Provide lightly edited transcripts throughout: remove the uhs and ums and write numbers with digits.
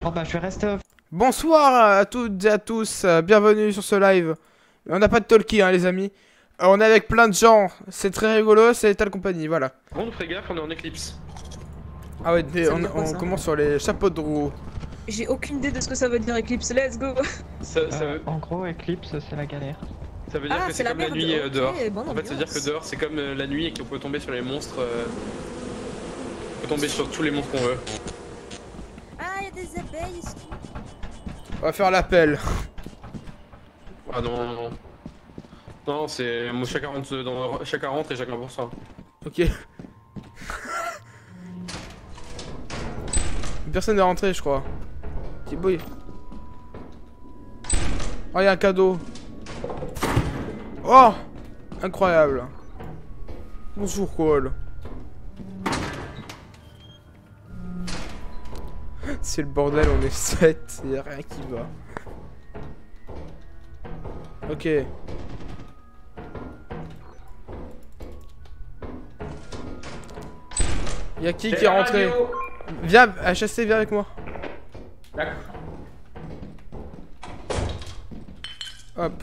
Oh bah je vais rester off. Bonsoir à toutes et à tous, bienvenue sur ce live. On n'a pas de talkie hein les amis. On est avec plein de gens, c'est très rigolo, c'est Tal Compagnie, voilà. Bon, on fait gaffe, on est en éclipse. Ah ouais, mais Ça veut dire quoi, on ça commence sur les chapeaux de roue. J'ai aucune idée de ce que ça veut dire Eclipse, let's go. En gros, Eclipse, c'est la galère. Ça veut dire que c'est la comme la merde, nuit ok, dehors. bonne En fait, ça veut dire que ambiance. dehors c'est comme la nuit et qu'on peut tomber sur les monstres. On peut tomber sur tous les monstres qu'on veut. Ah, il y a des abeilles ici. On va faire l'appel. Ah non, non, non. Non, c'est chacun rentre et chacun pour ça. Ok. Personne n'est rentré je crois. Thibaut. Oh y'a un cadeau. Oh incroyable. Bonjour Cole. C'est le bordel, on est 7, y'a rien qui va. Ok. Y'a qui est rentré? Viens, HSC, viens avec moi. D'accord. Hop.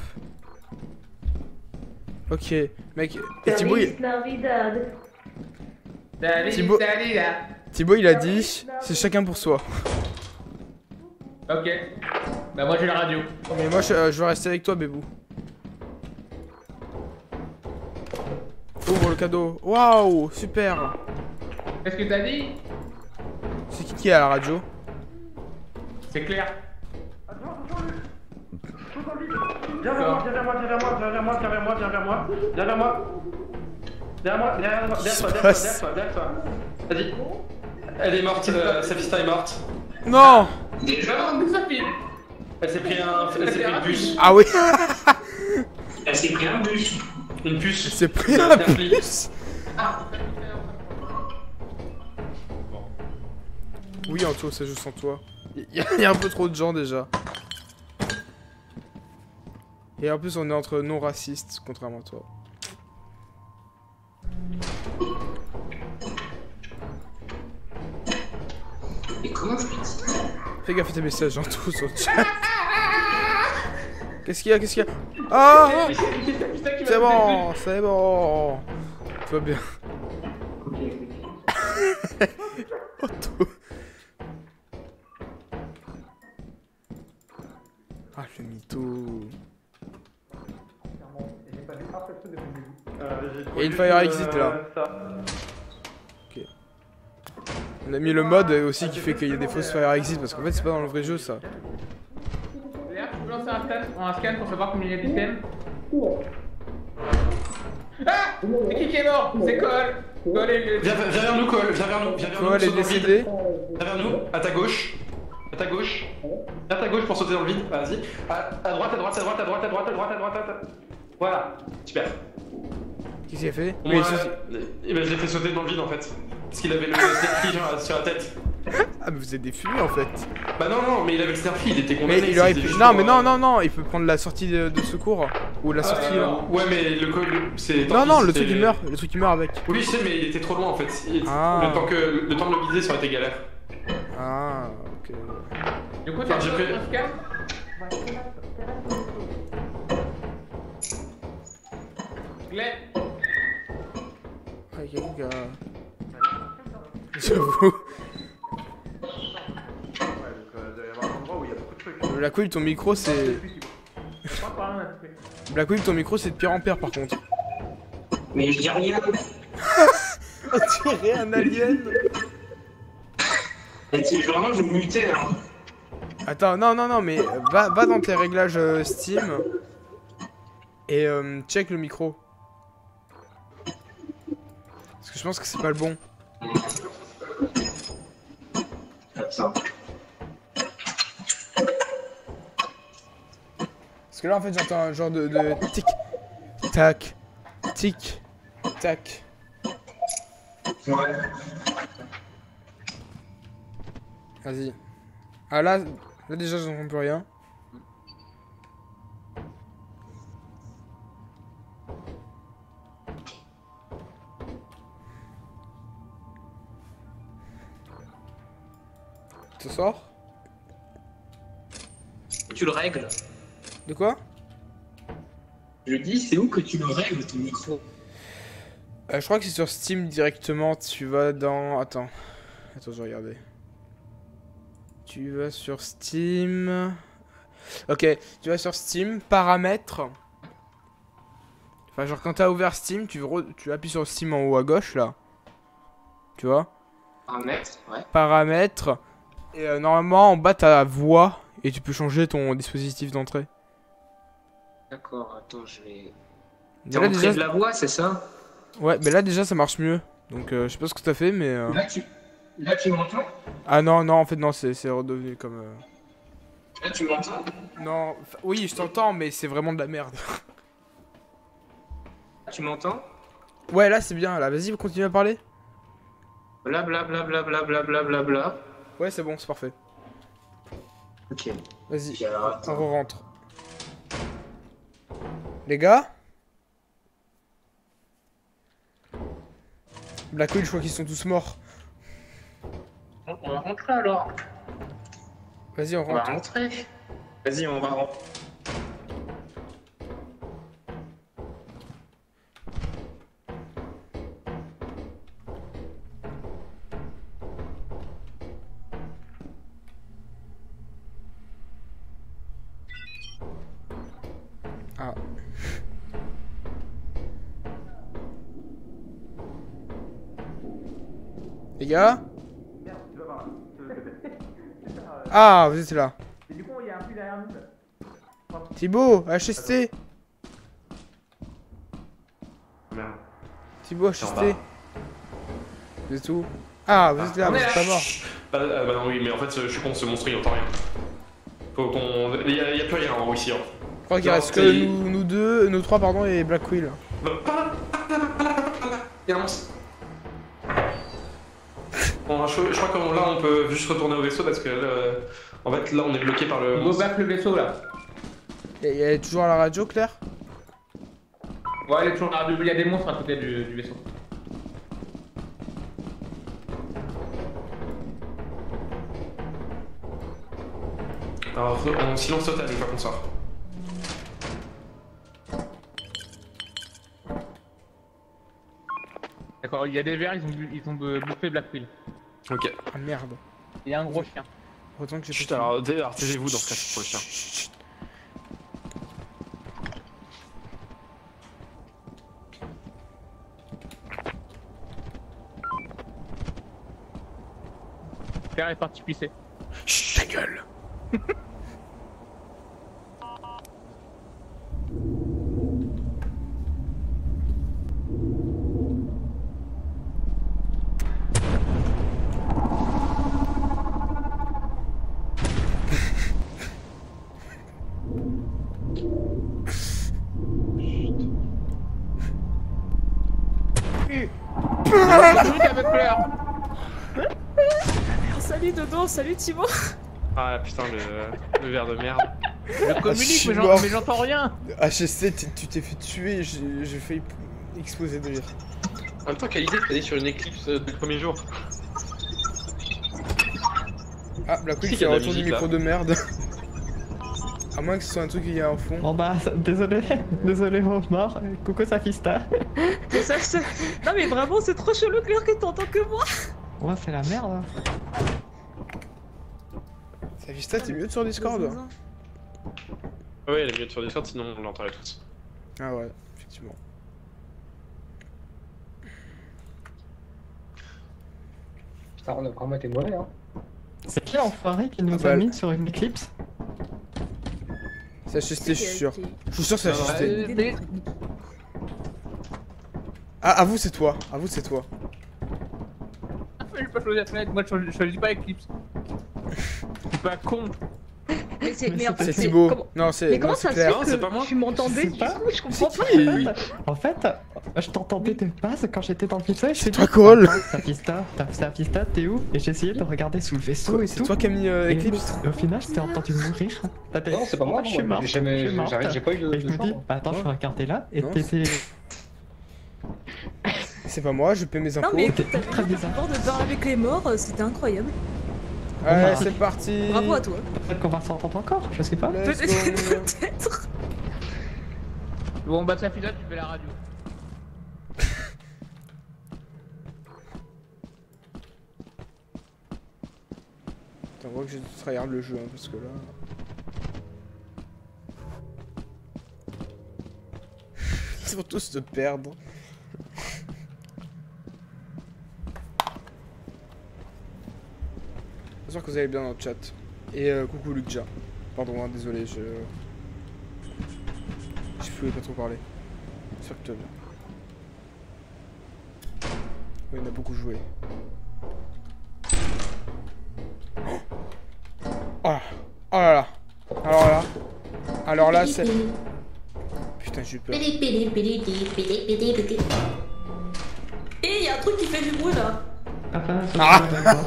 Ok, mec. Et Thibaut, Thibaut- Thibaut, il a dit, c'est chacun pour soi. Ok. Bah moi j'ai la radio. Mais moi, je veux rester avec toi, Bébou. Ouvre le cadeau. Waouh, super. Qu'est-ce que t'as dit? C'est qui est à la radio? C'est clair. Viens vers moi, viens vers moi, viens vers moi, viens vers moi, viens vers moi, viens vers moi, viens vers moi. Derrière moi, derrière toi, derrière toi, derrière toi. Vas-y. Elle est morte, Safista est morte. Non. Non, mais ça file. Elle s'est pris une puce. Ah oui. Elle s'est pris un bus. Une puce. C'est pris C'est un un flic. bus. Oui, Anto, ça joue sans toi. Il y a un peu trop de gens déjà. Et en plus, on est entre non racistes, contrairement à toi. Et comment je fais ça? Fais gaffe à tes messages, Anto, sur le chat. Qu'est-ce qu'il y a? Qu'est-ce qu'il y a? Ah! C'est bon, c'est bon. Tout va bien. Anto. Ah, le mytho. Il y a une fire exit là. Ok. On a mis le mode aussi qui fait qu'il y a des fausses fire exit parce qu'en fait c'est pas dans le vrai jeu ça. D'ailleurs, tu peux lancer un scan pour savoir combien il y a d'items. Ah! C'est qui est mort? C'est Cole. Cole est... Viens vers nous, Cole, viens vers nous, viens vers nous. Cole est saute dans le vide. décédé. Viens vers nous, à ta gauche. À ta gauche. Vers ta gauche pour sauter dans le vide, vas-y. À droite, à droite, à droite, à droite, à droite, à droite, à droite, à droite. Voilà, super. Qu'est-ce qu'il a fait? Moi, je l'ai fait sauter dans le vide en fait. Parce qu'il avait le snarfy sur la tête. Ah mais vous êtes des fumés en fait. Bah non, mais il avait le snarfy, il était Mais condamné. il aurait c'était pu... juste Non pour, mais non, il peut prendre la sortie de secours. Ou la sortie... Ouais, mais le col, c'est... Non, non, le truc il meurt, le truc il meurt avec. Oui, je sais, mais il était trop loin en fait. Ah. Le temps de le viser, ça aurait été galère. Ah, ok. Du coup, Enfin, t'as j'ai pris pris- un scan? Glenn. Ah, y'a quelqu'un. J'avoue. Black Will, ton micro c'est... Black Will, ton micro c'est de pire en pire par contre. Mais je dis rien. On dirait un alien. Vraiment, je vais me muter là. Attends, non, mais va dans tes réglages Steam et check le micro. Parce que je pense que c'est pas le bon. Attends. Parce que là en fait j'entends un genre de tic, tac, tic, tac. Ouais. Vas-y. Ah là déjà j'entends plus rien. Ce soir? tu le règles? De quoi? Je dis, c'est où que tu le règles ton micro? Je crois que c'est sur Steam directement. Tu vas dans. Attends, je vais regarder. Tu vas sur Steam. Ok, tu vas sur Steam, paramètres. Enfin, genre quand t'as ouvert Steam, tu appuies sur Steam en haut à gauche là. Tu vois? Paramètres, ouais. Paramètres. Et normalement en bas t'as voix et tu peux changer ton dispositif d'entrée. D'accord, attends, je vais. Mais T'as là, entré déjà... de la voix, c'est ça? Ouais, mais là déjà ça marche mieux. Donc je sais pas ce que t'as fait, mais. Là, tu m'entends? Ah non, non, en fait, non, c'est redevenu comme. Là, tu m'entends? Non, oui, je t'entends, mais c'est vraiment de la merde. Tu m'entends? Ouais, là c'est bien, là, vas-y, continue à parler. Blablabla. Ouais, c'est bon, c'est parfait. Ok. Vas-y, Alors, on rentre. Les gars? Blackwell, je crois qu'ils sont tous morts. On va rentrer alors. Vas-y, on On va rentre. rentrer. Vas-y, on va rentrer. Ah. Les gars? Ah, vous êtes là. Et du coup, il y a un puits derrière nous. Thibaut, HST. Merde. Thibaut, HST. Vous êtes où? Ah, vous êtes là, vous êtes pas mort. Bah non, oui, mais en fait, je suis con, ce monstre il entend rien. Faut qu'on. Il y a plus rien en haut ici. Hein. Je crois qu'il reste que nous deux, nous trois, pardon, et Blackwell. Il y a un monstre. Bon, je crois que là on peut juste retourner au vaisseau parce que en fait là on est bloqué par le Go monstre. back le vaisseau là. Il y a toujours à la radio, Claire? Ouais, il y a des monstres à côté du vaisseau. Alors en silence total une fois qu'on sort. D'accord, il y a des vers, ils ont bouffé Blackwell. Ok. Ah merde. Il y a un gros chien. Autant que j'ai Chut, pas alors taisez-vous dans ce cas pour le chien. Père est parti pisser. Chut, ta gueule. Salut Dodo, salut Thibaut. Ah putain le verre de merde. Je communique, mais j'entends rien. HST, tu t'es fait tuer, j'ai failli exploser de rire. En même temps quelle idée d'aller sur une éclipse du premier jour. Ah, Blackwell Si, fait y a un de la retour du musique, micro là. de merde. À moins que ce soit un truc qu'il y a au fond. Bon bah, désolé, désolé Omar, coucou Safista. Non mais vraiment, c'est trop chelou Claire que t'entends que moi. Ouais, c'est la merde. Safista, t'es mieux sur Discord? Ouais elle est mieux sur Discord sinon on l'entendrait tous. Ah ouais, effectivement. Putain, on a vraiment été mauvais, hein. C'est qui l'enfoiré qui nous Ah a bah, mis sur une éclipse? C'est HST, je suis sûr. Je suis sûr que c'est HST. Ouais, Ah, à vous, c'est toi. À vous, c'est toi. je vais pas choisir la fenêtre, moi je choisis pas Eclipse. C'est pas con. Mais c'est Mais merde. C'est c'est- Thibaut. comment- Non, c'est Mais comment ça se Claire. fait Non, c'est pas moi. que tu m'entendais Je du sais pas. coup, je comprends pas. Qui En fait, je t'entendais de base quand j'étais dans le vaisseau et je C'est t'ai toi, dit, Cole. Safista, Safista, t'es où? Et j'ai essayé de regarder sous le vaisseau et C'est tout. toi qui as mis Et Eclipse? au final, je t'ai entendu mourir. Non, c'est pas moi, Je suis mort. j'ai jamais- je suis morte. j'ai pas eu de- Et je me dis, bah attends, je vais regarder là. Et Non, t'étais. C'est pas moi, je paie mes Non infos. mais C'était écoute, très t'avais bizarre. le pouvoir de parler avec les morts, c'était incroyable. Allez, Enfin, c'est parti. Bravo à toi. peut-être qu'on va s'entendre encore, je sais pas. Let's go. Peut-être. Bon, on bat la pilote, tu fais la radio. Attends, on voit que j'ai tryhard le jeu, hein, parce que là... Ils vont tous se perdre. J'espère que vous allez bien dans le chat. Et coucou Lucja. Pardon, hein, désolé, je pouvais pas trop parler. J'espère que tu vas bien. Oui, on a beaucoup joué. Oh, oh là là. Alors là, c'est... Putain, j'ai eu peur. Et y'a un truc qui fait du bruit là. Ah.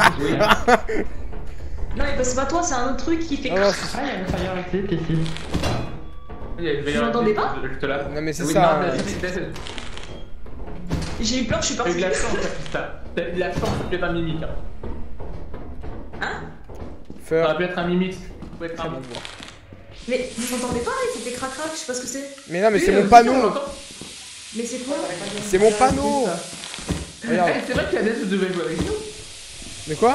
Non mais c'est pas toi, c'est un autre truc qui fait. Ah, non, c'est- Ah, il y a une fire exit ici. Vous l'entendez pas? Je te la. Non mais c'est Oui, ça. non, hein. J'ai eu peur, je suis T'as eu partie. de la chance, Pista. T'as eu de la chance, ça peut être un mimique. Hein. Ça Faire... aurait pu être un mimique. Ça peut être un Très bon mimique. voir. Mais vous entendez pas, c'était crac-crac, je sais pas ce que c'est. Mais non mais c'est Oui, mon si, panneau. on l'entend. Mais c'est quoi? C'est mon panneau. Regarde. Eh, c'est vrai qu'il y a des devait jouer avec nous. Mais quoi?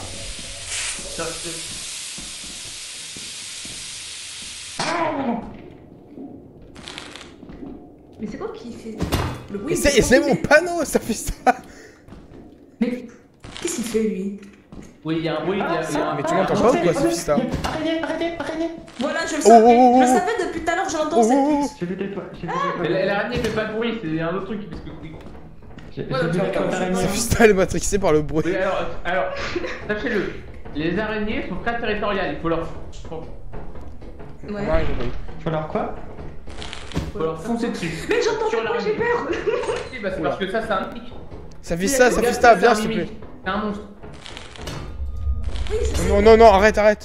Mais c'est quoi qui fait le bruit? Et c'est mon panneau, ça fait ça. Mais qu'est-ce qu'il fait lui? Oui, il y a un bruit, il y a un. Mais tu m'entends pas ou quoi, Sophista? Arrêtez. Voilà, je le Oh, savais. oh, oh, Je le oh. savais depuis tout à l'heure, je l'entends Oh, cette oh, oh. pute. J'ai vu des toits, Mais l'araignée fait pas de bruit, c'est un autre truc qui fait ce que oui. J'ai Ouais, vu des d'accord, toits c'est d'araignée. Sophista elle est matrixée par le bruit. Oui, alors, sachez-le, les araignées sont très territoriales, il faut leur. Ouais. Ouais, j'ai compris. Faut leur quoi? Faut leur foncer dessus. Mais j'entends Sur pas, j'ai l'araignée. peur. Oui, bah c'est parce que ça, c'est un pic. Sophista, Regarde, Sophista, ça, viens c'est s'il un te plaît. mimique. C'est un monstre. Oui, c'est ça. Non, non, non, arrête. Ouais,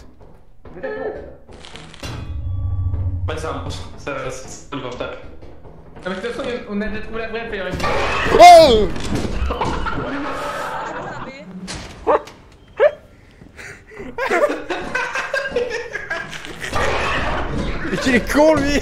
c'est un monstre. Ça le va taper. Ah, mais de toute façon, on a déjà trouvé la vraie feuille. Oh! Mais qu'il est con lui!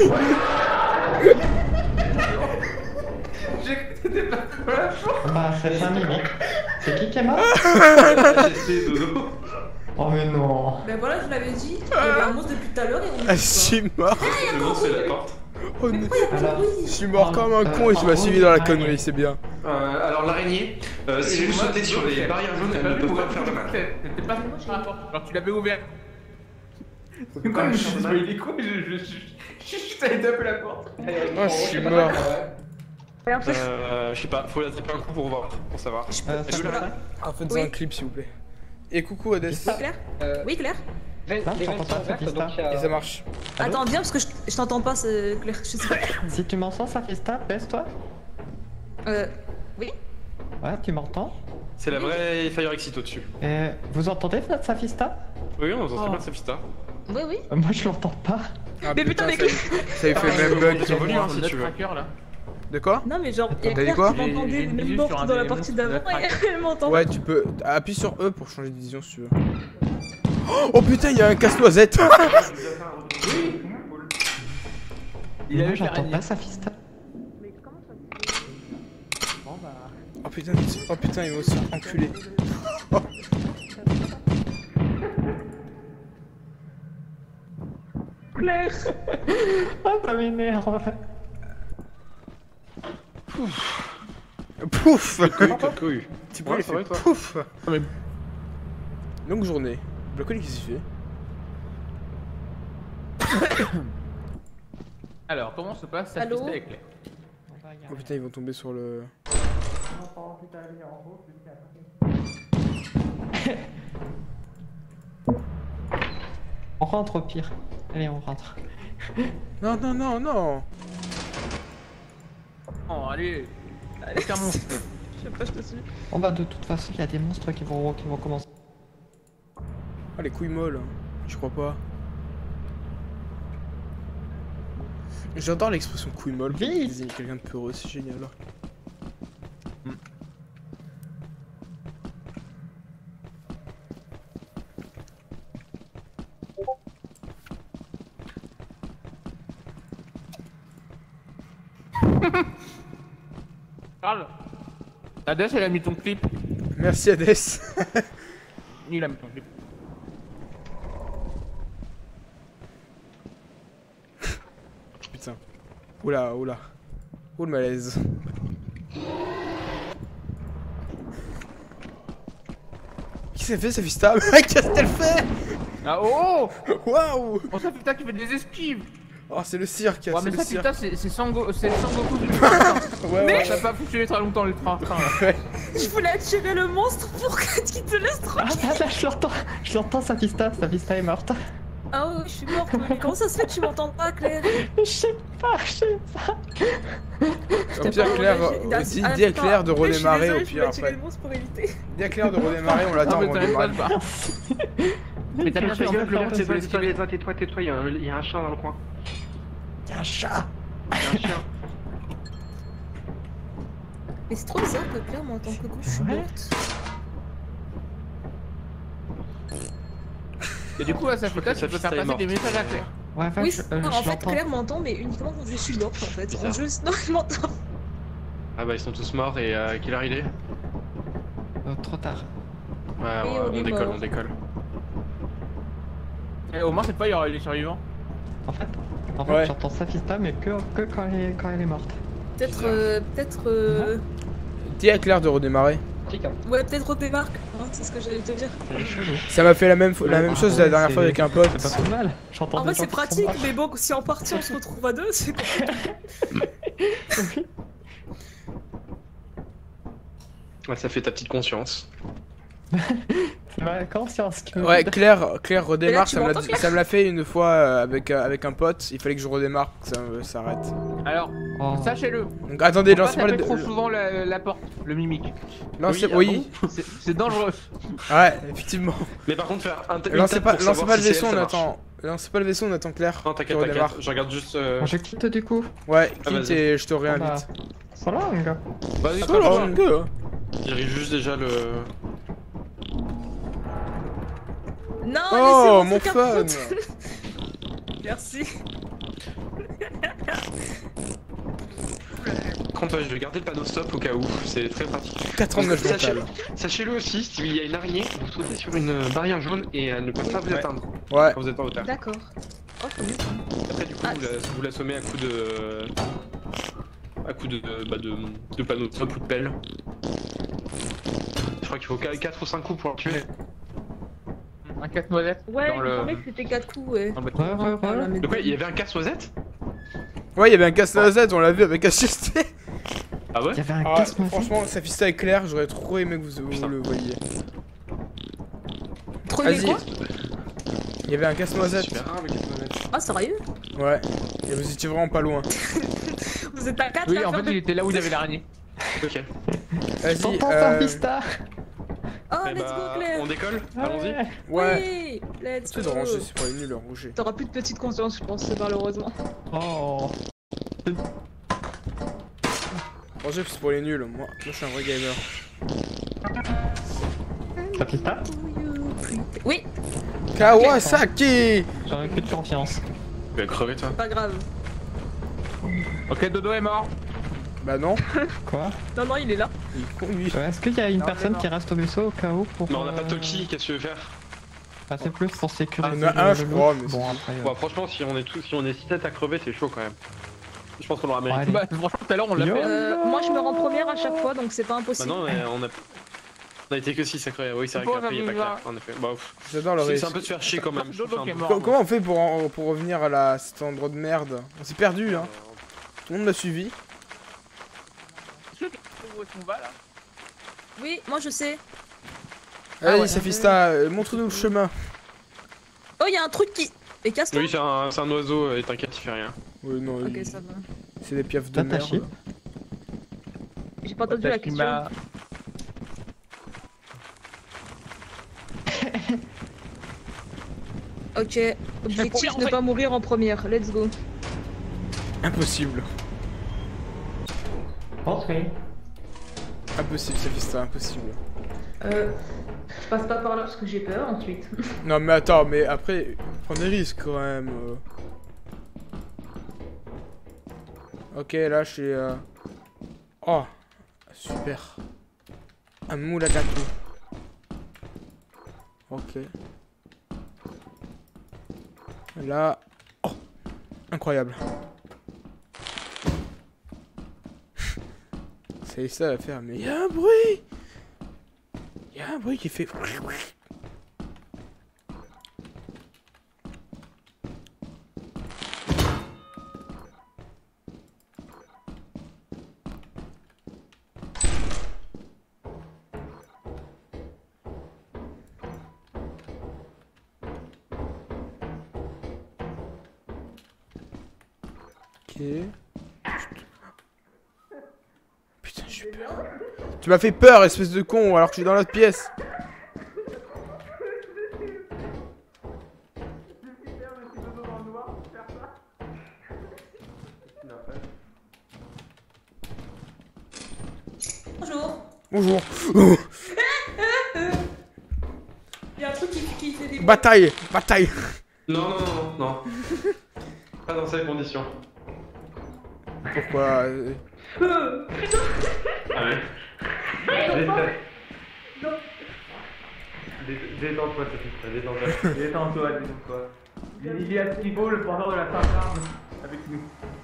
C'était pas quoi. Bah, c'est un mimique. C'est qui est mort? J'essaie dodo. Oh mais non. Ben voilà, je l'avais dit. Il y avait un monstre depuis tout à l'heure et on Ah, je suis mort. Le monstre, c'est la porte. Oh, non. Alors, Je suis mort comme un con et tu m'as suivi dans la connerie, c'est bien. Alors l'araignée, si vous sautez sur les barrières jaunes, elles ne peuvent pas faire de mal. C'était pas sur la porte, genre tu l'avais ouvert. peut pas Comme je faire de suis mal. il est con, je t'avais tapé la porte. Oh, je suis mort. Je sais pas, faut la taper un coup pour voir, pour savoir. ça Est-ce que peut la- pas. Ah, faites Oui. un clip s'il vous plaît. Et coucou Hades. Oui, Claire? Oui, Claire? Là, je t'entends pas, Sophista. Et ça marche. Allô? Attends, viens parce que je t'entends pas, Claire. Je sais pas. Si tu m'entends, Sophista, baisse-toi. Oui? Ouais, tu m'entends? C'est la vraie Fire Exit au-dessus. Vous entendez notre Sophista? Oui, on entend très Oh. bien Sophista. Oui, oui. Moi, je l'entends pas. Ah, Mais putain, mais ça, ça lui fait le même bug. C'est revenu, hein, si Notre tu veux. tracker là. De quoi? Non, mais genre, il y a T'as dit Claire quoi? qui m'a entendu J'ai le une même visu mort sur un dans la des partie monstres de d'avant la et elle m'entend. Ouais, tu peux. Appuie sur E pour changer de vision si tu veux. Oh putain, il y a un casse-noisette! Il Moi, avait j'entends l'araignée. pas Sophista. Oh putain, il m'a aussi enculé. Claire! Ah, ça m'énerve. Pouf! Couille. Petit peu, Ouais, il c'est vrai, fait toi. pouf! mais- Longue journée. Blocoli, qu'est-ce qu'il fait? Alors, comment se passe sa Allô piste avec Claire? Oh putain, ils vont tomber sur le. On rentre au pire. Allez, on rentre. Non, non, non, non! Oh, allez. Allez, c'est un monstre. Je sais pas, je te suis. On va de toute façon, il y a des monstres qui vont commencer. Ah, les couilles molles. Je crois pas. J'adore l'expression couille molle pour Vite. désigner quelqu'un de peureux, c'est génial. Charles. Hades, elle a mis ton clip. Merci Hades. Il a mis ton clip. Putain. Oula, oula. Oh le malaise. Qu'est-ce qu'elle fait, Safista? Qu'est-ce qu'elle fait? Ah oh! Waouh! Oh, Safita qui fait des esquives! Oh, c'est le cirque. Ouais, c'est mais le cirque. Safita, c'est Sangoku du train. Ouais. Ça a pas fonctionné très longtemps le train. Je voulais attirer le monstre pour qu'il te laisse Ah, tranquille. là, je l'entends, Safista est morte. Ah ouais, je suis morte. Mais comment ça se fait que tu m'entends pas, Claire? Je sais pas. Au pire, Claire, dis à Claire de redémarrer au pire après. Dis à Claire de redémarrer, on l'attend, on redémarre. Mais t'as bien fait, en fait, le monde c'est Tais-toi, il y a un chat dans le coin. Y'a un chat. Il y a un chien. Mais c'est trop bizarre que Claire m'entend que quand je suis Ouais. morte. Et du coup, à Safita, tu peux faire passer des messages à Claire. Ouais, Oui, je en fait, l'entends. Claire m'entend, mais uniquement quand je suis morte en fait. Bizarre. En jeu, sinon elle m'entend. Ah bah ils sont tous morts et à quelle heure il est? Trop tard. Ouais, Oui, ouais, on est mort. on décolle. Et au moins, cette fois, il y aura les survivants. En fait, Ouais. j'entends Safista, mais que quand elle est morte. Peut-être. Dis à Claire de redémarrer. Ouais, peut-être redémarque, hein, c'est ce que j'allais te dire. Ça m'a fait la même chose la dernière fois avec un pote. C'est pas plus mal. J'entends En vrai, des gens c'est qui sont pratique, morts. mais bon, si en partie on se retrouve à deux, c'est Ouais, ça fait ta petite conscience. C'est ma conscience qui me Ouais, guide. Claire redémarre, tu m'entends, Claire ça me l'a fait une fois avec un pote, il fallait que je redémarre, que ça s'arrête. Alors, Oh. sachez-le. Donc attendez, Faut pas lancez pas taper le... trop souvent la porte, le mimique. Lancez... Oui, Oui, C'est dangereux. ouais, effectivement. Mais par contre, faire un Lancez pas le vaisseau, on attend. Lancez pas le vaisseau, on attend Claire. Non, qui t'inquiète, redémarre. t'inquiète. Je regarde juste. Je quitte du coup. Ouais, Ah, quitte vas-y. et je te réinvite. So long. Vas-y, Oh, attends, go. je dirige juste déjà le. Non, Oh, laissez-moi mon faire fun. capote. Merci. Quand je vais garder le panneau stop au cas où, c'est très pratique. 89 mental. Sachez-le aussi, s'il y a une araignée, vous sautez sur une barrière jaune et elle ne peut pas vous atteindre Ouais. quand vous êtes en hauteur. D'accord. Oh, c'est mieux. Après, du coup, vous l'assommez à coup de. À coup de panneau stop ou de pelle. Je crois qu'il faut 4 ou 5 coups pour le tuer. Un casse-noisette. Ouais, Dans il le- me semblait que c'était 4 coups, ouais. dans le Ouais, ouais, ouais. De quoi, il y avait un casse-noisette? Ouais, il y avait un casse-noisette, on l'a vu avec HST. Ah ouais? Il y avait un Ah, casse-noisette. franchement, Safista et Claire, j'aurais trop aimé que vous Putain. le voyiez. Trop aimé Vas-y. quoi? Il y avait un casse-noisette. Super rare avec casse-noisette. Ah, sérieux? Ouais. Et vous étiez vraiment pas loin. Vous êtes à 4 Oui, en fait, il était là où il y avait l'araignée. Ok. Vas-y, T'entends Safista? Oh, Eh let's go, bah, Claire! on décolle? Allons-y. ouais. Oui, let's C'est go! de ranger, c'est pour les nuls, Roger. T'auras plus de petite conscience, je pense, malheureusement. Oh. Roger, c'est pour les nuls. Moi, je suis un vrai gamer. Safista? Oui, Kawasaki. J'aurais plus de confiance. Tu vas crever, toi. pas grave. Ok, Dodo est mort. Bah non, Quoi? Non, non, il est là. il est con lui. Est-ce qu'il y a une Non, personne c'est qui reste au vaisseau au cas où pour. Mais on n'a pas de Toki, qu'est-ce que tu veux faire? C'est plus pour sécuriser. Ah, il y en a un, le je loot. crois, mais Bon, c'est- après. Bon, franchement, si on est 6 têtes à crever, c'est chaud quand même. Je pense qu'on l'aura mérité. Allez. Bah, franchement, tout à l'heure, on l'a Yo. fait. Moi, je me rends première à chaque fois, donc c'est pas impossible. Maintenant, on a été que 6 à crever. Oui, c'est vrai Bon, qu'après, il y a pas on y va. Claire, en effet. Bah, pff. J'adore le C'est risque. un peu de se faire chier quand même. je Dodo trouve qui est un mort. Comment on fait pour revenir à cet endroit de merde? On s'est perdu, hein. Tout le monde m'a suivi. Où est-ce qu'on va là? Oui, moi je sais. Allez, ouais. Safista, montre-nous le chemin. Oh, il y a un truc qui. Et casse-toi! Oui, c'est un oiseau, et t'inquiète, il fait rien. Ouais, non, Ok, ça va. c'est des piafs de Attaché. merde. J'ai pas entendu la question. Ok, objectif pour ne pas mourir en première, let's go. Impossible. Entrez. Impossible, Safista, impossible. Je passe pas par là parce que j'ai peur ensuite. Non mais attends, mais après, prends des risques quand même. Ok, là je suis... Oh, super. Un moule à gâteau. Ok. Là... Oh, incroyable. C'est ça à faire, mais il y a un bruit. Il y a un bruit qui fait... Ok. Putain, je suis peur. Tu m'as fait peur, espèce de con, alors que je suis dans l'autre pièce. Bonjour. Bonjour. Il y a un truc qui fait des... Bataille, bataille. Non, non, non, non. Pas dans ces conditions. Pourquoi Allez. Détends-toi, détends-toi. Détends-toi, détends-toi. Il y a ce niveau, le porteur de la Sainte-Arme avec nous.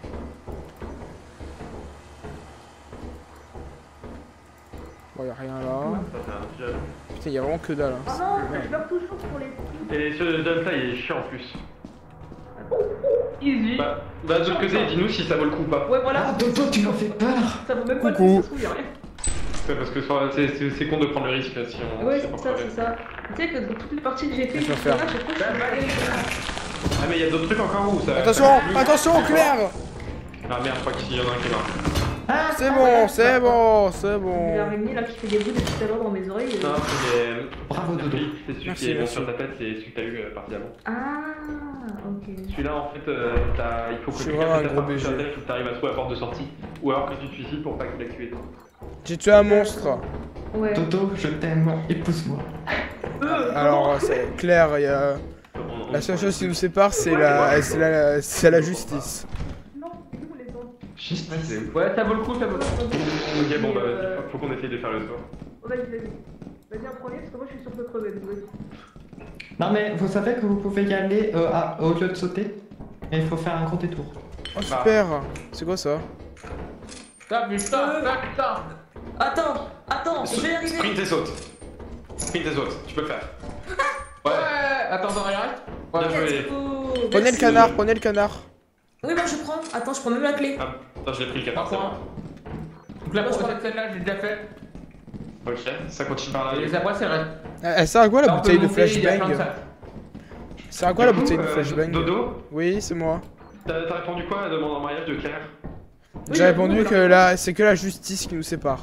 Bon, y'a rien là. Putain, y'a vraiment que dalle. Oh Hein. non, je meurs toujours pour les... Et ce jump là, il est chiant en plus. Easy. Bah, de l'autre côté, dis-nous si ça vaut le coup ou pas. Ouais, voilà. Ah, Dodo, tu m'en fais peur. Ça vaut même pas le Coucou. coup, ça se trouve, y'a rien. Ouais, parce que c'est con de prendre le risque si on. Ouais, si on c'est ça, crever. c'est ça. Tu sais que dans toutes les parties que j'ai fait, Je vais faire. là, j'ai trop Ah, mais il y a d'autres trucs encore où ça. Attention, attention, Claire. Ah merde, je crois qu'il y en a un qui est mort. C'est bon, c'est bon, c'est J'ai bon. l'araignée là qui fait des bruits depuis tout à l'heure dans mes oreilles. Non, c'est. Bravo, Dodo. C'est celui Merci, qui est bon merci. sur ta tête, c'est celui que t'as eu partie avant. Ah, ok. Celui-là, en fait, il faut que Je suis tu vraiment un casses ta gros part sur BG. ta tête, faut que t'arrives à trouver la porte de sortie. Ou alors que tu te suicides pour pas qu'il t'a tué. J'ai tué un monstre. Ouais. Dodo, je t'aime, épouse-moi. Alors, c'est clair, il y a... La seule chose qui nous sépare, c'est la justice. Non, c'est où les autres? Juste, Ouais, ça vaut le coup, ça vaut le coup. Ok, bon, bah, faut qu'on essaye de faire le tour. Oh, vas-y, vas-y. Vas-y, en premier, parce que moi je suis sûr de crever. donc vas-y. Non mais vous savez que vous pouvez y aller au lieu de sauter. Et il faut faire un gros détour. Oh, super. C'est quoi ça? Putain, putain, putain. Attends, je vais y arriver. Sprint et saute. Sprint et saute, tu peux le faire. Ouais, Ouais, attends, arrête. bien Let's joué. go. Prenez le Merci. canard, prenez le canard. Oui, moi je prends. Attends, je prends même la clé. Ah, attends, je l'ai pris le 14, c'est Par bon. contre. Donc là, pour cette scène-là, j'ai déjà fait. Ok, ça continue par là. Et après, c'est le reste. Elle sert à quoi la Là, on peut bouteille de monter, il y a plein de flashbang? salles. Ça sert à quoi la Du coup, bouteille de flashbang? Dodo, Oui, c'est moi. t'as répondu quoi à la demande en mariage de Claire? J'ai répondu que là, c'est que la justice qui nous sépare.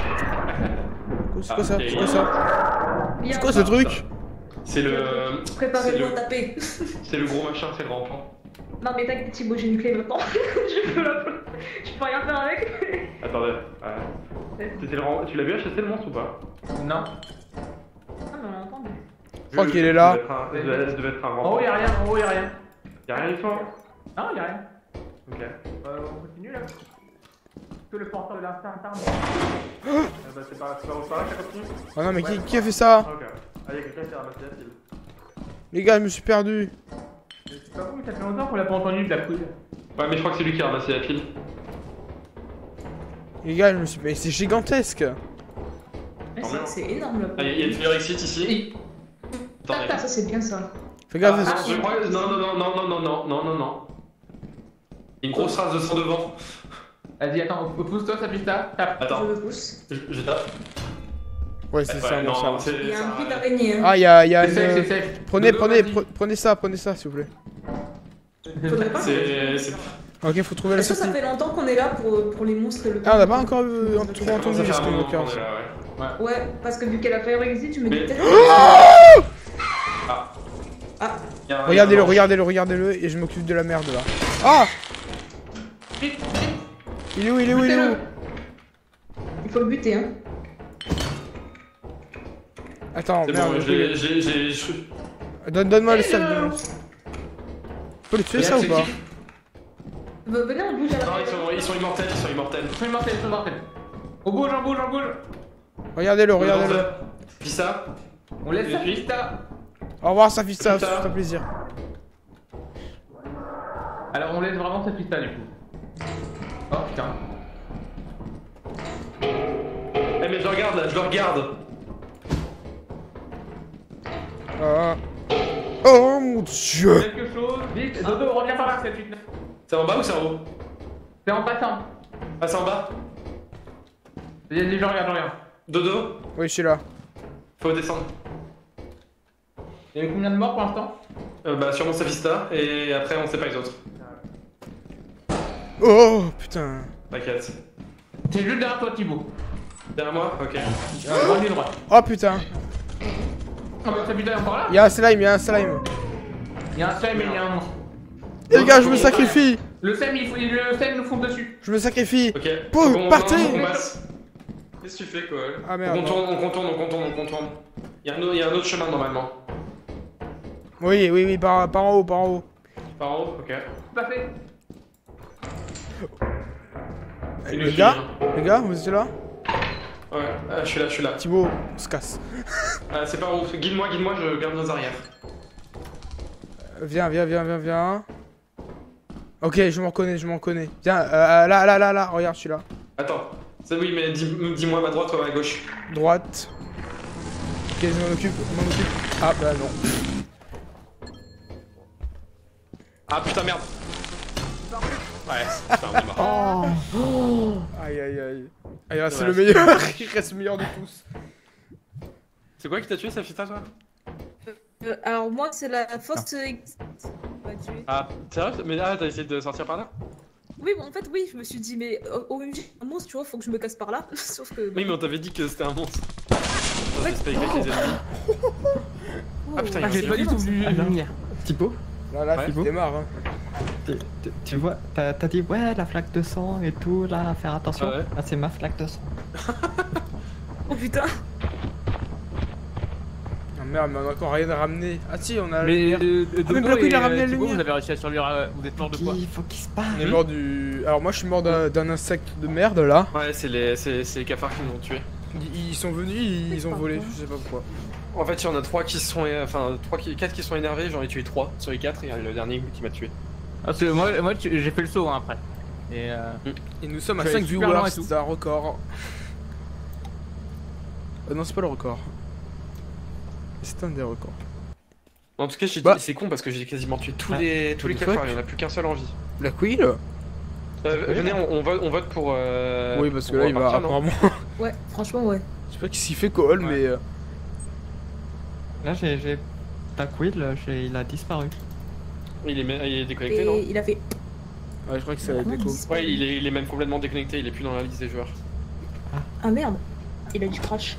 C'est quoi ça? C'est quoi ça? C'est quoi ce truc? C'est le. Préparez-vous à taper. C'est le gros machin, c'est le rampant. Non, mais t'inquiète, Thibaut, j'ai une clé maintenant. je peux rien faire avec. Attendez, c'était le tu l'as vu acheter le monstre ou pas? Non. Ah, mais on l'a entendu. Je crois qu'il est là. Ça devait être un En rampant. haut, y'a rien, en haut, y'a rien. Y'a rien du tout? Non, y'a rien. Ok. On continue là. Que le porteur de la Sainte-Arme. Bah, c'est pas là, ça continue? Oh non, mais qui a fait ça? Ok. Ah, y'a quelqu'un qui a ramassé la file. Les gars, je me suis perdu. C'est pas vous, mais ça fait longtemps qu'on l'a pas entendu de la couille. Ouais, mais je crois que c'est lui qui a ramassé la file. Les gars, je me suis... Mais c'est gigantesque. Ouais, Tant mieux. c'est énorme là. Ah, y'a une fleur exit ici. Attendez. Ça, c'est bien ça. Fais gaffe. Ah, parce que- je crois que. Non. Une grosse race de sang devant. Vas-y, attends, pousse-toi, sa pista. Tape. Attends, Je le pousse. je tape. Ouais, c'est ça, non, ça. c'est. Il y a un ça- bruit d'araignée. Hein. Ah, il y a C'est safe, une... c'est safe. Prenez, Dodo, prenez, vas-y. prenez ça, s'il vous plaît. Faudrait pas. C'est. Ok, faut trouver la Est-ce que ça sortie. fait longtemps qu'on est là pour les monstres et le... Ah, on n'a pas encore Ça commence entendu à les faire un moment qu'on Skywalkers. est là, ouais. Ouais, parce que vu qu'elle a fait exit, tu me dis Mais- peut-être... Ah. Y a un- Regardez-le, y a un- regardez-le, et je m'occupe de la merde là. Ah! Il est où? Il faut le buter, hein. Attends, C'est merde. bon, j'ai. Donne-moi le sac, donne-moi. Faut les tuer ça ou pas? Venez, on bouge à la... Non, ils sont immortels, Ils sont immortels. On bouge, on bouge, on bouge. Regardez-le, regardez-le. Fissa. On laisse Et ça, puis Vista. Au revoir, Safista, ça Putain. fait plaisir. Alors on laisse vraiment cette Vista du coup. Oh putain. Eh mais je le regarde là, je le regarde. Oh mon dieu. Quelque chose, vite, Dodo, reviens par là, cette suite. C'est en bas ou c'est en haut? C'est en passant. Ah c'est en bas. Je regarde. Dodo, Oui, je suis là. faut descendre. Il y a combien de morts pour l'instant? Bah sûrement Safista et après on sait pas les autres. Oh putain. T'inquiète. C'est juste derrière toi, Thibaut. Derrière moi? Ok. Droite et droite. Oh putain. Ah bah sa Vista est encore là? Il y a un slime, il y a un slime. Il y a un slime et il y a un monstre. Les gars, je me sacrifie. Le slime, le slime nous fonce dessus. Je me sacrifie. Ok. Pou, Faut qu'on- partez. on passe. Qu'est-ce que tu fais, Cole? Ah, merde. On contourne. Il y a un autre chemin normalement. Oui, par en haut, par en haut. Par en haut? Ok. Passez. Il Les nous gars, suit, les gars, vous êtes là? hein. Ouais, je suis là. Thibaut, on se casse. C'est par où? Guide-moi, je garde nos arrières. Viens. Ok, je m'en reconnais. Viens, là, regarde, je suis là. Attends. C'est oui, mais dis-moi à ma droite ou à ma gauche. Droite. Ok, je m'en occupe. Ah, bah non. Ah putain, merde. Ouais, putain, on est mort. Aïe. Ah, il reste le Dommage. meilleur. Il reste le meilleur de tous. C'est quoi qui t'a tué, Safista, toi? Alors moi c'est la fausse m'a tué. Ah, sérieux? Mais t'as essayé de sortir par là? Oui bon en fait oui je me suis dit mais OMG un monstre tu vois faut que je me casse par là. Sauf que. Oui, mais on t'avait dit que c'était un monstre. Ça se fait avec les ennemis. Ah putain, il y a un J'ai pas du tout vu venir. Thibaut, Là, Ouais. tu démarres. Hein. tu vois, t'as dit ouais la flaque de sang et tout là, faire attention. Ouais. Ah c'est ma flaque de sang. Oh putain. Ah merde, mais on a encore rien à ramener. Ah si, on a. Mais mais Black Will a ramené la Thibaut, lumière. vous avez réussi à survivre, vous êtes mort de quoi? Il faut qu'il se On parle. est mort du. Alors moi, je suis mort d'un insecte de merde là. Ouais, c'est les cafards qui nous ont tués. Ils sont venus, ils ont volé. Je sais pas pourquoi. En fait, il y en a 3 qui sont. Enfin, 4 qui sont énervés, j'en ai tué 3 sur les 4 et le dernier qui m'a tué. Parce que moi j'ai fait le saut hein, après. Et Et nous sommes à Je vais 5 super loin viewers, et tout. c'est un record. Non, c'est pas le record. C'est un des records. En tout cas, j'ai Bah. dit, c'est con parce que j'ai quasiment tué tous Ah, les what the cafards, fuck il y en a plus qu'un seul en vie. Black Will Venez, on vote pour. Oui, parce que pour là, il va partir, non apparemment. Ouais franchement ouais. Je sais pas qu'est-ce qu'il fait, Cole, Ouais. mais. Là j'ai Black Will, il a disparu. Il est déconnecté, non? Et il a fait. Ouais, je crois que c'est la déco. Ouais, il est même complètement déconnecté, il est plus dans la liste des joueurs. Ah merde. Il a du crash.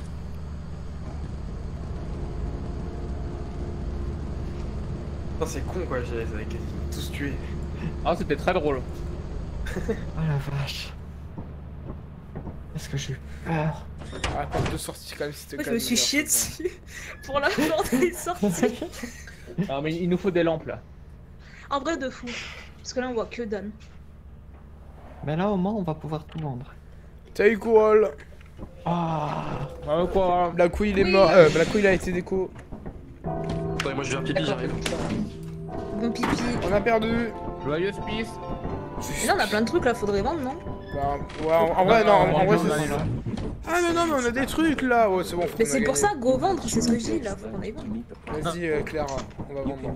Putain, c'est con quoi, j'ai quasiment tous tués. ah c'était très drôle. Oh la vache. Est-ce que j'ai eu peur? Ah, la porte de sortie, quand même, c'était Moi quand je me même suis meilleur, chié putain. dessus. Pour la porte est sortie. Ah mais il nous faut des lampes là. En vrai de fou. Parce que là on voit que Dan. Mais là au moins on va pouvoir tout vendre. Salut, Cole. Ah. Ah quoi? Black Will est Oui. mort. Black Will a été déco. Attendez, moi je vais faire pipi, j'arrive. Bon pipi. On a perdu. Joyeuse pisse. Mais là on a plein de trucs là faudrait vendre non? Bah, ouais, en vrai, non, en vrai, non, c'est. non, non. Ah, mais non, mais on a des trucs là. Ouais, c'est bon, faut Mais qu'on c'est a pour gagné. ça go vendre c'est ce que je dis là faut qu'on aille vendre. Vas-y, Claire, on va vendre.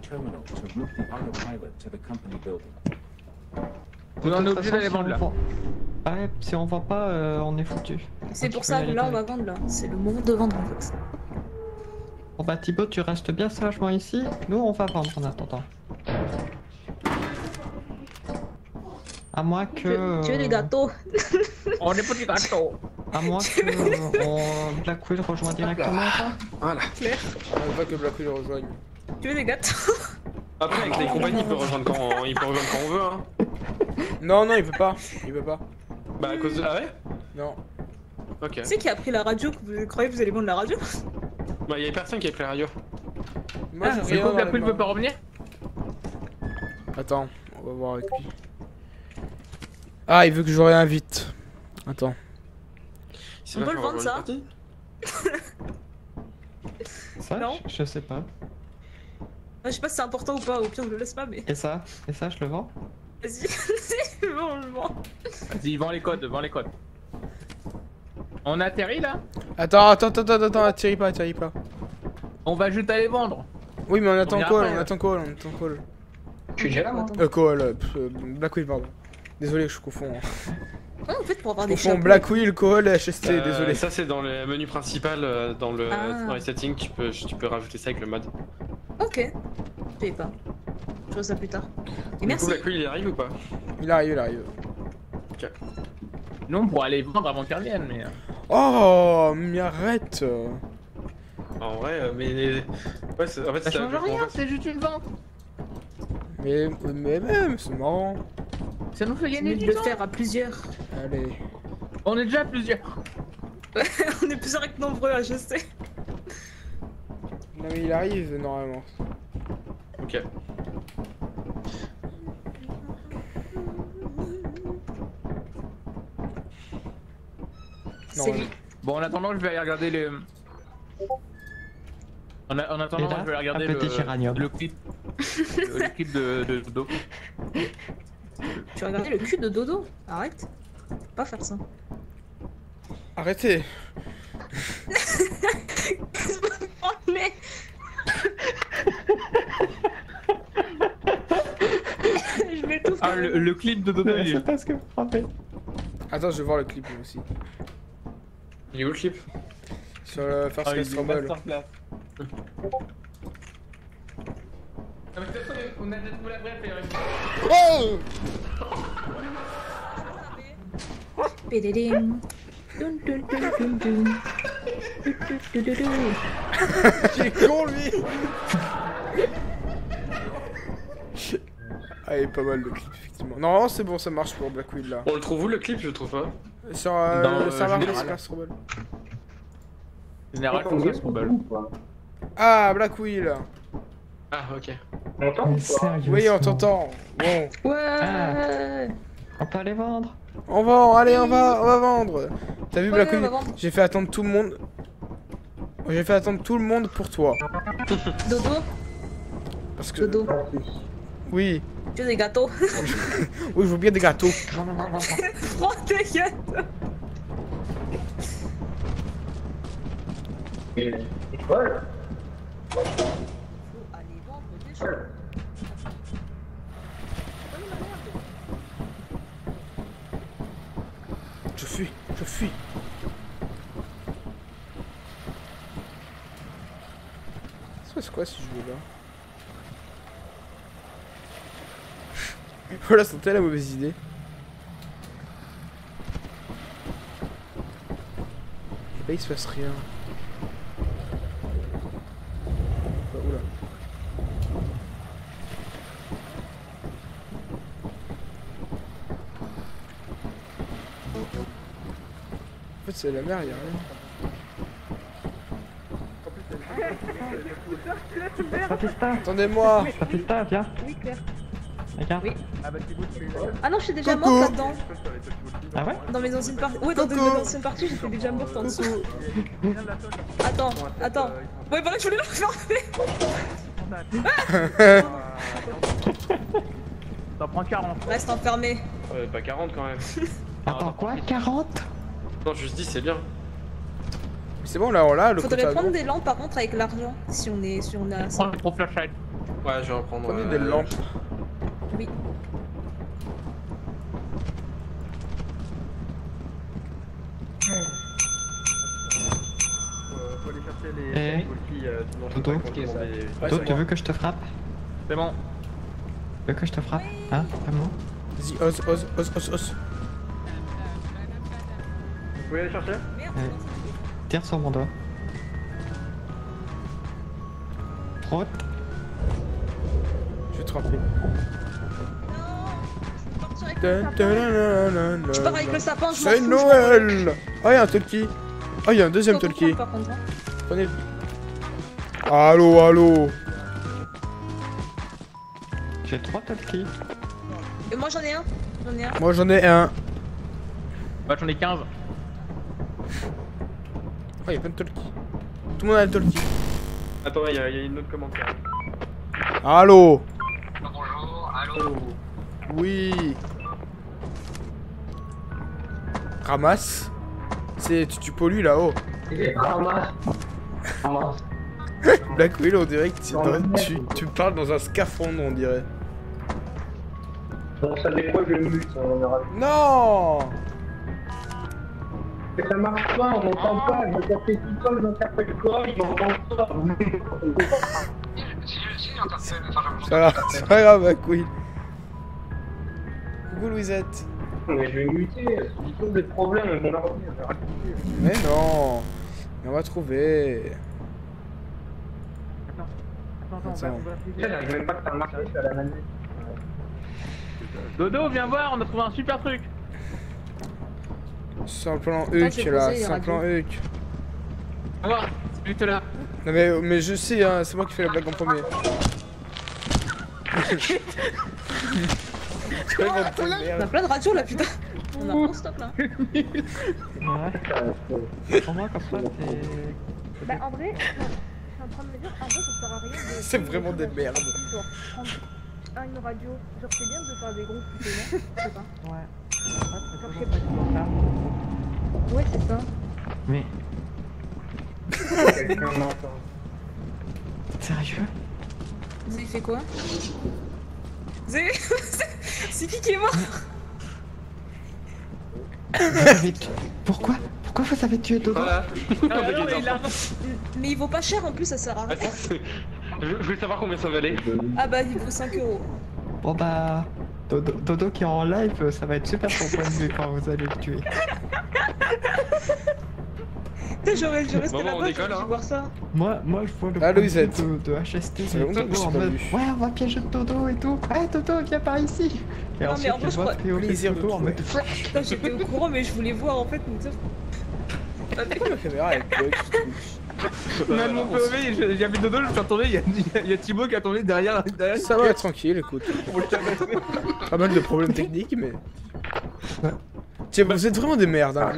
On en est De toute obligé façon, d'aller si vendre on là. vend- Ouais, si on vend pas, on est foutu. C'est Tu pour peux ça y que aller là on va direct. vendre là. C'est le moment de vendre en fait. Bon bah Thibaut, tu restes bien sagement ici. Nous, on va vendre en attendant. À moins que... Tu veux des gâteaux? On est petits gâteaux. À moins que Black Will rejoint directement ça. Voilà. On veut pas que Black Will rejoigne. Tu veux des gâteaux? Après, avec les compagnies, il peut rejoindre quand on veut, hein. Non, non, il peut pas. Il peut pas. Bah, à cause de. Ah ouais? Non. Ok. Qui c'est qui a pris la radio que vous croyez que vous allez vendre la radio? Bah, y'avait personne qui avait pris la radio. Moi, j'ai C'est rien quoi dans Black les Will mains. veut pas revenir? Attends, on va voir avec lui. Ah, il veut que je réinvite. Attends. C'est On pas peut le faire vendre, une ça partie Ça, Non. je sais pas. Je sais pas si c'est important ou pas, au pire je le laisse pas, mais Et ça, je le vends? vas-y, bon, je le vends. Vas-y, vends les codes, vends les codes. On atterrit là? Attends, atterris pas. On va juste aller vendre. Oui, mais on attend vient call, après, on attend call. Je suis déjà là, moi. Call, Blackwheel, pardon. Désolé, je confonds. Ouais, en fait, pour avoir Je des confonds chapeaux. Blackwheel, call et HST, désolé. Ça, c'est dans le menu principal, dans les settings, tu peux rajouter ça avec le mode. Ok. Je savais pas. Je vois ça plus tard. Et Du merci. coup, la queue, il arrive ou pas? Il arrive. Sinon, on pourrait aller vendre avant qu'ils reviennent, mais. Oh, mais arrête. En vrai, mais. Ouais, en fait, Ça c'est change rien, c'est juste une vente. Mais même, c'est marrant. Ça nous fait C'est gagner mieux de du le temps. faire à plusieurs. Allez. On est déjà à plusieurs. On est plusieurs que nombreux, je sais. Non, mais il arrive, normalement. Ok. C'est lui. Bon, en attendant, je vais aller regarder les. En attendant, Et là, je vais aller un regarder petit géranium. le clip. le clip de Dodo. Tu as regardé le cul de Dodo? Arrête. Faut pas faire ça. Arrêtez. Oh, mais... Je m'étouffe. Ah, le clip de Dodo, il est. pas ce que vous frappez. Attends, je vais voir le clip moi aussi. Il est où le clip? Sur le First Class Rumble. On a trouvé la vraie faire. Oh Pédédim. Dun, dun, dun, dun, dun. Du, du, du, du, du. J'ai con lui. Ah, il est pas mal le clip, effectivement. Non, c'est bon, ça marche pour Blackwheel là. On le trouve où le clip? Je le trouve pas. Sur Dans, le serveur général. First Class Rumble. Général, comme ça, c'est bol. Ah, Blackwheel. Ah, ok. On entend ou pas? Sérieux. Oui, on t'entend. Bon, Ouais. On peut aller vendre. on vend, allez, on va vendre. T'as vu Ouais, Blackwheel? on va vendre. J'ai fait attendre tout le monde. J'ai fait attendre tout le monde pour toi. Dodo. Parce que. Dodo. Oui, Tu veux des gâteaux? oui, je veux bien des gâteaux. Prends des gâteaux. Voilà. Faut aller vendre des choses. Je fuis. Ça c'est quoi si je vais là? Voilà, c'était la mauvaise idée. Là il se passe rien. Bah, oula. En fait c'est la mer, y'a rien. Papista, Attendez-moi. Papista, viens. Oui, Claire. Regarde. Oui. Ah non, je suis déjà Coucou. morte là-dedans. Ah ouais? Dans mes anciennes parties. Ouais, dans mes Coucou. anciennes parties, j'étais déjà morte en dessous. Attends. Ouais, voilà, je voulais le refermer. T'en prends 40. Reste enfermé. Pas 40 quand même. Attends, quoi? 40? Non, juste 10, c'est bien. C'est bon là, on l'a le compte Faudrait à prendre bon. des lampes par contre avec l'argent. Si on a assez. Prends trop flashlight. Ouais, je vais en prendre. Prenez des lampes. Oui. Faut aller chercher les Eh. walkies, sinon je Dodo. sais pas comment demander. Ouais, Dodo, c'est tu moi. veux que je te frappe? C'est bon. Tu veux que je te frappe? Hein? Vraiment? Vas-y, ose. Vous pouvez aller chercher? Merde. Tire sur mon doigt. Frotte. Je vais te rappeler. Je pars avec le sapin, je m'en C'est fous, Noël. Oh, y'a un talkie. Oh, y'a un deuxième Faut talkie. comprendre, par contre, hein. Prenez. Allô. J'ai 3 talkies. Et moi j'en ai un. Moi j'en ai un. Bah, j'en ai 15. Oh, y'a plein de talkies. Tout le monde a le talkie. Attends, il y a une autre commentaire. Allô? Bonjour, allô. Oui. Ramasse. Tu pollues là-haut. Ramasse. Ramasse. Black Will, on dirait que tu parles dans un scaphandre, on dirait. Bon, ça des fois, je le mute, on aura vu. Non. Mais ça marche pas, on m'entend pas, je m'interprète tout seul, j'interprète quoi, il m'entend pas. C'est pas grave, Black Will. Coucou Louisette. Mais je vais muter, ils sont des problèmes avec mon ordi, je vais arrêter. Mais non. Mais on va trouver. Attends. J'arrive même pas que ça marche, je suis à la manette. Dodo, viens voir, on a trouvé un super truc. C'est un plan j'ai Huck là, posé les c'est un plan Huck. Viens voir, c'est lui là. Non mais je sais, hein, c'est moi qui fais la blague en premier. On a plein de radios là, putain. On a un stock là. Ouais. Pour moi, comme ça, c'est. Bah, en vrai, je suis en train de me dire, en vrai, ça sert à rien de. C'est vraiment des merdes. Genre, prendre une radio. Genre, c'est bien de faire des groupes plutôt, non? Je sais pas. Ouais. C'est toujours ça qu'il faut faire. Ouais, c'est ça. Mais. Quelqu'un m'entend. Sérieux? Vous avez fait quoi? C'est qui est mort? Pourquoi vous avez tué Dodo? Voilà. Mais il vaut pas cher en plus, ça sert à rien. Attends, je voulais savoir combien ça valait. Ah bah, il vaut 5 €. Bon bah. Dodo qui est en live, ça va être super son point de vue quand vous allez le tuer. J'aurais dû rester Bon, on là-bas, décolle, j'aurais dû hein. voir ça. Moi je vois le Ah, point de Louisette. vue de HST Ça fait et longtemps que Dodo je en t'ai pas mode vu. ouais, on va piéger Dodo et tout. Ouais, Dodo viens par ici. Et Non, mais ensuite en vrai, je je vois crois- POV Plaisir de Dodo en mode Putain, j'étais au courant, mais je voulais voir en fait. Mais ça... Pourquoi la caméra elle bug ce truc? Même mon POV, j'avais Dodo, je suis retourné, il y a Thibaut qui a tourné derrière. Ça va, tranquille, écoute. Pas mal de problèmes techniques, mais. Tiens, vous êtes vraiment des merdes, hein.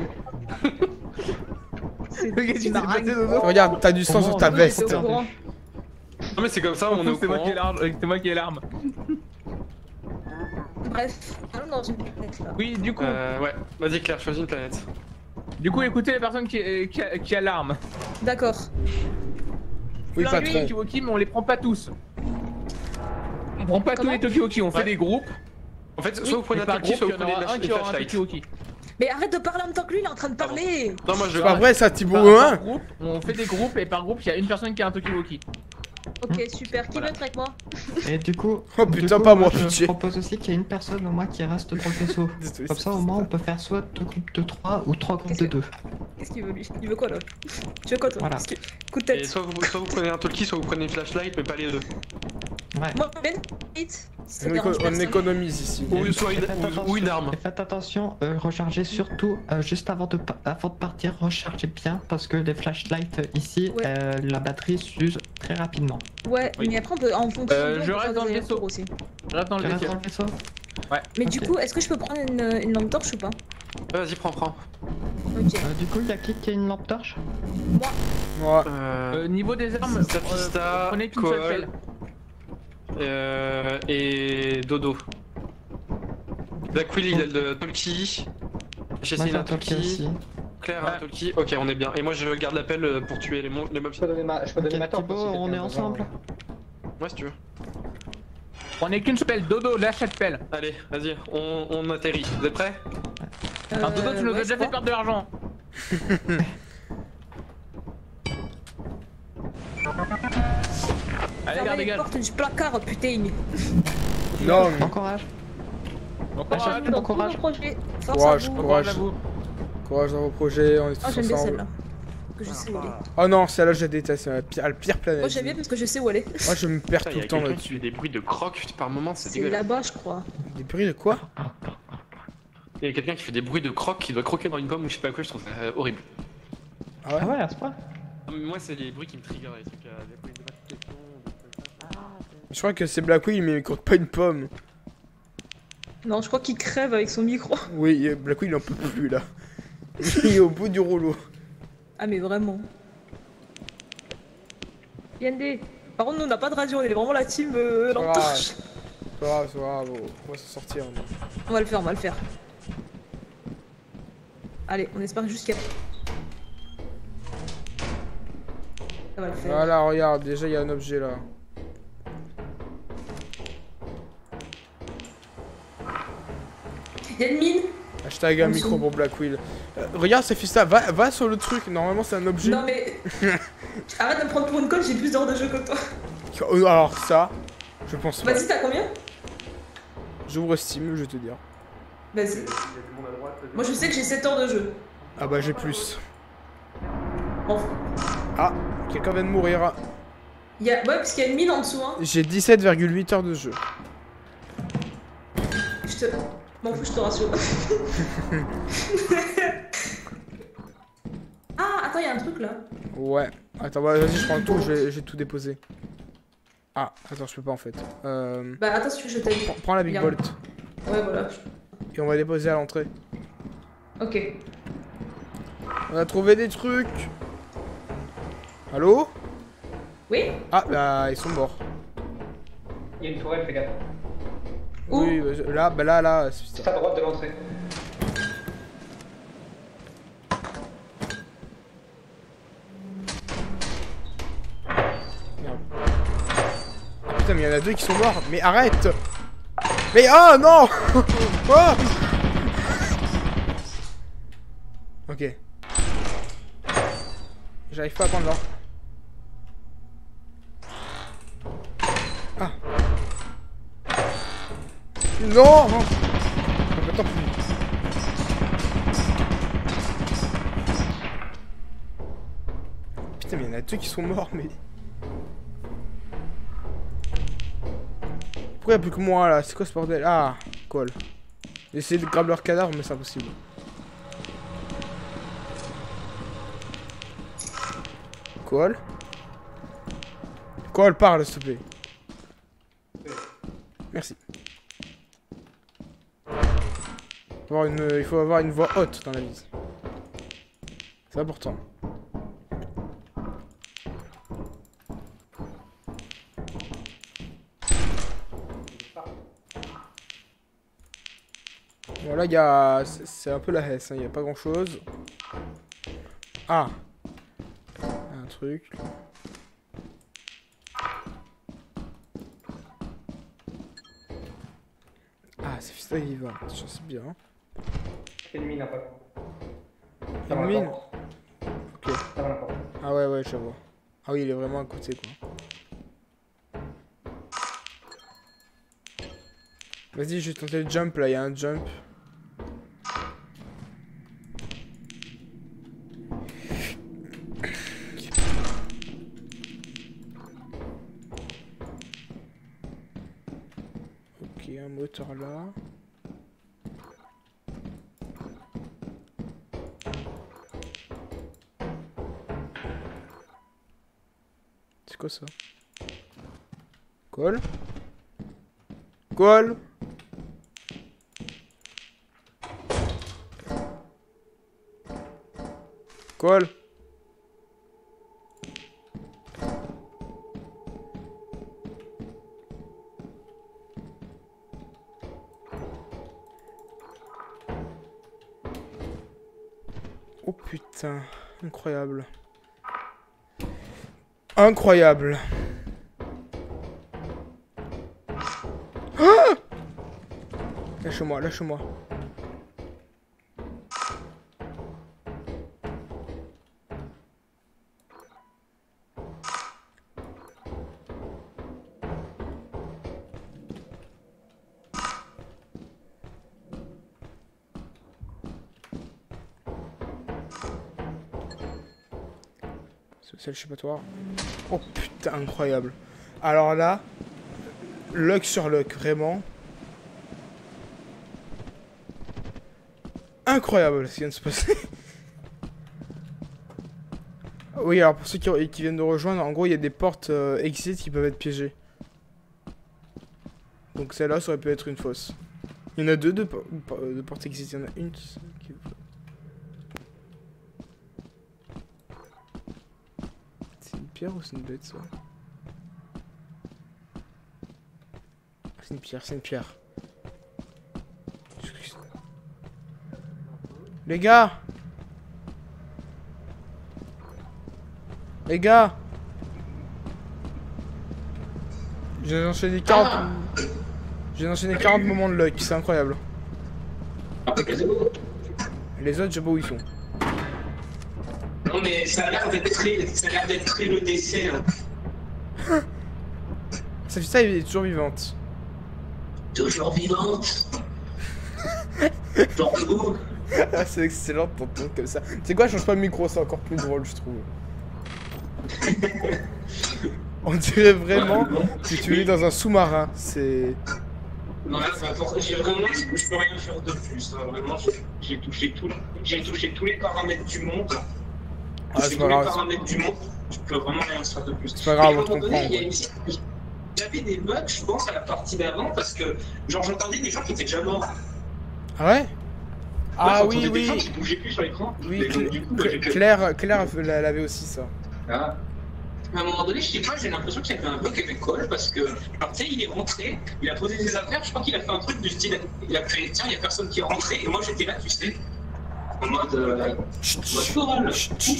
C'est Qu'est-ce qui s'est passé, Dodo? Regarde, t'as du sang sur ta veste. J'étais au courant. Non mais c'est comme ça, on est au C'est moi courant. qui ai l'arme. C'est moi qui ai l'arme. Bref, allons dans une planète là. Oui, du coup, Ouais, vas-y Claire, choisis une planète. écoutez les personnes qui a l'arme. D'accord. Oui, Plein de patron. Tokiwoki, mais on les prend pas tous. On prend pas tous Comment les Tokiwoki, on fait Ouais. des groupes. En fait, soit vous prenez Et un par talkie, groupe, soit il vous y en prenez aura un les qui aura un flashlights. Tokiwoki. Mais arrête de parler en même temps que lui, il est en train de parler. Non, moi je C'est pas vrai, ça, Thibaut Par 1. groupe, on fait des groupes et par groupe, il y a une personne qui a un Tokiwoki. Ok, super. Qui veut être avec moi? Et du coup. Oh, du putain, coup, pas moi, je pitié. propose aussi qu'il y ait une personne au moins qui reste dans le vaisseau. Désolé, Comme ça au moins on peut faire soit 2 groupes de 3 ou 3 groupes Qu'est-ce de que- 2. Qu'est-ce qu'il veut lui? Il veut quoi là? Tu veux quoi toi? Voilà. Qu'est-ce que- Coup de Et tête. soit vous prenez un talkie, soit vous prenez une flashlight, mais pas les deux. Ouais. Moi, Ben, hit. Ça On, dérange on personne. économise ici. Ou une arme. Et faites attention, rechargez surtout juste avant de partir, rechargez bien parce que les flashlights ici, Ouais. la batterie s'use très rapidement. Ouais, Oui. mais après on peut en fonction de je on peut reste faire dans des le vaisseau. allers-retours aussi. Je reste dans Tu le restes vaisseau. dans le vaisseau? Mais du Ok. coup, est-ce que je peux prendre une lampe torche ou pas? Vas-y, prends. Ok. Du coup, il y a qui a une lampe torche? Moi, Niveau des armes, Statista, prenez qu'une seule Cole. pelle. Et Dodo. Black Will il a le talkie. Moi Jessie j'ai il a un un talkie talkie. aussi. Claire a un talkie. Ok, on est bien. Et moi je garde la pelle pour tuer les mobs. Je peux donner ma Ok, torche Thibaut, si on quelqu'un est a ensemble. besoin. Ouais, si tu veux. Prenez qu'une seule pelle. Dodo, lâche cette pelle. Allez, vas-y, on atterrit. Vous êtes prêts? Alors, Dodo, tu nous as ouais, déjà je fait crois. perdre de l'argent. Allez, Fermez garde, les dégage. portes du placard, putain. non, mais Bon courage. Bon Lâche courage. un peu, bon courage. Projet. Force Courage, à vous. Bon courage. courage à vous. courage dans vos projets, on est Ah, tous j'aime bien ensemble. celle-là. Que je sais où elle est. Oh non, celle-là je la déteste, c'est la pire planète. Moi j'aime bien parce que je sais où elle est. Moi je me perds Putain, tout y le a temps quelqu'un qui fait là-dessus. des bruits de crocs par moment, c'est C'est dégueulasse. là-bas, je crois. Des bruits de quoi? Il y a quelqu'un qui fait des bruits de crocs qui doit croquer dans une pomme ou je sais pas quoi, je trouve ça horrible. Ah ouais? Ah ouais, à ce point? Moi, c'est les bruits qui me triggerent, les trucs à des bruits de mastication, des trucs comme ça. Je crois que c'est Black Will mais il compte pas une pomme. Non, je crois qu'il crève avec son micro. Oui, Black Will il en peut plus là. Il est au bout du rouleau. Ah mais vraiment. YND. Par contre, nous on n'a pas de radio, on est vraiment la team l'entorche. C'est pas grave, on va s'en sortir. On va le faire, on va le faire. Allez, on espère juste qu'il y a... Ça va le faire. Voilà, regarde, déjà il y a un objet là. Il y a une mine. Hashtag un micro pour Black Will. Regarde, ça fait ça. Va sur le truc. Normalement, c'est un objet. Non mais... Arrête de me prendre pour une conne, j'ai plus d'heures de jeu que toi. Alors ça, je pense pas. Vas-y, t'as combien? J'ouvre Steam, je vais te dire. Vas-y. Moi je sais que j'ai 7 heures de jeu. Ah bah j'ai plus. Enfin. Ah, quelqu'un vient de mourir. Il y a... Ouais, parce qu'il y a une mine en dessous, hein. J'ai 17,8 heures de jeu. Je te... M'en fous, je te rassure. Ah, attends, il y a un truc là. Ouais. Attends, bah, vas-y, je prends le tour, je vais tout déposer. Ah, attends, je peux pas en fait. Bah attends, si tu veux, je t'aide. Prends la Big Regarde. Bolt. Ouais, voilà. Et on va déposer à l'entrée. Ok. On a trouvé des trucs. Allô? Oui? Ah, bah, ils sont morts. Il y a une tourelle, fais gaffe. Où? Oui, là, bah là, c'est C'est ça. à droite de l'entrée. Merde. Ah, putain, mais il y en a deux qui sont morts. Mais arrête! Mais oh non! Oh! Ok. J'arrive pas à prendre l'or. Ah. Non! Attends, plus vite. Putain, mais il y en a deux qui sont morts, mais... Pourquoi il n'y a plus que moi, là? C'est quoi ce bordel? Ah, cool. J'ai essayé de grabber leur cadavre, mais c'est impossible. Cool. Cool, parle, s'il te plaît. Merci. Il faut avoir une voix haute dans la vie. C'est important. Bon là il y a... C'est un peu la hesse, hein. Il n'y a pas grand chose. Ah. Un truc. Ah, c'est ça il va. Ça c'est bien. C'est une mine, hein, pas. Une mine. Ok. Ça va n'importe. Ah ouais, je vois. Ah oui, il est vraiment à côté, quoi. Vas-y, je vais tenter le jump, là, il y a un jump. Ok, un moteur là. C'est quoi ça? Cool. Cool. Cool. Oh putain, incroyable. Incroyable. Ah! Lâche-moi, lâche-moi. C'est l'échappatoire. Oh putain, incroyable. Alors là, luck sur luck, vraiment. Incroyable ce qui vient de se passer. Oui, alors pour ceux qui viennent de rejoindre, en gros, il y a des portes exit qui peuvent être piégées. Donc celle-là, ça aurait pu être une fosse. Il y en a deux de portes exit. Il y en a une qui... pierre ou c'est une bête ça? C'est une pierre, c'est une pierre. Les gars! Les gars! J'ai enchaîné 40... J'ai enchaîné 40 moments de luck, c'est incroyable. Les autres, je sais pas où ils sont. Non mais ça a l'air d'être le décès. Hein. Ça, elle est toujours vivante. Toujours vivante. Genre où? Ah, c'est excellent de t'entendre comme ça. Tu sais quoi, change pas le micro, c'est encore plus drôle, je trouve. On dirait vraiment que tu es dans un sous-marin, c'est... Non, j'ai vraiment, je peux rien faire de plus. Hein. Vraiment, j'ai touché tous les paramètres du monde. Ah, c'est pas grave. Je peux vraiment rien faire de plus. C'est pas grave, on te comprend. comprend. J'avais des bugs, je pense, à la partie d'avant parce que, genre, j'entendais des gens qui étaient déjà morts. Ah ouais? Ah Ouais, oui, j'entendais des gens oui. qui bougeaient plus sur l'écran. Oui, Et donc, du coup, Claire elle avait aussi ça. Ah. À un moment donné, je sais pas, j'ai l'impression qu'il y avait un bug avec Cole parce que, alors, tu sais, il est rentré, il a posé ses affaires, je crois qu'il a fait un truc du style, il a fait, tiens, il y a personne qui est rentré, et moi j'étais là, tu sais, en mode choral.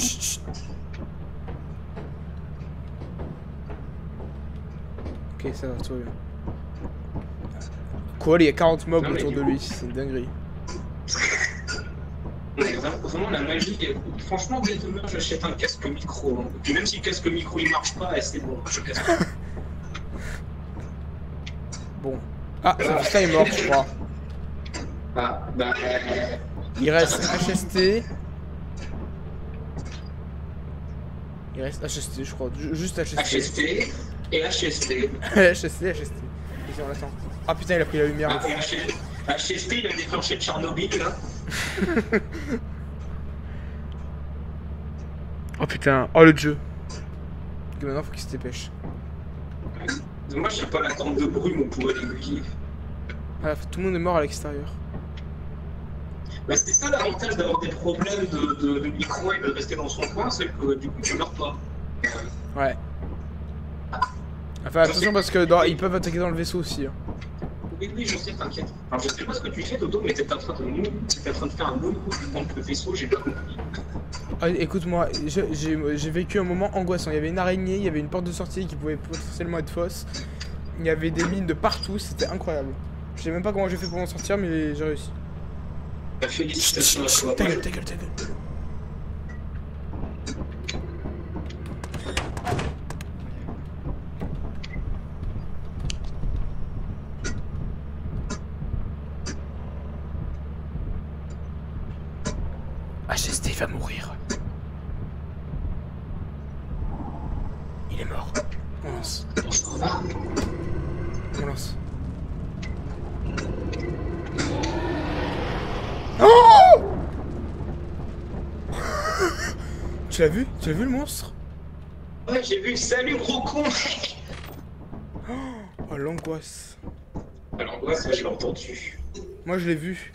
Ok, ça va, tout va bien. Cole, il y a 40 mobs Non, mais autour du de coup- lui, c'est une dinguerie. Ouais, vraiment la magie, franchement, dès demain, j'achète un casque micro. Hein. Puis même si le casque micro il marche pas, c'est bon, je casse pas. Bon. Ah, ça est mort, je crois. Ah, bah. Il reste HST. Il reste HST, je crois. Juste HST. HST et HST. HST. Vas-y, on l'attend. Ah putain, il a pris la lumière. Ah, et HST, il a déclenché Tchernobyl là. Oh putain, oh le jeu. Ok, maintenant faut qu'il se dépêche. Moi, j'ai pas l'attente de brume, on pourrait l'aiguiller. Ah, tout le monde est mort à l'extérieur. Bah, c'est ça l'avantage d'avoir des problèmes de micro et de rester dans son coin, c'est que du coup, tu meurs pas. Ouais. Enfin, attention parce que ils peuvent attaquer dans le vaisseau aussi. Hein. Oui, je sais, t'inquiète. Alors, je sais pas ce que tu fais, Dodo, mais t'es en train de faire un bon coup contre le vaisseau, j'ai pas compris. Ah, écoute-moi, j'ai vécu un moment angoissant. Il y avait une araignée, il y avait une porte de sortie qui pouvait potentiellement être fausse. Il y avait des mines de partout, c'était incroyable. Je sais même pas comment j'ai fait pour m'en sortir, mais j'ai réussi. Bah, félicitations à toi. Ta gueule. HST va mourir. Il est mort. On lance. On lance. Oh! Tu l'as vu? Tu l'as vu le monstre? Ouais, j'ai vu, salut gros con. Oh l'angoisse. Alors, ouais, ça, je l'ai entendu. Moi je l'ai vu.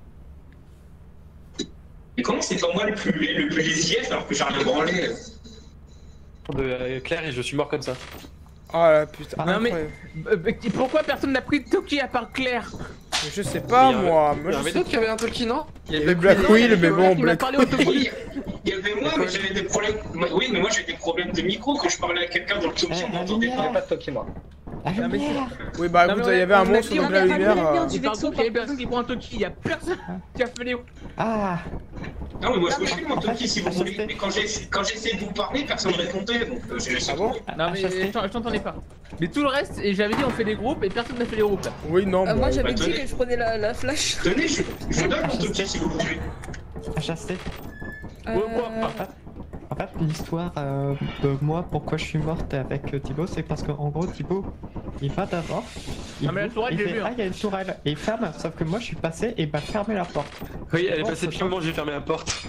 Et comment c'est pas moi le plus lésif alors que j'ai rien branlé? De Claire et je suis mort comme ça. Oh la putain. Non, mais- Incroyable. Pourquoi personne n'a pris Toki à part Claire? Je sais pas moi. Il Moi y je avait sais. d'autres qui avaient un Toki, non? Il y avait Black Will, mais bon, Il m'a Black. parlé au Toki. Oui, il y avait moi, mais j'avais des problèmes. Oui, mais moi j'ai des problèmes de micro quand je parlais à quelqu'un dans le Toki, on m'entendait pas. Pas de Toki, moi. La Non, mais lumière. Oui, bah Non, écoute, mais il y avait un on a monstre dit, donc on la a lumière. Il par contre, il y avait personne qui prend un Toki. Il y a personne qui a fait les. Ah, Non, mais moi je me Non, suis mais mon en Toki fait, si vous ça voulez. fait- Mais quand j'essayais de vous parler, personne ne répondait, donc j'ai laissé. Ah bon? Non, mais HST. je t'entendais pas. Mais tout le reste, et j'avais dit on fait des groupes et personne n'a fait les groupes. Oui, non, bon. Moi j'avais bah, dit tenez. que je prenais la flash. Tenez, je vous donne mon Toki si vous voulez. HST. Pourquoi En fait, l'histoire de moi, pourquoi je suis morte avec Thibaut, c'est parce qu'en gros, Thibaut, il va d'avant. Il Ah, mais la ouvre, tourelle, il j'ai fait, vu, hein. ah, il y a une tourelle. Et il ferme, sauf que moi, je suis passé et il m'a fermé la porte. Oui, elle est Bon, passée ça depuis un moment, j'ai fermé la porte.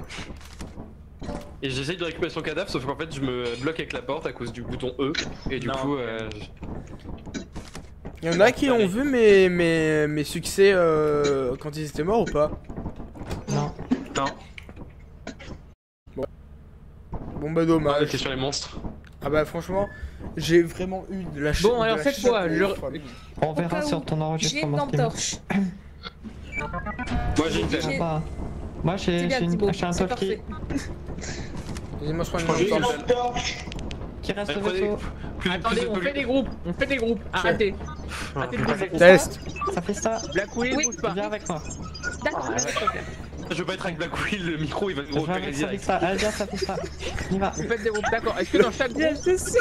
Et j'essaye de récupérer son cadavre, sauf qu'en fait je me bloque avec la porte à cause du bouton E. Et du Non. coup, Il y en a qui ont vu mes succès quand ils étaient morts ou pas? Non. non. Bon bah Ouais, dommage. t'es sur les monstres. Ah bah franchement, j'ai vraiment eu de la chance. Bon, alors cette fois, On verra sur ton J'ai une enregistrement lampe Steam. torche. Moi j'ai une J'ai- pelle. Bah, moi C'est j'ai bien, Thibaut, j'ai un c'est talkie parfait. Vas-y, moi je prends Je prends juste une une lampe torche. pelle. qui reste au Prenez vaisseau. plus Attendez, de on fait des groupes. On fait des groupes. Arrêtez. Arrêtez de bouger. Test. Ça fait ça. Black Will, Oui. bouge pas. Viens avec moi. D'accord. Je veux pas être avec Black Will, le micro il va Je nous vais repérer avec ça, avec direct. ça. Allez, viens, ça fait ça. On y va. Vous faites des groupes, d'accord. Est-ce que dans chaque groupe.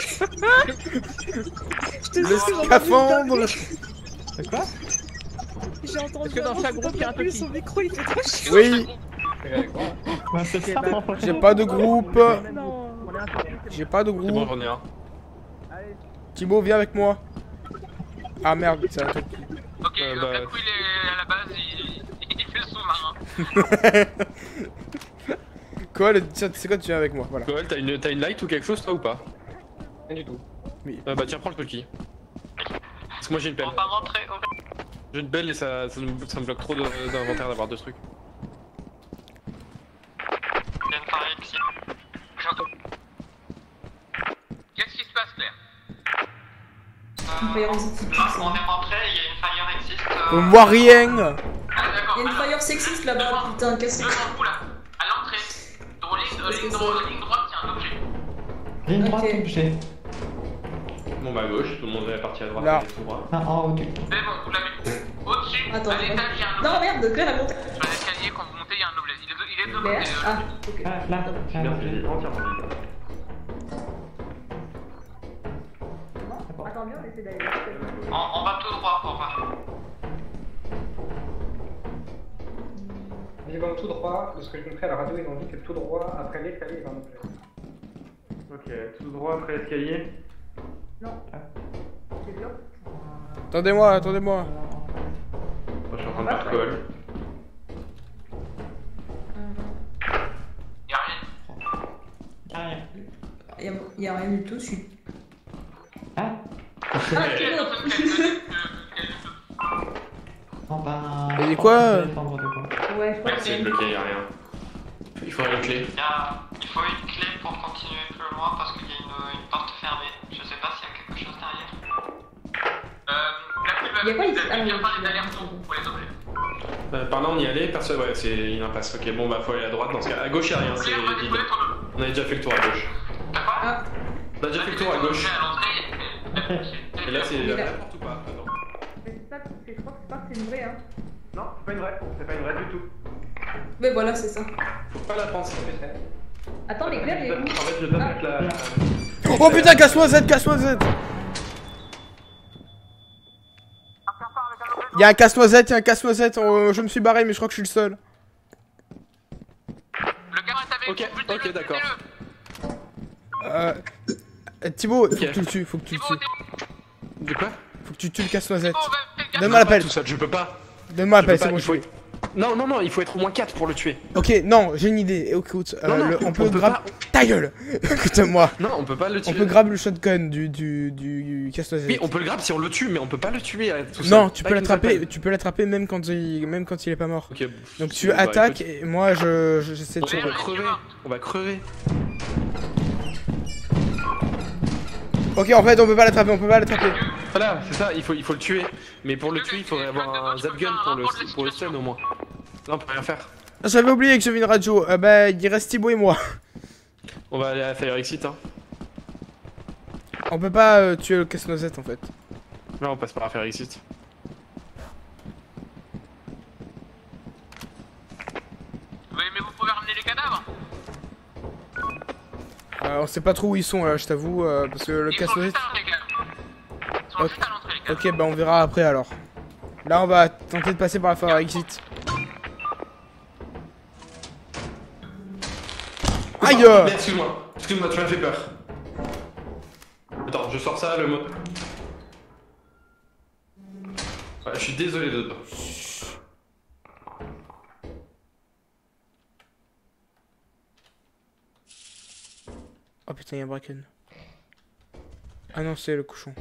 Le scaphandre. C'est quoi? J'ai entendu. Est-ce que dans chaque groupe il y a un petit. Son micro, il fait trop chiant. Oui, Ouais, c'est ça. j'ai pas de groupe. Non. J'ai pas de C'est bon, groupe. j'en ai un. Thibaut, viens avec moi. Ah merde, c'est un truc. Ok, bah- Black Will est à la base, il fait le sous-marin. Quoi, c'est quoi, tu viens avec moi, voilà. Coel, t'as une light ou quelque chose toi ou pas? Rien du tout. Oui. Bah tiens, prends le talkie. Parce que moi j'ai une pelle. On va rentrer au... J'ai une pelle et ça me bloque trop d'inventaire d'avoir deux trucs. Il y a une fire ici. Qu'est-ce qui se passe, Claire? Une fire existe. On est rentré, il y a une fire existe. On voit rien. Ah, d'accord. Il y a une fire sexiste là-bas, putain, qu'est-ce que Devant vous là, à l'entrée. Ligne droite, il y a un objet. Ligne droite, Ok. objet. Bon bah à gauche, tout le monde est parti à droite Là. et tout droit. Ah, en haut du. C'est bon, vous l'avez. Au-dessus, Attends, à l'étage, il y a un objet. Non, merde, Claire a monté. Sur l'escalier, quand vous montez, il y a un objet. Il est de Claire. l'autre côté. Ah, ok. Ah, là. Bien, Là. j'ai entièrement dit. Attends bien, on essaie d'aller. On va tout droit pour voir. Ils vont tout droit, de ce que j'ai compris à la radio, ils ont dit que tout droit, après l'escalier, il va nous plaire. Ok, tout droit après l'escalier. C'est bien. Attendez-moi, attendez-moi. Moi je suis en train de faire Coel. Il y a rien. Ah, rien. Il y a rien du tout, je suis. Ah. Ah, Thibaut. Non, bah. T'as dit quoi Ouais, je crois que C'est bloqué, y'a rien. Il faudrait une clé. Il faut une clé pour continuer plus loin parce qu'il y a une porte fermée. Je sais pas s'il y a quelque chose derrière. Il y a quoi ici? Il y a pas des allers-retours pour les objets. Par là on y allait, personne. Ouais, c'est une impasse. Ok, bon bah faut aller à droite dans ce cas. À gauche y'a rien, c'est Claire, vide. décoller ton... On a déjà fait le tour à gauche. T'as quoi? Ah, On a déjà fait le tour à gauche. À l'entrée. Et là c'est Il est là. la porte ou pas? Attends. je crois que c'est une vraie, hein. Non, c'est pas une vraie, c'est pas une vraie du tout. Mais voilà, c'est ça. Faut pas la prendre, c'est fait. Attends, mais Claire, elle est où? En fait, je dois mettre la... Oh putain, casse-moi Z, casse-moi Z. Y'a un casse-noisette, y'a un casse-noisette. Je me suis barré, mais je crois que je suis le seul. Le gamin est avec vous. Ok, d'accord. Thibaut, faut Ok. que tu le tues, faut que tu le tues. De quoi? Faut que tu tues le casse-noisette. Donne-moi Donne-moi la pelle, Tout seul, je peux pas. donne-moi la Je pelle, peux c'est pas, bon, il je faut suis. être... Non, non, non, il faut être au moins 4 pour le tuer. Ok, non, j'ai une idée. Écoute, on peut grab. pas... Ta gueule. Écoute-moi. Non, on peut pas le tuer. On peut grab le shotgun du casse-noisette. Oui, on peut le grab si on le tue, mais on peut pas le tuer tout seul. Non, tu Pas peux avec une l'attraper. seule Tu peux l'attraper même quand il est pas mort. balle. Ok. Donc si, tu bah, attaques écoute, et moi j'essaie de on tuer. va crever. On va crever. Ok, en fait, on peut pas l'attraper, on peut pas l'attraper. Voilà, c'est ça, il faut le tuer. Mais pour le tuer, il faudrait avoir un zapgun pour le stun au moins. Là, on peut rien faire. J'avais oublié que j'avais une radio. Bah, il reste Thibaut et moi. On va aller à Fire Exit, hein. On peut pas tuer le casse-noisette en fait. Là, on passe par la Fire Exit. Oui, mais vous pouvez ramener les cadavres. On sait pas trop où ils sont là, je t'avoue, parce que le Ils sont casse-noisette. juste à l'entrée, les gars. Ils sont juste à l'entrée, les gars. Ok, bah on verra après alors. Là, on va tenter de passer par la Fire Exit. Aïe! Merde, excuse-moi, tu m'as fait peur. Attends, je sors ça, le mot. Ouais, je suis désolé de toi. Oh putain, y'a un bracken. Ah non, c'est le cochon.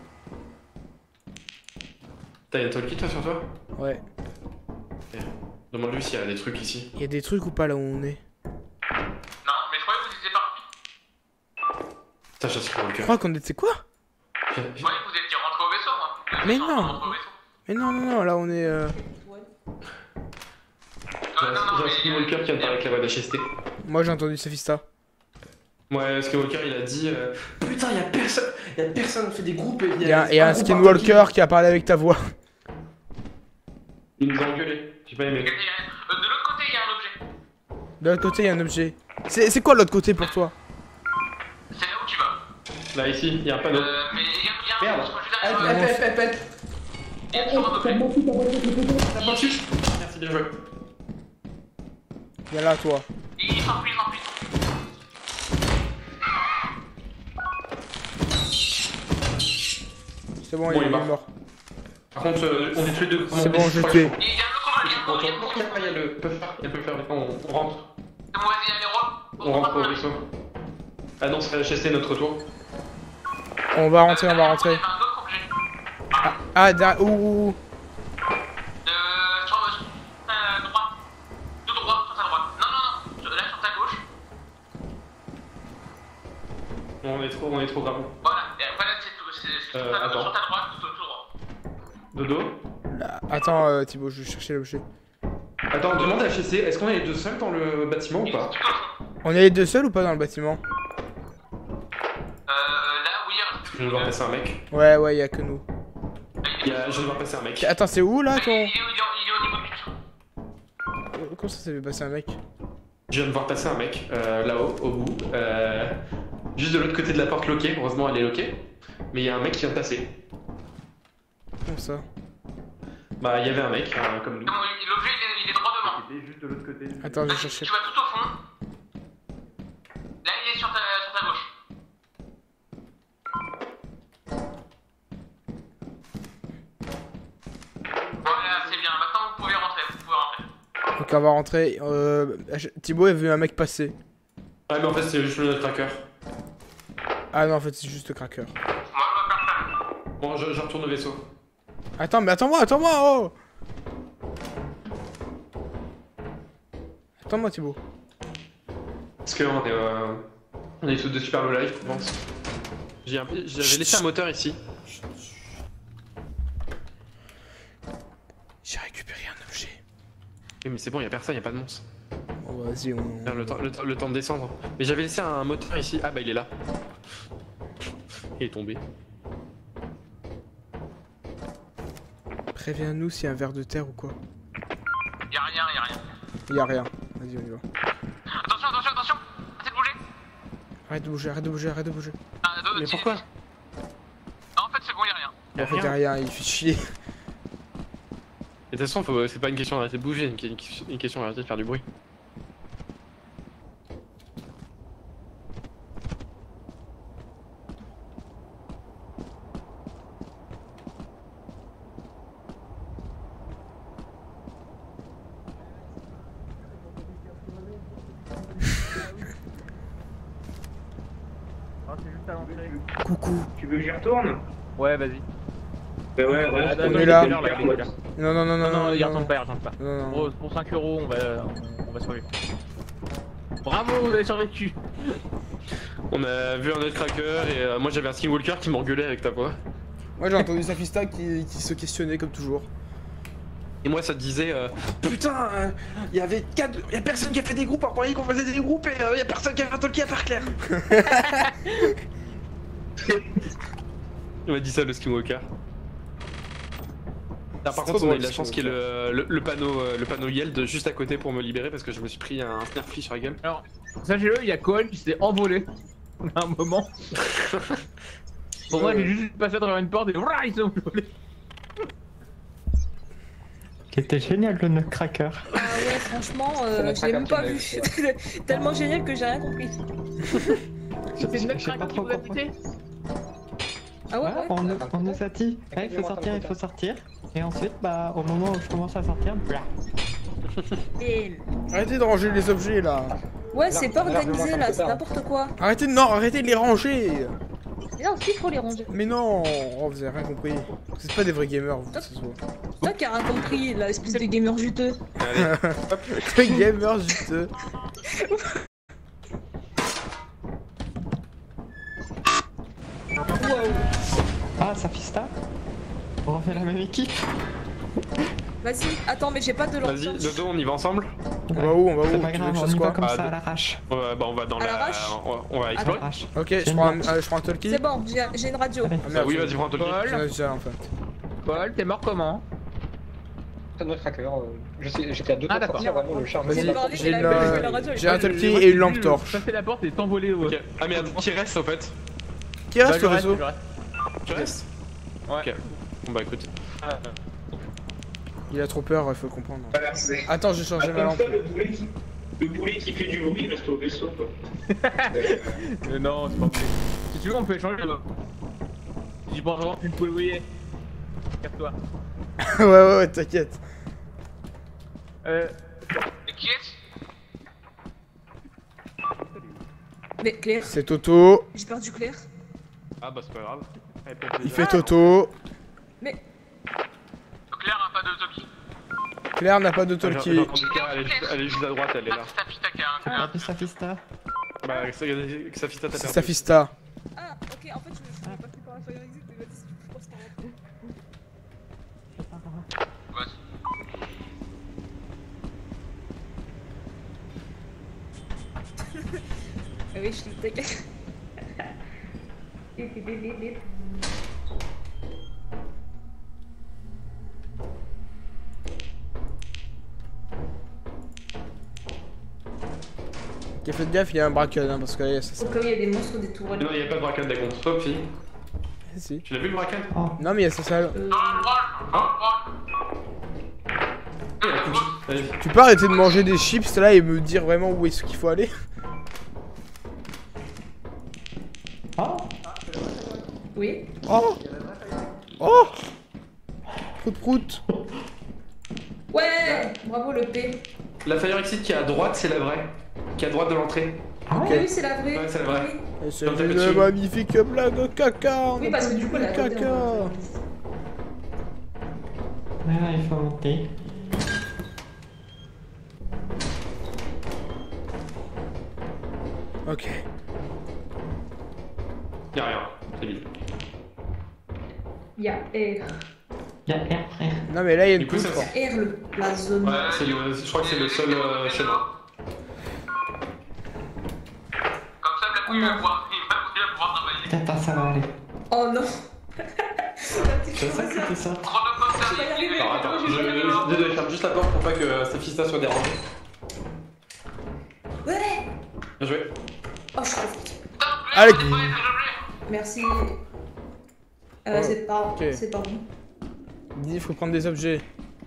T'as une talkie toi sur toi? Ouais. Demande-lui s'il y a des trucs ici. Il y a des trucs ou pas là où on est? Non, mais je croyais que vous étiez partis. Ça, je sais pas le Je cœur. crois qu'on était quoi? Je croyais que vous étiez rentrés au vaisseau, moi. Mais Vous êtes non. rentrés au vaisseau. Mais non, non, non, là on est. Ah, non, non, J'ai un mais. Skywalker qui vient de parler avec la voix d'HST. Moi j'ai entendu Safista. Ouais, Skywalker il a dit putain, y'a personne, on fait des groupes et Il y a un Skinwalker qui a parlé avec ta voix. Il nous a engueulé, j'ai pas aimé. De l'autre côté, il y a un objet. De l'autre côté, il y a un objet. C'est quoi l'autre côté pour toi? C'est là où tu vas. Là, ici, y'a un panneau. Mais il y a un Merde. juste derrière. Il y a toujours un objet. Merci, bien joué. Viens là, toi. Il s'enfuit. C'est bon, Bon, il il est marche. mort. Par contre, on est tous les deux. C'est bon, je l'ai tué. Il y a le combat, il y a On le tourne. Il y a le puffer, on rentre. C'est bon, vas-y, allez, On rentre au vaisseau. Ah non, c'est HST notre tour. On va rentrer, on va rentrer. Il y a un autre objet. Ah, derrière. Ouh. Sur droite. Tout droit, sur ta droite. Non. Là, sur ta gauche. On est trop grave. Voilà, c'est tout. C'est sur ta attends. droite, tout droit. Dodo. Là, attends, Thibaut, je vais chercher l'objet. Attends, demande à HST, est-ce qu'on est les deux seuls dans le bâtiment ou pas? On est les deux seuls ou pas dans le bâtiment? Là, oui, Je viens de voir passer un mec. Ouais, y'a que nous. Je viens de voir passer un mec. Attends, c'est où là ton. il est au niveau du putain. Comment ça fait passer un mec? Je viens de voir passer un mec, là-haut, au bout. Juste de l'autre côté de la porte loquée, heureusement elle est loquée. Mais il y a un mec qui vient de passer. Comment ça? Bah, il y avait un mec, comme nous. Non, l'objet, il est droit devant. Il était juste de l'autre côté. Attends, je vais Vas-y, chercher. tu vas tout au fond. Là, il est sur ta gauche. Voilà, c'est bien. Maintenant, vous pouvez rentrer. Donc on va rentrer. Thibaut a vu un mec passer. Ouais, mais en fait, c'est juste le tracker. Ah non, en fait, c'est juste le cracker. Moi, je vois personne. Bon, je retourne au vaisseau. Attends, mais attends-moi, oh! Attends-moi, Thibaut. Parce on est tous de super low life, je pense. J'avais laissé un moteur ici. J'ai récupéré un objet. Oui, mais c'est bon, y'a personne, y'a pas de monstre. Bon, vas-y, Le temps de descendre. Mais j'avais laissé un moteur ici. Ah bah, il est là. Il est tombé. Préviens-nous s'il y a un ver de terre ou quoi. Y'a rien. Y'a rien. Vas-y, on y va. Attention. Arrêtez de bouger. Arrête de bouger. Ah, Mais pourquoi? Non, en fait, c'est bon, y'a rien. En fait, y'a rien, il fait chier. Et de toute façon, c'est pas une question d'arrêter de bouger, une question d'arrêter de faire du bruit. Coucou. Tu veux que j'y retourne? Ouais, vas-y. Ouais. On est là. Non, il retourne pas. Non. Gros, pour 5 euros, on va survivre. Bravo, vous avez survécu. On a vu un autre cracker et moi j'avais un Skinwalker qui m'engueulait avec ta voix. Moi j'ai entendu Safista qui se questionnait comme toujours. Et moi ça te disait putain, y a personne qui a fait des groupes, on croyait qu'on faisait des groupes et y a personne qui a fait un talkie à part Claire. Il m'a dit ça le Skinwalker. Ah, par contre, on a eu de la chance qu'il y ait le panneau Yeld juste à côté pour me libérer parce que je me suis pris un snarfly sur la gueule. Alors, sachez-le, il y a Cohen qui s'est envolé à un moment. Pour moi, j'ai juste passé à travers une porte et voilà, il s'est envolé. C'était génial le Nutcracker. Ah ouais, franchement, je l'ai même pas vu. Tellement génial que j'ai rien compris. C'est une J'ai pas trop qui vous a compris. buté. Ah ouais, On nous a dit, il faut sortir. Et ensuite, bah, au moment où je commence à sortir, blah. Et... Arrêtez de ranger les objets là. Ouais, c'est pas organisé là, c'est n'importe quoi. Arrêtez de les ranger. Non, il faut les ranger. Mais non, oh, vous avez rien compris. C'est pas des vrais gamers, vous, ce soir. Toi qui as rien compris, là, espèce de gamer juteux. Des gamers juteux. Ah, Safista? On refait la même équipe? Vas-y, attends, mais j'ai pas de Vas-y, lance. Dodo, on y va ensemble? On va où? On va où? C'est pas Tu veux grave, que je on fasse y va quoi? comme ça Ah, à l'arrache. Ouais, bah on va dans À la... l'arrache On va À explorer. l'arrache. Ok, je prends un talkie. C'est bon, j'ai une radio. Allez. Ah, merde, Oui, vas-y, prends ton j'en ai Paul, déjà en fait. Paul, t'es mort comment? Ça doit être hacker. J'étais à deux Ah, doigts de d'accord. sortir vraiment le charme. Vas-y, parlé, j'ai il a une, allumé la radio, j'ai un il a talkie et une lampe torche. Passer la porte et t'envoler au... Ok. Ah merde, qui reste au fait? Qui reste Bah, le réseau? je reste. Tu restes? Ouais. Ok. Bon bah écoute. Il a trop peur, il faut le comprendre. Traverser. Attends, j'ai changé ma lampe. Le boulet qui fait du bruit reste au vaisseau, quoi. Non, c'est pas vrai. Si tu veux, on peut échanger là-bas. J'y pense vraiment plus de poulet. Casse-toi. Ouais, t'inquiète. Qui est-ce? Mais Claire, C'est Toto. j'ai perdu Claire. Ah bah c'est pas grave. Il fait Toto. Mais Claire n'a pas de talkie. Claire n'a pas de J'ai talkie. entendu Claire, elle est juste à droite, elle est là. Safista qui a un Ah, plus Safista. Bah Safista t'as perdu. Safista. ah, ok, en fait, je suis passé par la fire exit, mais vas-y, si tu penses par là. Ah oui, je suis take. Ok, faites gaffe, il y a un braquage hein, parce que là, ça. Au cas où il y a des monstres, des tourelles. Non, il y a pas de braquette des comptes. Stop, fille. Si. Tu l'as vu le braquette? Non, mais il y a sa salle. Vas-y. Tu peux arrêter de manger des chips là et me dire vraiment où est-ce qu'il faut aller? Oh, Oui. Oh! Oh! Prout prout! Ouais, bravo le P. La fire exit qui est à droite, c'est la vraie. Qui est à droite de l'entrée. ah Oui, ouais. oui, c'est la vraie. Ouais, c'est la vraie. Oui. Et c'est Donc, t'as une fait dessus. magnifique blague caca! On Oui, a parce que plus du coup, de la côté, caca! Ah, il faut monter. Ok. Y'a rien, c'est vide. Il y a R. Il y a R, frère. Non, mais là il y a une Du coup, ça poutre. R, la zone. Ouais, je crois que c'est le seul chemin. Comme ça, Oh il non. va pouvoir travailler. Attends, ça va aller. Oh non. Je sais que c'était ça. Je vais y arriver. Alors attends, je ferme juste la porte pour pas que Safista soit dérangée. Ouais. Bien joué. Oh, je suis trop forte. Allez! Merci. Oh, C'est pas, ok. c'est pas bon. Dis, il faut prendre des objets.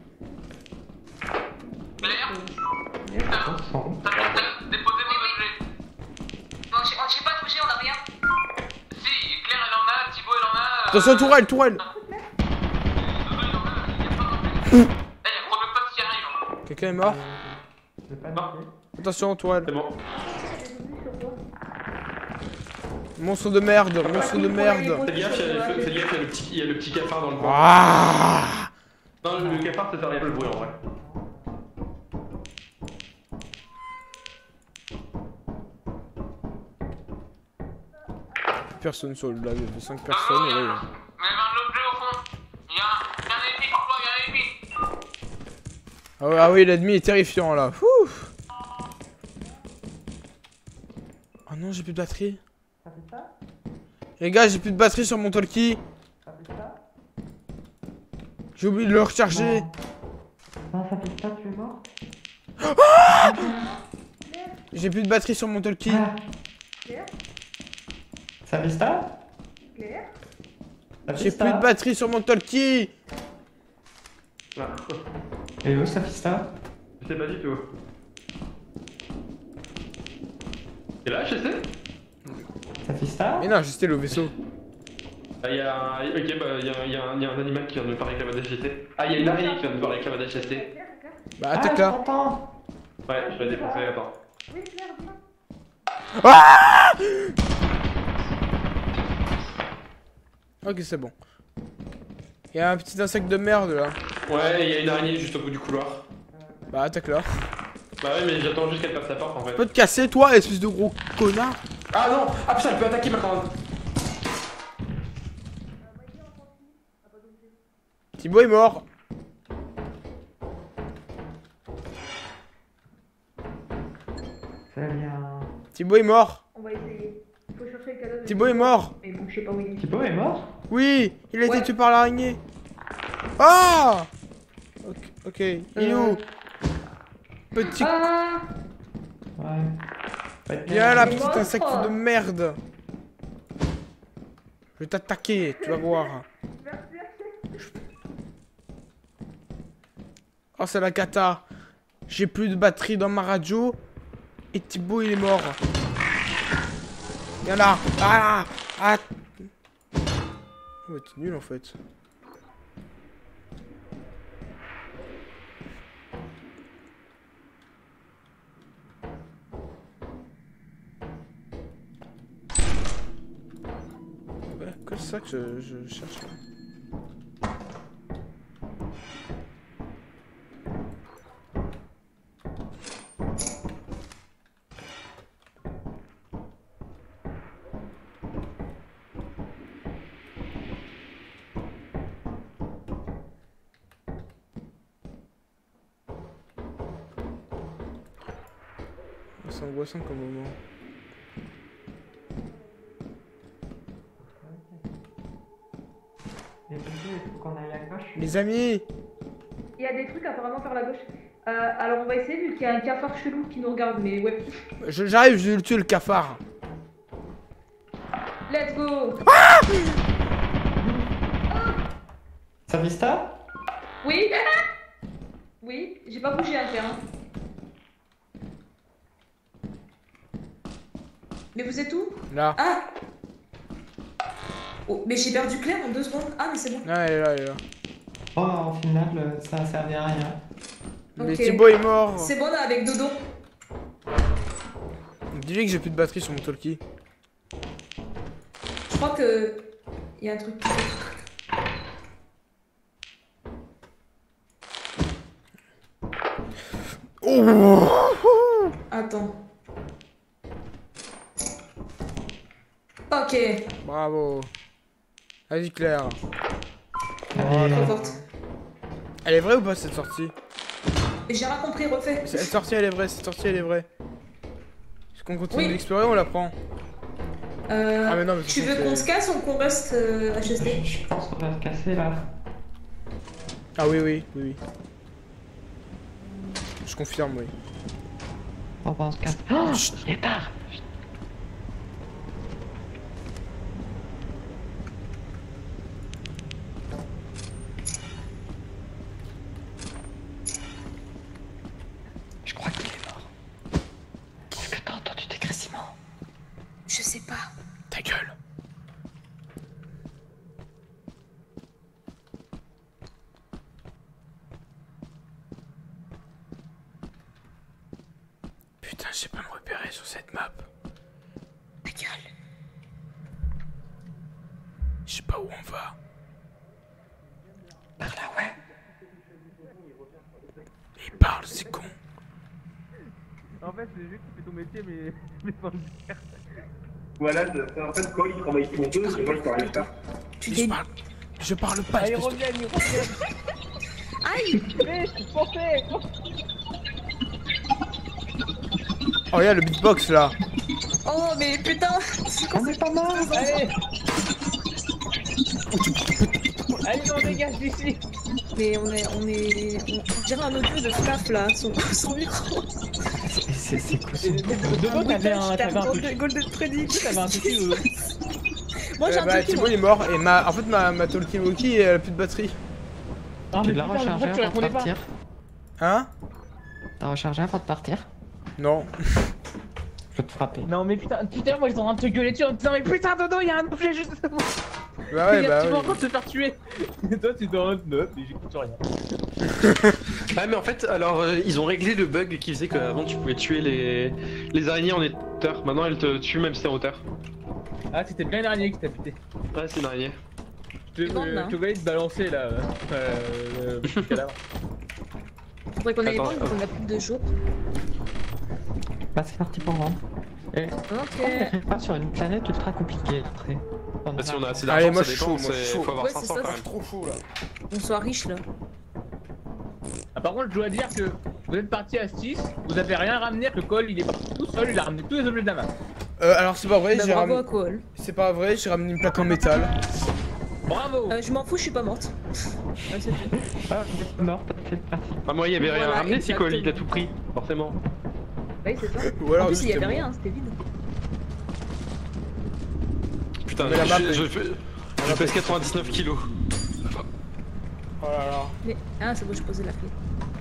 Oh, Déposez vos objets. Non, j'ai pas touché, on a rien. Si, Claire elle en a, Thibaut elle en a. Attention, tourelle, tourelle! Eh, y'a Chronopost qui arrive. Quelqu'un est mort? Attention, tourelle. C'est bon. Monstre de merde, monstre de merde. Fais gaffe, il y a le petit cafard dans le coin. Ah! Non, le cafard, ça fait un peu le bruit en vrai. Personne sur le live, il y avait 5 personnes et là, Mais il y a un objet au fond. Il y a un ennemi, pourquoi il y a un ennemi? Ah oui, l'ennemi est terrifiant là. Ouh. Oh non, j'ai plus de batterie. Les gars, j'ai plus de batterie sur mon talkie. J'ai oublié de le recharger. Non, Safista, tu es mort? J'ai plus de batterie sur mon talkie. Ah. Safista? Claire. J'ai plus de batterie sur mon talkie. Et où Safista? Je sais pas du tout. Et là, je sais. Safista? Mais non, c'était le vaisseau. Il y a un... Ok, bah il y a un animal qui vient de me parler avec la DHST. Ah, il y a une araignée qui vient de me parler avec la DHST. Bah, Ah, attaque je là. t'entends. Ouais, je vais défoncer, attends. Ok, c'est bon. Il y a un petit insecte de merde là. Ouais, il y a une araignée juste au bout du couloir. Bah, attaque-la. Bah ouais, mais j'attends juste qu'elle passe la porte en fait. Tu peux te casser, toi, espèce de gros connard. Ah non! Ah putain, elle peut attaquer maintenant! Thibaut est mort. Très bien. Thibaut est mort. On va essayer. Faut chercher le cadavre. Thibaut est mort. Mais bon, je sais pas où il est. Thibaut est mort? Oui, il a été Ouais. tué par l'araignée. Ah! Ok, il est où? Petit. Ah! Ouais. Viens là, Il est petit mort. insecte de merde. Je vais t'attaquer, tu vas voir. Oh, c'est la cata. J'ai plus de batterie dans ma radio. Et Thibaut, il est mort. Viens là. Ah! Ah! Ouais, t'es nul en fait. Ouais, que c'est ça que je cherche là. C'est angoissant comme moment. Les amis! Il y a des trucs apparemment par la gauche. Alors on va essayer vu qu'il y a un cafard chelou qui nous regarde, mais ouais. J'arrive, je vais le tuer le cafard. Let's go! Ça vista? Oui? Oui, j'ai pas bougé un terrain. Mais vous êtes où? Là. Ah! Oh, mais j'ai perdu Claire en 2 secondes. Ah, mais c'est bon. Ah, elle est là, elle est là. Oh, au final, ça a servi à rien. Mais Ok. Thibaut est mort. C'est bon, là, avec Dodo. Dis-lui que j'ai plus de batterie sur mon talkie. Je crois que. Il y a un truc. Oh! Attends. Ok. Bravo. Vas-y Claire. Allez, Trop forte. Elle est vraie ou pas cette sortie? J'ai rien compris, refais. Cette sortie elle est vraie, cette sortie elle est vraie. Est-ce qu'on continue Oui. d'explorer ou on la prend? Ah mais non mais Tu veux qu'on se casse ou qu'on reste HST? je pense qu'on va se casser là. Ah oui oui, oui oui. Je confirme oui. On va se casser. Oh, il est tard. Je crois qu'il est mort. Qu'est-ce que t'as entendu des cressiments? Je sais pas. Ta gueule. Putain, je sais pas me repérer sur cette map. Ta gueule. Je sais pas où on va. Par là, ouais. Il parle, c'est con. En fait, c'est juste que tu fais ton métier, mais sans le dire. Voilà, en fait, quand il travaille pour deux, c'est moi je peux rien faire. Tu Mais t'es. je parle pas. Allez, espèce de- reviens, ils reviennent. Aïe! Mais je pensais. Oh regarde le beatbox là. Oh, mais putain! C'est quoi est pas mort. Allez. Allez, on dégage d'ici. Mais on dirait un audio de Flaf là, son micro. C'est quoi ce Devant, t'avais un truc. Golden Predict. T'avais un truc. Moi j'ai un Bah truc. Thibaut il est mort et en fait ma talkie-walkie elle a plus de batterie. Ah, Tu mais l'as putain, rechargé pourquoi tu avant de répondais pas? partir? Hein? T'as rechargé avant de partir? Non. Je vais te frapper. Non, mais putain, moi ils sont en train de te gueuler dessus en te disant, mais putain, Dodo, y'a un objet juste devant. Bah ouais, bah Tu vas oui. encore te faire tuer. Et toi, tu dois en note, mais j'écoute rien. Ah mais en fait, alors ils ont réglé le bug qui faisait qu'avant tu pouvais tuer les araignées en hauteur. Maintenant elles te tuent même si t'es en hauteur. Ah, c'était bien une araignée qui t'a buté. Ouais, c'est une araignée. te voyais te balancer là. Le cadavre. Faudrait qu'on aille Attends, voir, on a plus de 2 jours. Bah c'est parti pour moi. Et Ok. on n'est pas sur une planète ultra compliquée après. Bah, si on a assez Allez, d'argent, moi, ça je suis dépend, chaud, moi, je suis chaud. faut avoir Ouais, c'est 500 ça, quand c'est même. Trop chaud là. On soit riche là. Ah, par contre, je dois dire que vous êtes parti à 6, vous avez rien ramené, que Cole il est parti tout seul, il a ramené tous les objets de la map. Alors c'est pas vrai, Bah, j'ai bravo à ramené. Cole. C'est pas vrai, j'ai ramené une plaque en métal. Bravo! Je m'en fous, je suis pas morte. Ouais, c'est tout. Ah, mort, c'est parti. Bah, moi, il y avait rien Voilà, à ramener si Cole, il a exactement. tout pris, forcément. Oui, c'est ça. Ou alors En plus, il y juste avait moi. rien, c'était vide. Putain, Mais la map, je pèse 99 kilos. Oh là là. Mais. Ah, c'est bon, je posais la clé.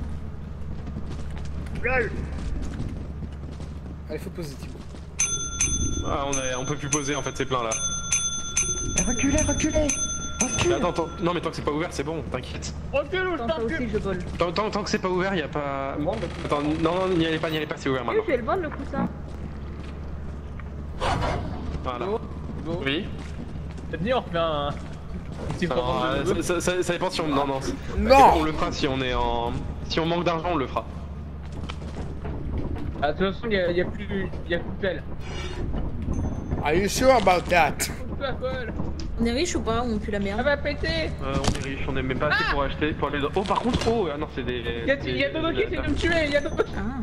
Allez, faut poser Thibaut. Ah, on peut plus poser en fait, c'est plein là. Reculez, reculez. Mais attends, non mais tant que c'est pas ouvert, c'est bon, t'inquiète. Recule ou je Attends, toi t'encule! aussi, je vole. Tant que c'est pas ouvert, y a pas. Attends, non, n'y allez pas, c'est ouvert Oui, maintenant. je vais le vendre le coussin. Voilà. Go. Oui. T'as dit, on refait un petit Alors, programme de jeu. ça dépend si on. Non, non. Non. On le fera si on est en. Si on manque d'argent, on le fera. Ah, de toute façon, y a plus de pelle. Are you sure about that? Coupe à Cole! On est riche ou pas? On pue la Elle merde. va péter! On est riche, on est même pas assez pour acheter. Pour aller... Oh, par contre, ah non, c'est des. Y'a Dodo qui essaie de me tuer! Y'a Dodo! Ah.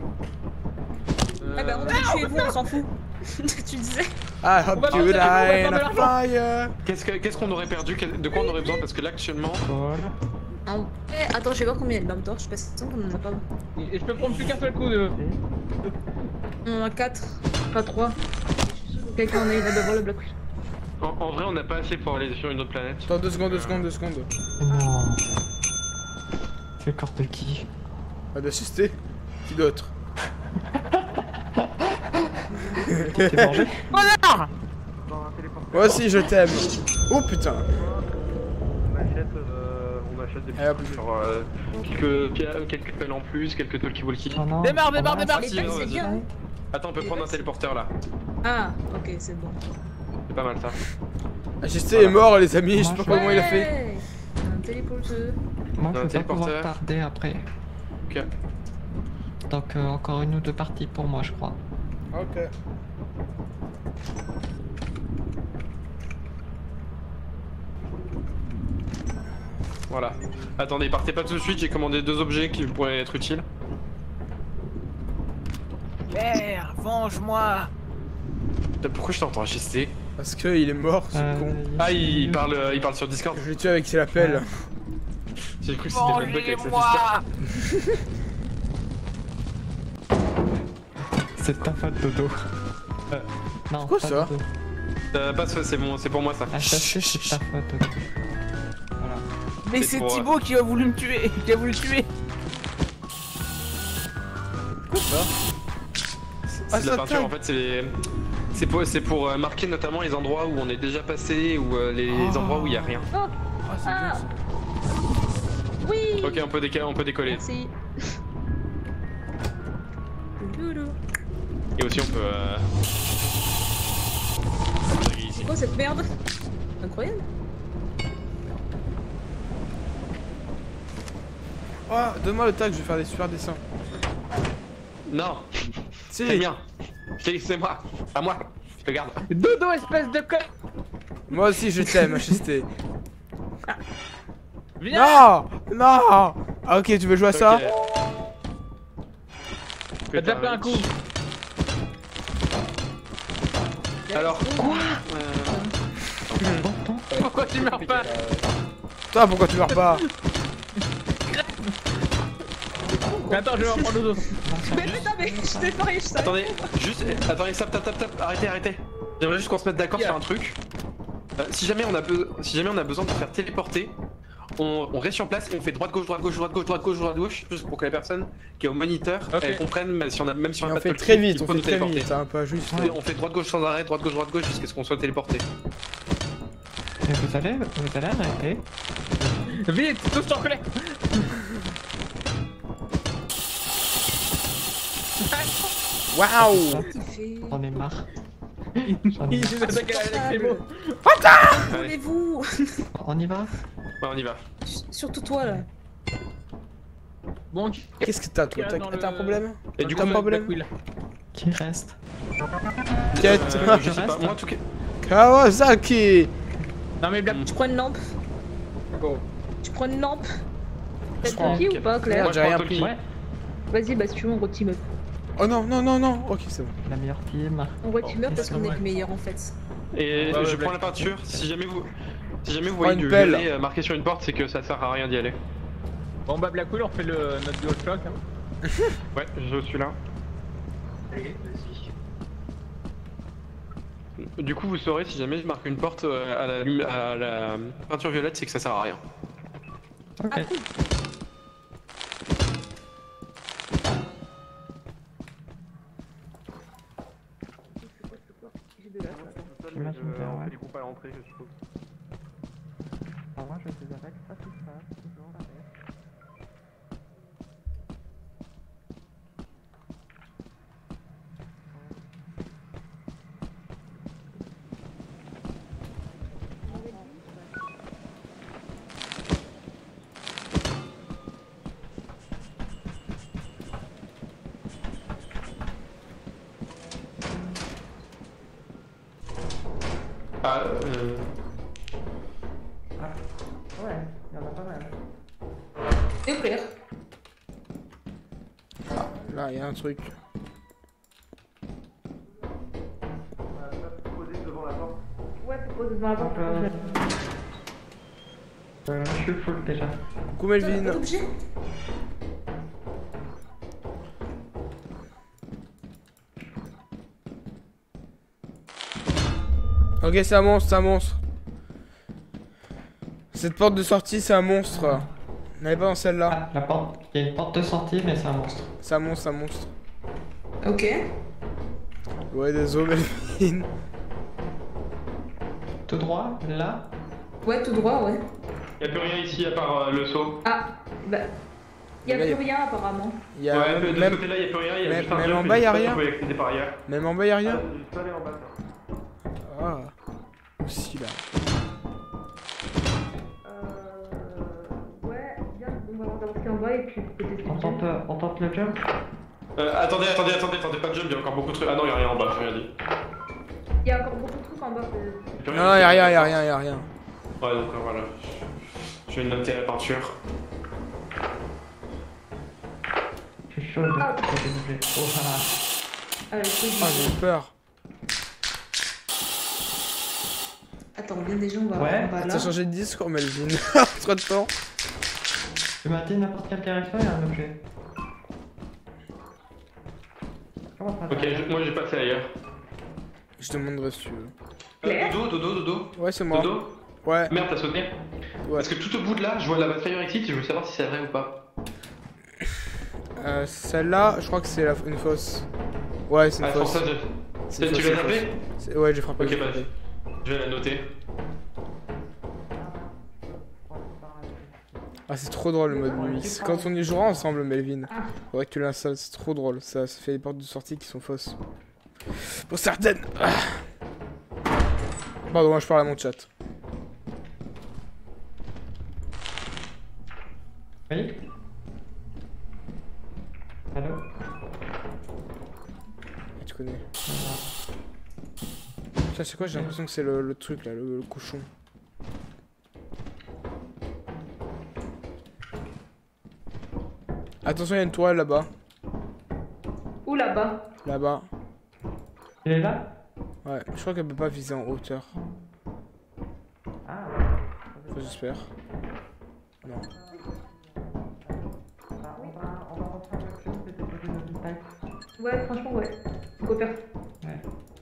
Ah bah on va tuer vous, on s'en fout. Tu disais. I hope va you partir, on va die in faire de a fire. Qu'est-ce qu'on aurait perdu? De quoi on aurait besoin? Parce que là, actuellement. Voilà. Attends, je vais voir combien il y a de lampes torches, je suis pas sûr qu'on en a pas. Et je peux prendre plus qu'un seul coup de. On en a 4. Pas 3. Quelqu'un en a, il a d'abord le bloc. En vrai, on n'a pas assez pour aller sur une autre planète. Attends, 2 secondes. Non. C'est le corps de qui? Pas d'assister. Qui d'autre? T'es mangé? Moi aussi, je t'aime. Oh putain. On achète des Ah, petits trucs, genre quelques pelles en plus, quelques talkie-walkie. Oh non. Démarre! Les si, pelles, non, c'est vas-y. bien. Attends, on peut prendre un téléporteur là. Ah, ok, c'est bon. C'est pas mal ça. HST est mort, les amis. Je sais pas comment il a fait. Ouais. Un téléporteur. Moi je Un vais pas pouvoir téléporteur. tarder après. Ok. Donc encore une ou deux parties pour moi je crois. Ok. Voilà. Attendez, partez pas tout de suite, j'ai commandé 2 objets qui pourraient être utiles. Merde, venge-moi! Pourquoi je t'entends HST? Parce que il est mort, ce con. Ah, il parle sur Discord. Je l'ai tué avec la pelle. J'ai cru que c'était le bug avec sa Discord. C'est ta faute Dodo. Non, quoi pas ça? Dodo. Pas ça, c'est pour moi ça. Ah, c'est ta faute Dodo. Voilà. Mais C'est c'est pour, Thibaut qui a voulu me tuer! Qui a voulu tuer! Ah, C'est de la ça peinture tag. en fait, c'est pour marquer notamment les endroits où on est déjà passé ou les endroits où il y a rien. Ah, c'est Ah. bien ça. Oui. Ok, on peut décoller. Merci. Doudou. Et aussi on peut. Ici. C'est quoi cette merde? Incroyable. Oh, donne-moi le tag, je vais faire des super dessins. Non, Si. c'est bien. C'est moi, à moi. Je te garde. Dodo, espèce de con! Moi aussi, je t'aime, HST. Viens! Non. Non. Ah, ok, tu veux jouer à ça? Ok. T'as déjà fait un coup! Alors. Pourquoi tu meurs pas? Toi, pourquoi tu meurs pas? Attends, je vais en prendre deux autres. Mais putain, mais je t'ai pas, je savais. Attendez, juste. Attendez, stop, arrêtez. J'aimerais juste qu'on se mette d'accord sur un truc. Si jamais on a besoin de faire téléporter, on reste sur place et on fait droite gauche, juste pour que la personne qui est au moniteur elle comprenne même si on a Et pas on de fait talkie, très il vite, faut on fait nous très téléporter. vite, hein, pas juste. On fait droite gauche sans arrêt, droite gauche jusqu'à ce qu'on soit téléporté. Et vous allez arrêter. Vite, tous t'enculés! Waouh! J'en ai marre. Il nous attaque avec les mots. Calmez-vous. On y va? Ouais, on y va. Surtout toi là. Bon, Qu'est-ce que t'as toi? Dans le- T'as un problème? Et du T'as coup, un problème? Black Will. Qui reste? Quête. Je sais pas, moi en tout cas. Kawasaki. Non mais Black. Tu prends une lampe? Go. Tu prends une lampe? T'as prends. le pied ou pas, Claire? Merde, j'ai rien prends pris. Toki. Ouais, Vas-y, bah si tu veux, on re-team up. Oh non, non, non, non. Ok, c'est bon. la meilleure team. On re-team up parce qu'on est les meilleurs en fait. Et Ouais, je ouais, prends la Black. peinture. Si jamais vous Prends voyez une du pelle. violet marqué sur une porte, c'est que ça sert à rien d'y aller. Bon bah Black Will, on fait notre duo choc. Hein. Ouais, je suis là. Allez, vas-y. Du coup, vous saurez si jamais je marque une porte à la peinture violette, c'est que ça sert à rien. Ok. Ah cool. J'imagine bien, ouais. les groupes à l'entrée, je suppose. Alors moi je suis avec ça tout ça, toujours la même. Ah, Ouais, il y en a pas mal. C'est clair. Là, il y a un truc. Ouais, c'est posé devant la porte. Je suis full déjà. Coucou Melvin. Objet? Ok, c'est un monstre, c'est un monstre. Cette porte de sortie, c'est un monstre. N'allez pas dans celle-là. Ah, la porte. Il y a une porte de sortie, mais c'est un monstre. C'est un monstre, c'est un monstre. Ok. Ouais, désolé Melvin. Tout droit, là. Ouais, tout droit, ouais. y'a plus rien ici à part le seau. Ah, bah. Y a Là, plus y a- rien apparemment. Il y a Ouais, de ce même, côté-là, y'a plus rien, y'a même- juste un même jump en et bas, je y a sais pas si rien. on peut accéder par ailleurs. même en bas, y a rien. Je peux aller en bas. Ça. Ah. Aussi là. Ouais, bien, on va voir d'abord ce qu'il y a en bas et puis peut-être On tente le jump. Attendez, pas de jump, y'a encore beaucoup de trucs. Ah non, y'a rien en bas, j'ai rien dit. Il y a encore beaucoup de trucs en bas. Y'a plus Non, non, y a rien, y a rien, y a rien. Ouais, donc voilà. Je vais noter la peinture. Je suis chaud de Ah. désolé. Oh, Ah, les trucs. Ah, j'ai peur. Attends, bien déjà, on va, Ouais. on va là. T'as changé de discours Melvin. Trop de temps. Tu m'as dit n'importe quelle direction, il y a un objet. Comment ça Ok, moi j'ai passé ailleurs. Je te demanderai si tu veux. Claire Dodo. Ouais, c'est moi. Dodo. Ouais, Merde, t'as sauté. ouais. Parce que tout au bout de là, je vois la Fire Exit et je veux savoir si c'est vrai ou pas. Celle-là, je crois que c'est une fosse. Ouais, c'est une Ah, c'est pour fosse. ça, C'est une tu fosse, l'as c'est une tapé fosse. Ouais, j'ai frappé. Ok, j'ai bah, frappé. je vais la noter. Ah, c'est trop drôle le mode nuit. C'est quand on y jouera ensemble, Melvin. Faudrait que tu l'installes, c'est trop drôle. Ça fait des portes de sortie qui sont fausses. Pour certaines. Ah. Pardon, moi je parle à mon chat. Oui. Allô. Tu connais. Ça, c'est quoi? J'ai l'impression que c'est le truc là, le cochon. Attention, il y a une toile là-bas. Où là-bas? Là-bas. Il est là? Ouais, je crois qu'elle peut pas viser en hauteur. Ah. Enfin, j'espère. Non. On va reprendre l'action, c'était poser nos détails. Ouais, franchement, ouais. On peut faire. Ouais.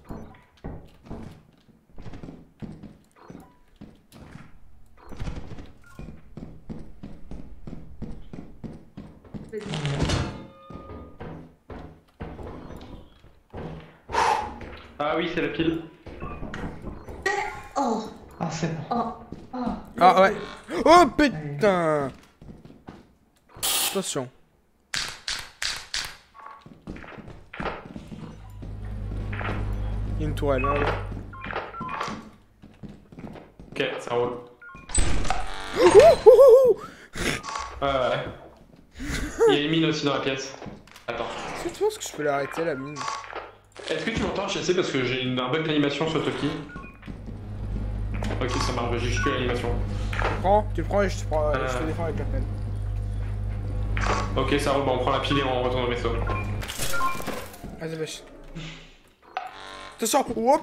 Ah oui, c'est la pile. Oh, Ah, c'est bon. oh, oh. Ah ouais. Oh putain. Attention. Il y a une tourelle, hein, là. Ok, ça roule. Ouais. Il y a une mine aussi dans la pièce. Attends. Est-ce que tu penses que je peux l'arrêter la mine? Est-ce que tu m'entends HSC parce que j'ai un bug d'animation sur Toki? Ok, ça marche, j'ai juste que l'animation. Tu le prends et je te défends avec la pelle. Ok, ça roule, on prend la pile et on retourne au vaisseau. Vas-y, wesh. Attention, whoop.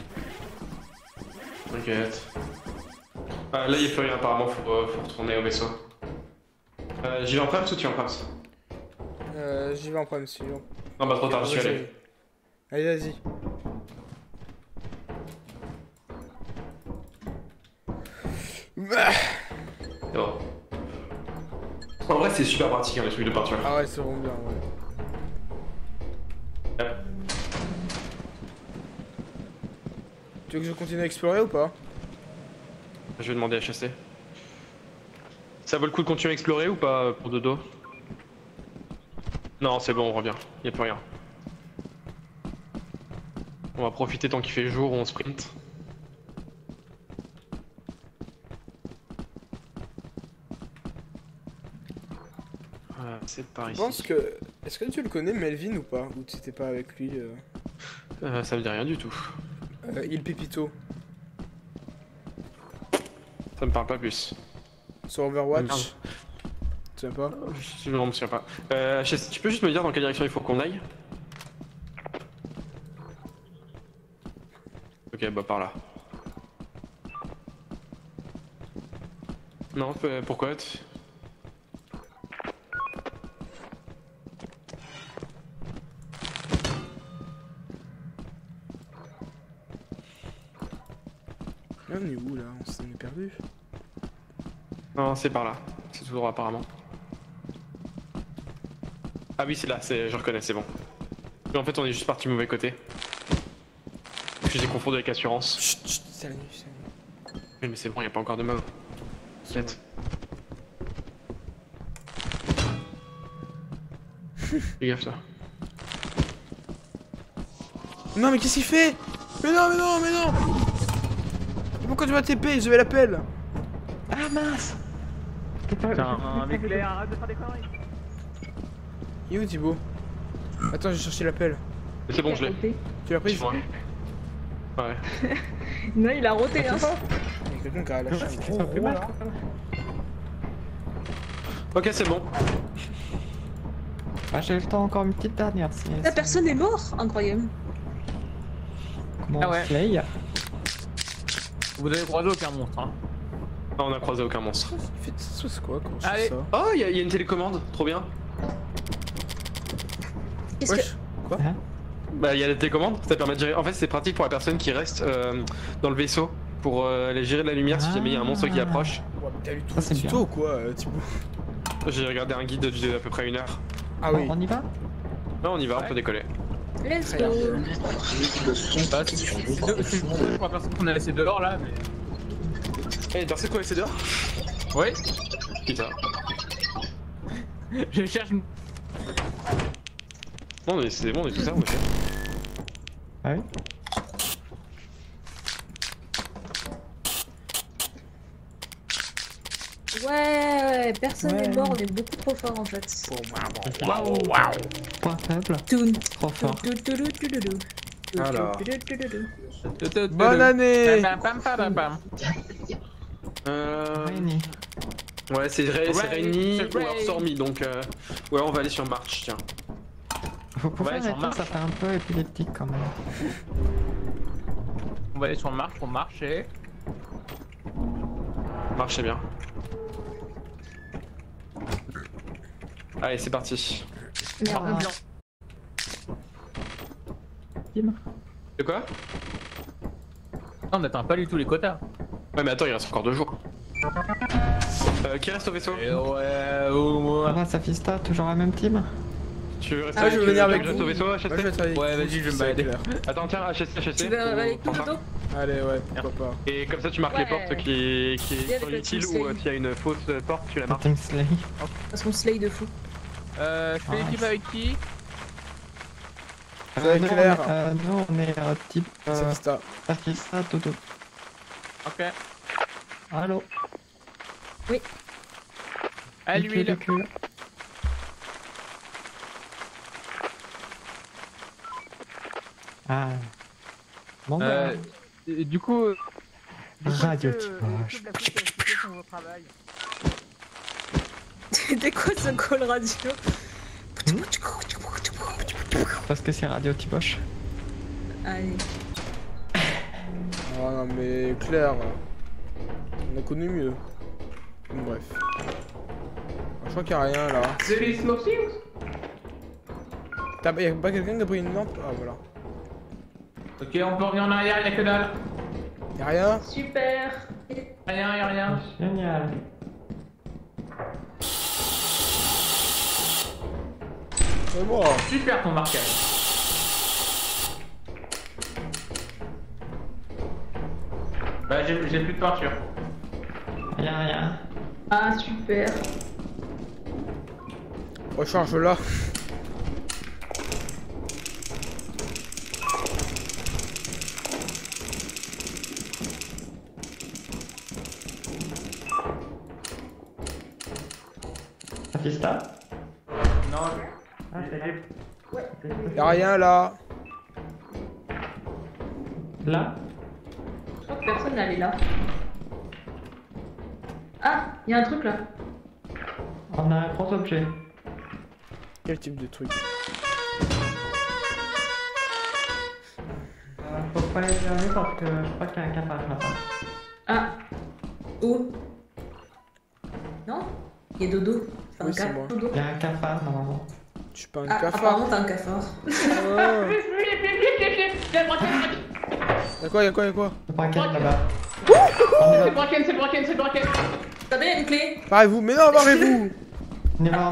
T'inquiète. Là, il n'y a plus rien apparemment, faut retourner au vaisseau. J'y vais en prime ou tu es en prime? J'y vais en prime, si. Non, bah trop tard, je suis allé. Allez, vas-y. C'est bon. En vrai, c'est super pratique, hein, les trucs de peinture. Ah ouais, c'est vraiment bien, ouais. Yep. Tu veux que je continue à explorer ou pas? Je vais demander à HSC. Ça vaut le coup de continuer à explorer ou pas pour Dodo? Non, c'est bon, on revient. Y'a plus rien. On va profiter tant qu'il fait jour, on sprint. C'est par ici. Je pense que... Est-ce que tu le connais, Melvin, ou pas? Ou tu étais pas avec lui Ça me dit rien du tout. Il Pépito. Ça me parle pas plus. Sur Overwatch. Tu sais pas? Je me souviens pas. Tu peux juste me dire dans quelle direction il faut qu'on aille? Ok, bah par là. Non, pourquoi? Là, on est où là? On s'en est perdu. Non, c'est par là. C'est toujours apparemment. Ah oui, c'est là, je reconnais, c'est bon. Mais en fait, on est juste parti mauvais côté. Parce que j'ai confondu avec assurance. Chut, chut, c'est la nuit, c'est la nuit. Oui, mais c'est bon, y a pas encore de mob. Peut-être. Fais gaffe, ça. Non, mais qu'est-ce qu'il fait? Mais non, mais non, mais non! Pourquoi tu m'as TP? Je vais l'appel! Ah mince! Putain, un éclair, arrête de faire des conneries. Il est où Thibaut? Attends, j'ai cherché l'appel. C'est bon, je l'ai. Tu l'as prise? Ouais. Non, il a roté, hein. Il y a quelqu'un qui a lâché un gros fait mal. là. Ok, c'est bon. Ah, j'ai le temps encore une petite dernière. Si La personne est morte, incroyable. Comment Ah ouais. on slay? Vous avez croisé aucun monstre, hein. Non, on a croisé aucun monstre. Il fait c'est quoi quand je Allez. fais ça? Oh, y a une télécommande, trop bien. Qu'est-ce que... Wesh, quoi? Bah, y a la télécommande, ça permet de gérer. En fait, c'est pratique pour la personne qui reste dans le vaisseau pour aller gérer de la lumière si jamais y a un monstre qui approche. Ouais, mais t'as lu tout Ça, le c'est tuto ou quoi, Thibaut? J'ai regardé un guide d'à peu près 1 heure. Ah oui. On y va? Là, on y va, on peut décoller. Let's Très go. Bah, c'est pour la personne qu'on a laissé dehors là, mais. Eh, t'as quoi, c'est dehors? Ouais. Putain. Je cherche une. Non, mais c'est bon, on est tout ça, ok. Ah oui? Ouais, personne n'est mort, on est beaucoup trop fort en fait. Waouh. Point faible. Toun. Trop fort. Alors. Bonne Bonne année! Rainy. Ouais, c'est Rainy c'est ou Ray. alors Stormy, donc ouais, on va aller sur March, tiens. Vous pouvez Ouais, sur arrêter, marche. ça fait un peu épileptique quand même. On va aller sur marche pour marcher. Marche, c'est bien. Allez, c'est parti. Merde. Tim. De quoi? On n'atteint pas du tout les quotas. Ouais, mais attends, il reste encore 2 jours. Qui reste au vaisseau? Et ouais, au moins. Comment ça Fista? Toujours la même team? Tu veux rester Ah, je veux venir avec tu veux que vous. je reste au vaisseau, Moi, je vais HSC? être avec Ouais, vous, vas-y, je vais me c'est balader. clair. Attends, tiens, HSC. Tu vas avec nous, Enfin. Dodo? Allez, ouais, pourquoi pas. Et comme ça, tu marques les Ouais. portes qui Viens sont avec le utiles Team ou Slay. s'il y a une fausse porte, tu la marques. Team Slay. Parce qu'on slay de fou. Je fais l'équipe avec qui? C'est non, clair. Non, on est type. Safista. Safista, Toto. Ok. Allô? À l'huile. Ah. Bon, bah, Du coup. Radio Tipoche. C'était quoi ce call radio? parce que c'est Radio Tipoche. Allez. Oh non mais Claire, on a connu mieux. Bref. Je crois qu'il n'y a rien là. There is nothing. Y'a pas quelqu'un qui a pris une lampe? Ah voilà. Ok, on peut revenir en arrière, y'a que dalle. Y'a rien? Super. Rien, y'a rien. Génial. C'est bon. Super ton marquage. Bah j'ai plus de peinture. Rien. Ah, super. Recharge là. Safista? Non, Ah, c'est là. Y'a rien là. Là? Je crois que personne n'allait là. Ah, il y a un truc là. On a un gros objet. Quel type de truc? Faut pas les regarder parce que je crois qu'il y a un cafard là-bas. Ah. Où? Non? Il y a dodo. Oui, c'est moi. Dodo. Il y a un cafard normalement. Je suis pas un Ah, cafard. apparemment t'as un cafard. Oh. Y'a quoi? Le braquet là-bas. c'est Bracken, c'est Bracken, c'est Bracken. Attendez, il y a une clé. Barrez-vous, mais non, barrez-vous. On y va.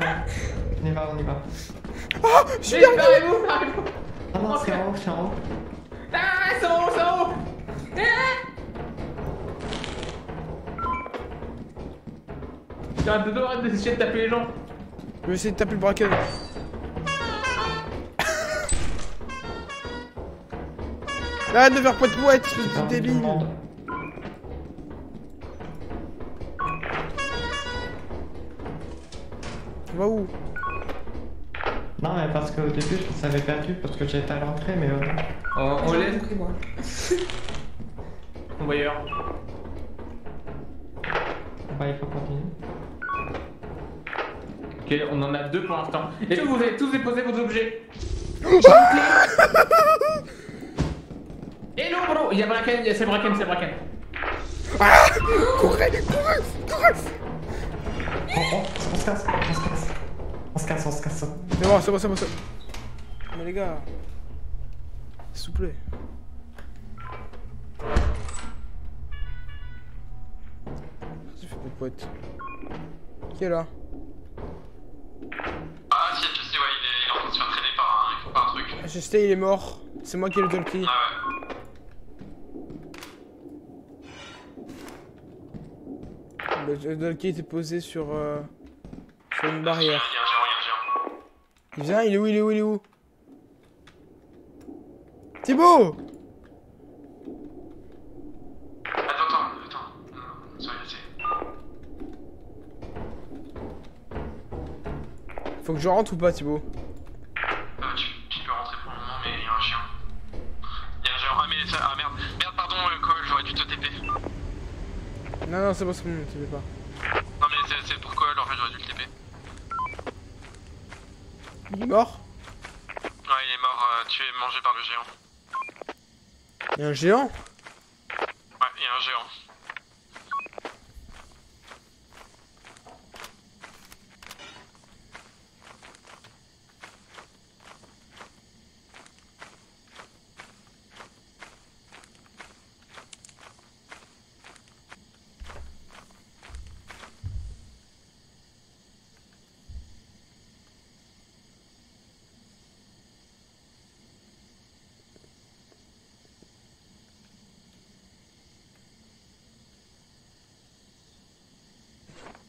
Mais barrez-vous, barrez-vous. Ah non, c'est en haut. Ah, c'est en haut, c'est en haut. Tiens, Dodo, arrête d'essayer de taper les gens. Je vais essayer de taper le braquet. Arrête de faire poète-poète, espèce de débile. On va où? Non, mais parce qu'au début, je savais perdu parce que j'étais à l'entrée, mais On J'ai laisse. compris, moi. On va ailleurs. bah, il faut continuer. Ok, on en a deux pour l'instant. Est-ce que vous avez tous déposé vos objets? Hello bro! Il y a Bracken, c'est Bracken, c'est Bracken. Courez. On se casse. C'est bon. Mais les gars. S'il vous plaît. J'ai fait poète. Qui est là? Ah si, je sais, ouais, il est en train de se faire traîner par un truc. HST il est mort. C'est moi qui ai le talkie. Ah ouais. Le talkie était posé sur une barrière. Il y a un géant. Il vient, il est où? Thibaut! Attends. Soyez laissé. Faut que je rentre ou pas, Thibaut? Tu peux rentrer pour le moment, mais il y a un géant. Ah mais ça, ah merde, pardon, Cole, j'aurais dû te TP. Non, c'est bon, tu veux pas. Non mais c'est pour Cole, en fait, j'aurais dû le TP. Il est mort? Ouais, il est mort, tué, mangé par le géant. Il y a un géant? Ouais, il y a un géant.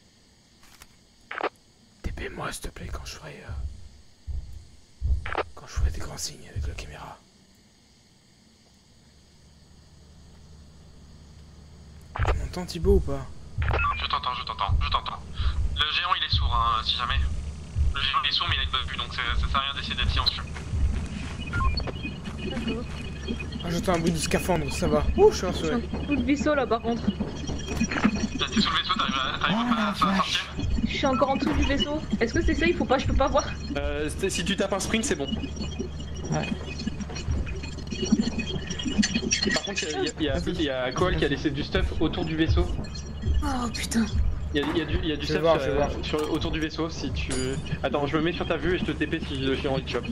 TP-moi s'il te plaît quand je Je ferai des grands signes avec la caméra. Tu m'entends Thibaut ou pas? Je t'entends. Le géant il est sourd, hein, si jamais. Le géant il est sourd mais il a une bonne vue, donc ça sert à rien d'essayer d'être silencieux. Ah, j'entends un bruit de scaphandre, ça va. Ouh, je suis rassuré. Coup de vaisseau là par contre. T'es sous le vaisseau, t'arrives pas à sortir? Je suis encore en dessous du vaisseau. Est-ce que c'est ça? Il faut pas, je peux pas voir. Si tu tapes un sprint, c'est bon. Ouais. Par contre, il y a Cole qui a laissé du stuff autour du vaisseau. Oh putain. Il y a du stuff autour du vaisseau si tu... Attends, je me mets sur ta vue et je te TP si le géant il te chope.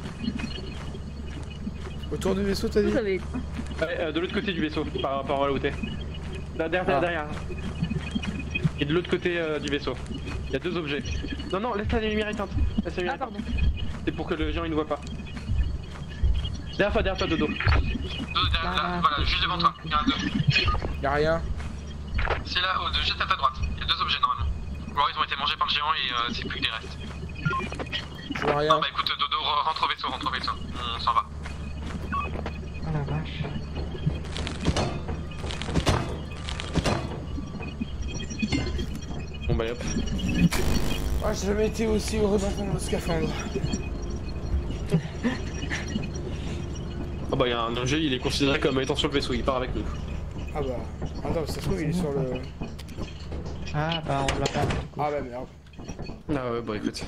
Autour du vaisseau, t'as dit? Vous savez. Ouais, de l'autre côté du vaisseau, par rapport à là où t'es. Derrière. Et de l'autre côté du vaisseau. Il y a deux objets. Non, laisse la lumière éteinte. Ah, pardon. C'est pour que le géant il ne voit pas. Derrière toi, Dodo. Dodo, derrière, voilà, juste devant toi. Il y en a deux. Y'a rien. C'est là, juste à ta droite. Il y a deux objets normalement. Ou alors ils ont été mangés par le géant et c'est plus que des restes. Je vois rien. Non, bah écoute, Dodo, rentre au vaisseau. On s'en va. Oh la vache. Bon bah hop. Ah, j'ai jamais été aussi heureux d'entendre le scaphandre. Ah bah y'a un objet, il est considéré comme étant sur le vaisseau, il part avec nous. Ah bah. Attends, ça se trouve, il est sur le. Ah bah on l'a pas. Ah bah merde. Ah ouais, bah écoute.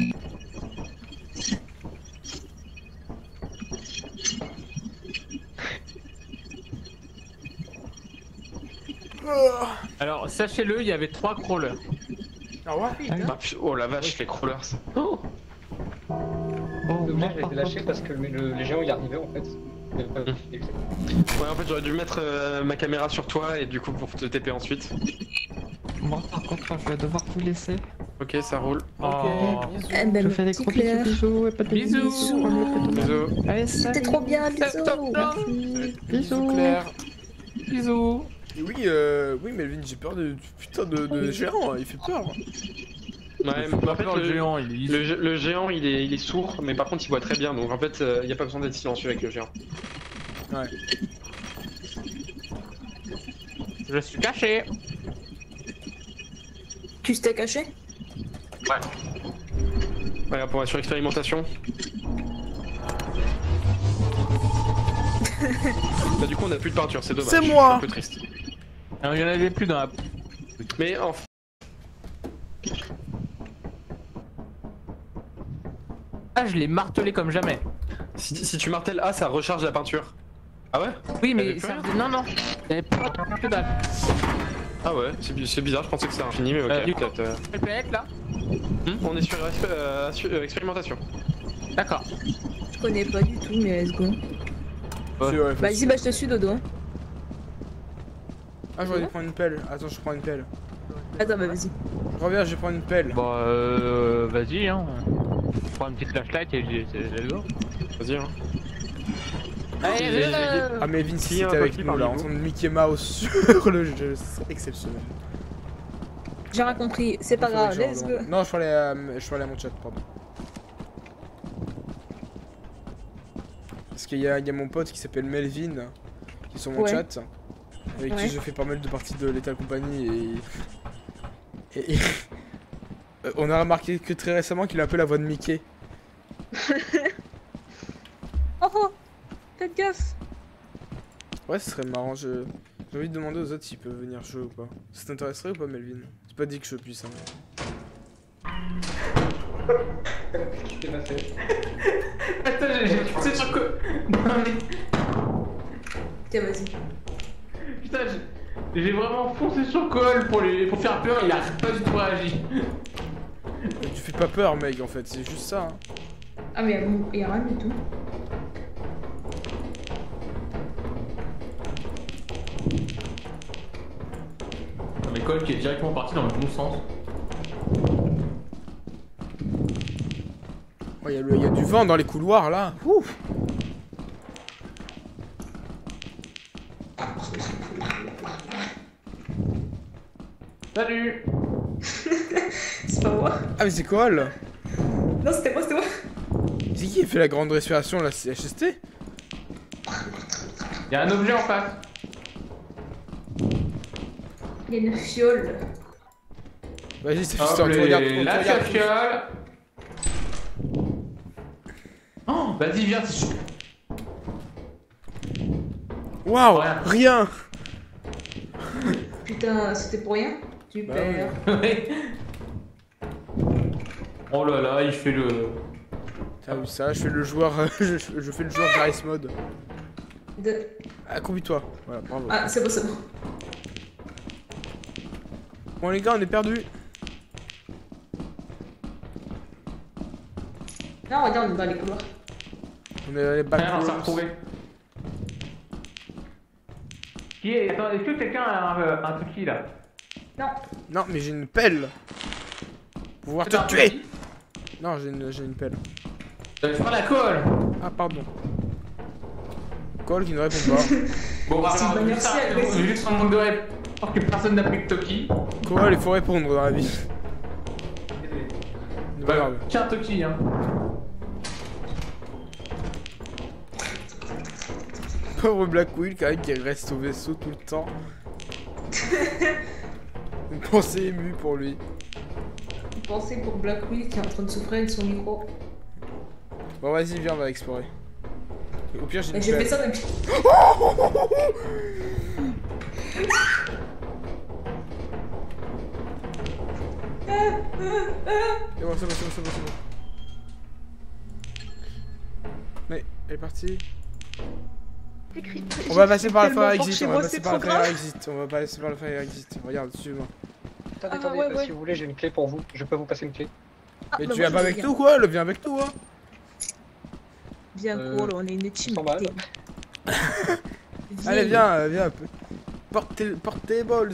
Alors, sachez-le, il y avait 3 crawlers. Ah ouais? Oh la vache, les crawlers. Oh Bon, L'objet moi, a par été lâché contre, parce que le géant il est arrivé en fait. Ouais, en fait, j'aurais dû mettre ma caméra sur toi et du coup pour te TP ensuite. moi, par contre, je vais devoir vous laisser. Ok, ça roule. Ok, bisous. Eh Je ben, vous fais des petit gros Claire. bisous et pas de Bisous. Bisous. Allez, C'était salut. trop bien, bisous. Bisous Bisous. Claire. Bisous. Et oui, Melvin, j'ai peur de putain de géant, hein, il fait peur. Ouais, mais en fait, le géant, il est... le géant il est sourd, mais par contre il voit très bien, donc en fait il n'y a pas besoin d'être silencieux avec le géant. Ouais. Je suis caché. Tu t'es caché? Voilà, pour sur expérimentation. Bah du coup on a plus de peinture, c'est dommage. C'est moi. un peu triste. Alors, il y en avait plus dans la... Mais en Ah, je l'ai martelé comme jamais. si tu martèles A, ça recharge la peinture. Ah ouais? Oui, T'avais mais plus ça... rien Non, non. Il y avait pas que dalle. Ah ouais, c'est bizarre, je pensais que c'était infini, mais ok, Du coup, peut-être. quelle planète, là? On est sur expérimentation. D'accord. Je connais pas du tout, mais let's go. C'est vrai, Vas-y, faut- bah je te suis, Dodo. Ah, j'aurais dû prendre une pelle. Attends, je prends une pelle. Attends, bah vas-y. Je reviens, je vais prendre une pelle. Bon, vas-y, hein. Prends une petite flashlight et let's go. Vas-y, hein. Allez, Ah, Melvin, si Si, un t'étais avec papier nous par là, niveau. entendre Mickey Mouse sur le jeu, c'est exceptionnel. J'ai rien compris, c'est pas Faudrait grave, que je let's go. relance. Non, je parlais à mon chat, pardon. Parce qu'il y a mon pote qui s'appelle Melvin, qui est sur mon Ouais. chat, avec Ouais. qui je fais pas mal de parties de Lethal Company et on a remarqué que très récemment qu'il a un peu la voix de Mickey. Oh oh, faites gaffe. Ouais, ce serait marrant, j'ai envie de demander aux autres s'ils peuvent venir jouer ou pas. Ça t'intéresserait ou pas, Melvin? C'est pas dit que je puisse, hein. Tu t'es pas fait. Attends, j'ai poussé sur quoi? Non, mais... Tiens, vas-y. Putain, j'ai vraiment foncé sur Cole pour faire peur, il a pas du tout réagi. Tu fais pas peur, mec, en fait, c'est juste ça. Hein. Ah, mais y a rien du tout. Non, mais Cole qui est directement parti dans le bon sens. Oh, y a du vent dans les couloirs là. Ouf. Salut. C'est pas moi. Ah, mais c'est Cole. Non, c'était moi, c'était moi. C'est qui fait la grande respiration là? C'est HST? Y'a un objet en face. Il y a une fiole. Vas-y, c'est Hop, juste on te regarde. On te la regarde. fiole. Oh, vas-y, viens. Waouh, rien. Putain, c'était pour rien? Super. Ouais. Oh là là, il fait le... T'as vu ça? Je fais le joueur. Je fais le joueur Garry's Mod. Ah, conduis-toi. Voilà, bravo. Ah, c'est bon, c'est bon. Bon, les gars, on est perdus. Non, regarde, on est dans les couloirs. On est dans les bacs. Ah, on s'est retrouvé. Qui est... Attends, est-ce que quelqu'un a un Tuki là? Non. Non, mais j'ai une pelle. Pour pouvoir te Attends, tuer. Non, j'ai une pelle. Je vais faire la colle. Ah, pardon. Call qui ne répond pas. Bon, bah, C'est une manière si agressive. juste son manque de réponse que personne n'a pris de Toki. Call, il faut répondre dans la vie. C'est pas grave. Tiens, Toki, hein. Pauvre Black Will, quand même, qui reste au vaisseau tout le temps. Une pensée émue pour lui. Une pensée pour Black Will qui est en train de souffrir avec son micro. Bon, vas-y, viens, on va explorer. Au pire, j'ai une Et j'ai pelle. fait ça depuis. C'est bon, c'est bon, c'est bon. Mais, elle est partie. On va passer par la fire exit, on va passer par la fire exit, on va passer par la fire exit. Regarde, suis-moi. Attendez, si vous voulez, j'ai une clé pour vous. Je peux vous passer une clé. Mais tu viens pas avec nous, quoi? Viens avec nous, hein. Viens, cool, on est une team. Allez, viens, viens. Portez balls.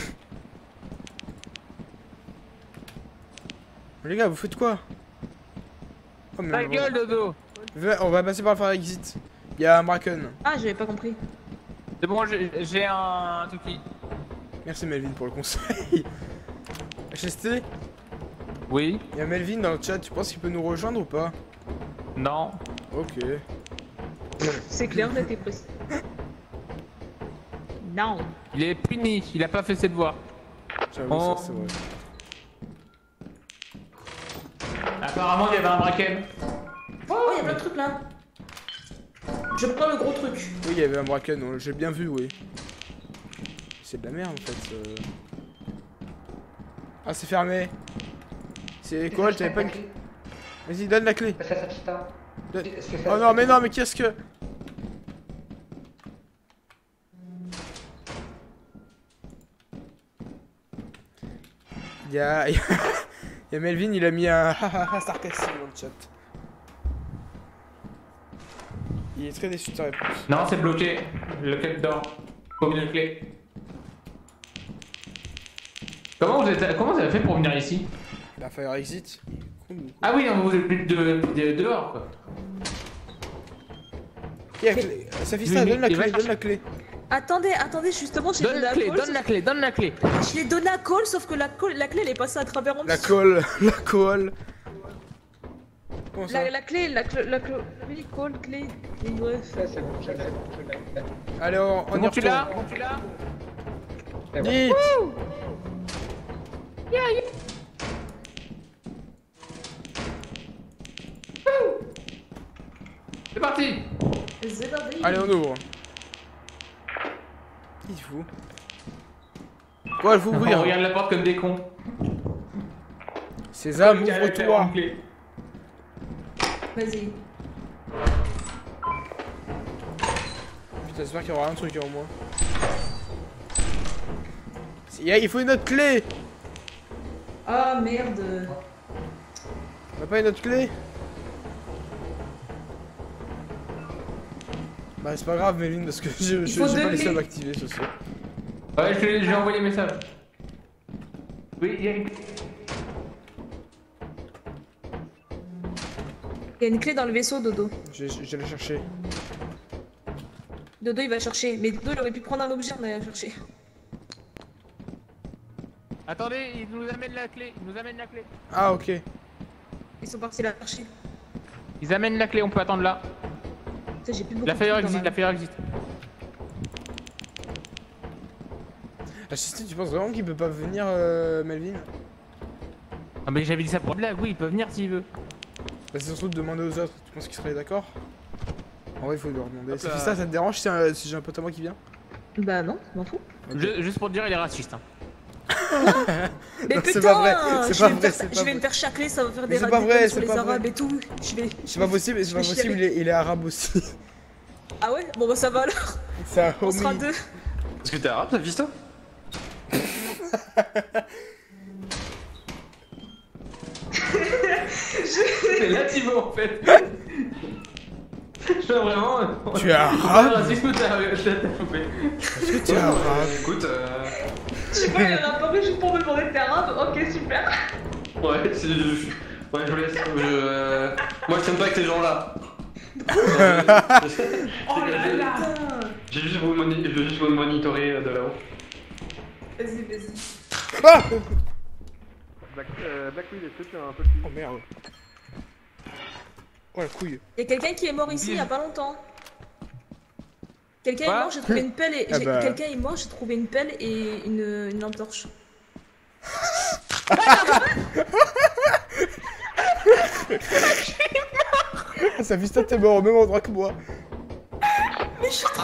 Les gars, vous faites quoi? Oh, mais Ta gueule, Dodo. On va passer par le fire exit. Il y a un Bracken. Ah, j'avais pas compris. C'est bon, j'ai un Toki. Merci Melvin pour le conseil. HST? Oui. Il y a Melvin dans le chat, tu penses qu'il peut nous rejoindre ou pas? Non. Ok. C'est clair, net et précis. Non. Il est puni, il a pas fait ses devoirs. J'avoue, ça c'est vrai. Apparemment, il y avait un Bracken. Oh, il y a plein de trucs là. Je prends le gros truc. Oui, il y avait un Bracken, j'ai bien vu, oui. C'est de la merde en fait. Ah, c'est fermé. C'est quoi? T'avais pas une clé? Vas-y, donne la clé. Oh non, mais qu'est-ce que. Il y a Melvin, il a mis un hahaha sarcastique dans le chat. Il est très déçu de sa réponse. Non, c'est bloqué. Le clé dedans. Faut une clé. Comment vous avez fait pour venir ici? La fire exit. Ah oui, non, vous êtes plus dehors quoi. Safista, donne la clé. Attendez, justement, j'ai donné à Cole. Donne la clé. Je l'ai donné à Cole, sauf que la clé elle est passée à travers en dessous. La colle. Comment ça? La clé. Oui, Cole, clé, bref. C'est bon, je l'ai. Allez, on y Tu l'as? Vite. C'est parti. Allez, on ouvre. Qu'est-ce qu'il fout? Quoi, il faut On ouvrir? regarde la porte comme des cons. Sésame, ouvre-toi. Vas-y. Putain, j'espère qu'il y aura un truc en moins. Il faut une autre clé. Ah merde. On a pas une autre clé? Bah c'est pas grave Méline parce que j'ai pas les subs activés ce soir. Ouais, j'ai envoyé message. Oui, il y a une... Il y a une clé dans le vaisseau, Dodo. J'allais chercher. Dodo, il va chercher. Mais Dodo, il aurait pu prendre un objet, on allait chercher. Attendez, il nous amène la clé. Ah ok. Ils sont partis la chercher. Ils amènent la clé, on peut attendre là. Putain, j'ai plus beaucoup La de fire trucs, existe, quand la fire existe. Assisté, tu penses vraiment qu'il peut pas venir, Melvin? Ah mais j'avais dit ça pour blague, oui, il peut venir s'il veut. Bah c'est surtout de demander aux autres, tu penses qu'ils seraient d'accord? En vrai il faut leur demander. Hop C'est là. ça te dérange si j'ai un pote à moi qui vient? même. Bah non, je m'en fous. Juste pour te dire, il est raciste. Hein. Mais Non, putain, c'est pas vrai, c'est je pas vais me vrai, faire- c'est je pas vais me faire chacler, ça va faire Mais des c'est pas radicaux vrai, sur c'est les pas vrai. arabes et tout. C'est pas possible, c'est pas je vais possible, chialer. il est arabe aussi. Ah ouais? Bon bah ça va alors, C'est un on sera homie. deux. Est-ce que t'es arabe, ta Vista? C'est là Thibaut en fait. Je suis vraiment. Tu es Ah, arabe? raciste, t'as coupé. Est-ce que tu es arabe? Écoute, Je sais pas, il y en a apparu juste pour me demander de t'es arabe. Ok, super. ouais, c'est. Ouais, je vous laisse. Moi, je t'aime pas avec ces gens-là. Oh là là. Je vais juste vous monitorer de là-haut. Vas-y, vas-y. Ah Blackweed, est-ce que tu as un peu de Oh merde. Oh la couille. Y'a quelqu'un qui est mort ici il y a pas longtemps. Quelqu'un est Quoi mort, j'ai trouvé une pelle et. Ah bah. Quelqu'un est mort, j'ai trouvé une pelle et une lampe torche. Ah, ça vista t'es mort au même endroit que moi. Mais je suis trop.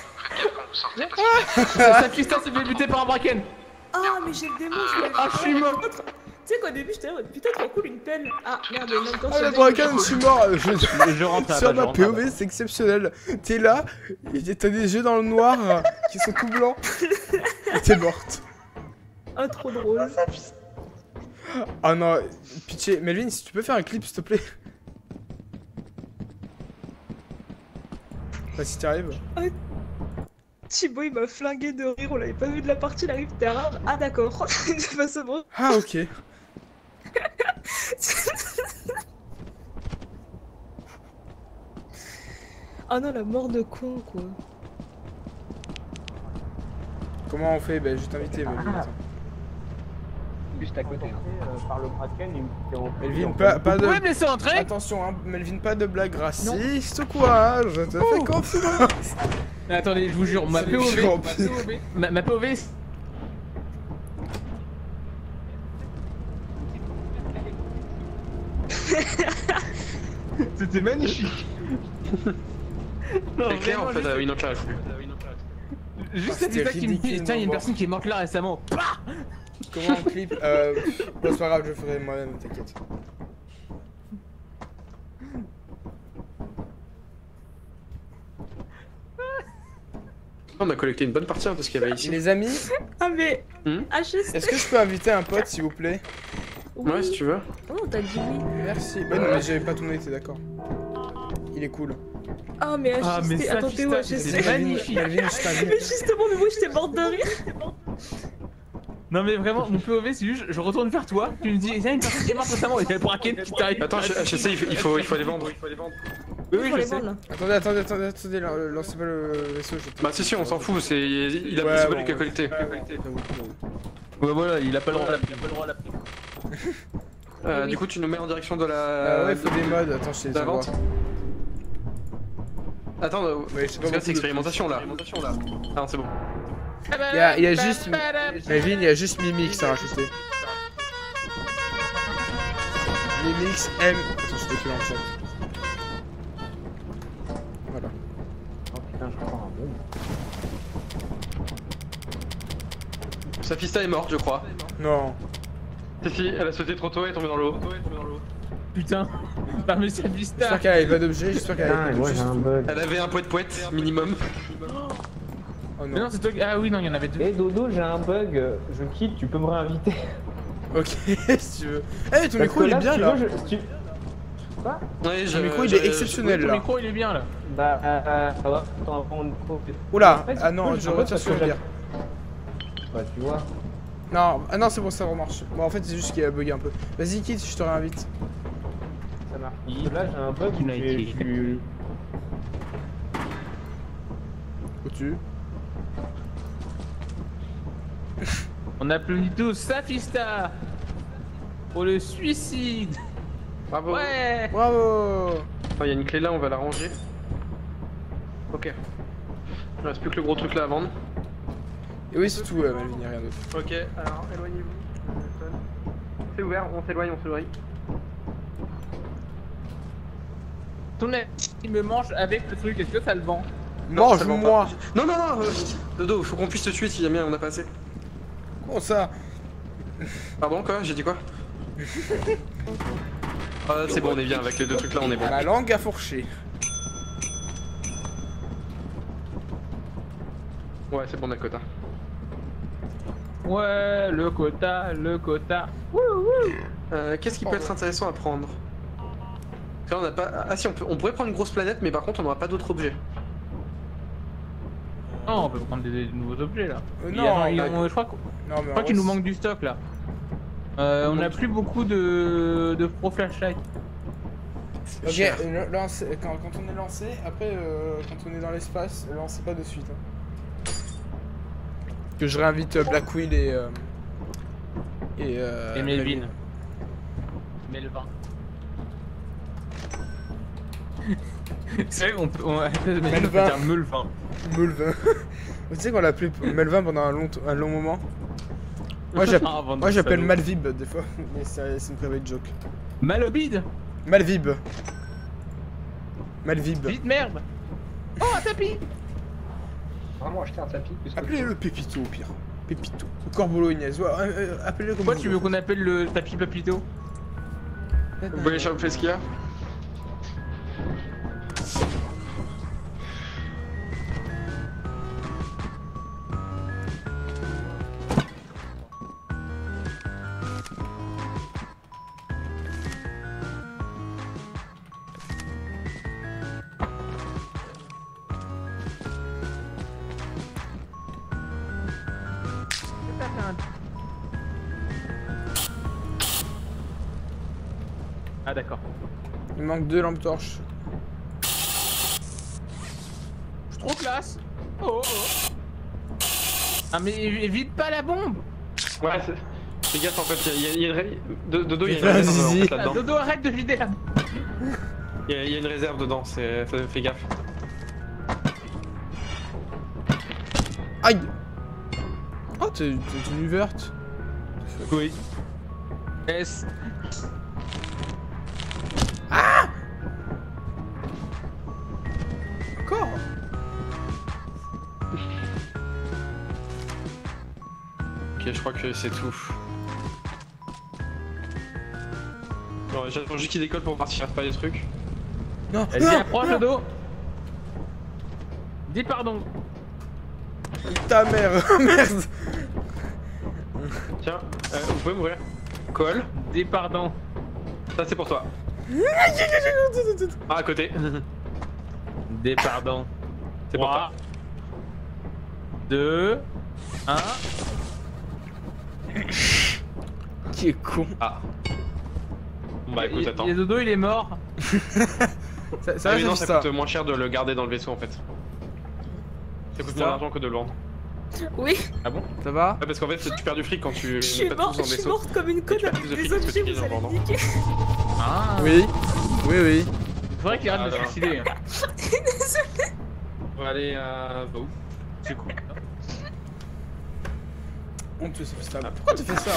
Sa Christa s'est fait buter par un braken. Ah, mais j'ai le démon, je voulais Ah, je suis mort. Tu sais qu'au début j'étais là, putain, trop cool une pelle. Ah merde, une lampe torche. Ah, le braquin, je suis mort. Je rentre Sur là-bas, ma je rentre POV, c'est exceptionnel. T'es là, et t'as des yeux dans le noir qui sont tout blancs. Et t'es morte. Ah, trop drôle. Ah non, pitié. Melvin, si tu peux faire un clip, s'il te plaît. Bah, si t'y arrives. Thibaut il m'a flingué de rire, on l'avait pas vu de la partie, il arrive terrain. Ah d'accord, c'est pas ça bon. Ah, ok. Ah non, la mort de con quoi. Comment on fait? Bah, je vais t'inviter, Melvin. attends. Juste à côté. par le Kraken, il me Melvin, pas Vous pouvez de. me laisser entrer? Attention, hein, Melvin, pas de blague raciste ou quoi, hein, je te fais confiance. Mais attendez, je vous jure, ma C'est POV. gentil. Ma POV. C'était magnifique. Non, C'est clair en vraiment, fait, une autre là, Juste Ah, cette c'était Christa qui me dit, ridicule, tiens, il y a une bon. personne qui est morte là récemment. Pah. Comment on clip bah, c'est pas grave, je le ferai moi-même, t'inquiète. On a collecté une bonne partie hein, de ce qu'il y avait ici. Les amis, Ah mais. Hmm Ah juste. est-ce que je peux inviter un pote, s'il vous plaît? Oui. Ouais, si tu veux. Oh, t'as dit oui. Merci. Bah non, mais j'avais pas tourné, t'es d'accord. Il est cool. Ah mais HST, Ah, mais ça, attends, t'es où Christa, HST? c'est magnifique. Melvin, je t'invite. Mais justement, mais moi j'étais morte de rire. Non mais vraiment, mon POV c'est juste, je retourne vers toi, tu me dis, il y a une personne qui est morte récemment et il y a le braken qui t'arrive. Attends, HSC, il faut les vendre. Oui, oui, Faut je les sais. vendre, là. Attendez, lancez pas le vaisseau, je Bah si si, on s'en fout, il a Ouais, plus bon, volé qu'à collecter. Ouais, voilà, il a pas le droit à la prise. Du coup, tu nous mets en direction de la... ouais, faut des mods, attends, je sais de la les vente. Attends, Ouais, je sais pas parce que là, beaucoup c'est expérimentation là. Ah non, c'est bon. Il y a juste... Melvin, il y a juste Mimix à rajouter. Mimix M... Attends, je t'écris en chat. Voilà. Oh putain, je crois un bon. Safista est morte, je crois. Non. Si, elle a sauté trop tôt et est tombée dans l'eau. Putain, bah mais c'est Vista. J'espère qu'elle avait pas d'objet, j'espère qu'elle Putain, avait et pas moi j'ai d'objet. un bug. Elle avait un poète minimum. Oh Mais non, non. c'est toi qui... Ah oui, non, il y en avait deux. Eh Dodo, j'ai un bug, je quitte, tu peux me réinviter. Ok, si tu veux. Eh, mais ton Parce micro que il est là, bien si tu là. veux, je- tu- Quoi Ouais, Ton micro il est exceptionnel Ton là. micro, il est bien là. Bah, ça va, attends, mon micro. Oula, En fait, ah non, j'ai je un bug retire parce sur que le dire. Ouais, tu vois. Non, ah non, c'est bon, ça remarche. Bon, en fait, c'est juste qu'il a bugué un peu. Vas-y, quitte, je te réinvite. Ça marche. Parce que là, j'ai un bug où United. je suis... Au-dessus. On applaudit tous Safista pour le suicide. Bravo. Ouais. Bravo. Il y a une clé là, on va la ranger. Ok. Il reste plus que le gros truc là à vendre. Et oui, c'est tout, Malvin, y a rien d'autre. Ok, alors éloignez-vous. C'est ouvert, on s'éloigne, on s'éloigne. Il me mange avec le truc, est-ce que ça le vend? Mange-moi. Non, non, non, Dodo, faut qu'on puisse te tuer si jamais on a pas assez. Comment ça? Pardon, quoi? J'ai dit quoi? Ah, c'est bon, on est bien avec les deux trucs là, on est bon. La langue à fourcher. Ouais, c'est bon, on a le quota. Ouais, le quota, le quota. Qu'est-ce qui peut être intéressant à prendre? Parce que là, on a pas. Ah, si, on pourrait prendre une grosse planète, mais par contre, on n'aura pas d'autres objets. Non, on peut prendre des nouveaux objets là. Non, je crois qu'il nous manque du stock là. On n'a plus beaucoup de pro flashlight. Ok, quand on est lancé, après quand on est dans l'espace, lancez pas de suite. Hein. Que je réinvite Black Will et Melvin. Melvin. C'est vrai qu'on peut dire Melvin. Melvin. Tu sais qu'on l'appelait Melvin pendant un long moment. Moi j'appelle Malvib des fois, mais c'est une private joke. Malobide. Malvib. Malvib. Vite merde. Oh un tapis. Vraiment acheter un tapis. Appelez-le Pépito au pire. Pépito. Ou Corbolognaise. Ouais, appelez-le comme Pourquoi vous tu veux qu'on appelle le tapis Papito? Vous voulez choper ce qu'il y a? Ah d'accord. Il manque 2 lampes torches. Je suis trop classe. Oh, oh. Ah mais évite pas la bombe. Ouais, fais gaffe en fait, il y a une Dodo, il y a une Fais un réserve en zizi. fait, là-dedans. Dodo arrête de vider la bombe. Il y a une réserve dedans, fais gaffe. Aïe. Oh, t'es une verte. Oui. S. Encore. Ok, je crois que c'est tout. Bon, j'attends juste qu'il décolle pour partir, pas des trucs. Non. Vas-y approche Dodo. Dis pardon. Ta mère. Merde. Tiens, vous pouvez m'ouvrir. Colle. Dis pardon. Ça c'est pour toi. Ah, à côté. Dis pardon. C'est pour toi. 2 1. Qui est con. Ah. Bon, bah écoute, attends. Et Dodo il est mort. Ça non, ça coûte moins cher de le garder dans le vaisseau en fait. Ça coûte moins d'argent que de le vendre. Oui, Ah bon? Ça va? Ouais, parce qu'en fait, tu perds du fric quand tu je suis mets pas tous morte, dans je le suis vaisseau. morte comme une conne tu as avec plus de des fric que ce objets, qu'il vous en allez vendant. me niquer. Ah. Oui. Oui, oui. Faudrait qu'il arrête de se Alors. suicider. On va aller à... Bah où? C'est cool. Honteux, c'est frustrable. Pourquoi tu fais ça?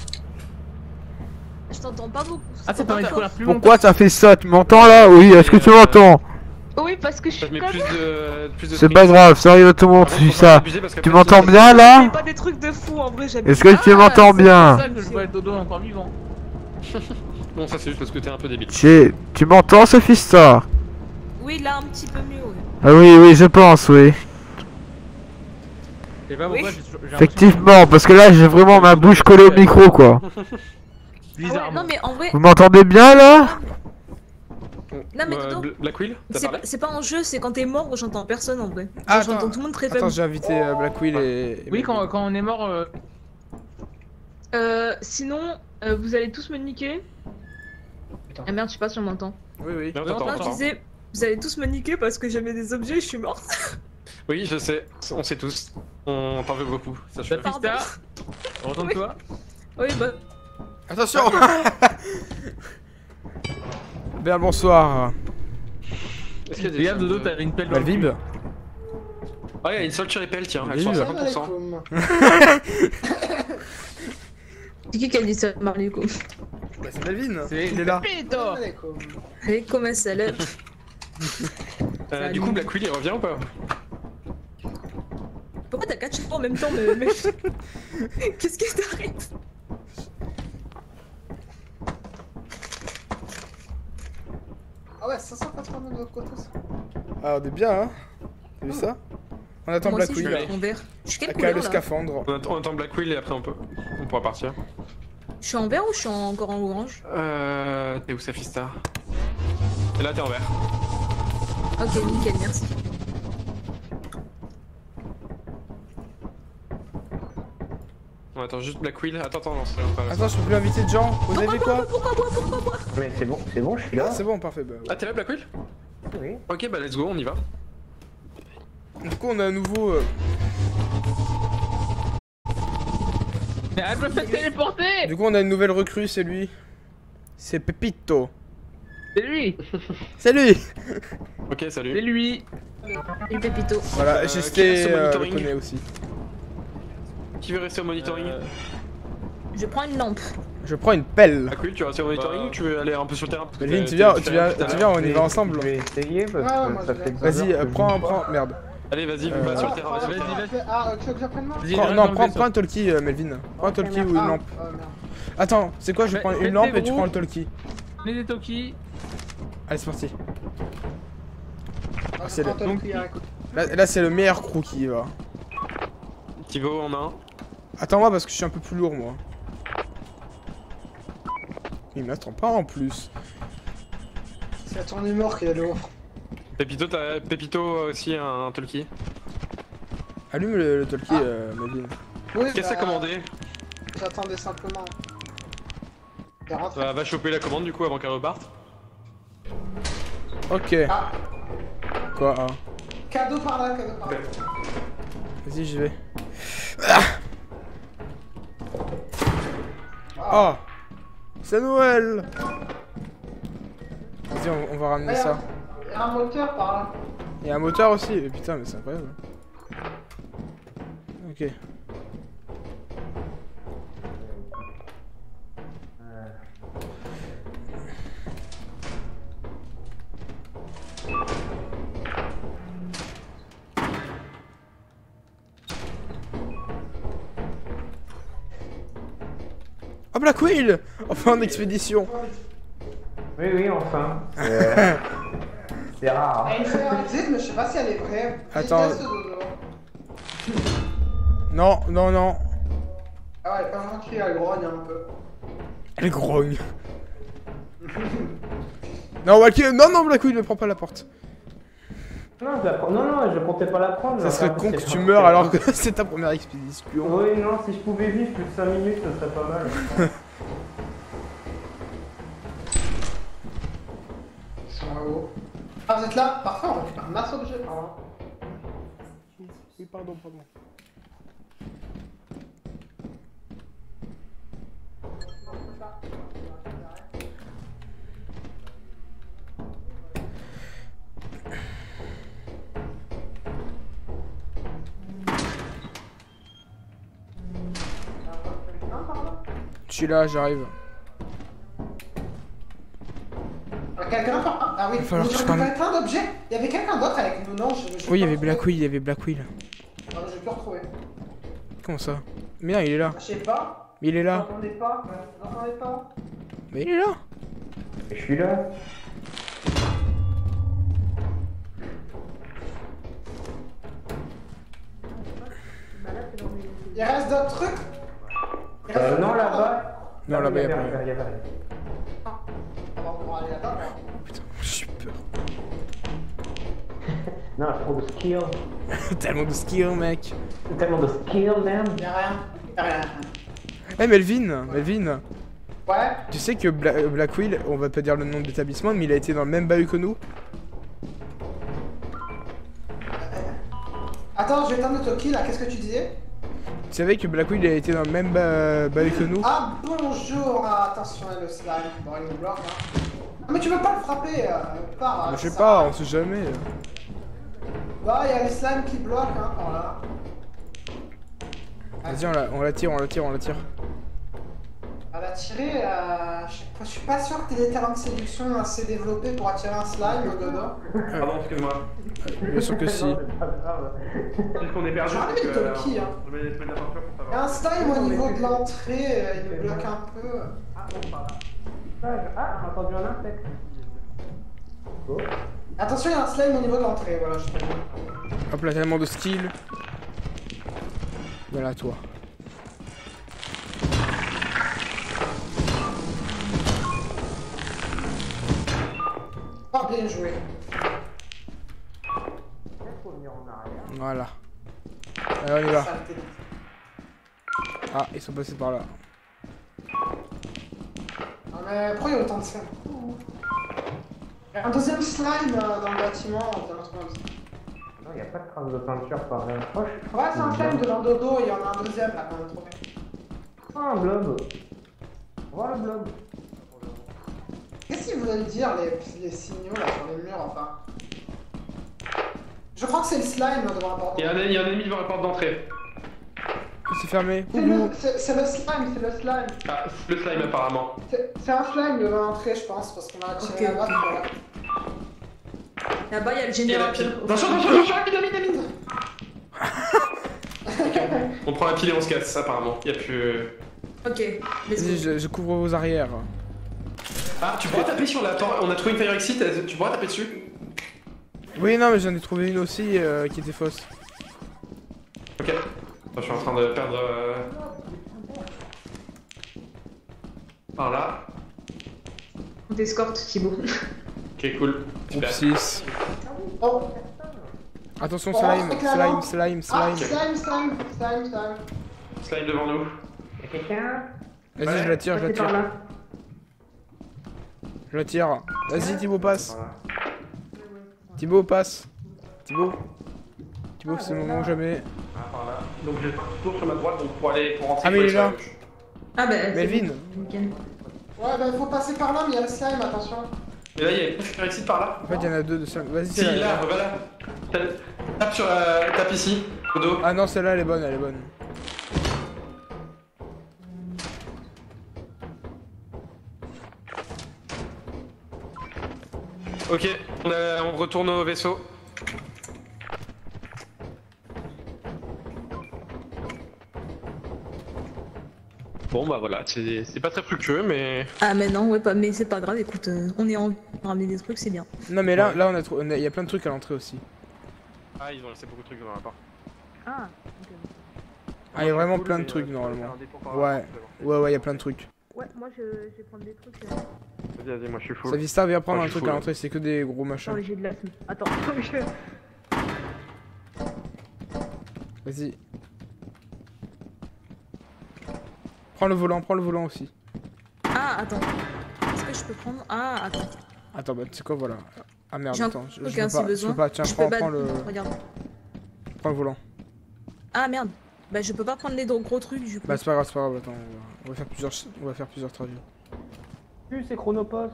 Je t'entends pas beaucoup. Ah ça permet de courir plus longtemps. Pourquoi t'as fait ça? Tu m'entends là? Oui, est-ce que tu m'entends? Oui, parce que je Ça suis te met conne. plus de C'est fric. pas grave, ça arrive à tout le monde, Par contre, c'est faut pas ça. abuser parce Tu qu'après, m'entends ça- bien Je là? fais pas des trucs de fou en vrai, j'aime Est-ce que tu Ah, m'entends c'est bien? pour ça que je vois Dodo encore vivant. Non, ça c'est juste parce que t'es un peu débile. Tu m'entends, Sophie Star? Oui, là un petit peu mieux, oui. Ah oui, oui, je pense, oui. Je sais pas pourquoi Oui. j'ai Effectivement, parce que là j'ai vraiment ma bouche collée au micro quoi. Ah ouais, bizarrement. non mais en vrai, Vous m'entendez bien là? non mais Dodo, Black Will, t'as c'est parlé? pas, c'est pas en jeu, c'est quand t'es mort, j'entends personne en vrai. Ah, J'entends attends. tout le monde très Attends, faible. j'ai invité Black Will et... Oui quand on est mort. Sinon, vous allez tous me niquer. Ah merde, je sais pas si on m'entend. Oui, oui. Non, Non, t'entends, Non, je t'entends. disais, vous allez tous me niquer parce que j'aimais des objets, je suis morte. Oui, je sais, on sait tous. On t'en veut beaucoup, sache-le. Baptista, retourne-toi. Oui, bah. Attention. Bien le bonsoir. Est-ce qu'il y a des Regarde, femmes Dodo, de- t'as une pelle dans le Malvib. cul. Ah, il y a une seule tu répèles, tiens, elle Malvib. sort 50%. C'est qui a dit ça, Marlico? Bah, c'est Melvin. C'est Il est là. Pépito. Allez, comment ça là? Du coup, Black Will il revient ou pas? Pourquoi t'as 4 chevaux en même temps, mais... Qu'est-ce qui t'arrive? Ah ouais, 580 de l'autre côté, ça. Ah, on est bien, hein. T'as vu ça? On attend Moi Black aussi, je Will. suis en vert. Je suis quelle Aka couleur, le là? scaphandre. On attend Black Will et après on pourra partir. Je suis en vert ou je suis encore en orange? T'es où Safista? Et là t'es en vert. Ok, nickel, merci. On attend juste Black Will. Attends, non, c'est pas Attends, je peux plus inviter de gens. Vous avez quoi? Pourquoi moi? Mais c'est bon, je suis là. C'est bon, parfait. Bah, ouais. Ah, t'es là, Black Will? Oui. Ok, bah let's go, on y va. Du coup, on a un nouveau. Mais elle peut faire téléporter. Du coup, on a une nouvelle recrue, c'est lui. C'est Pepito. C'est lui. C'est lui. Ok, salut. C'est lui. Et Pépito. Voilà, qui JST reste au le monitoring connaît aussi. Qui veut rester au monitoring? Je prends une lampe. Je prends une pelle. Black Will, tu veux rester au monitoring ou tu veux aller un peu sur le terrain? Parce que Melvin, t'es- tu viens, t'es tu viens, tout à tu l'heure. viens, on y va ensemble. Je vais essayer parce Ouais, moi, que ça je fait vais. Vas-y, prends, merde. Allez, vas-y, va sur le terrain, vas-y. Ah, tu veux que j'apprenne moi? Prends un talkie, Melvin. Prends un talkie ou une lampe. Merde. Attends, c'est quoi? Je prends une lampe et tu prends le talkie. Les des Toki. Allez, c'est parti. Ah, c'est prends le- ton client, écoute. Là, c'est le meilleur crew qui y va. Thibaut en a un. Attends-moi parce que je suis un peu plus lourd, moi. Il m'attend pas en plus. C'est ton humour qui est lourd. Pépito, t'as Pépito aussi un talkie. Allume le talkie, Melvin. Oui, Qu'est-ce que t'as commandé? J'attendais simplement. T'es rentré. Va choper la commande du coup avant qu'elle reparte. Ok. Ah, Quoi? Ah. cadeau par là, cadeau par là. Vas-y, j'y vais. Ah! C'est Noël! Vas-y, on va ramener ça. Il y a un moteur par là. Il y a un moteur aussi. Putain, mais c'est incroyable. Ok. Oh, Black Will! Enfin en expédition! Oui, enfin. C'est rare. Il y a une féminité, mais je sais pas si elle est vraie. Attends. Vitesse de dodo. Non, non, non. Ah ouais, pas gentil, elle grogne un peu. Elle grogne. Non, non, Black Will, ne prends pas la porte. Non, je comptais pas la prendre. Ça serait con que tu meurs alors que c'est ta première expédition. Oui, non, si je pouvais vivre plus de 5 minutes, ça serait pas mal. Ils sont là-haut. Ah, vous êtes là? Parfait, on récupère un masse objet. Oui, pardon. Je suis là, j'arrive. Quelqu'un par... Ah oui, Il va falloir j'ai que je parle. récupéré plein d'objets. Il y avait quelqu'un d'autre avec nous, non? Oui, il y avait Black Will, Will. Non, j'ai pu retrouver. Comment ça? Mais non, il est là. Je sais pas. Mais il est là. J'entendais pas. J'entendais pas. Mais il est là. Je suis là. Il reste d'autres trucs? Il reste Non, d'autres là-bas. Non, là-bas, il y a rien. pas rien. On va aller là-bas. Putain, j'ai peur. Non, trop de skill. Tellement de skill, mec. Tellement de skill, man. Y'a rien. Y'a rien. Eh, Melvin. Ouais? Tu sais que Black Will, on va pas dire le nom de l'établissement, mais il a été dans le même bahut que nous. Attends, je vais éteindre le talkie là, qu'est-ce que tu disais? Tu savais que Black Will a été dans le même bahut que nous? Ah bonjour, attention le slime, boring block hein. Ah, mais tu veux pas le frapper, par. Je sais pas, on sait jamais. Bah, il y a les slimes qui bloquent, hein, par là. Vas-y, on la tire. À la tirer, je suis pas sûr que t'aies des terrains de séduction assez développés pour attirer un slime au dodo. Pardon, excuse-moi. Bien sûr que si. Est-ce qu'on est perdu? J'aurais mis le Toki, hein. Je vais mettre l'attention pour Il y a un savoir. slime au niveau de l'entrée, il me bloque un peu. Ah, bon, par là. Ah, j'ai entendu un insecte. Oh. Attention, il y a un slime au niveau de l'entrée, voilà, je préviens. Hop là, tellement de skill. Voilà, toi. Oh, bien joué. Voilà. Allez, on y va. Ah, ils sont passés par là. Ah, mais pourquoi il y a autant de ça? Il y a un deuxième slime dans le bâtiment, on vient d'entendre ça. Non, il n'y a pas de trace de peinture par là. Proche. Ouais, c'est un slime de l'endodo, il y en a un deuxième là qu'on a trouvé. Ah, un blob. On voit le blob. Qu'est-ce qu'ils veulent dire les signaux là sur les murs enfin? Je crois que c'est le slime devant la porte. Il y a un ennemi devant la porte d'entrée. C'est fermé. C'est le slime. Ah, le slime apparemment. C'est un slime devant l'entrée, je pense, parce qu'on a tiré à droite. Voilà. Là-bas, il y a le générateur. Attention, mine. On prend la pile et on se casse, apparemment. Il y a plus. Ok, Vas-y, je couvre vos arrières. Ah, tu pourras taper sur la porte. On a trouvé une fire exit, tu pourras taper dessus. Oui, non, mais j'en ai trouvé une aussi qui était fausse. Ok. Je suis en train de perdre. Par là. On t'escorte, Thibaut. Ok, cool. Super. 6. Oh. Attention, Oh, slime. éclatant. Slime. Ah, slime. Slime devant nous. Y'a quelqu'un? Vas-y, Ouais, je la tire. Je la tire. Vas-y, Thibaut, passe. Thibaut, passe. Thibaut, c'est le moment ou jamais. Ah, par là. Donc j'ai tour sur ma droite donc pour rentrer. Ah, mais il est là. Ah, bah. Melvin. Nickel. Ouais, bah il faut passer par là, mais il y a le slime, attention. Et là, il y a une fire exit par là. En fait, il y en a deux de slime. Vas-y, Si, c'est là, voilà. Tape sur la. Tape ici, au dos. Ah non, celle-là, elle est bonne. Ok, on retourne au vaisseau. Bon bah voilà, c'est pas très fructueux mais... Ah, mais non, ouais, mais c'est pas grave, écoute, on est en ramener des trucs, c'est bien. Non, mais là, il y a plein de trucs à l'entrée aussi. Ah, ils ont laissé beaucoup de trucs dans la porte. Ah, ok. Ah, il y a vraiment plein de trucs normalement. Ouais, il y a plein de trucs. Ouais, moi je vais prendre des trucs. Vas-y, moi je suis full. Savista, viens prendre Moi, un je suis truc à full. l'entrée, c'est que des gros machins. Oh, j'ai de l'asthme. Attends, Vas-y. Prends le volant aussi. Ah, attends. Est-ce que je peux prendre. Ah, attends. Attends, bah tu sais quoi, voilà. Ah merde, J'ai un attends, je truc, peux hein, pas, si besoin. je peux pas, tiens, Je peux pas- prends le Regarde. volant. Ah, merde. Bah, je peux pas prendre les gros trucs du coup. Bah c'est pas grave, attends, on va faire plusieurs travaux. Plus c'est Chronopost.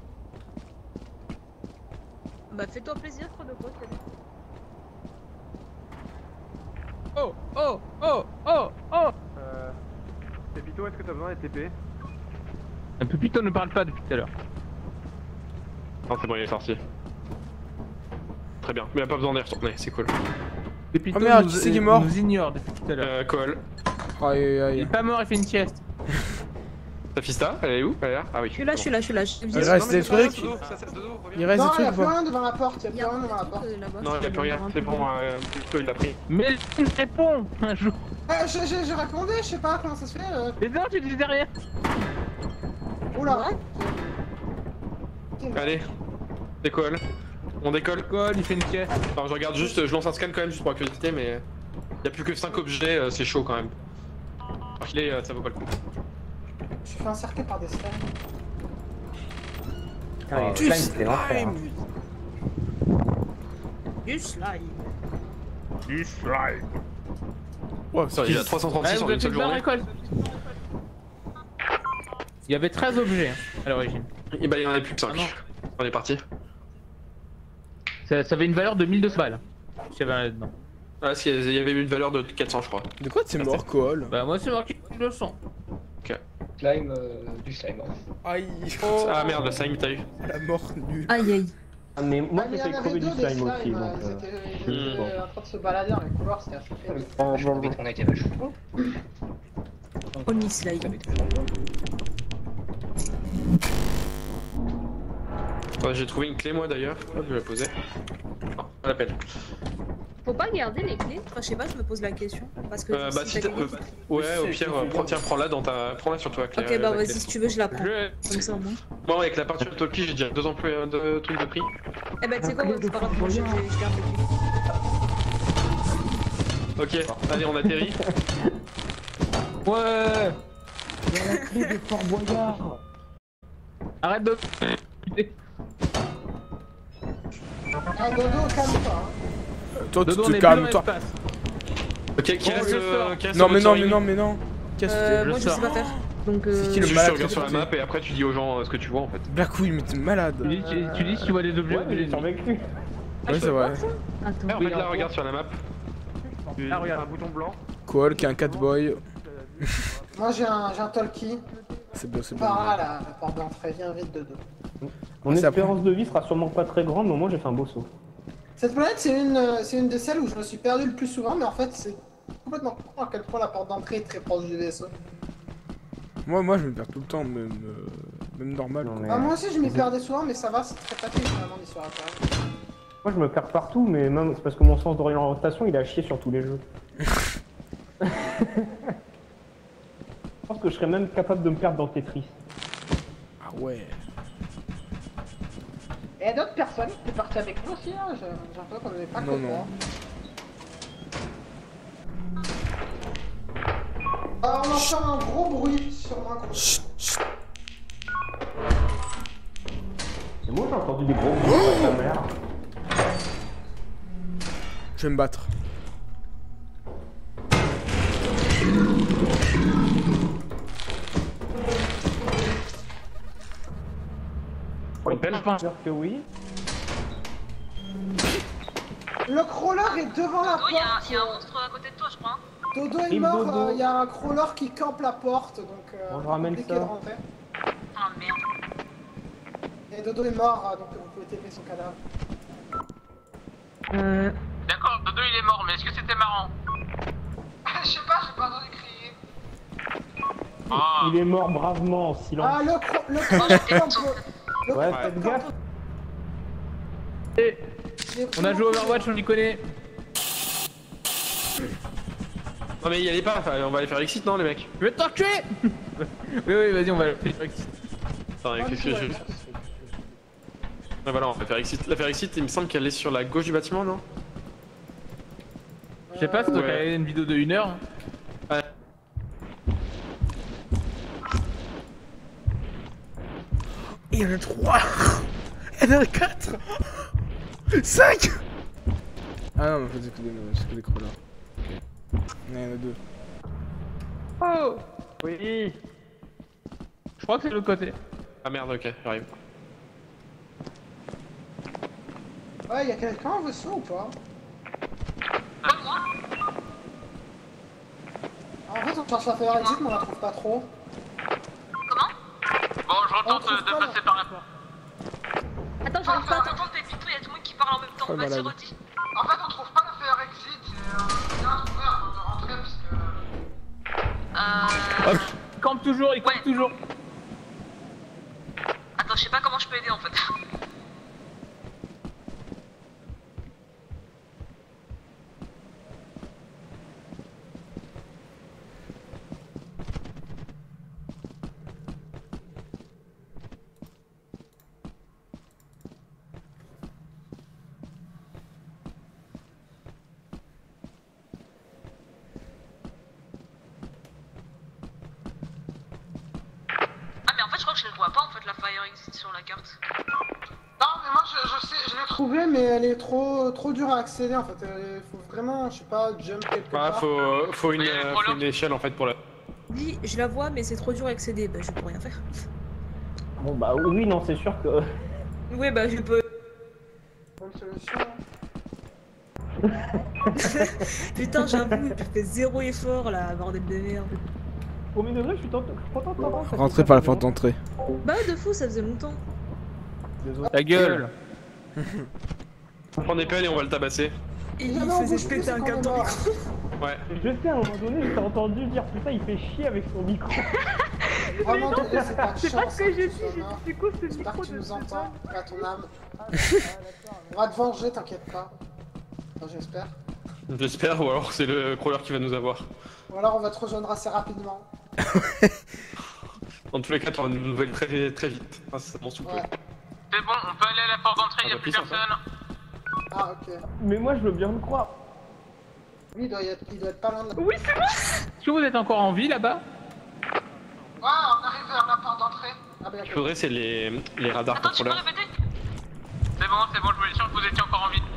Bah, fais-toi plaisir, Chronopost. Oh. Pépito, est-ce que t'as besoin d'être TP? Un Pépito ne parle pas depuis tout à l'heure. Non, c'est bon, il est sorti. Très bien, mais il a pas besoin d'y retourner, c'est cool. Pépito Oh merde, qui c'est qui est mort? nous ignore depuis tout à l'heure. Cole. Aïe Il est aïe. pas mort, il fait une sieste. Ta fista, elle est où? Elle est là? Ah oui. Je suis là. Il reste des trucs. Il reste Non, des il y a trucs plus ou pas? rien devant la porte, il y a plus rien devant la porte. Non, il a plus rien, c'est bon, Pépito il l'a pris. Mais il répond un jour. Je répondais, je sais pas comment ça se fait. Mais non, tu disais rien. Oula. Allez, décolle. On décolle. Il fait une sieste. Enfin, je regarde juste, je lance un scan quand même juste pour la curiosité, mais y a plus que 5 objets, c'est chaud quand même. Alors qu'il est, ça vaut pas le coup. Je suis fait encercler par des slimes. Ah, Du slime. Du slime. Du slime. Ouais, Ça, il y a 336 en une seule journée. récolte. Il y avait 13 objets hein, à l'origine. Et bah il y en a plus que 5. On est parti. Ça avait une valeur de 1200 balles. J'avais un dedans. Ah si, il y avait une valeur de 400 je crois. De quoi t'es mort, Kohl? Bah moi c'est marqué 200. Ok. Slime, du slime. Aïe. Ah merde, le slime t'as eu. La mort nulle. Aïe aïe. Ah, mais moi il y j'ai en fait avait crever du deux des slime aussi. slimes, Donc, ils étaient en train de se balader dans les couloirs, c'était assez fait. On a été vachement. Only slime. Ouais, j'ai trouvé une clé moi d'ailleurs. Hop, je vais la poser. Non, pas la peine. Faut pas garder les clés? Enfin, je sais pas, je me pose la question. Parce que Bah si t'as... Ouais, au pire, prends-la dans ta... Prends-la sur toi, clé. Ok, bah vas-y, si tu veux, je la prends. Comme ça au moins. Moi, avec la peinture Talkie, j'ai déjà 2 emplois de trucs de prix. Eh bah, tu sais quoi, c'est pas grave, moi je garde les clés. Ok, allez, on atterrit. Ouais. Il y a la clé de Fort Boyard. Arrête de... Ah, Dodo, calme-toi. Toi, tu Dodo, on te est calmes, plus toi. dans l'espace. Ok, qui reste Non, mais non, mais non, mais non. Qu'est-ce que Moi je sais pas faire. Donc C'est qui le tu malade regardes sur la map et après tu dis aux gens ce que tu vois en fait. Blackwing, mais t'es malade. Tu dis si tu vois des objets. Ouais, mais j'ai survécu. Ouais, c'est vrai. Attends. En fait, là, regarde sur la map. Là, regarde un bouton blanc. Kohl qui est un catboy. Moi j'ai un Talkie. C'est bien, c'est bien. Par là, la porte d'entrée, viens vite, Dodo. Mon espérance de vie sera sûrement pas très grande, mais au moins j'ai fait un beau saut. Cette planète, c'est une de celles où je me suis perdu le plus souvent, mais en fait, c'est complètement con à quel point la porte d'entrée est très proche du vaisseau. Moi, je me perds tout le temps, même normal. Non, mais... Ah, moi aussi, je m'y perdais souvent, mais ça va, c'est très facile finalement l'histoire à faire. Moi je me perds partout, mais même c'est parce que mon sens d'orientation il a chié sur tous les jeux. Je pense que je serais même capable de me perdre dans Tetris. Ah ouais. Et il y a d'autres personnes qui étaient parties avec nous aussi, hein. J'ai l'impression qu'on n'avait pas que Non, moi. non. Alors, on entend un gros bruit sur moi. Et moi j'ai entendu des gros bruits de ta mère. Je vais me battre. On peut dire que oui. Le crawler est devant la porte. Il y a un monstre à côté de toi, je crois. Dodo est Vive mort, Dodo. il y a un crawler qui campe la porte, donc Bon, je ramène compliqué ça. de rentrer. Ah merde. Et Dodo est mort, donc vous pouvez taper son cadavre. D'accord, Dodo il est mort, mais est-ce que c'était marrant? Je sais pas, j'ai pas entendu crier. Ah, Il est mort bravement en silence. Ah, le crawler campe. Ouais, faites gaffe. On a joué Overwatch, on y connaît. Non mais y allez pas, enfin, on va aller faire l'exit non les mecs. Je vais te tuer. Oui, vas-y, on va faire exit. Attends, qu'est-ce que j'ai... Ouais voilà, on va faire exit. La faire exit, il me semble qu'elle est sur la gauche du bâtiment, non? Je sais pas, ça doit Ouais. être une vidéo de 1 heure. Ouais. Il y en a 3. Il y en a 4. 5. Ah non, mais c'est que des crawlers. Ok. Il y en a 2. Oh. Oui. Je crois que c'est de l'autre côté. Ah merde, ok, j'arrive. Ouais, y'a quelqu'un au vaisseau ou pas? Pas moi. En fait, on cherche la faire exit, mais on la trouve pas trop. Comment? bon, je retente de passer par la porte. Attends, j'arrive pas à t'entendre, Pépito, il y a tout le monde qui parle en même temps. Oh, Vas-y, malade. redis. En fait, on trouve pas la faire exit, et on vient trouver avant de rentrer, parce que... Il campe toujours, il campe Ouais. toujours. Attends, je sais pas comment je peux aider en fait. Ah mais en fait je crois que je le vois pas en fait la fire exit sur la carte. Non, mais moi, je sais, je l'ai trouvée, mais elle est trop dure à accéder, en fait. Il faut vraiment, je sais pas, jump quelque Ah, part. faut une échelle en fait pour la... Oui, je la vois mais c'est trop dur à accéder, bah je peux rien faire. Bon bah oui, non, c'est sûr que... Ouais, bah je peux. Bonne solution. Putain, j'avoue, tu fais zéro effort là, bordel de merde. Premier degré, je suis content de t'entendre. Rentrez par la porte d'entrée. Bah, de fou, ça faisait longtemps. Ta gueule. On prend des pelles et on va le tabasser. Il faisait péter un câble dans le micro. Ouais. Je sais, à un moment donné, je t'ai entendu dire putain, il fait chier avec son micro. Vraiment, Dodo, c'est pas de C'est pas chance, ce que hein, j'ai tu dit, sois j'ai là. dit c'est quoi ce J'espère micro que tu de nous Stéphane. entends, à ton âme. On va te venger, t'inquiète pas. Enfin, j'espère. J'espère, ou alors c'est le crawler qui va nous avoir. Ou alors on va te rejoindre assez rapidement. Dans tous les cas, tu auras une nouvelle très vite. Ah, c'est bon, s'il vous plaît. C'est bon, on peut aller à la porte d'entrée, y'a plus personne. Ah, ok. Mais moi, je veux bien le croire. Lui, il doit être pas loin de... Oui, c'est bon. Est-ce que vous êtes encore en vie là-bas? Ah, on arrive vers la porte d'entrée. Ah, ben, Ce qu'il faudrait, c'est les radars contrôleurs. C'est bon, je voulais être sûr que vous étiez encore en vie.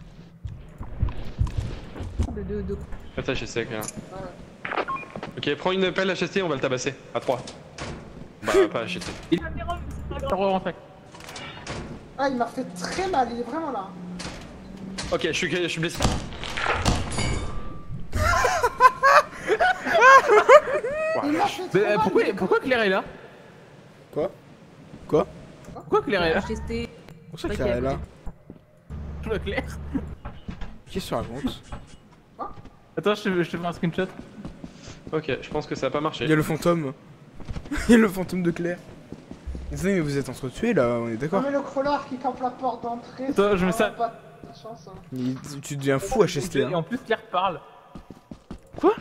De dos. Faites HST, là. Ok, prends une pelle HST, on va le tabasser. À 3. Bah, pas HST. Ah, il m'a fait très mal, il est vraiment là. Ok, je suis blessé. Il m'a fait très mal. Pourquoi Claire est là? Quoi? Pourquoi Claire est là? Pourquoi Claire est là? Claire. Qu'est-ce que tu racontes? Attends, je te fais un screenshot. Ok, je pense que ça a pas marché. Il y a le fantôme. Il y a le fantôme de Claire. Désolé, mais vous êtes entretués là, on est Non, d'accord? mais le crawler qui campe la porte d'entrée. Attends, je mets ça. Pas de chance, hein. Tu deviens fou HST. Et Hein. en plus, Claire parle. Quoi?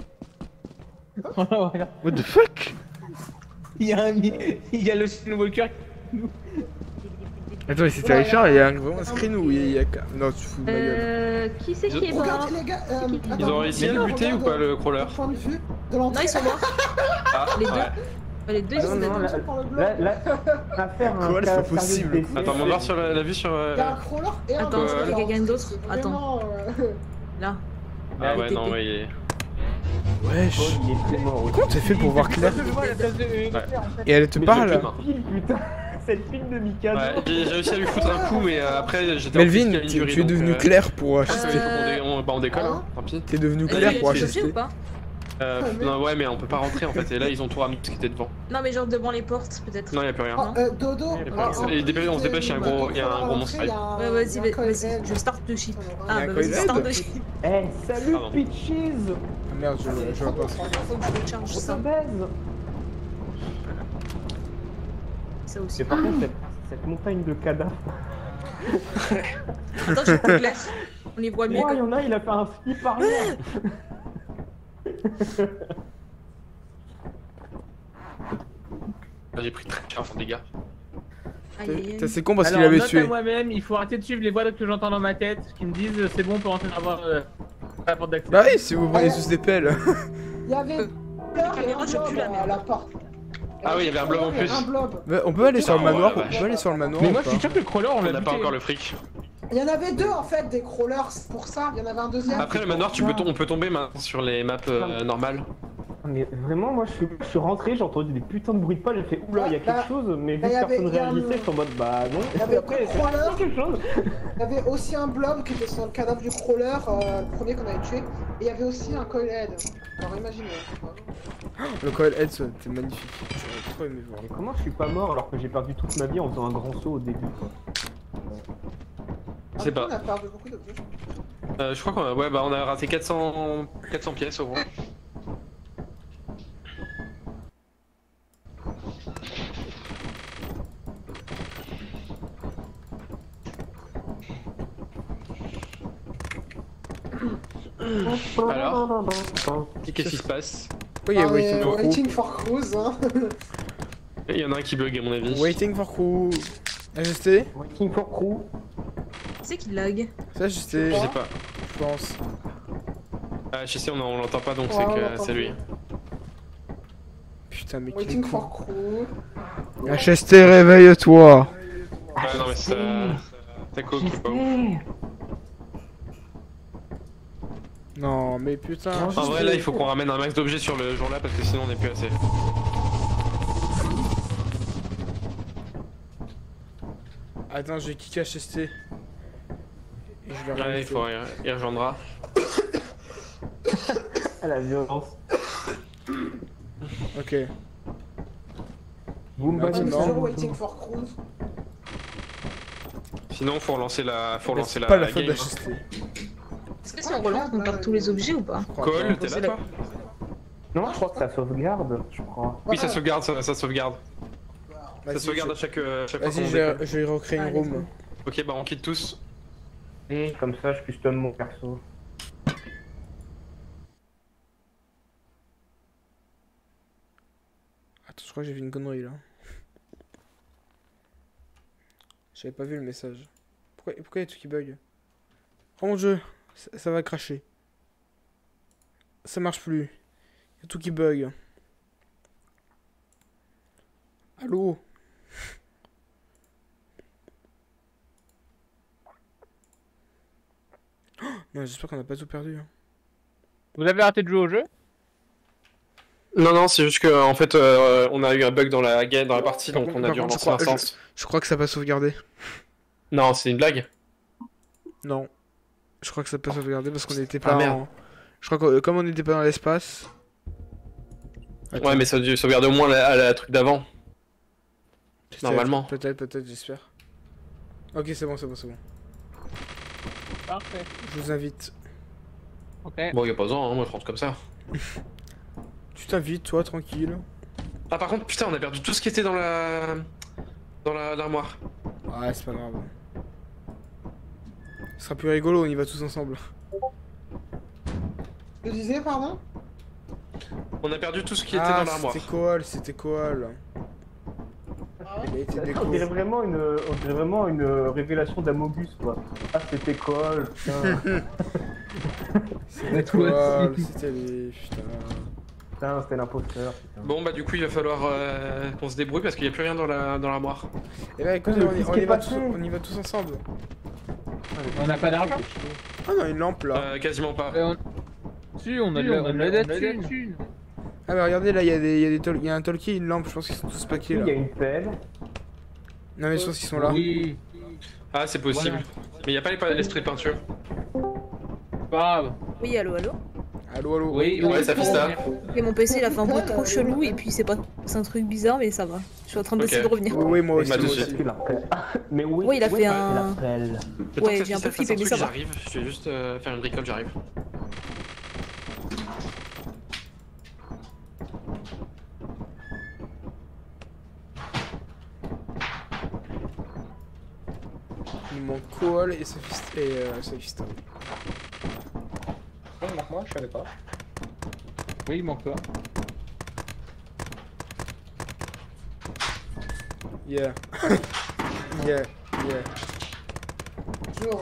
What the fuck? Il y a le Skinwalker. Attends, mais c'était Richard, il y a vraiment un screen où il y a... Non, tu fous de ma gueule. Qui c'est qui est mort? Regardez les gars, Ils ont réussi à le buter ou pas, le crawler? Point de vue de Non, l'entrée. ils sont morts. Ah, Les deux. ouais. Les deux, ils sont Non, morts. là, à faire un Quoi, c'est cas pas possible. sérieux d'essai. Attends, on va voir sur la vue sur... Il y a un crawler et un Attends, crawler. il y a quelqu'un d'autre. C'est Attends. vraiment, Là. Ah ouais, TP. non, ouais, il est... Wesh. Il est plus mort. Comment t'as fait pour voir Claire? Ouais. Et elle te Mais parle? j'ai plus de main. Putain, cette fille de Mikado. Ouais, j'ai réussi à lui foutre un coup, mais après j'étais Melvin, en physique tu injury, es devenu donc, Claire pour Ouais, HST. on décolle, hein, tant pis. T'es devenu Est-ce Claire que pour tu HST. sais ou pas? Non, ouais, mais on peut pas rentrer en fait, et là ils ont tout ramené ce qui était devant. Non, mais genre devant les portes, peut-être. Non, y'a plus rien. Oh, Dodo. Et on se dépêche, il y a un gros monstre. Ouais, vas-y, vas-y, je start de ship. Ah, bah vas-y, start de ship. Eh, salut Pardon. Peaches. Ah merde, je vois pas. Faut que je recharge On ça. se baise. Ça aussi. Mais par contre, cette montagne de cadavres. Attends, je te clair. On les voit mieux. Moi, il y en a, il a fait un ski par là. J'ai pris très cher en dégâts. Aïe, aïe, aïe. C'est con parce qu'il Alors, avait note tué. à moi-même, il faut arrêter de suivre les voix que j'entends dans ma tête qui me disent c'est bon pour rentrer dans la porte d'accès. Bah oui, si vous prenez tous des pelles. Il y avait caméra, je pue la à la porte. Ah oui, il y avait un blob en plus. Un blob. Bah, on peut aller sur le Oh, manoir, la on vache. peut aller sur le manoir Mais ou moi je pas? suis sûr que le crawler on On l'a n'a pas buté. encore le fric. Il y en avait deux en fait, des crawlers, c'est pour ça. Il y en avait un deuxième. Après le manoir, on peut tomber maintenant sur les maps normales. Mais vraiment, moi je suis rentré, j'ai entendu des putains de bruits de pas, j'ai fait oula, il y a quelque chose, mais vu bah, que y avait- personne y a réagissait, un- j'étais en mode bah non. Il y avait Après, deux crawlers. c'est quelque chose. Il y avait aussi un blob qui était sur le cadavre du crawler, le premier qu'on avait tué. Et il y avait aussi un coilhead. Alors imaginez. Le coil head, c'était magnifique. J'aurais trop aimé voir. Mais comment je suis pas mort alors que j'ai perdu toute ma vie en faisant un grand saut au début quoi. Je sais pas. On a perdu beaucoup d'objets. Je crois qu'on a raté 400 pièces au moins. Alors, qu'est-ce qui se passe? Pourquoi il y a Waiting for Crew? Waiting for Cruise, hein. Il y en a un qui bug à mon avis. Waiting for Crew. HST? Waiting for Crew. C'est qui lag? C'est HST, Je sais pas. je pense. Ah, je sais, on l'entend pas donc Ouais, c'est on que l'entend c'est lui. Putain, mais Waiting quel for con. Crew. HST, réveille-toi. Ouais, non mais ça... T'as quoi qui est pas ouf. Non, mais putain. En vrai là il faut qu'on ramène un max d'objets sur le jour là parce que sinon on n'est plus assez. Attends, je vais kick HST. Et je vais Ouais, il rejoindra. À la violence. Ok. Boom, Toujours waiting for cruise. Sinon, faut relancer la, C'est pas la faute game. d'HST. Est-ce que si on relance, on perd tous les objets ou pas? Cole, t'es là toi? Non, je crois que ça sauvegarde, je crois. Oui, ça sauvegarde, ça sauvegarde. Ça Vas-y, sauvegarde à chaque fois qu'on Vas-y, décolle. je vais recréer une room. Ok, bah on quitte tous. Et comme ça, je custom mon perso. Attends, je crois que j'ai vu une connerie là. J'avais pas vu le message. Pourquoi il y a tout qui bug? Oh mon dieu, ça va cracher. Ça marche plus. Il y a tout qui bug. Allô? Oh, non, j'espère qu'on n'a pas tout perdu. Hein. Vous avez arrêté de jouer au jeu? Non, c'est juste que en fait, on a eu un bug dans la partie, donc on a dû relancer l'instance. Je crois que ça va sauvegarder. Non, c'est une blague. Non. Je crois que ça peut sauvegarder parce qu'on n'était pas merde. en... Je crois que comme on n'était pas dans l'espace... Ouais, mais ça a dû sauvegarder au moins la truc d'avant. Normalement. Peut-être, j'espère. Ok, c'est bon. Parfait. Je vous invite. Ok. Bon, y'a pas besoin, hein, moi je rentre comme ça. Tu t'invites, toi, tranquille. Ah, par contre, putain, on a perdu tout ce qui était dans l'armoire. Ouais, c'est pas grave. Ce sera plus rigolo, on y va tous ensemble. Je disais, pardon? On a perdu tout ce qui était dans l'armoire. C'était Koal. Il a été On dirait vraiment une révélation d'Amogus, quoi. Ah, c'était Cole, putain. C'était Koal, c'était les... Putain. Putain, c'était l'imposteur, putain. Bon, bah du coup, il va falloir qu'on se débrouille parce qu'il n'y a plus rien dans l'armoire. Eh bah écoute, on y va tous ensemble. On n'a pas d'argent. Ah non, une lampe là. Quasiment pas. Si, on a de la thune. Ah bah regardez là, il y a un talkie et une lampe, je pense qu'ils sont tous paqués là. Il y a une pelle. Non mais je pense qu'ils sont là. Oui. Ah, c'est possible. Voilà. Mais il n'y a pas les sprays peinture. Pas grave. Oui, allô? Allô? Oui, ouais, ça fait ça. Et mon PC il a fait un bruit trop chelou et puis c'est un truc bizarre mais ça va. Je suis en train d'essayer de revenir. Oui, moi aussi. Mais oui, Oui, il a fait un... Ouais, j'ai un peu flippé mais ça va. J'arrive, je vais juste faire une bricole, j'arrive. Il manque Koal et Sophista. Non, moi, je savais pas. Oui, il manque toi. Yeah. Toujours,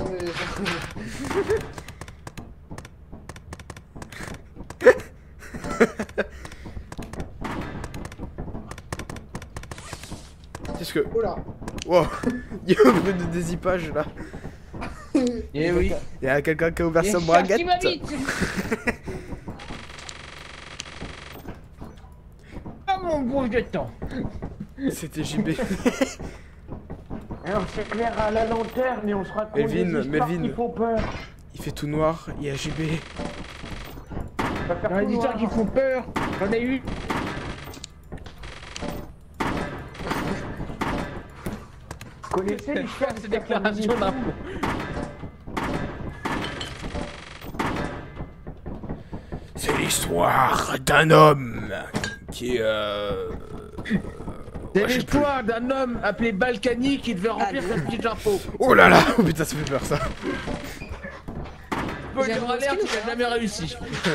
Qu'est-ce que... Oula. Wow. Il y a un bruit de dézippage là. Eh oui. Il y a quelqu'un qui a ouvert sa braguette. Ah mon gros jeton. C'était JB. Alors, c'est clair à la lanterne et on se raconte Melvin. qui font peur. Il fait tout noir, il y a JB. Il y a des histoires qui font peur. J'en ai eu. Connaissez les Faire ces déclarations d'impôts. C'est l'histoire d'un homme qui C'est l'histoire d'un homme appelé Balkany qui devait remplir sa petite impôt. Oh là là. Oh putain, ça fait peur ça. Spoiler alert, il a jamais réussi.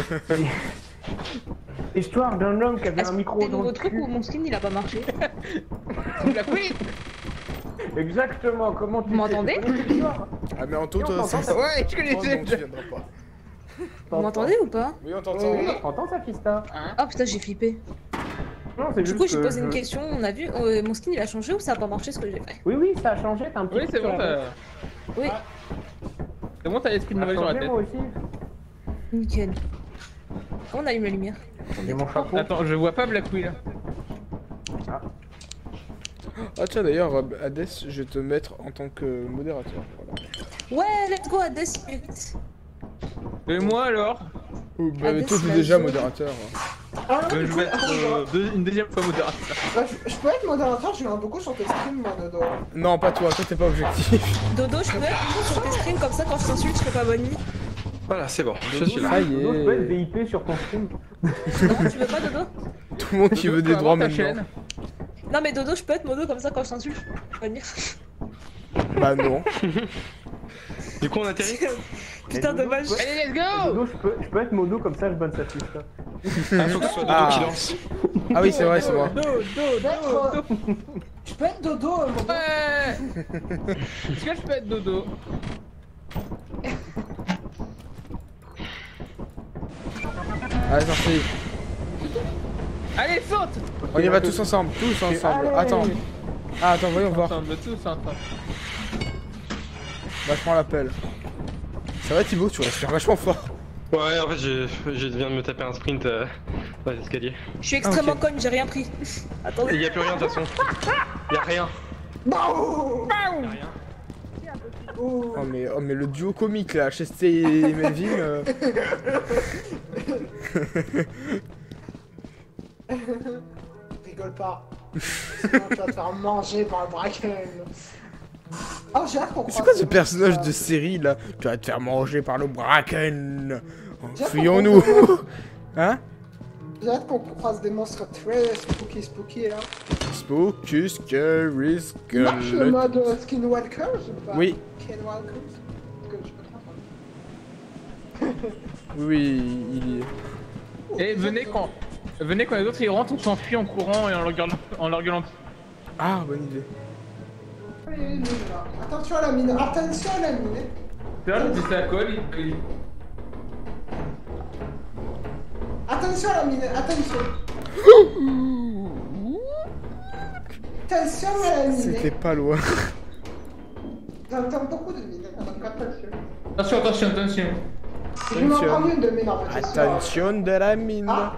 Histoire d'un homme qui avait un micro Des dans nouveaux le trucs cul. où mon skin il a pas marché. Tu l'as pris? Exactement, comment tu Vous m'entendez? Ah mais en tout, Ouais, je connaissais. non, tu viendras pas. Vous m'entendez ou pas? Oui, on t'entend. Oui, on entend ça, Fista. Ah putain, j'ai flippé. Non, c'est Du juste coup, j'ai que posé une question, on a vu, mon skin il a changé ou ça a pas marché ce que j'ai fait? Oui, ça a changé, t'as un petit Oui, coup c'est sur bon, la t'as... Oui, C'est bon, t'as l'esprit de Ça a nouvelle sur la changé, tête. moi aussi. nickel. On allume la lumière. J'ai mon chapeau. Attends, je vois pas Black Will. Ah tiens d'ailleurs, Hades, je vais te mettre en tant que modérateur. Voilà. Ouais, let's go, Hades. Et moi alors? Oh, bah, toi t'es déjà modérateur. Ah, Je du vais coup, être une deuxième fois modérateur. bah, je peux être modérateur, je viens beaucoup sur tes streams, moi, Dodo. Non, pas toi t'es pas objectif. Dodo, je peux être sur tes streams comme ça quand je t'insulte, je serai pas banni. Voilà, c'est bon, je suis là. Ça y Dodo, je peux être est. VIP sur ton stream. Non, tu veux pas, Dodo? Tout le monde qui veut des droits maintenant. Non, mais Dodo, je peux être modo comme ça quand je t'insulte, je peux venir. Bah non. Du coup, on atterrit. Putain, dommage. Allez, let's go! Dodo, je peux être modo comme ça, je banne sa fiche. Ah, faut que ce soit Dodo qui lance. Ah oui, c'est vrai, c'est moi. Je peux être Dodo, modo. Ouais! Est-ce que je peux être Dodo? Allez, sorti. Allez, saute! On y va tous ensemble, tous ensemble. Allez. Attends. Ah, attends, voyons voir. Ensemble, tous ensemble. Vachement l'appel. C'est vrai, Thibaut, tu respires vachement fort. Ouais, en fait, je viens de me taper un sprint dans les escaliers. Je suis extrêmement conne, j'ai rien pris. Attendez. Il y a plus rien de toute façon. Il y a rien. Bao Y a rien. Oh mais le duo comique là, HST et Melvin. Rigole pas. Sinon, tu vas te faire manger par le bracken. Oh, j'ai hâte qu'on C'est croise quoi ce des personnage monstres, de série là? Tu vas te faire manger par le Bracken. J'ai hâte Fuyons-nous. qu'on- Hein? J'ai hâte qu'on croise des monstres très spooky là. Spookus, Scary, Marche le Skelet. mode Skinwalker, je sais pas. Oui. Skinwalker. Parce que je peux pas prendre. Oui, il y est. Et venez quand les autres ils rentrent, on s'enfuit en courant et en leur gueulant. Ah, bonne idée. Oui, là. Attention à la mine, attention à la mine. C'est là, je dis ça à Cole, il... Attention à la mine, attention. Attention à la mine. C'était pas loin. J'entends beaucoup de mines, donc attention. Attention. Je m'en prends une de mine en fait. Attention de la mine. Ah.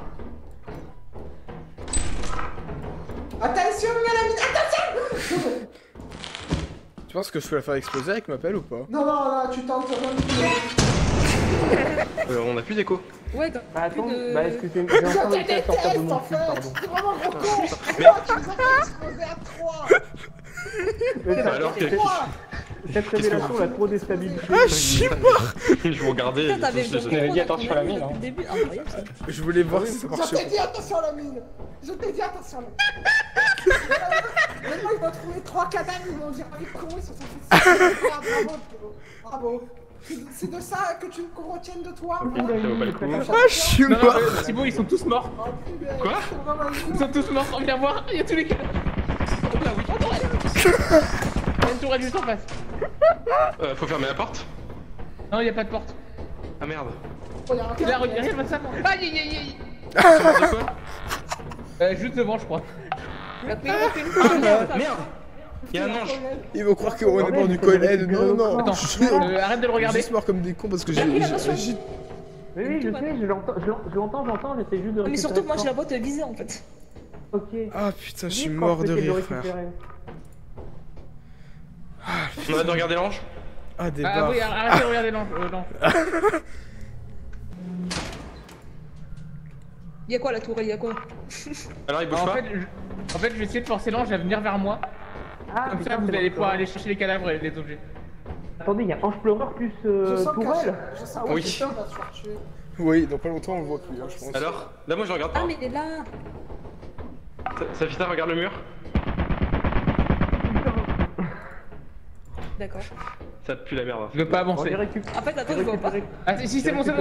Attention à la mine, attention. Tu penses que je peux la faire exploser avec ma pelle ou pas? Non, là, tu tentes vraiment. On a plus d'écho. Ouais, donc. Bah attends, plus de- bah excusez-moi, j'ai enfin réussi à sortir de mon cul, pardon. C'est vraiment gros con. Merde. Tu nous as fait exploser à 3. Mais ça- Alors que... Cette révélation l'a trop déstabilisé. Ah, je suis mort. Je vous regardais. Putain, t'avais je- beaucoup je- de attention à la mine, hein. depuis le début, incroyable ça. Je voulais voir si ça Je marchait. t'ai dit attention à la mine. Je t'ai dit attention à la mine. Maintenant, ils vont trouver 3 cadavres, ils vont dire les cons, ils sont censés. Bravo, Thibaut. Bravo. C'est de ça que tu qu'on retienne de toi. Ça vaut pas le coup. Ah, je suis Non, mort. Thibaut, ils sont tous morts. Oh, putain, Quoi c'est vraiment Ils sont tous morts, viens voir, il y a tous les gars. Hop là, oui, il y a une tourelle juste en face. Faut fermer la porte. Non, il y a pas de porte. Ah merde. Oh, y a un Là, cadavre. regarde ça. Aïe aïe aïe De quoi aïe. Juste devant, je crois. Merde. Il y a un ange. Ils vont croire qu'on est mort du Coilhead. Non, non. Attends, arrête de le regarder. Juste mort comme des cons parce que j'ai. Oui, attention. Mais oui, je sais, je l'entends, j'essaie juste de récupérer. Mais surtout, moi, le j'ai la corps. boîte visée en fait. Ok. Ah putain, je suis Vite, mort quand de je vais le rire, frère. récupérer. On arrête de regarder l'ange. Ah, des Ah barres. oui, arrêtez de regarder l'ange. Y'a quoi la tourelle, y'a quoi? Alors il bouge En pas. fait, je vais essayer de forcer l'ange à venir vers moi. Ah, Comme ça, putain, vous c'est allez bon. pouvoir aller chercher les cadavres et les objets. Attendez, il y a Ange Pleureur plus Je sens Tourelle. je sens Oui. que Peter va se faire tuer. Oui, dans pas longtemps on le voit plus, hein, je pense. Alors là, moi je regarde Ah, pas. mais il est là. Safita, regarde le mur. D'accord. Ça pue la merde. Je veux pas On avancer. les récupère. En fait, attends, je vois pas. Ah, si, c'est bon, c'est bon,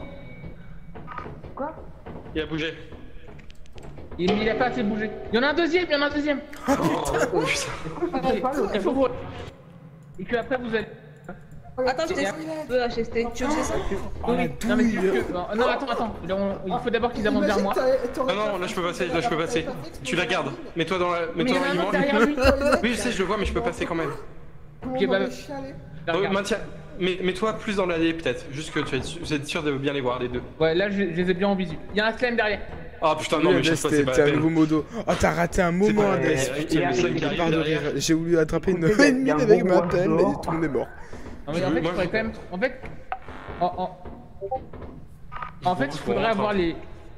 Quoi? Il a bougé. il a pas assez bougé. Il y en a un deuxième, il y en a un deuxième. Oh putain. Attendez, il faut vous... Et que après vous allez... Attends, je teste. HST. Tu veux que ça? Oui, non mais non, attends. Il faut d'abord qu'ils avancent vers moi. Non, non, là je peux passer, là je peux passer. Tu la gardes. Mets-toi dans la. Mais il y en a un autre derrière lui. Oui, je sais, je le vois, mais je peux passer quand même. Comment on va chialer? Maintiens. Mets-toi plus dans l'allée peut-être, juste que tu vas être sûr de bien les voir les deux. Ouais, là je les ai bien en visu. Y'a un slime derrière. Ah putain, non, mais je sais pas, c'est pas t'es la un peine. nouveau modo. Oh, t'as raté un moment, Adès. J'ai voulu attraper une mine avec ma pelle et tout le monde est mort. Non, mais en fait, il faudrait quand même. En fait. En fait, il faudrait avoir les.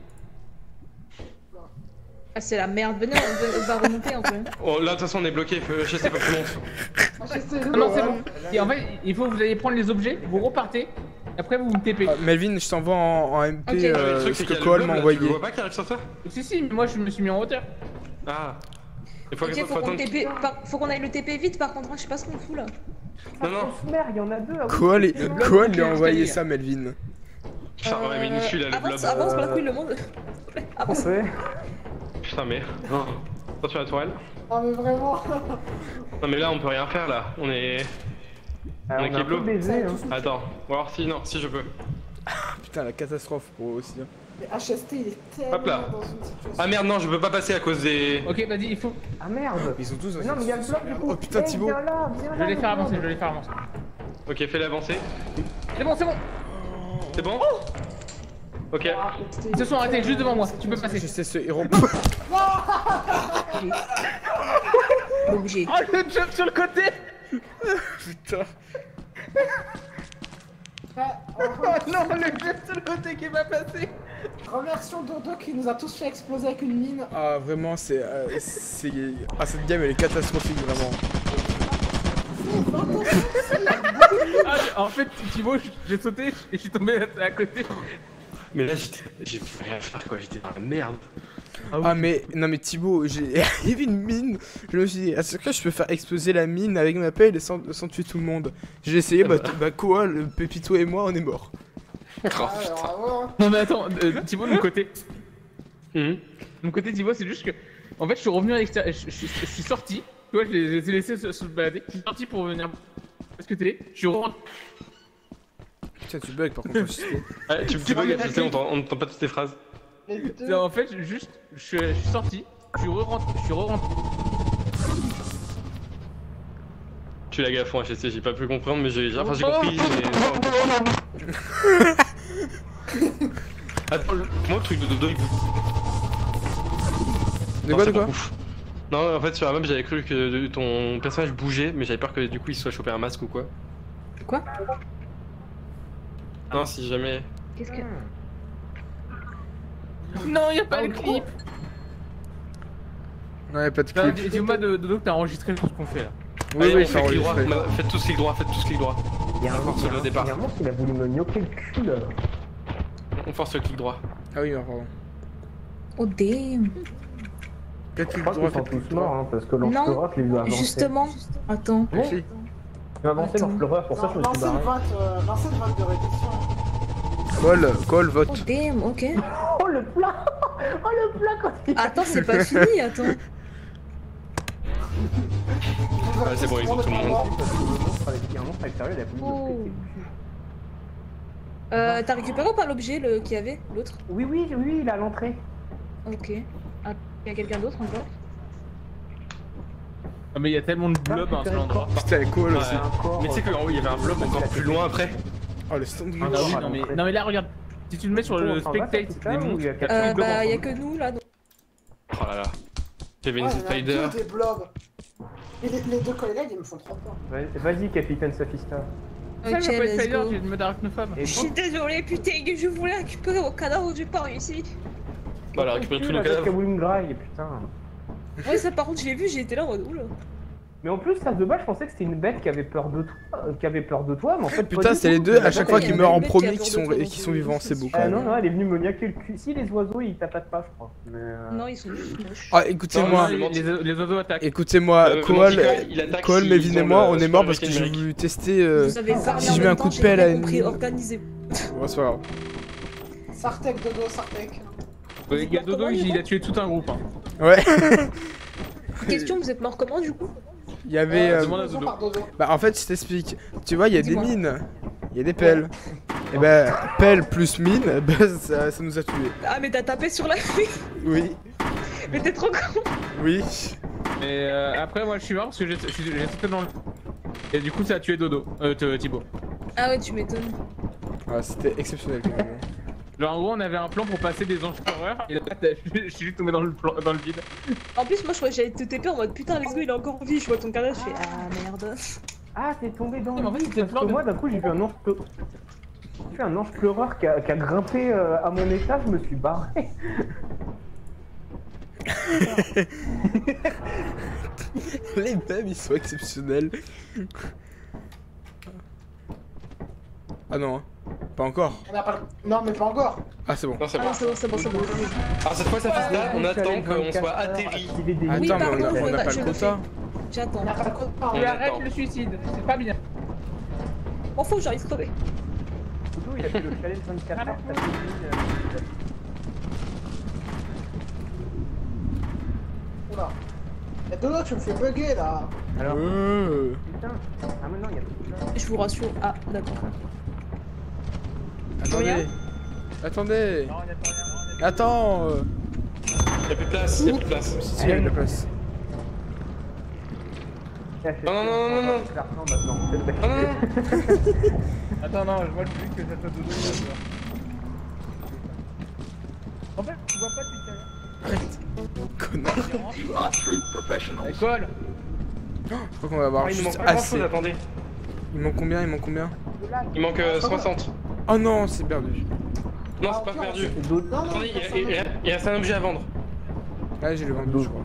Ah, c'est la merde. Venez, on va remonter un peu. Oh, là, de toute façon, on est bloqué, je sais pas plus monte. Non, c'est bon. Et en fait, il faut que vous alliez prendre les objets, vous repartez, et après vous me TP. Melvin, je t'envoie en MP ce que Cole Cole m'a envoyé. Tu vois pas qu'il arrive sur toi? Si, mais moi je me suis mis en hauteur. Ah. Il faut Ok, faut qu'on aille le TP vite par contre, je sais pas ce qu'on fout là. Non, non. Il y en a deux. Cole lui a envoyé ça, Melvin. Putain, ouais, mais minuscule, elle est blob. Avance, par la couille, le monde. Avance. Putain, mais. Non. Attention à la tourelle. Non, mais vraiment. Non, mais là, on peut rien faire là. On est. On est Keblo. Attends, ou alors si je peux. Putain, la catastrophe pour eux aussi. Mais HST, il est tellement Hop là. dans une situation. Ah merde, non, je peux pas passer à cause des. Ok, vas-y, il faut. Ah merde. Ils sont tous. Non, mais il y a le bloc du coup. Oh putain, Thibaut. Je vais les faire avancer, Ok, fais-le avancer. C'est bon. C'est bon? Ok. Ils se sont arrêtés juste devant moi, tu peux passer. Je sais ce héros. Obligé. Oh, le jump sur le côté. Putain. Non, le jump sur le côté qui m'a passé. Remercions Dodo qui nous a tous fait exploser avec une mine. Ah, vraiment, c'est. Ah, cette game elle est catastrophique, vraiment. En fait, Thibaut, j'ai sauté et je suis tombé à côté. Mais là, j'ai rien à faire quoi, j'étais dans la merde. Ah, mais non, mais Thibaut, il y avait une mine. Je me suis dit, est-ce que je peux faire exploser la mine avec ma pelle et sans tuer tout le monde? J'ai essayé, quoi, le Pépito et moi, on est morts. Oh putain. Non, mais attends, Thibaut, de mon côté. De mon côté, Thibaut, c'est juste que. En fait, je suis revenu à l'extérieur, je suis sorti. Tu vois, je les ai laissés se balader. Je suis sorti pour venir. Est-ce que t'es? Je suis rentré. Putain, tu bugs par contre. Tu bugs, on n'entend pas toutes tes phrases. En fait, juste, je suis sorti, je suis re-rentré. Tu la gaffe, moi, j'ai pas pu comprendre, mais j'ai compris. Attends, moi, le truc de Dodo, il bouge. De quoi? Non, en fait, sur la map, j'avais cru que ton personnage bougeait, mais j'avais peur que du coup il se soit chopé un masque ou quoi. Quoi? Non, si jamais. Qu'est-ce que. Non, y'a pas le clip. Non, y'a pas de clip. Dis-moi, Dodo, que t'as enregistré tout ce qu'on fait là. Oui, faites tous clic droit, Il y a un force le départ. monstre qui a voulu me gnoquer le cul là. On force le clic droit. Ah oui, pardon. Oh damn. Peut-être Je crois qu'ils sont tous morts hein, parce que l'anti-rock les a avancés. Justement, attends. Merci. Tu m'as avancé l'anti-rock, pour ça je me suis barré. Lancez le vote de répétition. Call, vote. Oh damn, ok. Oh le plat. Oh le plat quand il... Attends, c'est pas fini, attends. Ah, c'est bon, ils ont tout le monde. Il y a un monstre à l'extérieur, il a voulu me péter le cul. T'as récupéré ou pas l'objet qu'il y avait, l'autre? Oui, il est à l'entrée. Ok. Ah, il y a quelqu'un d'autre encore? Ah, mais il y a tellement de blobs à cet endroit. Putain, cool aussi. Mais tu sais qu'en haut il y avait un blob encore plus loin après. Oh, le stand Ah, oui, non, mais là, regarde. Si tu le mets sur le spectate des monstres, bah, y a que nous là. Donc... Oh là là. J'avais une spider. Des blobs. Et les deux collègues ils me font trop peur. Vas-y, capitaine Safista. Ok, let's go. j'ai une mode arachnophobe. Je suis désolé, putain, que je voulais récupérer mon cadavre, j'ai pas réussi. Voilà, récupérer tous nos Qui a cadavres. voulu me grailler, putain. Ouais, ça par contre, je l'ai vu, j'ai été là en mode oula. Mais en plus, ça de base, je pensais que c'était une bête qui avait peur de toi, mais en fait. Putain, c'est les deux à chaque fois qu'ils meurent en premier qui sont vivants, c'est beau quand Ah même. non, elle est venue me niaquer le cul. Si, les oiseaux ils tapatent pas, je crois. Mais Non, ils sont juste moches. Ah, écoutez-moi. Les oiseaux attaquent. Écoutez-moi, Cole, Melvin et moi, on est morts parce que j'ai voulu tester Vous avez si je mets un coup de pelle à une. organisé. Ouais, c'est pas grave. Sartek, Dodo, Sartek. Les gars, Dodo, il a tué tout un groupe. Ouais. Question, vous êtes mort comment du coup? Il y avait. Bah, en fait, je t'explique. Tu vois, il y a des mines, il y a des pelles. Et bah, pelle plus mine, bah, ça nous a tués. Ah, mais t'as tapé sur la fille. Oui. Mais t'es trop con. Oui. Et après, moi, je suis mort parce que j'ai sauté dans le. Et du coup, ça a tué Dodo. Thibaut. Ah ouais, tu m'étonnes. Ah, c'était exceptionnel quand même. Genre, en gros, on avait un plan pour passer des anges horreurs. Et là, je suis juste tombé dans le vide. En plus, moi je crois que j'allais te TP en mode putain, let's go, il est encore en vie. Je vois ton carnage, je fais ah merde. Ah, t'es tombé dans mais en le fait, vide, c'était parce que moi d'un coup j'ai vu un ange pleureur. J'ai vu un ange pleureur qui a grimpé à mon étage, je me suis barré. Les mèmes ils sont exceptionnels. Ah non, hein. Pas encore. On a pas... Non, mais pas encore. Ah c'est bon. Non, c'est Ah bon. non, c'est bon, c'est bon, c'est bon. Alors cette fois, ça fait ça, on attend qu'on soit atterri. Attends, Oui, mais pardon, on a pas je le le quota. J'attends. On a pas le code pas. On Et arrête attend. le suicide, c'est pas bien. M'en fous, j'arrive crever. Surtout, il a fait le challenge 24 heures, ça fait Oula. Y'a Dodo, tu me fais bugger là. Alors, putain. Ah, mais non, il y a tout là. Je vous rassure. Ah, d'accord. Attendez. Attendez. Attends. Y'a plus de place, y'a plus de place. Si, il y a de la place. Non, non, non, non, non. L'argent maintenant. Non, non, non. Attends, non, je vois le but que ça soit Dodo qui va voir. En fait, tu vois pas depuis tout à l'heure. Connard. École. Je crois qu'on va avoir Ah, il nous juste manque pas grand assez. chose, attendez. Il manque combien? Il manque combien? Il manque 60. Oh non, c'est perdu. Non, c'est pas perdu. Non, non, Attendez, il reste un objet à vendre. Ouais, j'ai le vendu, je crois.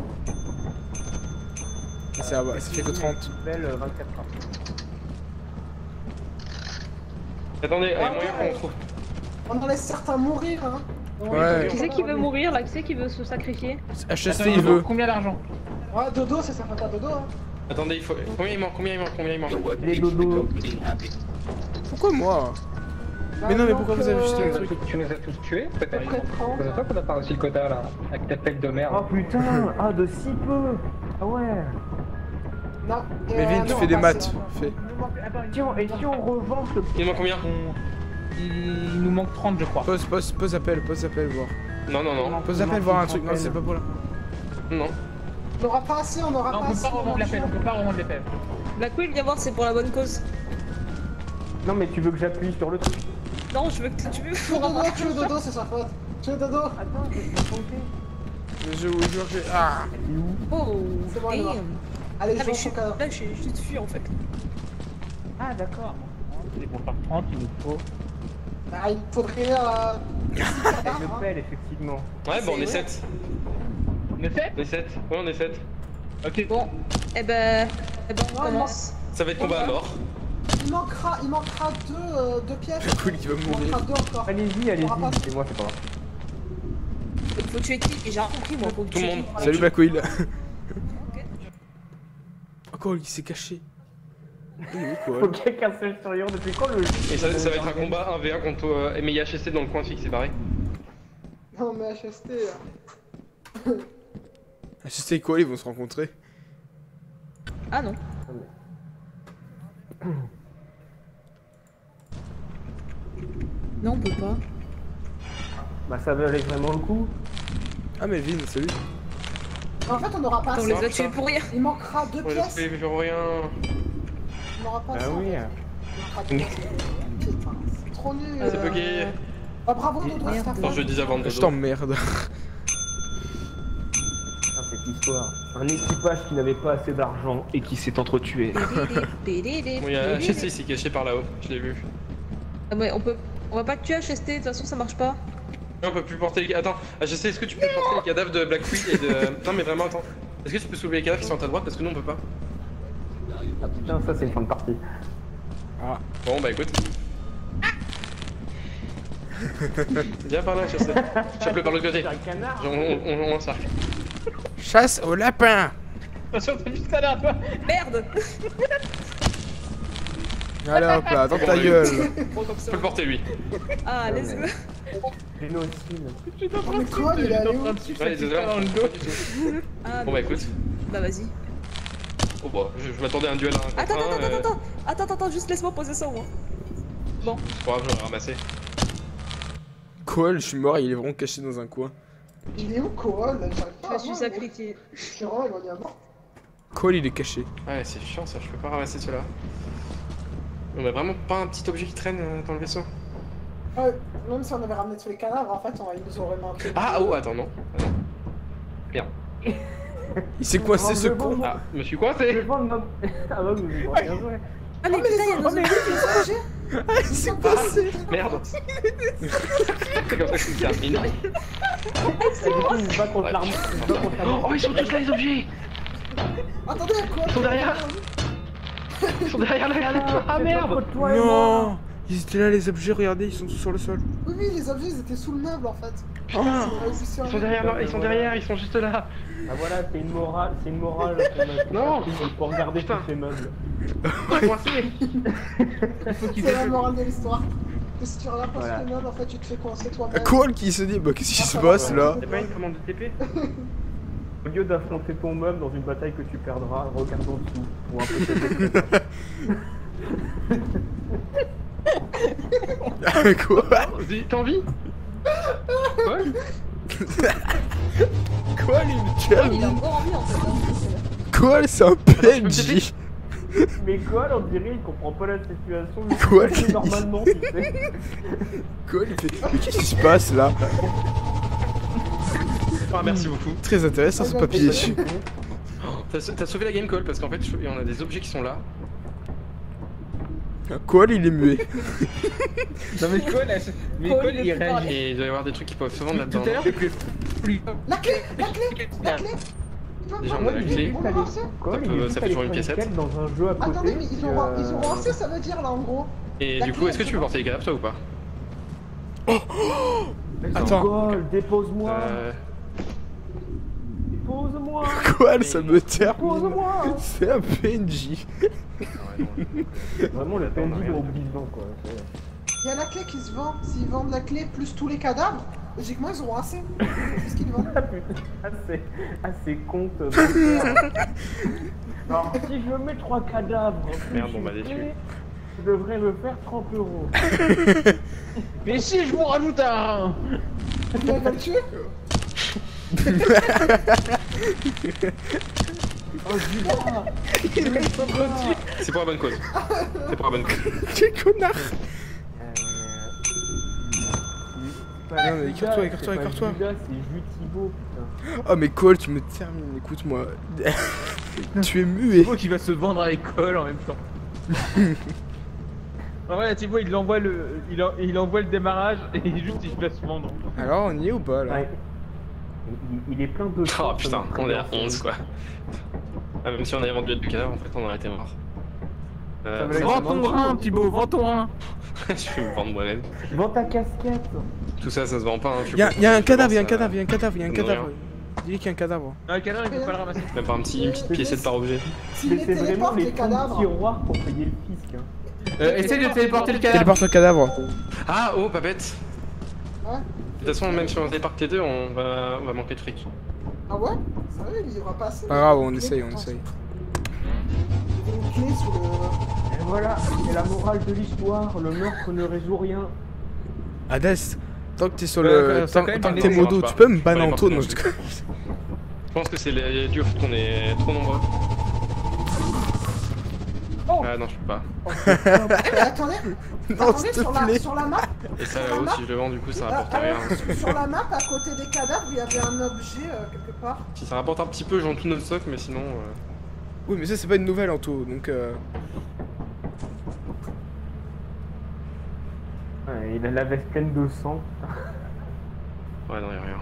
Ah, ça fait que 30. Belle 24 heures. Attendez, il y a moyen qu'on trouve. On en laisse certains mourir, hein. Ouais. Qui c'est qui veut mourir là? Qui c'est qui veut se sacrifier? HST, il veut. Combien d'argent? Ouais, Dodo, c'est sa faute à Dodo, hein. Attendez, il faut. Combien il manque? Combien il manque? Combien il manque? Les dodos. Pourquoi moi? Mais non, mais pourquoi vous avez juste le truc? Tu nous as tous tués, peut-être? C'est pour ça qu'on a pas réussi le quota là, avec ta tête de merde. Oh putain, ah de si peu. Ah ouais. Non. Melvin, tu non, fais des pas maths. assez, hein. Fais. Et si on revend ce... Il manque combien? Il nous manque 30, je crois. Pose appel, voir. Non, non, non. Pose appel, voir un truc. Non, c'est pas pour là. Non. On aura pas assez, on aura Non, pas on peut assez. pas revendre l'appel, on peut pas revendre l'appel. Black Will, viens voir, c'est pour la bonne cause. Non mais tu veux que j'appuie sur le truc? Non, je veux que tu Tu veux Dodo, c'est sa faute. Tu veux Dodo. Attends, je vais te compter. Le jeu où je joue, ah. Oh, C'est bon, elle est morte. damn. Allez, Ah, je mais vais son cadavre. là, je suis juste fui en fait. Ah, d'accord. C'est pour faire 30, il nous faut. Ah, il faudrait. Avec le pelle, effectivement. Ouais, bon, on est 7. On est 7? On est 7. Ouais, on est 7. Ok. Bon, eh ben on commence. Ça va être combat à mort. Il manquera deux pièces. Le cool qui va Il mourir. manquera deux encore. Allez-y, allez-y. C'est moi, c'est pas grave. Il faut tuer qui? J'ai rien compris moi. Faut Tout le monde. Salut Black Will. Encore, il s'est caché. Il est où, Faut quoi? qu'il y ait qu'un seul survivant depuis quand le... Et ça va être un combat 1v1 contre MIHST dans le coin fixe, c'est pareil. Non, mais HST. HST et quoi, ils vont se rencontrer? Ah non. Non, on peut pas. Bah ça valait vraiment le coup. Ah, Melvin, salut. En fait, on n'aura pas On assez. les a tués pour rien. Il manquera deux Ouais, pièces. je veux rien. On n'aura pas Ah assez. oui. Il manquera deux pièces. Putain, c'est trop nul. C'est bugué. Ah, bravo, Dodo, c'est ta Attends, je faute. dis avant de Je t'emmerde. Ah, cette histoire. Un équipage qui n'avait pas assez d'argent et qui s'est entretué. Bon, il y a HST ici caché par là-haut, je l'ai vu. Ah ouais, on va pas tuer HST, de toute façon ça marche pas. On peut plus porter les... Attends, HST, est-ce que tu peux porter les cadavres de Black Will et de... Non mais vraiment, attends. Est-ce que tu peux soulever les cadavres qui sont à ta droite parce que nous on peut pas? Ah putain, ça c'est une fin de partie. Ah. Bon bah écoute. Viens par là, HST. Chope-le par l'autre côté. On encercle. Chasse au lapin. Attention, t'as juste ça là, toi. Merde. Allez hop là, dans ta gueule. On peut le porter lui. Ah, laisse-le. Génocide. Mais quoi, il est allé où? Ouais, désolé. dans le dos. Ah, Bon bah écoute. Bah vas-y. Oh bah, je m'attendais à un duel à un contre Attends, un, attends, juste laisse-moi poser ça au moins. Bon. C'est pas grave, j'en ai ramassé. Cole, je suis mort, il est vraiment caché dans un coin. Il est où, Kool? J'arrive pas Je à suis voir, sacrifié. Je suis vraiment éloigné à mort. Cole, il est caché. Ouais, c'est chiant ça, je peux pas ramasser cela. On a vraiment pas un petit objet qui traîne dans le vaisseau? Même si on avait ramené tous les cadavres, en fait, ils nous auraient manqué. Ah, oh, attends, non. Bien. Il s'est coincé ce con. Ah, je me suis coincé. Ah bah, vous bien joué. Ah mais putain, y'a nos objets. Ah, il s'est passé. Merde. C'est comme ça que ça se termine. Il se bat contre l'arme. Oh, ils sont tous là les objets. Attendez, quoi? Ils sont derrière. Ils sont derrière la... Ah merde. Non. Ils étaient là les objets, regardez, ils sont tous sur le sol. Oui, les objets, ils étaient sous le meuble, en fait. Ah. Ils sont derrière, ils sont juste là. Ah voilà, c'est une morale Non. Pour regarder tous ces meubles. C'est la morale de l'histoire. Que si tu regardes pas sur les meubles, en fait, tu te fais coincer toi-même. Cole qui se dit, bah qu'est-ce qui se passe là? C'est pas une commande de TP? Au lieu d'affronter ton meuble dans une bataille que tu perdras, regarde en dessous. Ou un peu Quoi? T'as envie? Quoi? Quoi, il me calme? Il a encore envie en fait. Quoi, c'est un PNJ? Mais quoi, on dirait, il comprend pas la situation. Quoi, normalement, tu sais. Quoi, il fait... Mais qu'est-ce qui se passe là? Ah, merci beaucoup. Très intéressant ce papier. T'as sauvé la game call parce qu'en fait, on a des objets qui sont là. Cole, il est muet. Non mais Cole, il réagit. Et il doit y avoir des trucs qui peuvent se vendre là-dedans. Tout à l'heure, La clé. Déjà, on a la clé. Ça fait toujours une piécette. Dans un jeu à côté. Attendez, mais ils ont lancé, ça veut dire là en gros. Et du coup, est-ce que tu veux porter les cadavres toi ou pas? Attends. Cole, dépose-moi. Dépose-moi. Quoi, ça me termine. Dépose-moi. C'est un PNJ. Vraiment le PNJ de vivant quoi. Il y a la clé qui se vend. S'ils vendent la clé plus tous les cadavres, logiquement ils auront assez. Qu'est-ce qu'ils vendent? Assez compte. Alors si je mets 3 cadavres, merde, on m'a déçu. Je devrais me faire 30 €. Mais si je vous rajoute un... Il va le tuer. Oh dis-moi. C'est pour la bonne cause. C'est pour la bonne cause. Quel connard. Non mais écarte-toi. C'est Jus Thibaut, putain. Oh mais Cole, tu me termines, écoute-moi. Tu es muet. Thibaut qui va se vendre avec Cole en même temps. En vrai, Thibaut il envoie le démarrage et juste il va se vendre. Alors on y est ou pas là? Ouais. Il est plein de... Oh putain, on est à 11 quoi. Ah, même si on avait vendu du cadavre, en fait on aurait été mort. Vends ton rein, Thibaut, vends ton rein. Je vais me vendre moi-même. Vends ta casquette. Tout ça, ça se vend pas. Hein. Y'a un cadavre. Dis-lui qu'il y a un cadavre. Ah, le cadavre, il peut pas le ramasser. Même pas une petite piécette par objet. S'ils les téléportent les cadavres. Tiroir pour payer le fisc. Essaye de téléporter le cadavre. Téléporte le cadavre. Ah, oh, pas bête. Ouais. De toute façon, même si on téléporte les deux, on va manquer de fric. Ah ouais? Sérieux, il y aura pas assez. Pas grave, on essaye. Une clé sous le... Et voilà, c'est la morale de l'histoire, le meurtre ne résout rien. Hades, tant que t'es sur le... Tant que t'es modo, tu peux me ban en taux, non? Je pense que c'est dû au fait qu'on est trop nombreux. Ah non, je peux pas. Attendez, sur la map. Et ça là-haut, si je le vends, du coup, ça rapporte rien. Sur la map, à côté des cadavres, il y avait un objet quelque part. Si ça rapporte un petit peu, je vends tout notre stock, mais sinon... Oui, mais ça, c'est pas une nouvelle en tout, donc... Ouais, il a la veste pleine de sang. Ouais, non, y'a rien.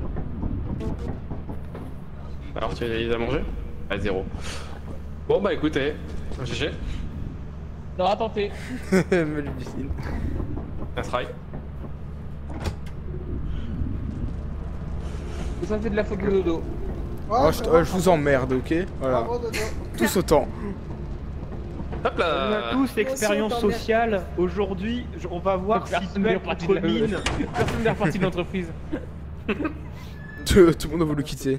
Alors, tu les as mangés? Ah, 0. Bon, bah écoutez, GG. On aura tenté. Me le difficile. Un try. Ça fait de la faute de dodo. Oh, je vous emmerde, ok? Voilà. Tous autant. Hop là. On a tous l'expérience sociale. Aujourd'hui, on va voir si personne n'est reparti de personne n'est reparti de l'entreprise. Tout le monde a voulu quitter.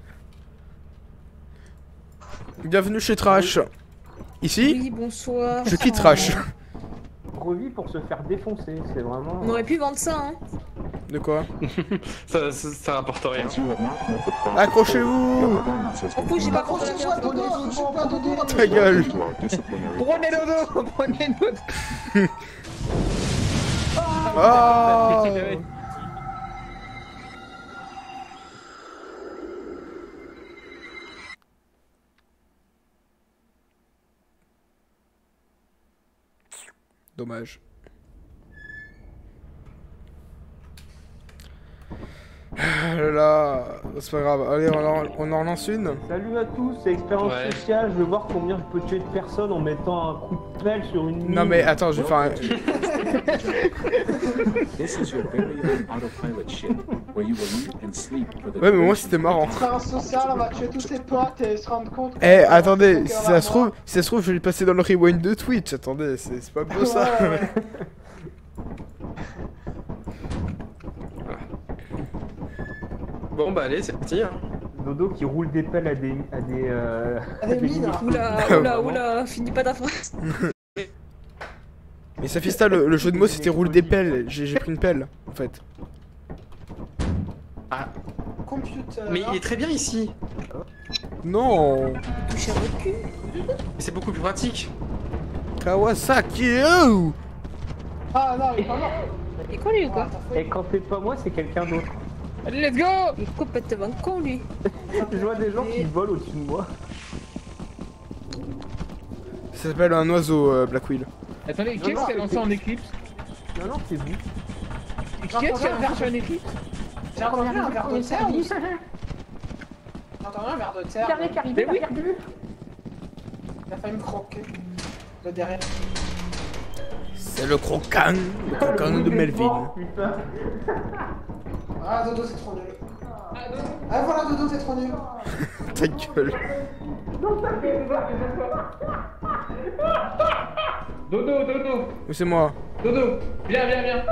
Bienvenue chez Trash. Ici, Oui, bonsoir. je quitte Trash. Revis pour se faire défoncer, c'est vraiment... On aurait pu vendre ça, hein. De quoi? ça rapporte rien. Accrochez-vous! J'ai pas compris. Ta gueule! Prenez Dodo! Prenez Dodo! Oh! Dommage. Ah là là, c'est pas grave. Allez, on en relance une. Salut à tous, c'est Expérience Sociale. Je veux voir combien je peux tuer de personnes en mettant un coup de pelle sur une mine. Non mais attends, je vais faire un... Ouais mais moi c'était marrant. Expérience sociale, on va tuer tous ses potes et se rendre compte. Eh attendez, si ça se trouve, je vais le passer dans le rewind de Twitch. Attendez, c'est pas beau ça. Bon bah allez, c'est parti. Hein. Dodo qui roule des pelles à des mines. Oula, finis pas ta phrase. Mais Safista, le jeu de mots c'était roule des pelles. J'ai pris une pelle en fait. Ah. Computer. Mais il est très bien ici. Non. Touche à votre cul. Mais c'est beaucoup plus pratique. Kawasaki. Ah non, il est pas mort. Et quoi lui ou quoi? Et quand c'est pas moi, c'est quelqu'un d'autre. Allez, let's go! Il est complètement con lui. Je vois des gens qui volent au-dessus de moi. Ça s'appelle un oiseau, Black Wheel. Attendez, qui est-ce qui a lancé en éclipse? Non, c'est vous. Qui est-ce qui a lancé en éclipse? J'ai entendu un verre de terre. J'ai entendu un verre de terre. Mais oui! Il a failli me croquer. Le derrière. C'est le croquant de Melvin. Ah, Dodo, c'est trop nul. Ah, voilà, Dodo, c'est trop nul. Ta gueule. Dodo! Oui, c'est moi. Dodo! Viens!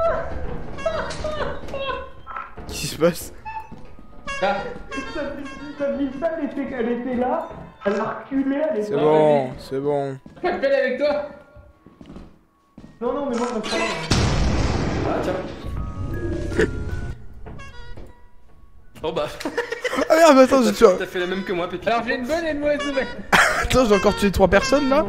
Qu'est-ce qui se passe? Ah. Sa vista, elle était là, elle a reculé, elle est C'est bon, c'est bon. Pas de pelle avec toi? Non, mais moi, je me Ah, tiens. Oh bah. Ah merde, attends, j'ai tué. T'as fait la même que moi, Pépi. Alors j'ai une bonne et une mauvaise nouvelle. Attends, j'ai encore tué 3 personnes là.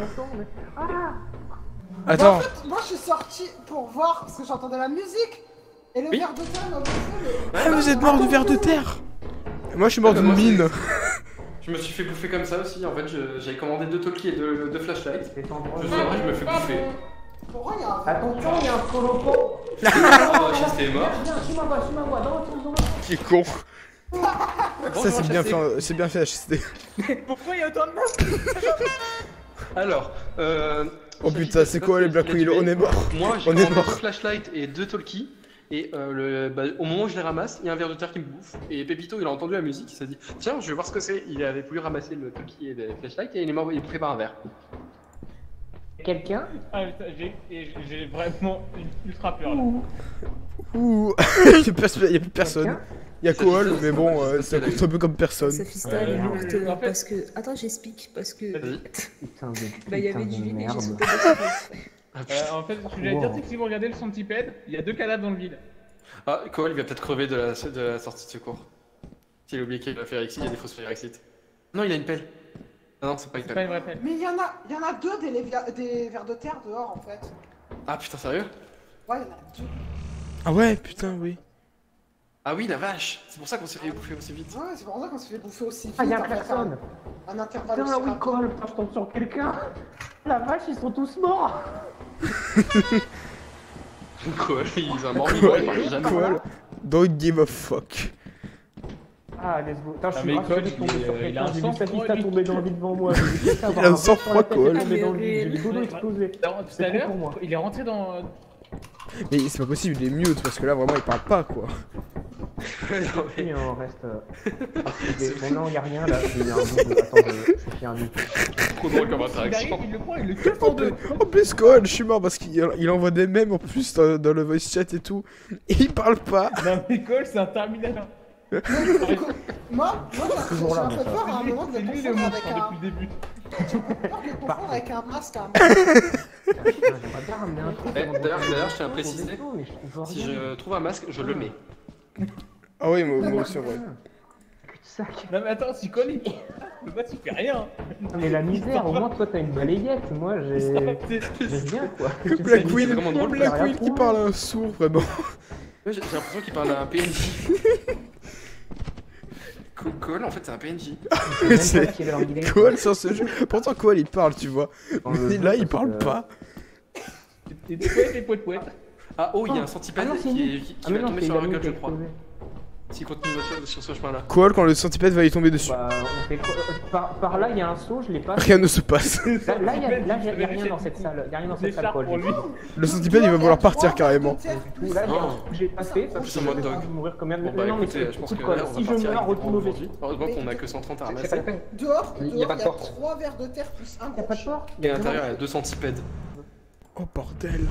Bah, Attends. en fait, moi, je suis sorti pour voir parce que j'entendais la musique. Et le verre de terre m'a bouffé. Ah, vous êtes mort du verre de terre. Moi, je suis mort d'une mine. Je me suis fait bouffer comme ça aussi. En fait, j'avais commandé 2 talkies et 2 flashlights. Je me fais bouffer. Attention, il y a un solo. J'étais mort. Suis-moi, dans Qui est con. Ça, c'est bien fait, HST. Pourquoi il y a autant de monde? Alors, oh putain, c'est quoi les Black Wheel? On est mort. Moi, j'ai On est commandé mort. 2 flashlights et 2 talkies. Et au moment où je les ramasse, il y a un verre de terre qui me bouffe. Et Pépito, il a entendu la musique, il s'est dit tiens, je vais voir ce que c'est. Il avait voulu ramasser le talkie et les flashlights et il prépare un verre. Quelqu'un? Ah putain, j'ai vraiment une ultra peur là. Ouh. Il y a plus personne. Il y a Koal, mais bon, ça coûte un peu comme personne. Safista, elle est morte parce que. Attends, j'explique. Parce que. Putain de. Bah, il y avait du vide et j'ai sauté En fait, ce que j'allais dire, c'est que si vous regardez le centipède, il y a 2 cadavres dans le vide. Ah, Koal, il va peut-être crever de la sortie de secours. S'il a oublié qu'il a fait Erexit, il y a des fausses Erexit. Non, il a une pelle. Ah non, c'est pas une pelle. C'est pas une vraie pelle. Mais il y en a 2 des vers de terre dehors en fait. Ah putain, sérieux? Ouais, il y en a 2. Ah ouais, putain, oui. Ah oui, la vache. C'est pour ça qu'on s'est fait bouffer aussi vite. Ouais, c'est pour ça qu'on s'est fait bouffer aussi vite. Ah, y'a en fait, personne. Un intervalle Putain, aussi oui, rapide. Cole, je tombe sur quelqu'un. La vache, ils sont tous morts. Koal, ils ont mort vivant, il marche jamais. Koal, don't give a fuck. Ah, let's go. Attends, je Ah, suis mais rassuré Cole, de tomber sur il a quelqu'un. un J'ai vu sang-froid, Safista lui. tomber dans le vide devant moi. Il a un sang-froid, Cole. Tomber dans le vide. J'ai vu Dodo exploser. Alors, tout à l'heure, il est rentré dans. Mais c'est pas possible, il est mute parce que là vraiment il parle pas quoi. Oui, on reste. Bon, non, y'a rien là. Il y a un double. Attends, je fais un double. Trop drôle comme Il interaction. arrive, il le prend, il le coupe en deux. En plus Koal, je suis mort parce qu'il envoie des mèmes en plus dans le voice chat et tout. Et il parle pas. Non, mais Cole, c'est un terminateur. Moi, j'ai un peu peur à un moment de C'est le lui le confondre monstre avec un. depuis le début. J'ai peur de le confondre avec un masque. J'aimerais bien ramener un truc. D'ailleurs, je tiens à préciser, si je trouve un masque, je le mets. Ah oui, moi aussi, en vrai. Non mais attends, si Cole il... Le boss il fait rien. Non, mais la misère, au moins toi t'as une balayette, moi j'ai rien quoi. Black Will qui parle à un sourd, vraiment. Ouais, j'ai l'impression qu'il parle à un PNJ. Cole, en fait, c'est un PNJ. C'est Cole sur ce jeu. Pourtant, Cole il parle, tu vois. Mais là, il parle pas. Et des pouettes, des pouettes. Ah, oh, il y a un centipède qui va tomber sur la gueule, je crois. S'il continue sur ce chemin-là. Cole, quand le centipède va y tomber dessus. Bah, on fait par là, il y a un saut, je l'ai pas. Rien ne se passe. Là, il y a rien dans cette salle. Il y a rien dans cette salle, Cole. Le centipède, il va vouloir partir carrément. Là, j'ai pas fait. Plus un mode dog. Mourir quand même. Bah Non, mais écoutez, je pense que Cole, là, on si va je partir meurs, avec retourne au vaisseau. Heureusement qu'on a que 130 à ramasser. Dehors, il y a pas de porte. 3 verres de terre plus un. Il y a pas de porte. Et à l'intérieur, il y a 2 centipèdes. Oh bordel.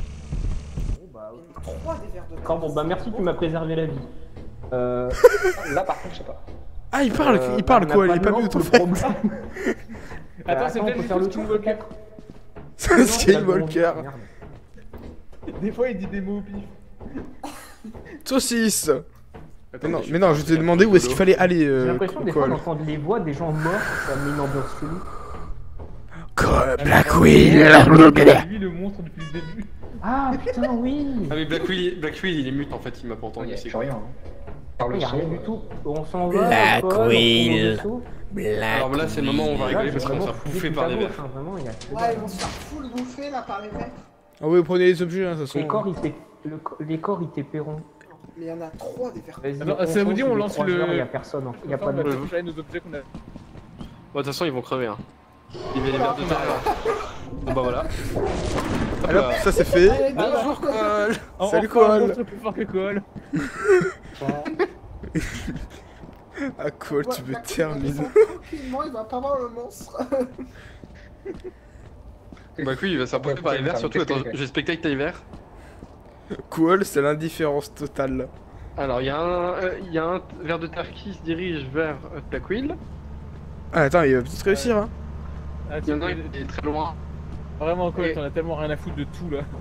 3 des verres de terre. Bon, bah merci, tu m'as préservé la vie. Là par contre, je sais pas. Ah, il parle Cole, il est pas mieux ton fait. Attends, c'est peut-être faire le Skywalker. C'est un Skywalker. Des fois, il dit des mots au pif. Saucisse. Mais non, je t'ai demandé où est-ce qu'il fallait aller, J'ai l'impression des fois Cole. d'entendre les voix des gens morts, ça met une ambiance chelou. Cole, Black Will. Lui, le monstre depuis le début. Ah putain, oui. Ah, mais Black Will, il est mute en fait, il m'a pas entendu. C'est rien. Il y a rien du tout. On s'en va. Black Cole, Will. Alors là, c'est le moment où on va rigoler parce qu'on va se faire vraiment bouffer foutu par les tout à verres. gauche, hein, vraiment, il y a que Ouais, dalle. ils vont se faire full bouffer là par les verres. Ah oui, prenez les objets, hein, de toute façon. Les corps, ils t'éperront. Mais il y en a 3 des verres. Vas-y, Alors, ça vous dit, on lance le. Il y a personne, il y a pas On va de. toucher nos objets qu'on a. Bon, de toute façon, ils vont crever. Hein. Il y a les verres de terre. Bon, bah voilà. Alors, ça c'est fait. Bonjour, Cole. Salut, Enfin, un Cole. monstre plus fort que Cole. Ah, Cole, tu veux terminer. Tranquillement, il va pas voir le monstre. Bah, oui, il va s'approcher par les verres. Surtout, attends, j'ai spectacle les verres. Cole, c'est l'indifférence totale. Alors, il y a un verre de terre qui se dirige vers Black Will. Ah, attends, il va peut-être réussir, hein. Ah, Il y en a un qui est très loin. Vraiment, Cole, t'en as tellement rien à foutre de tout là.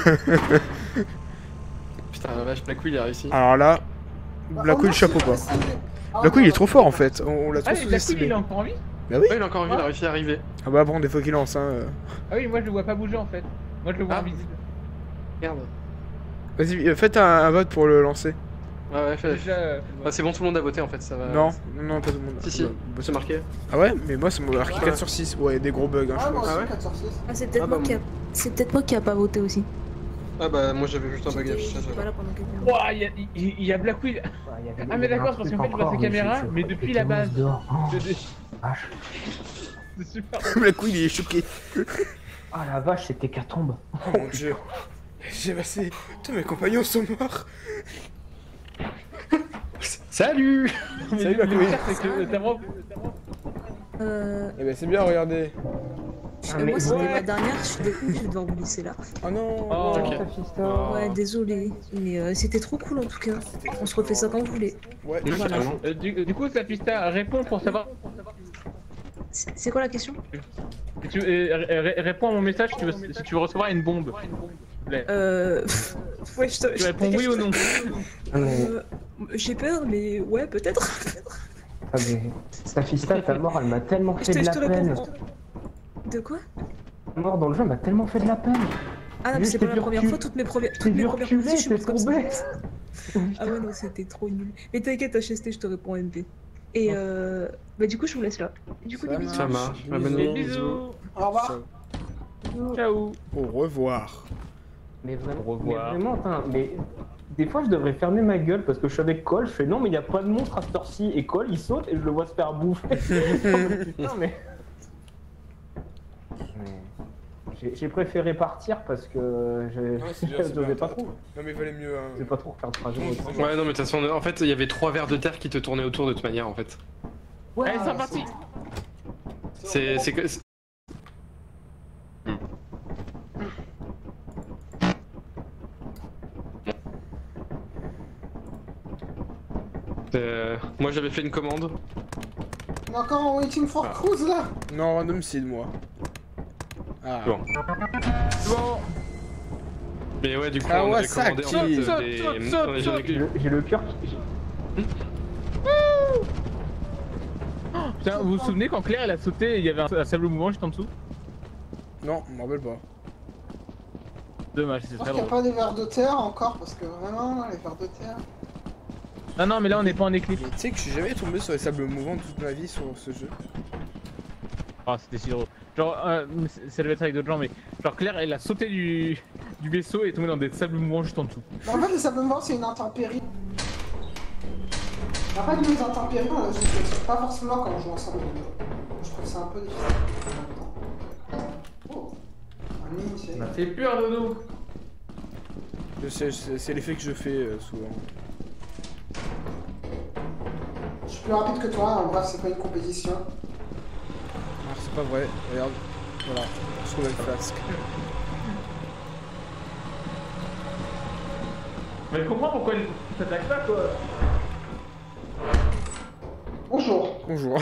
Putain, la vache, Black Will il a réussi. Alors là, Black Will, chapeau pas. Black Will, il est trop fort en fait. On l'a trop Ah, mais Black Will, il sous-estimé. est encore en vie? Bah oui. Ouais, il a encore envie, il a réussi à arriver. Ah bah bon, des fois qu'il lance, hein. Ah oui, moi je le vois pas bouger en fait. Moi je le vois invisible. Merde. Vas-y, faites un vote pour le lancer. Ouais, fais. Déjà, Ah, c'est bon, tout le monde a voté en fait, ça va. Non, pas tout le monde. Si, Bah, c'est marqué. Ah ouais, mais moi, c'est marqué 4 sur 6. Ouais, des gros bugs, hein, je Ah, moi pense. aussi, 4 sur 6. Ah, c'est peut-être Ah, bah, moi qui a pas voté aussi. Ah bah, moi j'avais juste un bug d'affichage. J'étais pas là pendant quelques minutes. Ouah, il y a Black Will. Ah, mais d'accord, parce qu'en fait, je vois sa caméra, mais depuis la base. C'est super. Black Will, il est choqué. Ah la vache, c'était qu'hécatombe. Oh mon dieu. J'ai passé. Tous mes compagnons sont morts. Salut. Salut Black Will. Eh ben c'est bien, regardez. Moi c'était ma dernière, je suis désolée, je vais devoir vous laisser là. Oh non. Oh, ok. Ouais, désolé, mais c'était trop cool en tout cas. On se refait ça quand vous voulez. Ouais, Voilà. Du coup, Safista, réponds pour savoir. C'est quoi la question? Réponds à mon message si tu veux recevoir une bombe. Ouais, Tu réponds oui ou non? J'ai peur, mais ouais, peut-être. Ah mais Safista, ta mort, elle m'a tellement fait de la peine. De quoi? Ta mort dans le jeu m'a tellement fait de la peine. Ah non, mais c'est pas la première fois, toutes mes premières parties, je suis comme ça. Ah ouais, non, c'était trop nul. Mais t'inquiète, HST, je te réponds en MP. Et bah du coup, je vous laisse là. Du coup, des bisous. Ça marche. Bisous. Au revoir. Ciao. Au revoir. Mais vraiment, Au revoir. mais des fois je devrais fermer ma gueule parce que je suis avec Cole, je fais non mais il y a pas de monstre à cette heure-ci et Cole il saute et je le vois se faire bouffer. Putain mais... J'ai préféré partir parce que je devais pas trop. Non mais il valait mieux. Je vais pas trop faire de trajet. Ouais, non, mais de toute façon, en fait, il y avait 3 verres de terre qui te tournaient autour de toute manière en fait. Ouais, Allez, c'est parti. C'est que. Moi j'avais fait une commande. On est encore en waiting for cruise là. Non, random seed, moi. Ah. Bon. Bon. Mais ouais, du coup, Ah on ouais, avait commandé en fait saute, des. saute, saute, J'ai le cœur Putain, vous vous souvenez quand Claire elle a sauté, il y avait un sable mouvant juste en dessous? Non, je m'en rappelle pas. Dommage, c'est Je pense très qu'il n'y a drôle. pas des vers de terre encore, parce que vraiment, les vers de terre... Non, mais là on n'est pas en éclipse. Tu sais que je suis jamais tombé sur les sables mouvants toute ma vie sur ce jeu. Ah, c'était si drôle. Genre, ça devait être avec d'autres gens, mais genre Claire elle a sauté du vaisseau et est tombée dans des sables mouvants juste en dessous. Mais en fait, les sables mouvants, c'est une intempérie. En fait, nous, les intempéries, on les utilise pas forcément quand on joue ensemble. Je trouve que c'est un peu difficile. Oh, un initié. Ça fait peur, Dodo. Je sais, c'est l'effet que je fais souvent. Je suis plus rapide que toi, en bref, c'est pas une compétition. Ah, c'est pas vrai, regarde. Voilà, je trouve le flasque. Mais je comprends pourquoi il s'attaque pas, quoi. Bonjour. Bonjour.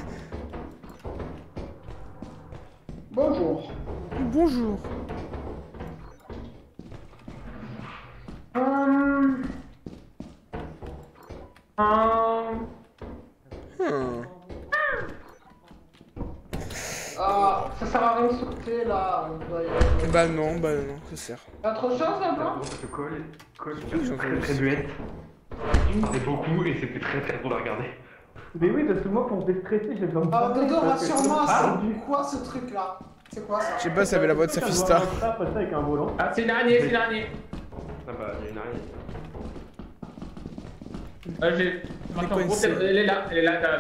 Bonjour. Bonjour. Ah, ça sert à rien de sauter là. Bah non, ça sert. T'as autre chose là-bas? Parce que Cole, Ils c'est ont très fait très muette. Il parlait beaucoup et c'était très très drôle à regarder. Mais oui, parce que moi, pour déstresser, j'ai besoin de Ah, parler, Dodo, parce que rassure-moi, sinon- c'est quoi ce truc là? C'est quoi ça? Je sais pas, ça avait la voix de Safista. Avec un volant. Ah, c'est une araignée, c'est une araignée. Ah bah, il y a une araignée. J'ai. Attends, gros, elle est là, t'as.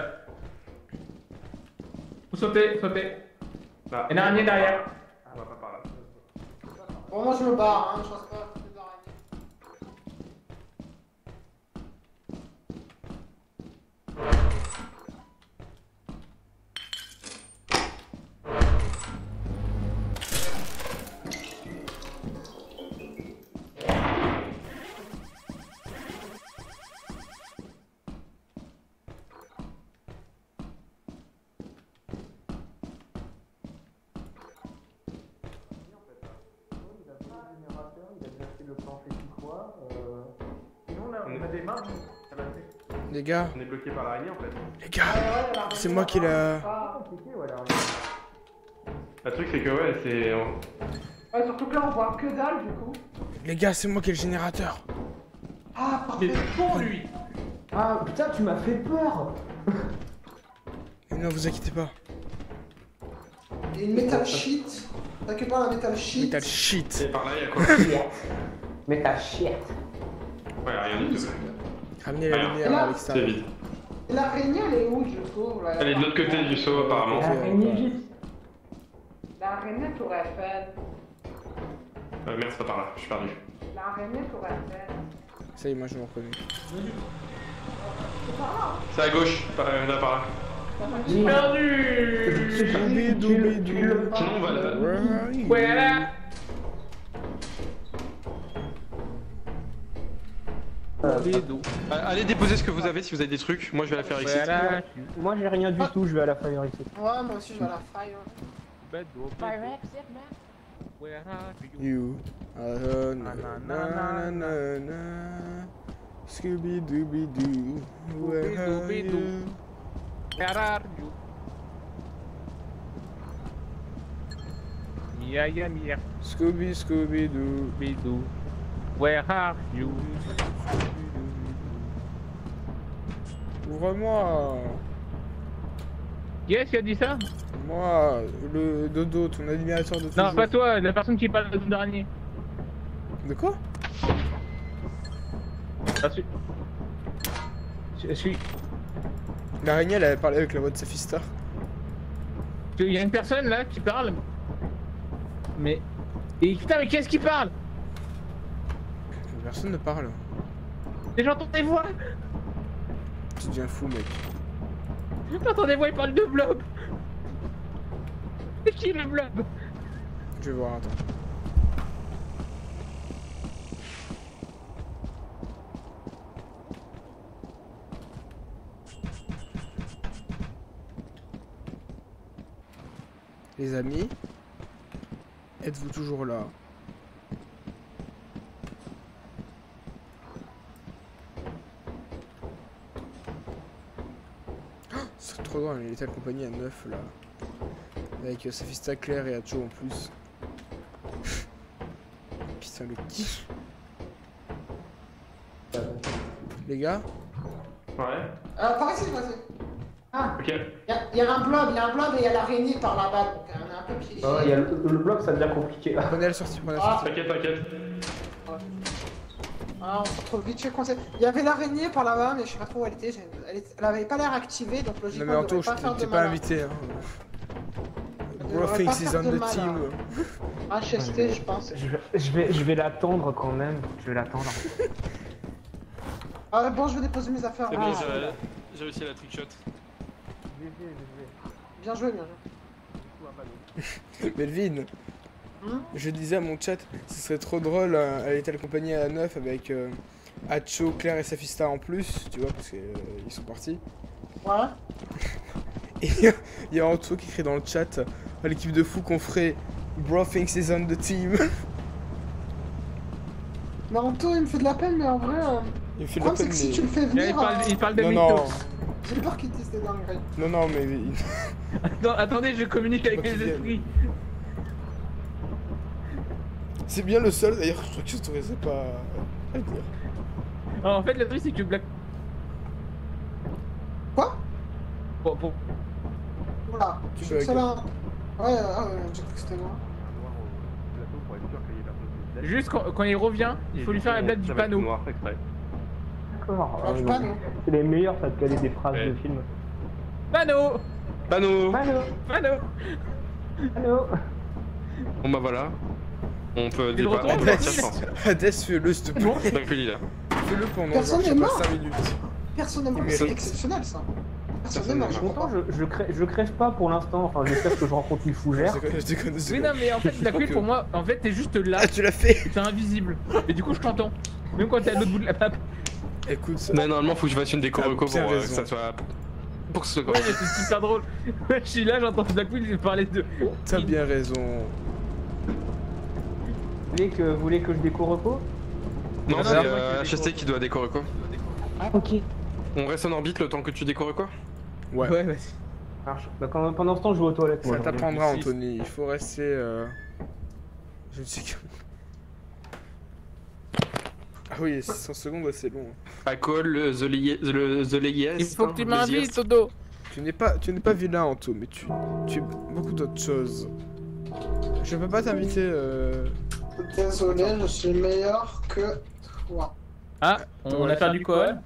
Vous sautez. Bah, Une araignée derrière. On va pas par là. Bon, moi je me barre, hein, je reste pas à côté de l'araignée. Les gars, On est bloqué par l'araignée en fait. les gars, c'est moi qui l'a. Le truc c'est que ouais, c'est. Ouais, surtout que là on voit que dalle du coup. Les gars, c'est moi qui ai le générateur. Ah, parfait. Pour lui. Ah putain, tu m'as fait peur. Mais non, vous inquiétez pas. Il y a une metal sheet. T'inquiète pas, la metal sheet. Metal shit. Et par là, il y a quoi? Metal shit. Ouais, rien du tout. Ramenez la lumière là, à l'extérieur. C'est vide. Et l'araignée elle est où du coup là? Elle est de l'autre côté du saut apparemment. L'araignée Tour Eiffel. Merde, c'est pas par là, je suis perdu. L'araignée Tour Eiffel. Ça y est, moi je me reconnais. C'est par là, hein? C'est à gauche, là par là. Perdu. Sinon on va là. Voilà. Allez déposer ce que vous avez si vous avez des trucs. Moi je vais la faire ici. Voilà. Moi, j'ai rien du tout, je vais à la fire ici. Ouais, moi aussi je vais à la faille. Where are You. Na na na na. Scooby Dooby Doo. Where are you? Where are you? Mia. Scooby Scooby Doo. Bidou. Where are you? Ouvre-moi. Qui est-ce qui a dit ça? Moi, le dodo, ton animateur de toujours. Non, pas toi, la personne qui parle de ton dernier. De quoi? Ah, suis. L'araignée, elle avait parlé avec la voix de Safista. Il y a une personne là qui parle. Mais. Et putain, mais qu'est-ce qui parle? Personne ne parle. Et j'entends des voix. Tu deviens fou, mec. J'entends des voix, ils parlent de blob. C'est qui le blob? Je vais voir, attends. Les amis, êtes-vous toujours là? trop drôle, il était accompagné à 9 là. Avec Safista, Claire et Hacho en plus. Putain le qui. Les gars. Ouais. Par ici, vas-y. Ah. Ok. Il y a un blob, et il y a l'araignée par là-bas, donc on est un peu piégé. Ah, il y a le bloc, ça devient compliqué. Prenez la sortie, prenez la sortie. T'inquiète, t'inquiète. Ah, on se retrouve vite chez conseil. Il y avait l'araignée par là-bas, mais je sais pas trop où elle était. Elle avait pas l'air activée, donc Non logiquement, mais elle Anto, devrait pas faire de t'es mal. pas invité. Hein. Bro devrait thinks pas he's faire on de the mal, team. hein. Ah, HST, je pense. Je vais l'attendre quand même. Je vais l'attendre. Ah, bon, je vais déposer mes affaires. C'est bon, j'ai réussi à la trickshot. Bien joué, bien joué. Melvin, je disais à mon chat, ce serait trop drôle, elle était accompagnée à 9 avec Hacho, Claire et Safista en plus, tu vois, parce qu'ils sont partis. Ouais. Et il y a Anto qui écrit dans le chat, l'équipe de fou qu'on ferait Bro thinks he's on the team. Mais Anto, il me fait de la peine, mais en vrai. Il me fait de la peine, mais... Si tu le fais venir. Il parle de non, mythos. non. J'ai peur qu'il dise des dingueries. Non, mais... Attendez, je communique avec les esprits. C'est bien le seul, d'ailleurs, je crois que je t'aurais pas à le dire. Alors, en fait, le truc, c'est que Black... Quoi? Bon. Voilà. Tu Je suis bugs. là. Ouais, j'ai cru que c'était moi. Juste quand il revient, il faut lui faire la blague du panneau. D'accord. Ah, du panneau. C'est les meilleurs, ça de caler des phrases de film. Panneau. Panneau. Bon bah voilà. On peut Il retourne, Hades, fais-le s'il te plaît. Fais-le pendant Personne genre, n'est je sais pas, mort. 5 minutes. Personne n'est mort, Il c'est mérite. exceptionnel ça. Personne n'est Je mort, suis je comprends. content, je crève pas pour l'instant. Enfin, j'espère que je rencontre une fougère. Je déconne. Oui, non, mais en fait, Black Will, pour moi, en fait, t'es juste là. Ah, tu l'as fait. T'es invisible. Et du coup, je t'entends. Même quand t'es à l'autre bout de la map. Écoute, ça... Mais normalement, faut que je fasse une déco T'as reco pour bien que raison. ça soit. Pour que ce soit. Ouais, mais c'est super drôle. Je suis là, j'entends Black Will parler de. T'as bien raison. Vous voulez que je déco reco? Non, Non, c'est non, HST qui doit déco reco. Ok. On reste en orbite le temps que tu déco reco? Ouais. Ouais, vas-y. Marche. Bah, pendant ce temps, je vais aux toilettes. Ça moi, t'apprendra, Anthony. Il faut rester. Je ne sais que. Ah oui, 600 secondes, ouais, c'est long. I call the Legias. Il faut que tu m'invites, Todo. Tu n'es pas vilain, Anto, mais tu es beaucoup d'autres choses. Je peux pas t'inviter. Désolé, je suis meilleur que toi. Ah, on a perdu quoi?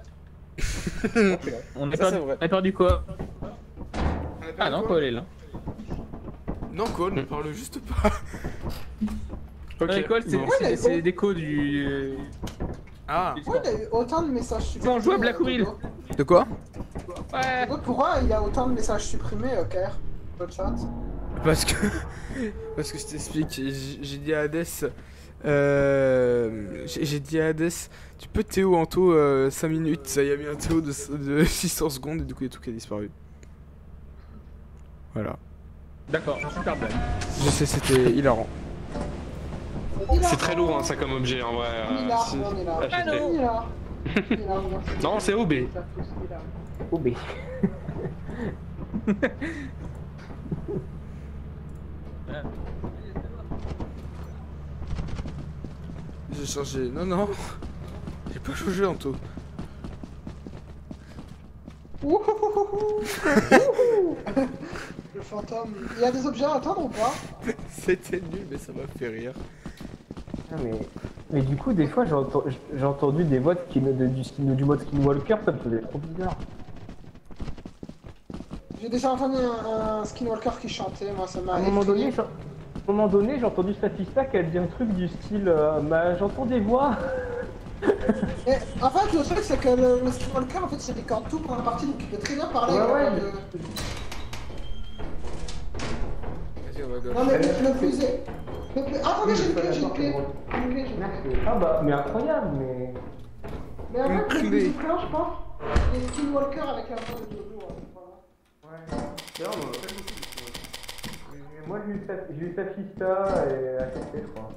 On a perdu quoi? Ah non, Cole est là. Non, Cole, ne parle juste pas. Ouais, Cole, c'est les décos du. Ah. Pourquoi il y a eu autant de messages supprimés? On joue à Black Will. De quoi? Ouais. Pourquoi il y a autant de messages supprimés, Claire? Dans le chat? Parce que je t'explique, j'ai dit à Hades, j'ai dit à Hades, tu peux Théo Anto 5 minutes, ça y a mis un Théo de 600 secondes et du coup il y a tout qui a disparu. Voilà. D'accord, super blague. Je sais, c'était hilarant. C'est très lourd hein, ça comme objet en vrai. On est là, on est là. HST. On est là. On est là. Non, c'est OB. OB. J'ai changé. Non. J'ai pas changé Anto. Ouhouhouhou. Le fantôme. Il y a des objets à attendre ou pas? C'était nul mais ça m'a fait rire. Ah, mais du coup, des fois, j'ai entendu des voix du mode Skinwalker, ça me faisait trop bizarre. J'ai déjà entendu un Skinwalker qui chantait, moi ça m'a À un moment donné, j'ai entendu Statista qui a dit un truc du style j'entends des voix. Et en fait, le truc c'est que le Skinwalker, en fait, c'est des cordes tout pour la partie, donc il peut très bien parler. Ouais, Vas-y, on va gauche. Non mais le plus est... Attendez, j'ai une clé. Ah bah, mais incroyable, mais... Mais en fait, le clé. plus clair, je pense, c'est Skinwalker avec la voix de Dodo. Moi, j'ai eu Statista et HST, je crois.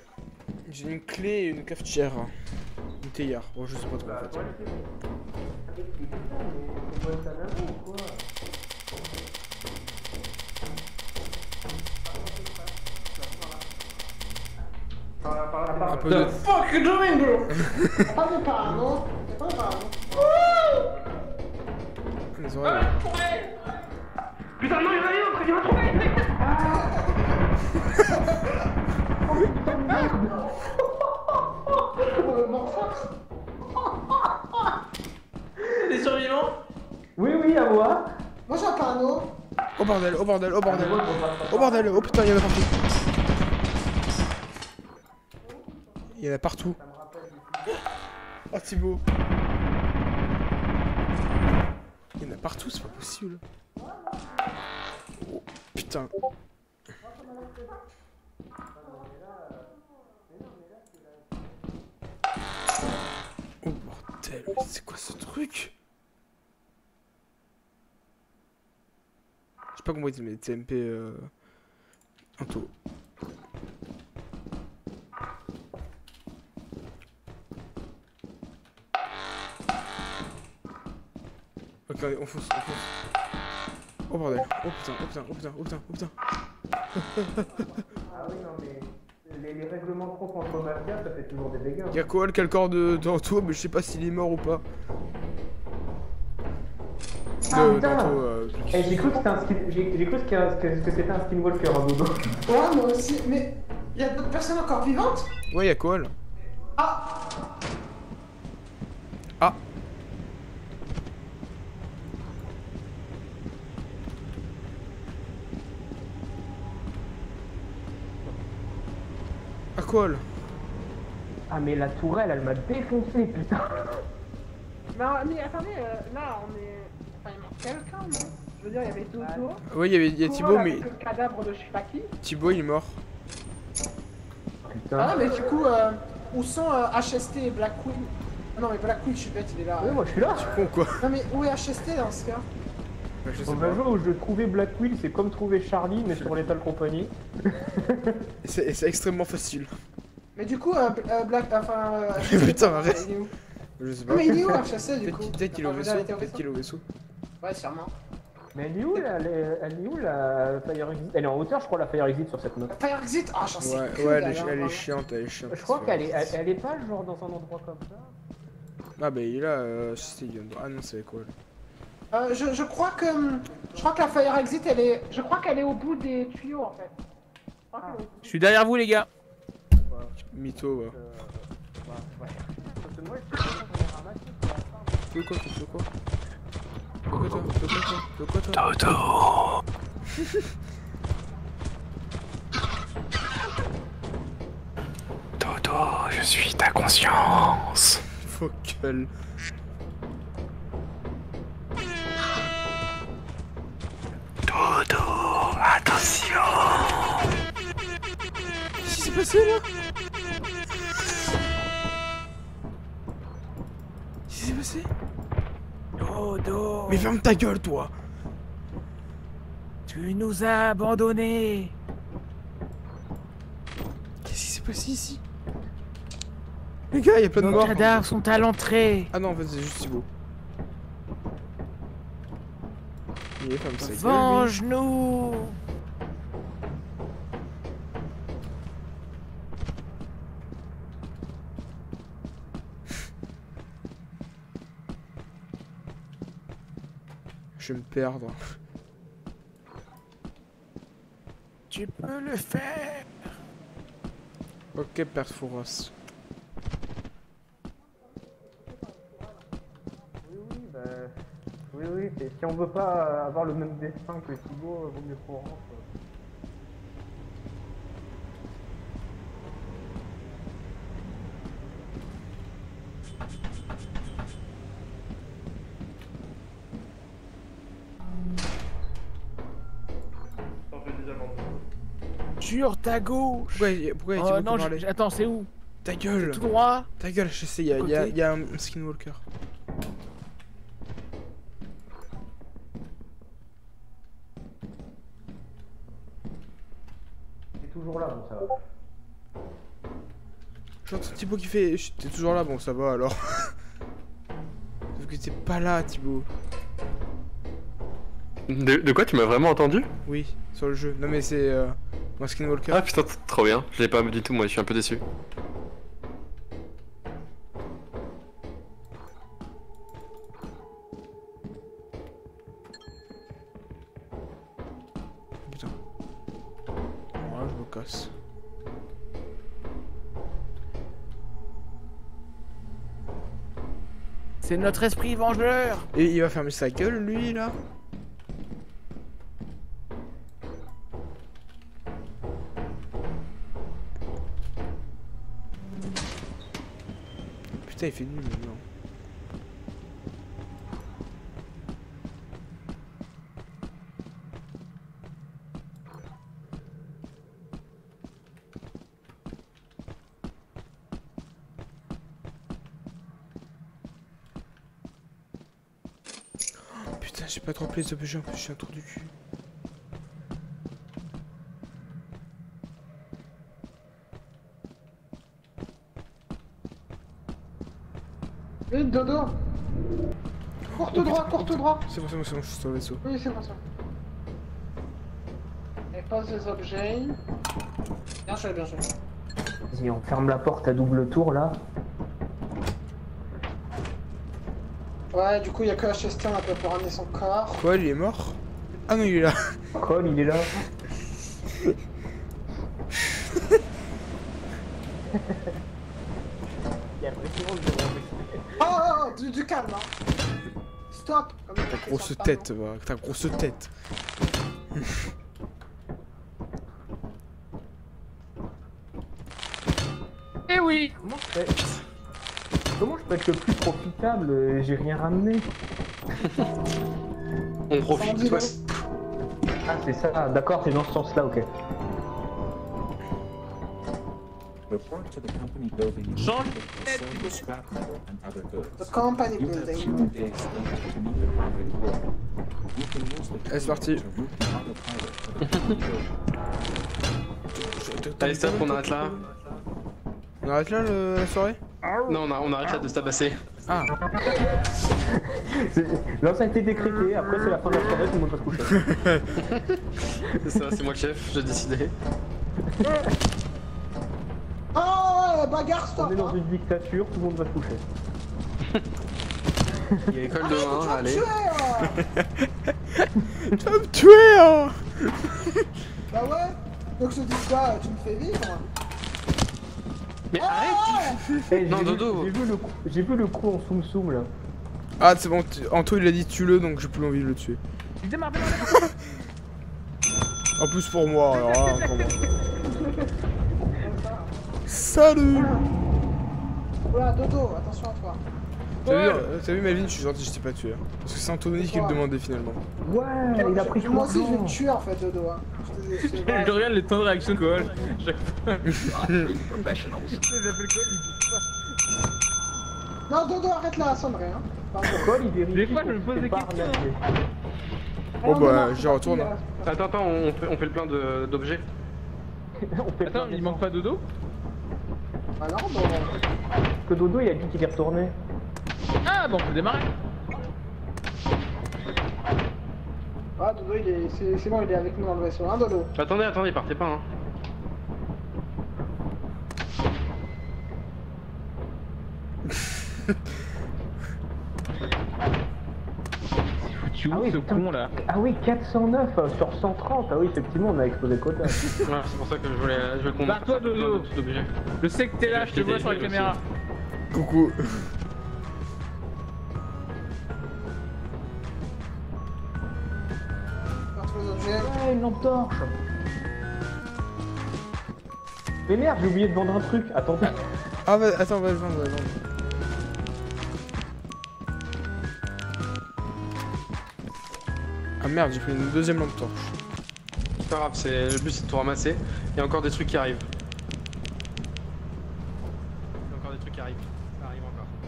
J'ai une clé et une cafetière. Une théière. Bon, je sais pas trop en fait. Un peu de... Fuck you doing, bro? Pas de parano. Pas de parano. Les oreilles. Putain, non, il va trouver! Les survivants? Oui, oui, à moi. Moi j'ai un parano. Oh bordel, oh bordel, oh bordel. Oh bordel, oh putain, il y en a partout. Il y en a partout. Oh Thibaut. Il y en a partout, c'est pas possible. Oh putain. Oh bordel, c'est quoi ce truc? J'ai pas compris, mais TMP un taux. Ok, on fonce, on fonce. Oh bordel, oh putain, oh putain, oh putain, oh putain, oh putain. Ah oui, non, mais les règlements de compte entre mafia, ça fait toujours des dégâts. Y'a quoi, quel corps de Danto, mais je sais pas s'il est mort ou pas. Eh, j'ai cru que c'était un skin... J'ai cru que c'était un skinwalker, un dodo. Ouais, moi aussi, mais y'a d'autres personnes encore vivantes? Ouais, y'a Cole. Ah! Ah! Ah, Cole. Ah, mais la tourelle, elle m'a défoncé, putain. Mais attendez, là on est... Enfin, il manque quelqu'un, non? Je veux dire, il y avait Toto. Ouais, il y a Thibaut, mais... Le cadavre de je sais pas qui. Thibaut, il est mort. Putain. Ah, mais du coup, où sont HST et Black Queen? Ah non, mais Black Queen, je suis bête, il est là. Oui, moi je suis là. Con quoi. Non, mais où est HST dans ce cas? Bah, je sais Dans un pas. jeu où je trouvais Black Wheel, c'est comme trouver Charlie, mais sur Lethal Company. C'est extrêmement facile. Mais du coup, Black... Enfin... Putain, arrête. Il est où? Je sais pas. Mais il est où HST du coup? Peut-être qu'il est au vaisseau, peut-être qu'il est au vaisseau. Ouais, sûrement. Mais elle est où là, elle est où la Fire Exit? Elle est en hauteur, je crois, la Fire Exit sur cette note. Fire Exit? Ah, j'en sais plus. Ouais, elle est chiante, elle est chiante. Je crois qu'elle est pas genre dans un endroit comme ça. Ah bah il est là, ah non, c'est quoi là? Je crois que... Je crois que la Fire Exit, elle est... Je crois qu'elle est au bout des tuyaux, en fait. Je suis derrière vous, les gars. Mytho, ouais. Tu veux quoi? Tu veux quoi? Tu veux quoi toi? Tu veux quoi toi? Tu veux quoi toi? Toto. Toto, je suis ta conscience. Faut gueule. Toto, attention. Qu'est-ce qui s'est passé là? Qu'est-ce qui s'est passé? Toto. Mais ferme ta gueule toi! Tu nous as abandonnés. Qu'est-ce qui s'est passé ici? Les gars, y'a plein de Nos morts! cadavres sont à l'entrée. Ah non, en fait c'est juste Thibaut. Il est comme ça. Venge-nous. Je vais me perdre. Tu peux le faire. Ok, Perforas. Oui, si on veut pas avoir le même destin que Thibaut, vaut mieux qu'on rentre. Sur ta gauche. Pourquoi il y a Oh Thibaut non, qui parlait? attends, c'est où? Ta gueule! Tout droit. Ta gueule, je sais, il y a un skinwalker. T'es toujours là, bon ça va. J'entends Thibaut qui fait... T'es toujours là, bon ça va alors. Sauf que t'es pas là, Thibaut. De quoi, tu m'as vraiment entendu? Oui, sur le jeu. Non mais c'est moi Skinwalker. Ah putain, trop bien. Je l'ai pas du tout, moi, je suis un peu déçu. Putain. Ouais, je me casse. C'est notre esprit vengeur. Et il va fermer sa gueule, lui, là. Putain, il fait nul maintenant. Putain, j'ai pas trop appelé les objets en plus, je suis un trou du cul. Vite, dodo. Cours tout droit, cours tout droit. C'est bon, je suis sur le vaisseau. Oui, c'est bon, ça. Et passe des objets. Bien joué, bien joué. Vas-y, on ferme la porte à double tour là. Ouais, du coup, il y a que HST, on a pas pu ramener son corps. Quoi, il est mort? Ah non, il est là. Cole, il est là. Oh, du calme, hein. Stop. Ta grosse tête, va. Ta grosse tête. Eh oui. Comment je peux être le plus profitable? J'ai rien ramené. On profite, ouais. Ah, c'est ça, d'accord, c'est dans ce sens-là, ok. Change. The company building. Allez, c'est parti. Allez, stop, on arrête là. On arrête là la soirée? Non, on arrête là de se tabasser. Ah. Là, ça a été décrété, après c'est la fin de la soirée, tout le monde va se coucher. C'est ça, c'est moi le chef, j'ai décidé. Oh, bagarre, stop. On est dans une dictature, tout le monde va se coucher. Il y a école demain, allez. Tu vas me tuer, hein. Bah ouais. Donc je te dis quoi, tu me fais vivre. Mais arrête. Hey, Non, Dodo. J'ai vu le coup en soum soum là. Ah, c'est bon, Anto il a dit tue-le donc j'ai plus envie de le tuer. En plus pour moi, alors là, encore moins. Salut. Voilà, Dodo, attention à toi. T'as vu Melvin, je suis gentil, je t'ai pas tué. Hein. Parce que c'est Anthony qui le demandait finalement. Ouais, il a pris moi aussi je vais me tuer en fait, Dodo. Hein. Je regarde les temps de réaction de Cole. Non, Dodo, arrête la sonnerie. Hein. Des fois, je me pose des questions. Bon bah, j'y retourne. Attends, on fait le plein d'objets. Attends, il manque pas Dodo? Ah non, bon. Que Dodo, il a dit qu'il est retourné. Ah, bon, on peut démarrer. Ah, Dodo, c'est bon, il est avec nous dans le vaisseau, hein, Dodo. Attendez, partez pas, hein. Ah oui, ce con là. Ah oui, 409 sur 130. Ah oui, effectivement, on a explosé le quota. Ouais, c'est pour ça que je voulais qu'on Bah, toi, Dodo. Je sais que t'es là, je te vois sur la caméra. Coucou. Ouais, une lampe torche. Mais merde, j'ai oublié de vendre un truc. Attends. Ah, bah, attends, on va le vendre, Ah merde, j'ai pris une deuxième lampe torche. C'est pas grave, le but c'est de tout ramasser. Il y a encore des trucs qui arrivent. Il y a encore des trucs qui arrivent. Ça arrive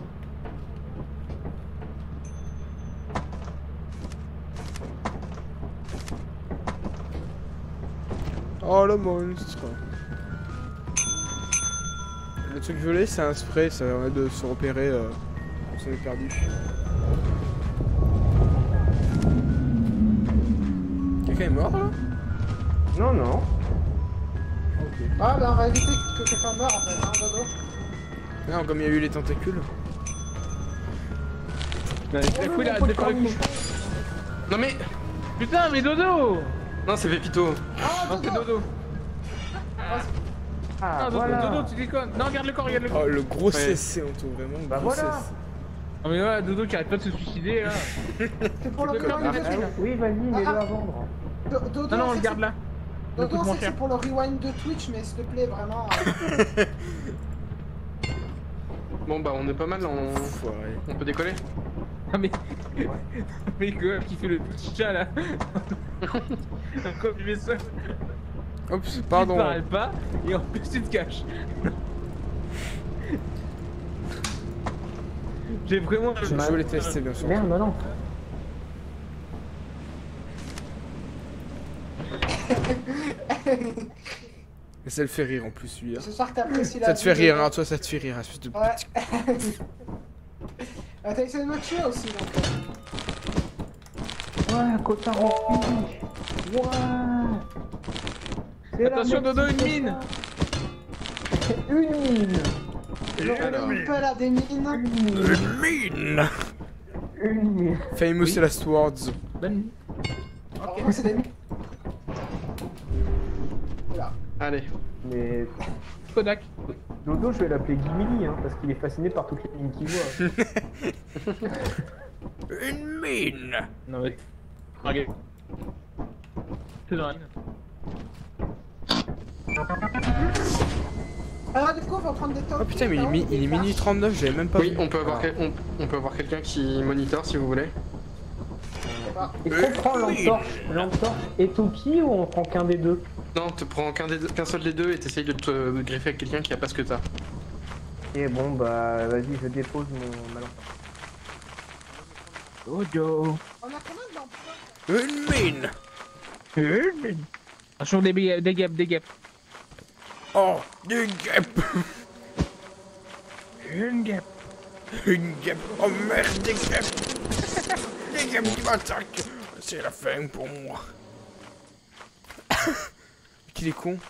encore. Oh le monstre. Le truc violet c'est un spray, ça permet de se repérer si on est perdu. quelqu'un est mort là? Non, non. Ah, bah on va éviter que quelqu'un meure en fait, hein, Dodo. Non, comme il y a eu les tentacules. Du coup, il a décoré le coup. Non mais. Putain, mais Dodo! Non, c'est Pépito. Non, c'est Dodo. Ah, voilà. Dodo, tu déconnes. Non, regarde le corps, regarde le corps. Oh, le gros CC, on trouve vraiment. Bah gros voilà. CC. Non, mais voilà, Dodo qui arrête pas de se suicider là. C'est pour le rewind de Twitch. Oui, vas-y, mets-le à vendre. Dodo, Non, non, on on le sait garde que là. c'est- Dodo, on sait que c'est pour le rewind de Twitch, mais s'il te plaît, vraiment. Bon bah on est pas mal, on peut décoller. Ah mais... mais quoi, qui fait le petit chat là. Comme du vaisseau. Oups, pardon. Tu te parles pas, et en plus tu te caches. J'ai vraiment... Je voulais tester bien sûr. Merde, bah non. Et ça le fait rire en plus lui. Hein. Ce soir que t'apprécies la Ça te vie fait rire, de- hein, toi ça te fait rire, espèce de Ouais. petit. T'as essayé de me tuer aussi donc. Ouais, quota rempli. Ouais. Attention Dodo, une mine. Une mine. Une pelle à des mines. Une mine. Une mine. Famous Last Words. Bonne nuit. Ok, c'est des mines. Voilà. Allez. Mais... Kodak. Dodo, je vais l'appeler Gimili, hein, parce qu'il est fasciné par toutes les mines qu'il voit. Une mine. Non mais... Regarde. C'est dans la mine. Alors du coup, on va prendre des tops. Oh putain, mais il est minuit 39, j'avais même pas Oui, vu. on peut avoir, on peut avoir quelqu'un qui monitor si vous voulez. Est-ce qu'on prend l'entorche et Toki ou on prend qu'un des deux? Non, tu prends qu'un seul des deux et t'essayes de te greffer avec quelqu'un qui a pas ce que t'as. Et bon, bah vas-y, je dépose ma lampe. Dodo. On a combien d'emplois? Une mine. Une mine. Attention des guêpes, des guêpes. Oh, des guêpes. Une guêpe. Une guêpe. Oh merde, des guêpes. Des guêpes qui m'attaquent. C'est la fin pour moi. Qu'il est con.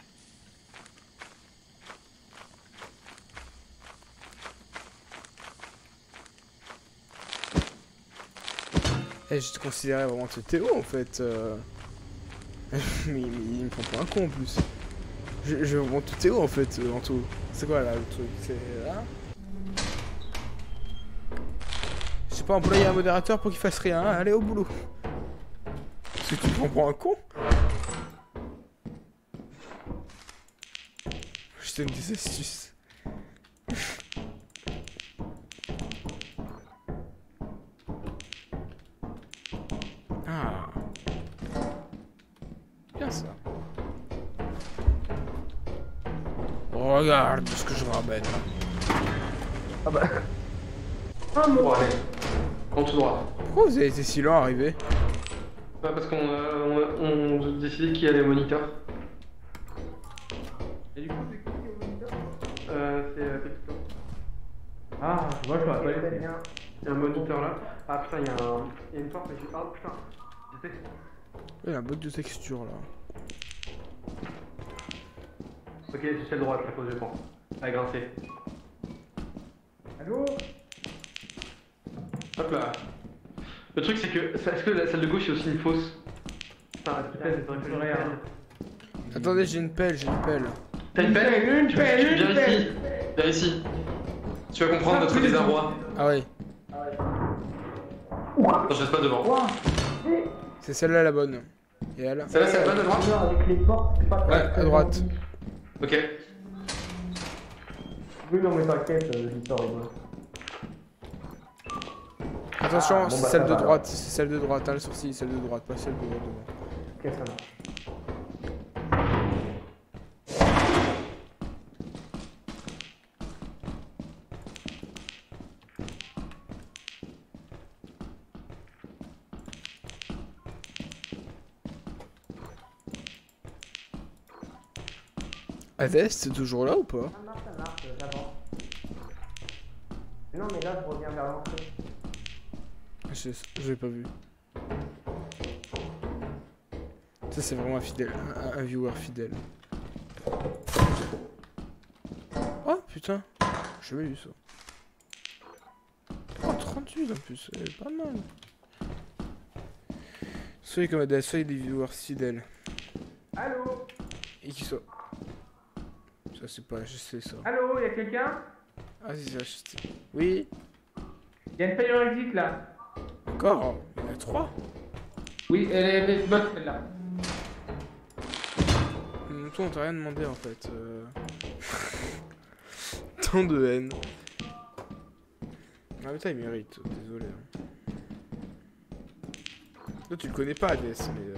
Eh, je te considérais vraiment ce Théo en fait. mais il me prend pour un con en plus. Je vraiment tout Théo en fait, en tout. C'est quoi là le truc? C'est là? Je sais pas, employer un modérateur pour qu'il fasse rien, hein. Allez au boulot. Parce que tu me prends pour un con? Je te donne des astuces. Ah. Bien ça. Regarde ce que je ramène. Ah bah... Bon allez, prends tout droit. Pourquoi vous avez été si lent à arriver? Bah parce qu'on a décidé qui allait moniteur. Et du coup c'est qui au moniteur? C'est Pépito. Ah, moi je m'appelle bien. Il y a un moniteur là. Ah putain, il y a une porte mais je... Ah putain, je sais. Il y a un bot de texture là. Ok, c'est celle droite, la pause je pense. À grincer. Allô? Hop là. Le truc c'est que, est-ce que la salle de gauche est aussi une fosse? Enfin, c'est vrai que j'ai une pelle. Attendez, j'ai une pelle, j'ai une pelle. T'as une pelle? Viens ici. Viens ici. Tu vas comprendre notre désarroi. Ah oui. Attends, je reste pas devant. C'est celle-là la bonne. Et elle? Celle-là c'est la bonne à droite? Avec les portes, c'est pas Ouais, à droite. Ok. Oui, non mais t'inquiète, Victor est bon. Attention, Ah, bon, c'est bah, celle ça de va. droite, c'est celle de droite, hein, le sourcil, celle de droite, pas celle de devant. Ok, ça marche. Adès, c'est toujours là ou pas? Ça marche, j'avance. Non mais là je reviens vers l'entrée. Je l'ai pas vu. Ça, c'est vraiment un fidèle, un viewer fidèle. Oh putain, je l'ai eu ça. Oh, 38 en plus, c'est pas mal. Soyez comme Adèle, soyez des viewers fidèles. Allô? Et qui soit. Ça, c'est pas HST ça. Allô, y'a quelqu'un? Ah, c'est HST. Oui. Y'a une faillure exit là. Encore? Il y en a 3. Oui, elle est bonne celle-là. Toi, on t'a rien demandé en fait. Tant de haine. Ah, mais toi, il mérite, désolé. Toi, tu le connais pas, Hades, mais.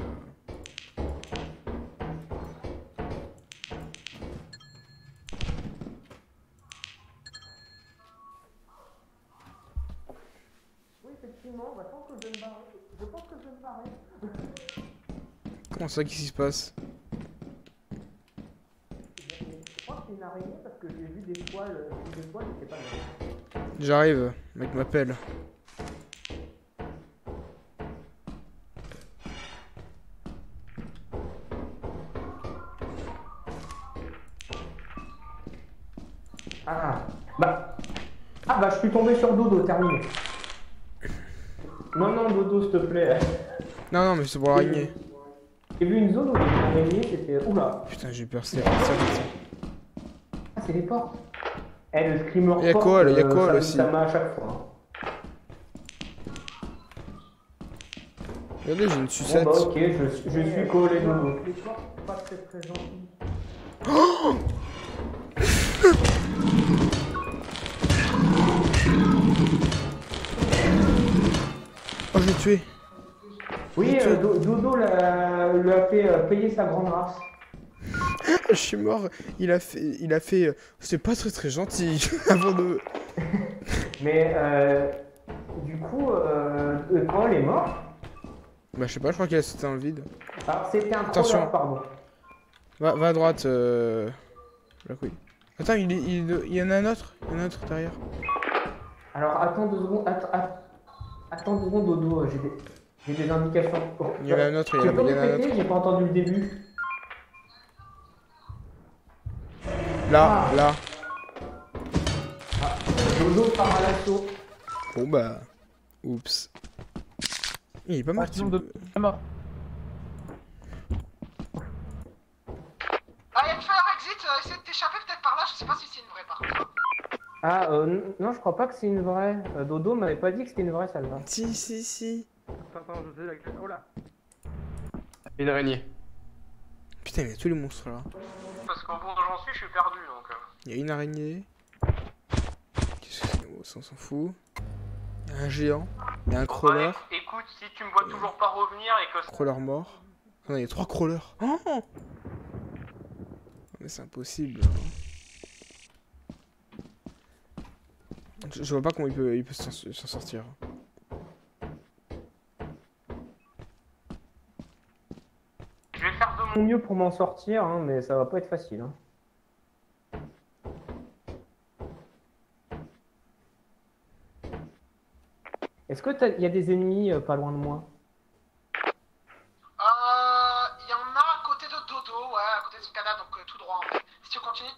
Oui, effectivement, bah, tant que je vais me barrer. Je pense que je vais me barrer. Comment ça, qu'est-ce qui se passe? Je crois que c'est une araignée parce que j'ai vu des poils, j'étais pas là. J'arrive, le mec m'appelle. Ah bah je suis tombé sur Dodo, terminé. Non Dodo s'il te plaît. Non mais c'est pour l'araignée. J'ai vu une zone où il y avait une araignée, c'était... Oula. Putain j'ai peur, c'est ça. Ah c'est les portes. Eh le screamer y'a quoi aussi. Ça m'a à chaque fois. Regardez j'ai une sucette. Bon, bah ok, je suis collé Dodo. Les portes pas très gentilles. Oh oh, je l'ai tué. Oui, Dodo lui a fait payer sa grande race. Je suis mort. Il a fait. C'est pas très gentil avant de. Mais du coup, quand elle est morte. Bah je sais pas, je crois qu'elle a sauté dans le vide. Alors c'était un attention. crawler, pardon. Va à droite. La couille. Attends, il y en a un autre. Il y en a un autre derrière. Alors attends 2 secondes. Attends 2 secondes, Dodo. J'ai des indications. Il y en a un autre. Il y en a un autre. J'ai pas entendu le début. Là. Ah, Dodo part à l'assaut. Bon bah. Oups. Il est pas mort. Mort. Ah, y'a une fire exit, essaie de t'échapper peut-être par là, je sais pas si c'est une vraie par contre. Ah, non, je crois pas que c'est une vraie. Dodo m'avait pas dit que c'était une vraie celle-là. Si. Attends, je sais la clé. Oh là. Une araignée. Putain, il y a tous les monstres là. Parce qu'en bout j'en suis, je suis perdu donc. Il y a une araignée. Qu'est-ce que c'est? Oh, ça, on s'en fout. Il y a un géant. Il y a un crawler. Ouais, écoute, si tu me vois toujours pas revenir et que. Crawler mort. Non, il y a 3 crawlers. Oh mais c'est impossible. Je vois pas comment il peut s'en sortir. Je vais faire de Mon mieux pour m'en sortir, hein, mais ça va pas être facile. Hein. Est-ce que il y a des ennemis pas loin de moi? Y en a à côté de Dodo, ouais, à côté de ce cadavre, donc tout droit en fait. Si tu continues.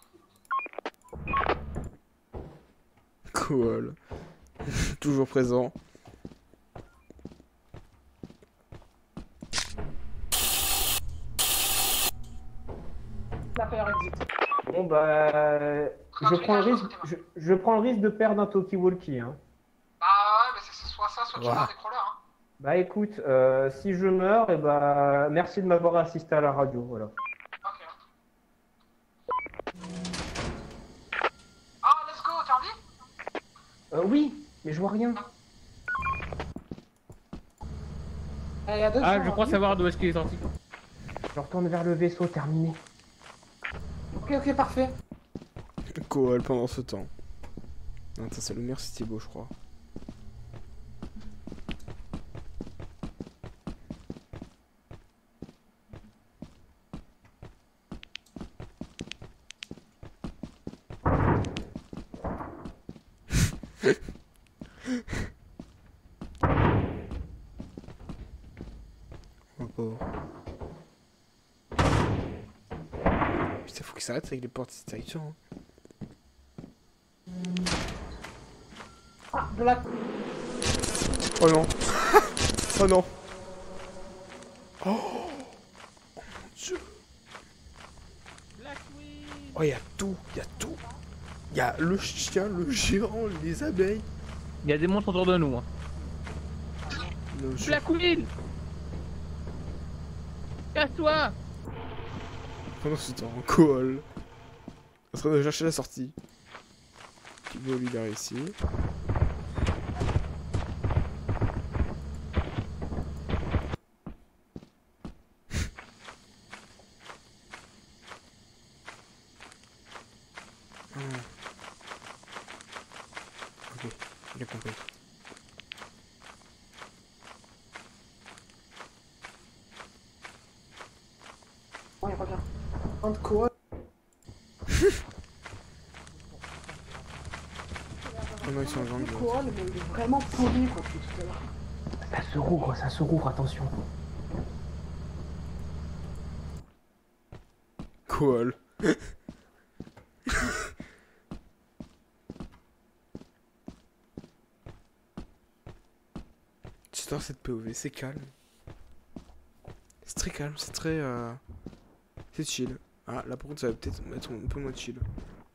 Cool. Toujours présent. La fire exit. Bon bah... Je prends le risque de perdre un talkie-walkie. Hein. Bah ouais, mais c'est soit ça, soit tu Wow. perds des crawlers. Hein. Bah écoute, si je meurs, et bah merci de m'avoir assisté à la radio, voilà. Ok. Ah, let's go, t'es en vie? Oui, mais je vois rien. Y a deux Ah, gens je en crois vie. savoir d'où est-ce qu'il est sorti. Je retourne vers le vaisseau, terminé. Ok, parfait. Cool pendant ce temps. Non, ça c'est le meilleur Thibaut, je crois. Oh pauvre. qu'il s'arrête avec les portes, c'est terrifiant. Ah, Black. Oh non. Oh non. Oh mon dieu. Oh, y'a tout, y'a tout. Y'a le chien, le géant, les abeilles. Il y a des monstres autour de nous. Hein. Blackwing. Casse-toi. Pendant ce temps, Cole en train de chercher la sortie. Thibaut lui il a réussi. Ok, il a compris. Ouais, il revient. Un de quoi? Oh non, ils sont en gang. Koal, mais il est vraiment poli quoi depuis tout à l'heure. Ça se rouvre, attention. Koal. J'adore cette POV, c'est calme. C'est très calme, c'est très... C'est chill. Ah, là par contre ça va peut-être mettre un peu moins chill.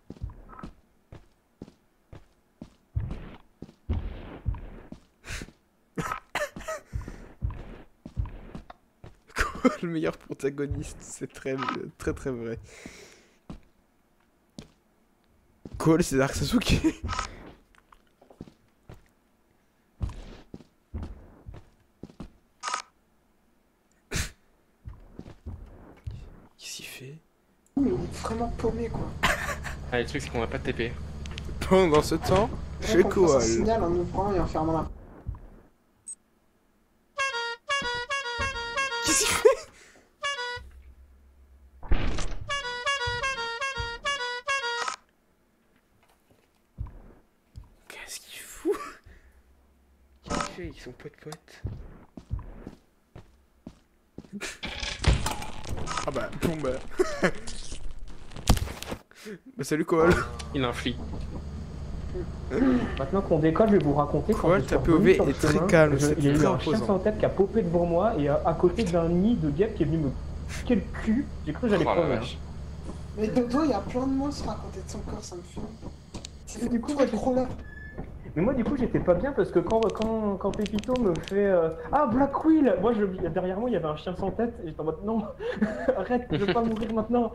Quoi, le meilleur protagoniste, c'est très vrai. Cole, c'est Dark Sasuke. Qu'est-ce qu'il fait? Mais il est vraiment paumé quoi. Ah, le truc c'est qu'on a pas de TP. Pendant ce temps, chez Koal. Un signal en ouvrant et en fermant la. Qu'est-ce qu'il fait? Qu'est-ce qu'il fout? Qu'est-ce qu'il fait avec son poète? Ah bah, bon bah... bah salut Koal. Il a un flic. Maintenant qu'on décolle, je vais vous raconter. Koal, ta POV est très calme, c'est Il y a eu très un chien reposant. sans tête qui a popé devant moi et à côté d'un nid de guêpes qui est venu me piquer le cul. J'ai cru que j'allais crever. Mais Dodo, il y a plein de monstres à côté de son corps, ça me fume. C'est du coup votre crawler. Mais moi du coup j'étais pas bien parce que quand Pépito me fait ah Blackwing, moi derrière moi il y avait un chien sans tête et j'étais en mode non arrête, je veux pas mourir maintenant.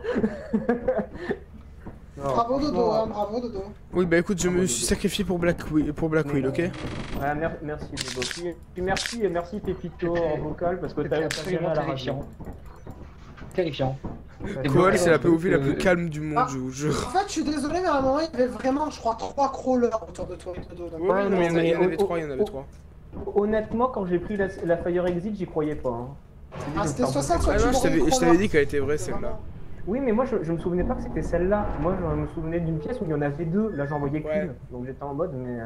Non, Bravo Dodo, hein, bravo Dodo. Oui bah écoute, je me suis sacrifié pour Blackwing, ok? Ouais, merci Dodo. Puis merci Pépito en vocal parce que t'as géré à la radio. Terrifiant. Koal, c'est la POV la plus calme du monde, je vous jure. En fait, je suis désolé, mais à un moment, il y avait vraiment, je crois, 3 crawlers autour de toi, Dodo. donc- Ouais, non, mais il y en avait 3, Honnêtement, quand j'ai pris la Fire Exit, j'y croyais pas. Hein. Ah, c'était soit ça, soit Ah tu non, je l'aurais t'avais dit qu'elle était vraie celle-là. Oui, mais moi je me souvenais pas que c'était celle-là. Moi je me souvenais d'une pièce où il y en avait deux. Là j'en voyais qu'une. Donc j'étais en mode, mais.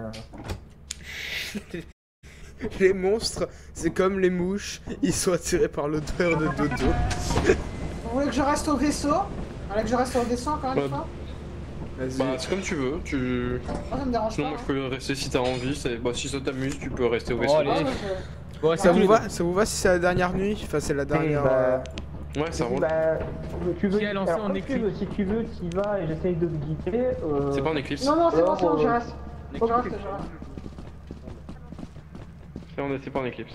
Les monstres, c'est comme les mouches, ils sont attirés par l'odeur de dodo. Vous voulez que je reste au vaisseau? Vous voulez que je reste au vaisseau encore une fois? Bah, c'est comme tu veux, Moi, ça me dérange Sinon, pas. moi je peux rester si t'as envie. Bah, si ça t'amuse, tu peux rester au vaisseau. Bon, ça vous va si c'est la dernière nuit? Enfin, c'est la dernière. Ouais, ça roule. Bah, tu veux. Qui a lancé alors, en comme éclipse. si tu veux, t'y vas et j'essaye de te guider. C'est pas en éclipse. Non, non, c'est bon, alors, je reste. Je reste, je reste. Là, on était pas en éclipse.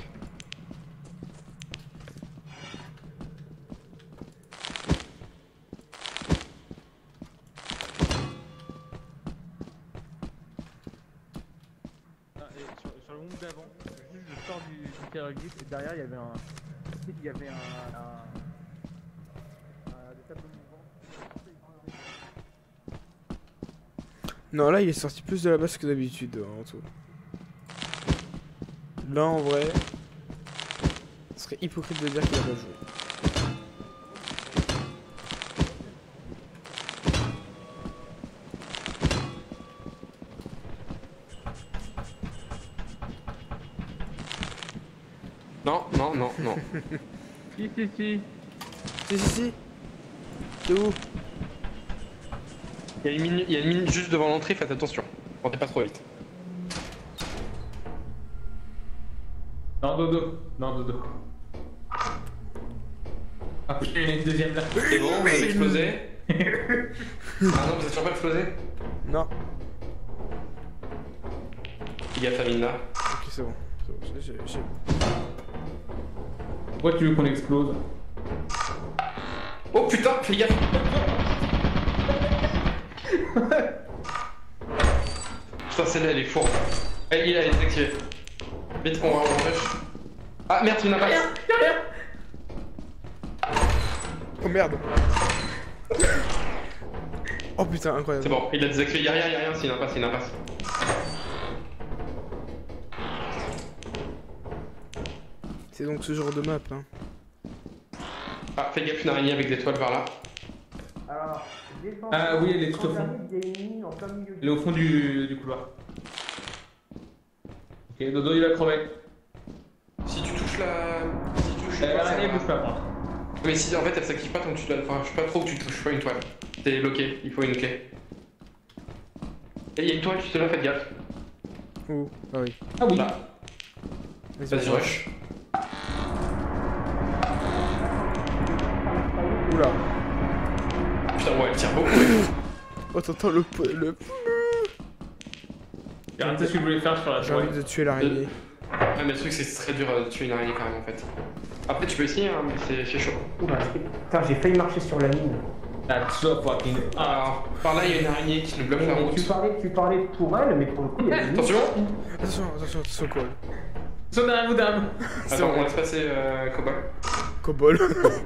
Sur le monde d'avant, juste je sors du hiéroglyphe et derrière il y avait des tableaux mouvants. Non, là, il est sorti plus de la base que d'habitude, en tout. Là, en vrai, ce serait hypocrite de dire qu'il a pas joué. Non. Si. Si. T'es où? Il y a une mine juste devant l'entrée, faites attention. Rentrez pas trop vite. Non, dodo. Non, dodo. Ah, il y en a une deuxième là. C'est bon, vous avez explosé. Ah non, vous êtes toujours pas explosé? Non. Il y a famine là. Ok, c'est bon. J'ai... Pourquoi tu veux qu'on explose? Oh putain, fais gaffe. Putain, celle-là elle est fourbe. Elle est désactivée. Vite, on va en rush. Ah merde, tu n'as pas. Oh merde. Oh putain, incroyable. C'est bon, il a désactivé. Y'a rien, c'est une impasse, C'est donc ce genre de map, hein. Ah, fais gaffe, une araignée avec des toiles par là. Alors, ah oui, elle est tout au fond. Elle est au fond du couloir. Ok, Dodo il a crevé. Si tu touches la... L'araignée bouge pas, par contre. Mais si en fait elle s'active pas tant que tu dois... Enfin, je sais pas trop où tu touches pas une toile. T'es bloqué, il faut une clé. Et il y a une toile juste là, faites gaffe. Où? Ah oui. Ah oui. Là. Vas-y, rush. Oula. Putain, ouais, elle tire beaucoup. Oh, t'entends le... Regardez ce que je voulais faire sur la J'ai envie de tuer l'araignée. Ouais, mais le truc c'est que c'est très dur de tuer une araignée quand même en fait. Après tu peux essayer, hein, mais c'est chaud. Oula, putain, j'ai failli marcher sur la mine. That's so fucking... Alors, par là il y a une araignée qui nous bloque la route. Tu parlais pour elle, mais pour le coup, il y a une... Attention, Cobol. Son dame. Attends, on laisse passer Cobol. Cobol.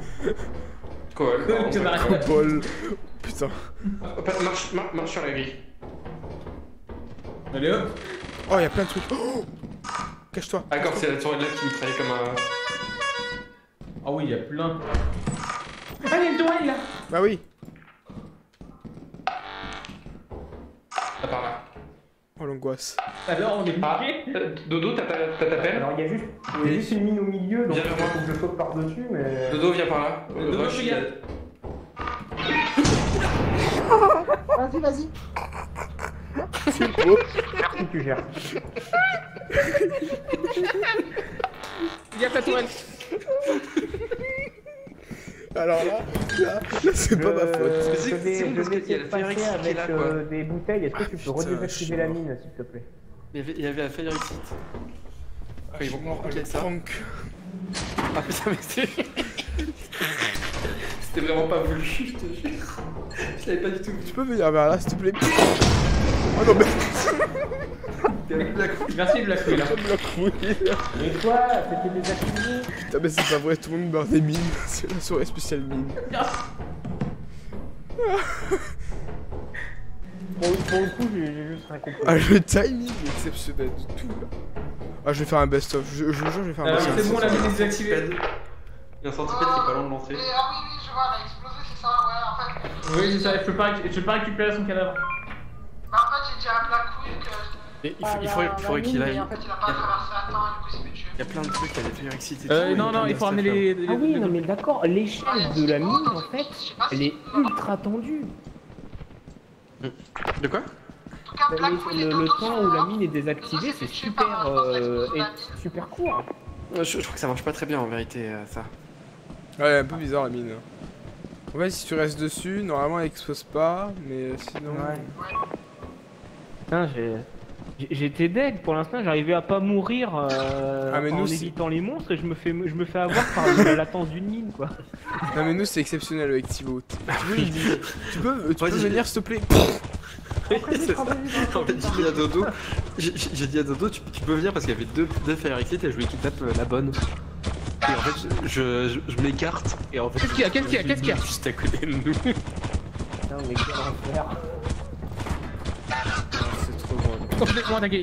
Cobol. Putain. Marche sur la grille. Allez hop. Oh, y'a plein de trucs. Oh, cache-toi. D'accord, c'est la tourelle là qui me travaille comme un... Ah oui, il y a plein. Ah, il y a une tourelle là. Bah oui. Ah, par là. Oh, l'angoisse. Alors, on est bloqué. Dodo, t'as ta pelle? Alors, il y a juste une mine au milieu, donc il faut que je saute par-dessus, mais... Dodo, viens par là. Dodo, regarde. Vas-y. C'est beau. Merci, tu gères. Il y a ta tourelle. Alors là, c'est pas ma faute. Je vais essayer de passer avec des bouteilles. Est-ce que tu peux redésactiver la mine, s'il te plaît? Il y avait la fire exit. Ah, ils vont m'envoyer ça. Ah putain, mais c'était vraiment pas voulu, je te jure. Je l'avais pas du tout. Tu peux venir vers là, s'il te plaît? Oh non, mais... Merci Black Wheel. Mais toi, c'était désactivé. Putain, mais c'est pas vrai, tout le monde meurt des mines. C'est la soirée spéciale mine. Pour le coup, j'ai juste rien compris. Ah, le timing est exceptionnel du tout là. Ah, je vais faire un best-of. Je vous jure, je vais faire un best-of. C'est bon, la mine est désactivée. Il y a un centipède qui est pas loin de l'entrée. Ah oui, je vois, elle a explosé, c'est ça, ouais, en fait. Oui, c'est ça, je peux pas récupérer son cadavre. Bah, en fait, j'ai dit à Black Wheel que... Et il faudrait qu'il aille. En fait, il a pas traversé à temps, du coup, il s'est fait tuer. Il y a plein de trucs à la fire exit et tout. Non, il faut ramener les... Ah oui, non mais d'accord, l'échelle de la mine, en fait, elle est ultra tendue. De quoi? Le temps où la mine est désactivée, c'est super court. Je crois que ça marche pas très bien en vérité, ça. Ouais, un peu bizarre la mine. En fait, si tu restes dessus, normalement elle explose pas, mais sinon... Ouais. Putain, j'étais deg pour l'instant, j'arrivais à pas mourir en évitant les monstres et je me fais avoir par la latence d'une mine quoi. Non mais nous c'est exceptionnel avec Thibaut. Tu peux venir s'il te plaît? En fait, j'ai dit à Dodo, tu peux venir parce qu'il y avait deux fire exit et je voulais qu'il tape la bonne. Et en fait, je m'écarte et en fait... Qu'est-ce qu'il y a juste à côté de nous. Putain mais quel enfer. C'est trop drôle. Complètement attaqué.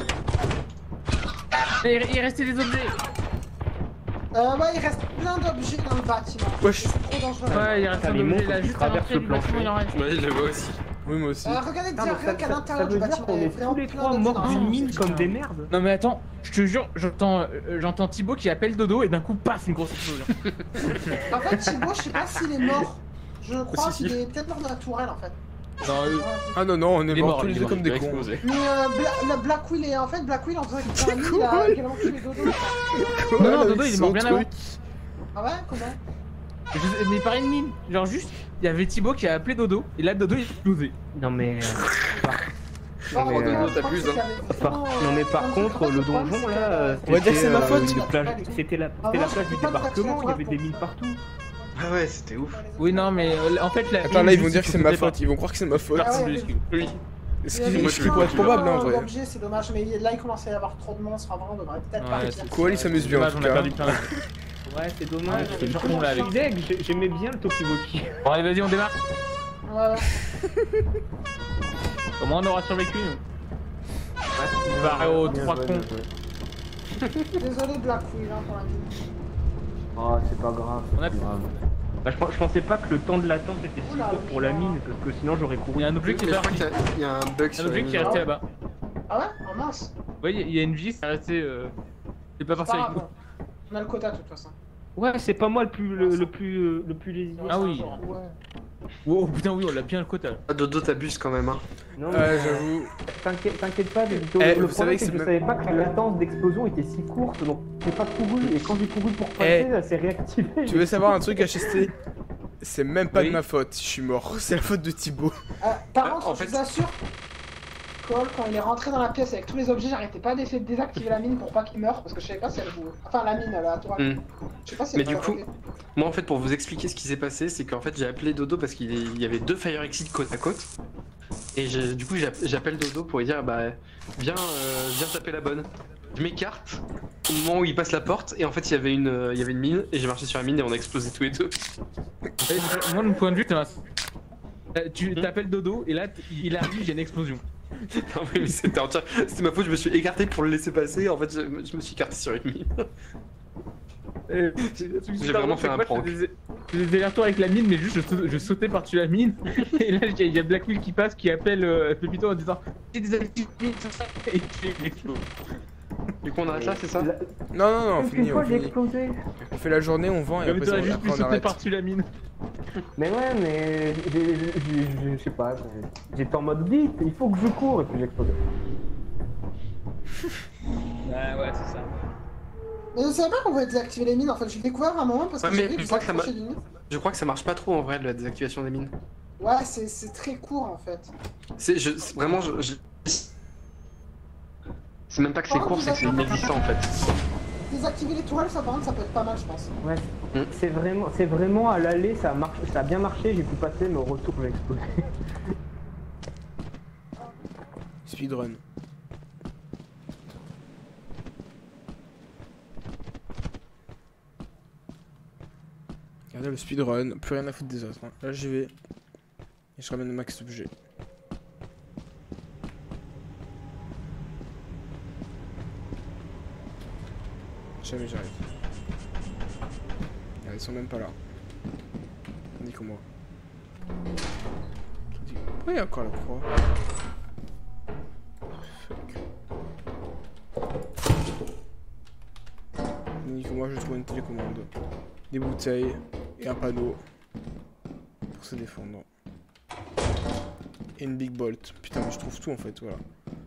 Il restait des objets. Ouais, il reste plein d'objets dans le bâtiment. Wesh. C'est trop dangereux. Ouais, il reste un objet là, juste à l'entrée du bâtiment, il en reste. Ouais, je le vois aussi. Oui, moi aussi. Regardez déjà rien qu'à l'intérieur du bâtiment. On est tous les trois morts d'une mine comme des merdes. Non mais attends, je te jure, j'entends Thibaut qui appelle Dodo et d'un coup, paf, une grosse explosion. En fait, Thibaut, je sais pas s'il est mort. Je crois qu'il est peut-être mort dans la tourelle en fait. Ah non, non, on est morts tous les deux comme des cons. Mais Black Will, en fait, Black Will, en faisant qu'il il a également tué Dodo. Non, Dodo, il est mort bien avant. Ah ouais, comment? Mais par une mine, genre juste, il y avait Thibaut qui a appelé Dodo, et là Dodo il est explosé. Non mais... Non mais par contre, le donjon là, on va dire que c'est ma faute. C'était la plage du débarquement, il y avait des mines partout. Ah ouais, c'était ouf. Oui, non, mais en fait la... Attends, là ils vont dire que c'est ma faute, ils vont croire que c'est ma faute. Oui. Excusez-moi, je pourrais être probable en vrai. L'objet, c'est dommage, mais là il commence à y avoir trop de monstres avant, on devrait peut-être pas le dire. Koal il s'amuse bien en tout cas. Ouais, c'est dommage. J'aimais bien le Tokiwoki. Bon, allez, vas-y, on démarre. Ouais. Au moins, on aura survécu, nous. On va aux 3 cons. Désolé, Black Will, pour la mine. Oh, c'est pas grave. Bah, je pensais pas que le temps de latence était si court pour la mine, parce que sinon j'aurais couru. Il y a un objet qui est resté. Il y a un bug sur un objet qui est resté là-bas. Ah ouais? Oh mince. Oui, il y a une vie, c'est resté. C'est pas parti avec nous. On a le quota de toute façon. Ouais, c'est pas moi le plus lésillé. Ah oui. Oh putain, oui, on l'a bien le quota. Ah, Dodo, t'abuses quand même, hein. Non, j'avoue. T'inquiète pas, le problème c'est que je savais pas que la latence d'explosion était si courte, donc j'ai pas couru, et quand j'ai couru pour passer, ça s'est réactivé. Tu veux savoir un truc HST? C'est même pas de ma faute, je suis mort, c'est la faute de Thibaut. Par contre, je vous assure, Koal, quand il est rentré dans la pièce avec tous les objets, j'arrêtais pas d'essayer de désactiver la mine pour pas qu'il meure, parce que je savais pas si elle jouait. Enfin, la mine, la toile. Je sais pas si elle. Mais du coup, moi en fait, pour vous expliquer ce qui s'est passé, c'est qu'en fait j'ai appelé Dodo parce qu'il y avait 2 Fire Exit côte à côte. Et du coup, j'appelle Dodo pour lui dire, bah, viens taper la bonne. Je m'écarte au moment où il passe la porte, et en fait, il y avait une mine, et j'ai marché sur la mine, et on a explosé tous les deux. Moi, de mon point de vue, tu t'appelles Dodo, et là, il arrive, j'ai une explosion. Non, mais c'était ma faute, je me suis écarté pour le laisser passer, en fait, je me suis écarté sur une mine. J'ai vraiment fait un prank. Je faisais des allers-retours avec la mine, mais juste je sautais par-dessus la mine. Et là, il y a Black Will qui passe, qui appelle Pépito en disant j'ai des activités, c'est ça. Et tu exploses. Du coup, on arrête là, c'est ça? Non, on finit. On fait la journée, on vend et après on juste pu sauter par-dessus la mine. Mais ouais, mais je sais pas, j'étais en mode vite, il faut que je cours et puis j'ai explosé. Ouais, c'est ça. Mais je savais pas qu'on pouvait désactiver les mines en fait, j'ai découvert à un moment parce que j'ai vu que ça marchait d'une mine. Je crois que ça marche pas trop en vrai la désactivation des mines. Ouais, c'est très court en fait. Vraiment, c'est même pas que c'est court, c'est que c'est inexistant en fait. Désactiver les toiles, ça par contre, ça peut être pas mal, je pense. Ouais, c'est vraiment à l'aller, ça a bien marché, j'ai pu passer, mais au retour, j'ai explosé. Speedrun. Regardez le speedrun, plus rien à foutre des autres. Hein. Là j'y vais. Et je ramène le max d'objets. Jamais j'arrive. Ah, ils sont même pas là. Tandis que moi. Pourquoi il y a encore la croix? Tandis que moi je trouve une télécommande. Des bouteilles et un panneau pour se défendre. Et une big bolt. Putain mais je trouve tout en fait, voilà.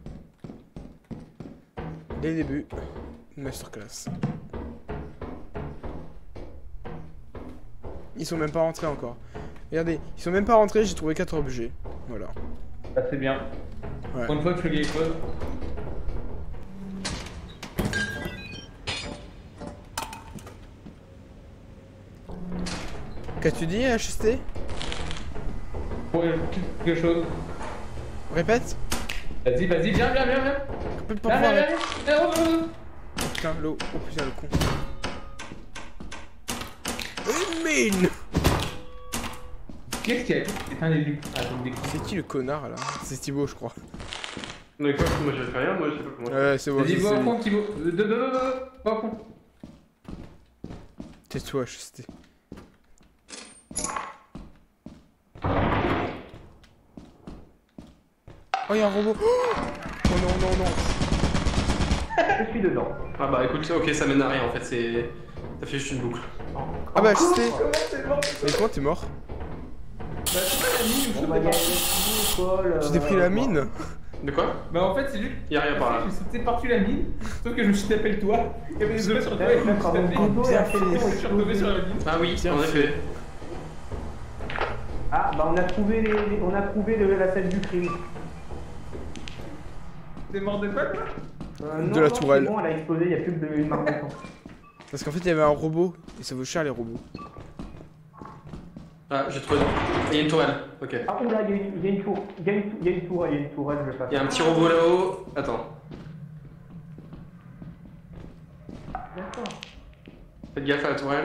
Dès le début, une masterclass. Ils sont même pas rentrés encore. Regardez, ils sont même pas rentrés, j'ai trouvé 4 objets. Voilà. Ça c'est bien. Ouais. Pour une fois que je fais les choses. Qu'as-tu dit, HST? Ouais, quelque chose. Répète. Vas-y, viens. Répète pour voir. Oh putain, l'eau. Oh putain, le con. Une mine. Qu'est-ce qu'il y a? Éteins les lumières. C'est qui le connard là? C'est Thibaut, je crois. Mais quoi, moi j'ai fait rien, moi je sais pas comment. Ouais, c'est bon. Vas-y, va au fond, Thibaut. Va au fond. Tais-toi, HST. Oh, y'a un robot. Oh non. Je suis dedans. Ah bah écoute, ok, ça mène à rien en fait, c'est... Ça fait juste une boucle. Ah bah HST. Mais comment t'es mort? Bah c'est pas la mine où je Tu t'es pris la mine? De quoi? Bah en fait c'est lui. Y'a rien par là. J'ai sauté par-dessus la mine, sauf que je me suis tapé le toit. Il y avait des objets sur le toit et je me suis tapé. Je suis retombé sur la mine. Ah oui, en effet. Ah bah on a trouvé la scène du crime. T'es mort de quoi toi? De la tourelle. Bon, elle a explosé, il y a plus de marque de sang. Parce qu'en fait il y avait un robot et ça vaut cher les robots. Ah, j'ai trouvé. Il y a une tourelle, ok. Ah oula, il y a une tour. Il y a une tourelle, je vais pas. Il y a un petit robot là-haut. Attends. D'accord. Faites gaffe à la tourelle.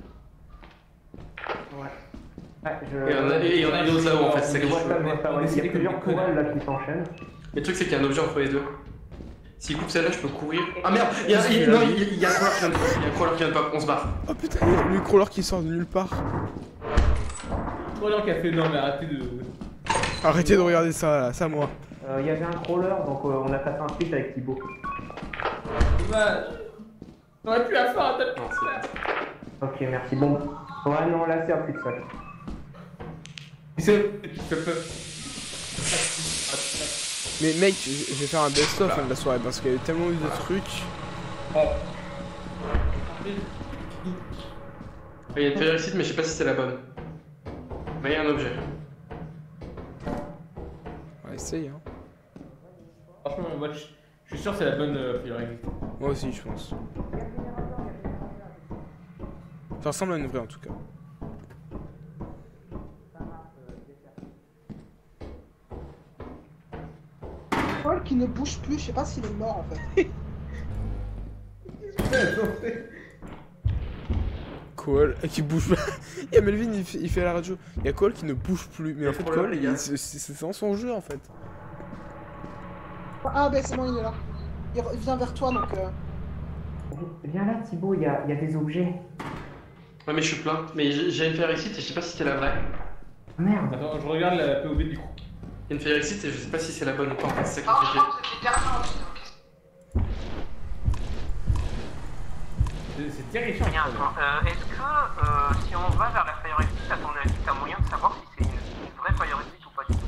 Ouais. Et il y en a une autre là-haut en fait, c'est ça que je vois. Il y a plusieurs tourelles là qui s'enchaînent. Le truc c'est qu'il y a un objet entre les deux. S'il coupe celle-là, je peux courir. Ah merde, il y a un crawler qui vient de pop, on se barre. Oh putain, il y a le crawler qui sort de nulle part. Crawler qui a fait non mais arrêtez de... Arrêtez de regarder ça là, ça moi. Il y avait un crawler donc on a tapé un tweet avec Thibaut. Dommage. T'aurais pu la faire à ta place. Ok, merci. Bon. Ouais, non, là c'est un plus de sac. Mais mec, je vais faire un best-of de la soirée parce qu'il y a eu tellement eu de trucs. Il y a une félicite mais je sais pas si c'est la bonne. Mais il y a un objet. On va essayer hein. Franchement moi je suis sûr que c'est la bonne figurine. Moi aussi je pense. Ça ressemble à une vraie en tout cas. Paul qui ne bouge plus, je sais pas s'il est mort en fait. Cole qui bouge pas. Il y a Melvin, il fait à la radio. Il y a Cole qui ne bouge plus. Mais en fait, Cole, c'est dans son jeu en fait. Ah, ben c'est bon, il est là. Il vient vers toi donc. Viens là, Thibaut, il y a des objets. Ouais, mais je suis plein. Mais j'ai une félicite et je sais pas si c'était la vraie. Merde. Attends, je regarde la POV du coup. Il y a une félicite et je sais pas si c'est la bonne ou pas en fait, c'est ça qui Ah, c'est terrifiant. Est-ce que si on va vers la Fire Exit, à ton avis, t'as moyen de savoir si c'est une vraie Fire Exit ou pas du tout?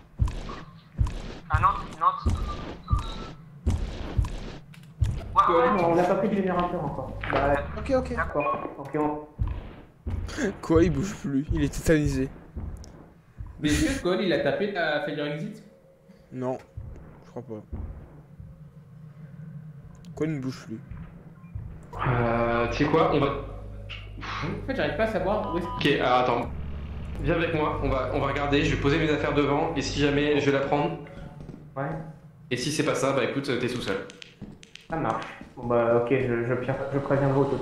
Ah non, non. Ouais, on n'a pas pris de générateur encore. Bah, ok. D'accord. Ok, Quoi, il bouge plus, il est tétanisé. Mais est-ce que Cole il a tapé ta Fire Exit? Non, je crois pas. Quoi, il ne bouge plus. Tu sais quoi, on va... En fait, j'arrive pas à savoir où est-ce Ok, alors attends. Viens avec moi, on va regarder, je vais poser mes affaires devant, et si jamais je vais la prendre. Ouais. Et si c'est pas ça, bah écoute, t'es tout seul. Ça marche. Bon bah ok, je préviendrai au topi.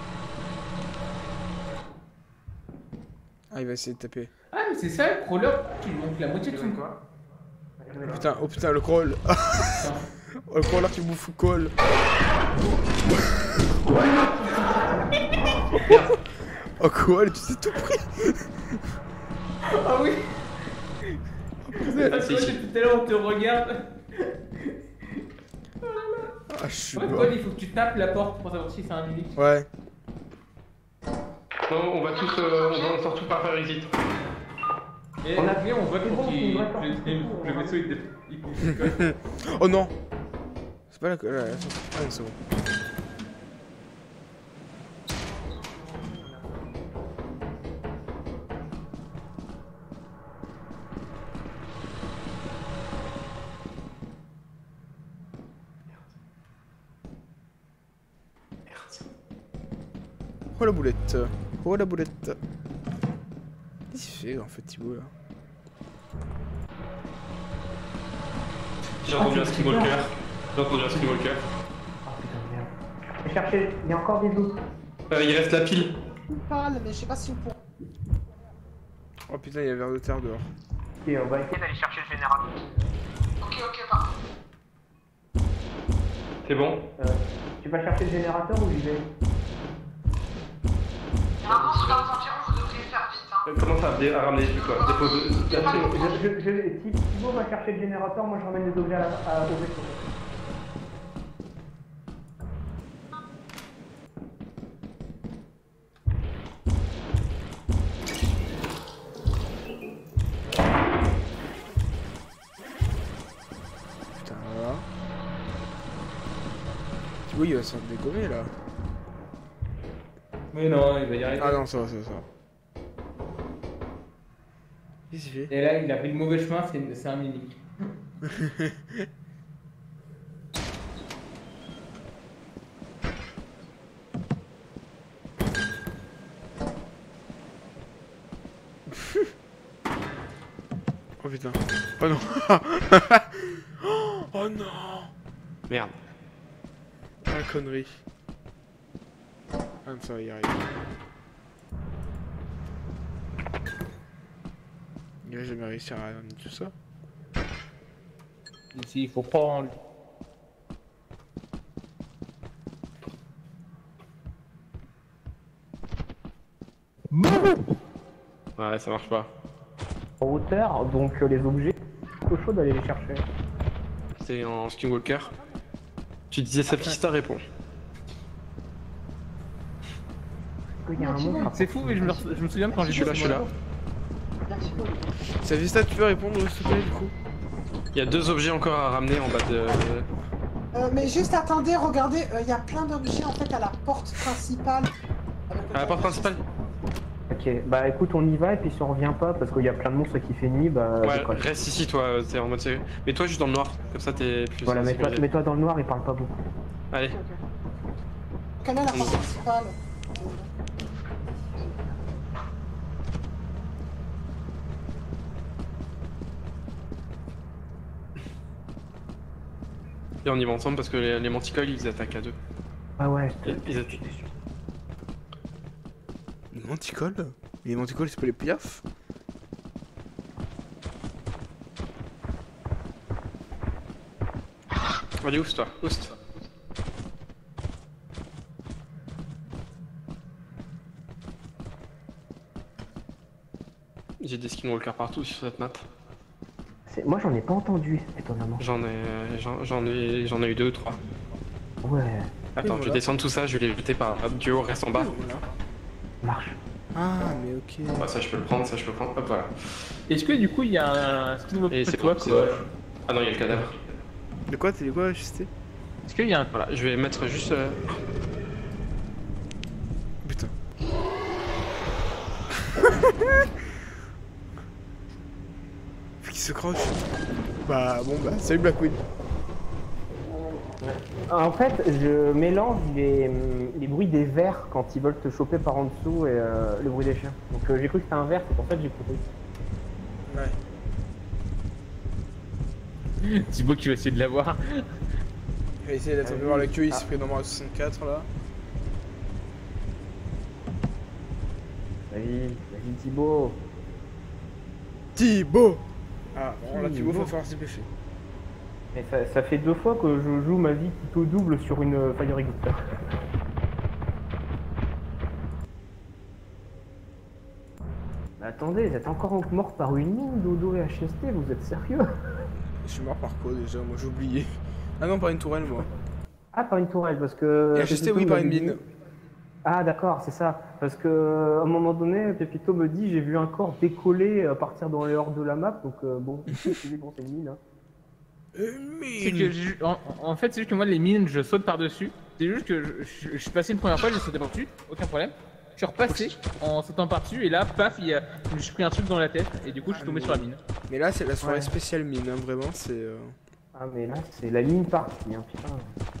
Ah, il va essayer de taper. Ah, mais c'est ça le crawler, tu lui montres la moitié de son corps. Oh putain, le crawl. Oh, le crawler qui bouffe Cole. Oh Cole, tu t'es tout pris. Ah oui. Parce que depuis tout à l'heure on te regarde. Ah, je suis en fait, Cole, il faut que tu tapes la porte pour savoir si c'est un unique. Ouais. Non, on va tous, on sort tout par faire exit. Et on vote pour qu'il... Le vaisseau il Oh non. C'est pas la... Ah, c'est bon. Oh la boulette. Oh la boulette. Qu'est-ce qu'il fait en fait Thibaut là? J'ai entendu un Skywalker. Oh putain de merde. J'ai cherché, il y a encore des autres. Il reste la pile. Il parle, mais je sais pas si on pourra. Oh putain, il y a un verre de terre dehors. Ok, on va essayer d'aller chercher le générateur. Ok, parfait. C'est bon. Tu vas chercher le générateur ou j'y vais? Maintenant, sous dans les environs, vous devriez faire vite. Hein. Commence à ramener des trucs quoi. Thibaut va chercher le générateur, moi je ramène les objets au vaisseau. Oui, il va se faire dégommer là. Mais non, il va y arriver. Ah non, ça va. Qu'est-ce qu'il fait? Et là, il a pris le mauvais chemin, c'est un mini. Oh putain. Oh non. Oh non. Merde. Ah, connerie. Ah, ça va y arriver. Il va jamais réussir à amener tout ça. Ici, il faut croire en lui. Ouais, ça marche pas. En hauteur, donc les objets, c'est chaud d'aller les chercher. C'est en Skinwalker. Tu disais Sapista répond. Il y a un monstre. C'est fou, mais je me souviens quand j'ai Je suis là. Sapista, tu peux répondre s'il te plaît du coup? Il y a 2 objets encore à ramener en bas de... Mais juste attendez, regardez, il y a plein d'objets en fait à la porte principale. À la porte principale? Ok, bah écoute, on y va et puis si on revient pas parce qu'il y a plein de monstres qui fait nuit, bah. Ouais, reste ici toi, t'es en mode sérieux. Mais toi juste dans le noir, comme ça t'es plus. Voilà, mets-toi dans le noir et parle pas beaucoup. Allez. Quelle est la porte principale? Et on y va ensemble parce que les manticoles ils attaquent à 2. Ah ouais, ils attaquent. Les manticoles? Les manticoles c'est pas les piafs? Allez, oust toi, oust. J'ai des skinwalkers partout sur cette map. Moi j'en ai pas entendu, étonnamment. J'en ai eu 2 ou 3. Ouais. Attends, je vais descendre tout ça, je vais les jeter par du haut, reste en bas. Marche. Ah, mais ok. Ouais, ça je peux le prendre, hop voilà. Est-ce que du coup il y a un skin Et c'est toi quoi? Ah non, il y a le cadavre. De quoi? T'es quoi, HST? Est-ce qu'il y a un... Voilà, je vais mettre juste... Putain. Faut qu'il se croche. Bah bon bah, salut Blackwood. En fait, je mélange les bruits des vers quand ils veulent te choper par en dessous et le bruit des chiens. Donc j'ai cru que c'était un ver, c'est pour ça que j'ai compris. Ouais. Thibaut qui va essayer de l'avoir. Il va essayer d'attraper voir la queue, il s'est pris dans Mario 64 là. Vas-y Thibaut. Thibaut. Ah bon là Thibaut faut falloir s'y pêcher. Et ça fait 2 fois que je joue ma vie plutôt double sur une Fire Exit. Attendez, vous êtes encore mort par une mine, Dodo et HST, vous êtes sérieux? Je suis mort par quoi déjà? Moi j'ai oublié. Ah non, par une tourelle moi. Ah, par une tourelle, parce que... Et HST oui, par une mine. Ah d'accord, c'est ça. Parce que à un moment donné, Pepito me dit j'ai vu un corps décoller à partir dans les hors de la map, donc bon, c'est une mine. Hein. Une C'est que en fait, c'est juste que moi les mines, je saute par-dessus. C'est juste que je suis passé une première fois, j'ai sauté par-dessus, aucun problème. Je suis repassé en sautant par-dessus et là, paf, je me suis pris un truc dans la tête et du coup je suis tombé sur la mine. Mais là, c'est la soirée spéciale mine, hein, vraiment, c'est... Ah mais là, c'est la mine partie, hein, putain.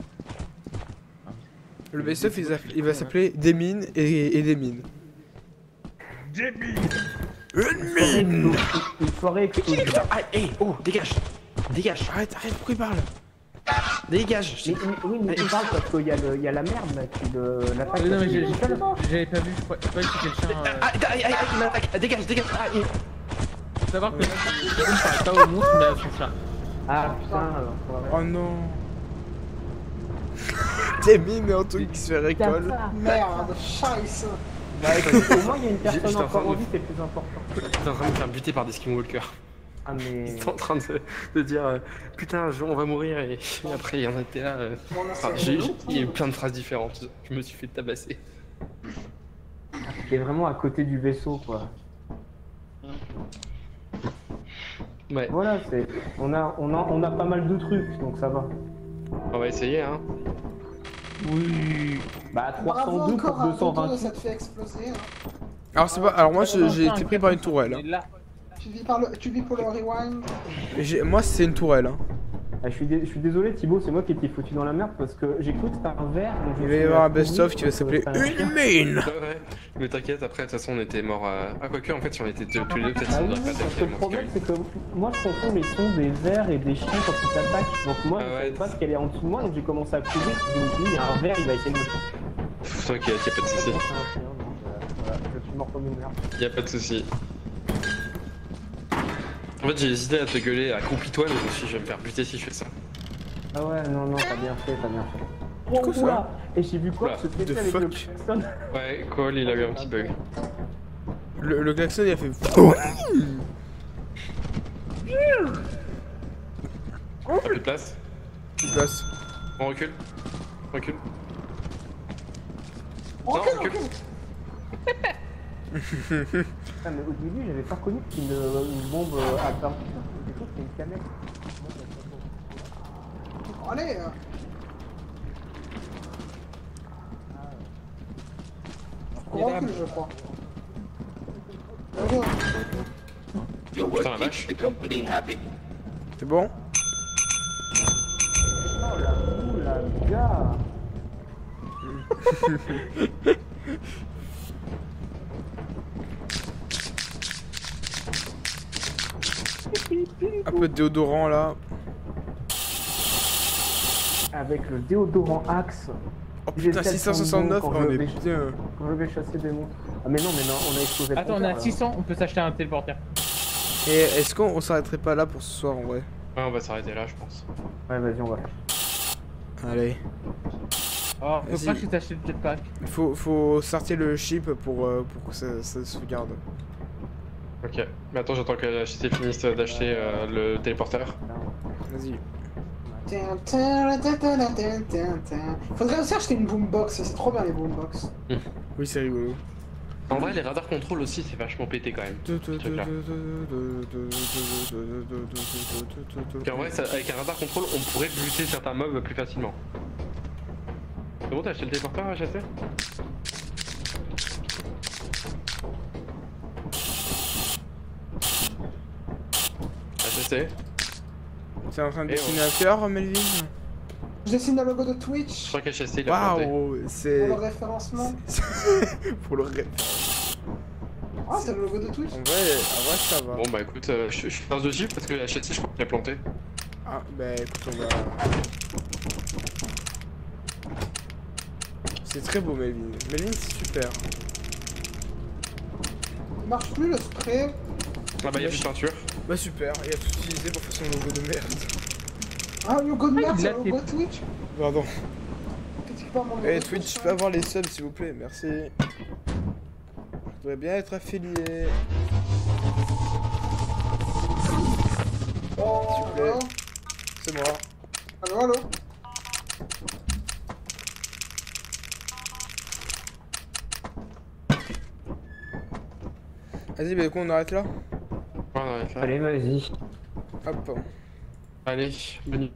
Le best-of, il va s'appeler Des mines et des mines. Des mines. Une mine. Une soirée explosive. Ah, hey, oh, dégage. Dégage. Arrête, pourquoi il parle? Dégage. Oui, mais il parle parce qu'il y a la merde là qui l'attaque. Non, mais j'avais pas vu, je crois que c'était quelqu'un... il m'attaque, dégage. Faut savoir que là, je ne parle pas au monstre, mais à son chat. Ah putain, alors. Oh non. Des mines et un truc qui se fait récolte. Merde, scheiße. Au moins, il y a une personne encore en vie, c'est plus important. T'es en train de me faire buter par des skinwalkers. Ah mais... Ils sont en train de dire putain, on va mourir et après il y en était là. Il y a eu plein de phrases différentes. Je me suis fait tabasser. Qui est vraiment à côté du vaisseau quoi. Ouais. Voilà, on a pas mal de trucs donc ça va. On va essayer hein. Oui. Bah Bravo 302 encore pour à Dodo, 220. ça te fait exploser. Hein. Alors c'est pas. Alors moi j'ai été pris par une tourelle. Hein. Tu vis pour le rewind. Moi c'est une tourelle. Hein. Ah, je suis désolé Thibaut, c'est moi qui étais foutu dans la merde parce que j'ai cru que c'était un verre. Donc Il va y avoir un best-of qui va s'appeler Une mine. Ouais, mais t'inquiète, après de toute façon on était mort à. Ah, quoique en fait, si on était tous les deux, peut-être ça Ah oui, nous aurait pas parce que attaqué. le problème c'est que moi je confonds les sons des vers et des chiens quand ils s'attaquent. Donc moi je savais pas ce qu'elle est en dessous de moi, donc j'ai commencé à courir. Je me suis dit, il y a un ver, il va essayer de me tuer. T'inquiète, y'a pas de soucis. Voilà, je suis mort comme une merde. Y'a pas de soucis. En fait, j'ai hésité à te gueuler, accroupis-toi, mais je me suis dit, je vais me faire buter si je fais ça. Ah ouais, non, t'as bien fait, t'as bien fait. C'est quoi ça? Et j'ai vu quoi se péter avec le klaxon. Ouais, Cole, il a eu un petit bug. Le klaxon il a fait. T'as plus de place? Plus de place. On recule. Recule. Recule. Ah, mais au début, j'avais pas connu qu'une bombe à part. Du coup, c'est une canette. Allez. On recule, je crois. Putain la vache. C'est bon? Oh la boule, la gars. Un peu de déodorant là. Avec le déodorant Axe. Oh putain, 669 quand on est bien. Quand je vais chasser des monstres. Ah mais non, on a explosé le Attends, on compteur, a là. 600, on peut s'acheter un téléporteur. Et est-ce qu'on s'arrêterait pas là pour ce soir en vrai? Ouais, on va s'arrêter là, je pense. Ouais, vas-y, on va. Allez. Oh, faut pas que tu t'achètes le jetpack. Faut sortir le chip pour que ça se regarde. Ok, mais attends, j'attends que la HTC finisse d'acheter le téléporteur. Vas-y. Faudrait aussi acheter une boombox, c'est trop bien les boombox. Oui, c'est rigolo. En vrai, les radars contrôle aussi, c'est vachement pété quand même. Puis en vrai, avec un radar contrôle, on pourrait buter certains mobs plus facilement. C'est bon, t'as acheté le téléporteur à HTC? HTC? T'es en train de dessiner un cœur, Melvin? Je dessine le logo de Twitch. Je crois qu'HTC il a Waouh, c'est. Pour le référencement. Pour le référencement. Ah, c'est le logo de Twitch. En vrai, ça va. Bon bah écoute, je suis dans dessus parce que HTC je crois qu'il a planté. Ah, bah écoute, on va. C'est très beau, Melvin. Melvin, c'est super. Il marche plus le spray. Ah bah y'a plus de peinture. Bah super, il a tout utilisé pour faire son logo de merde. Ah, le logo de merde, c'est le logo Twitch. Pardon. Qu'est-ce qu'il peut avoir mon logo Eh Twitch, je peux avoir les subs s'il vous plaît, merci. Je voudrais bien être affilié. S'il vous plaît. C'est moi. Allo. Vas-y, bah du coup on arrête là. Ouais, on arrête là. Allez, vas-y. Hop. Allez, bonne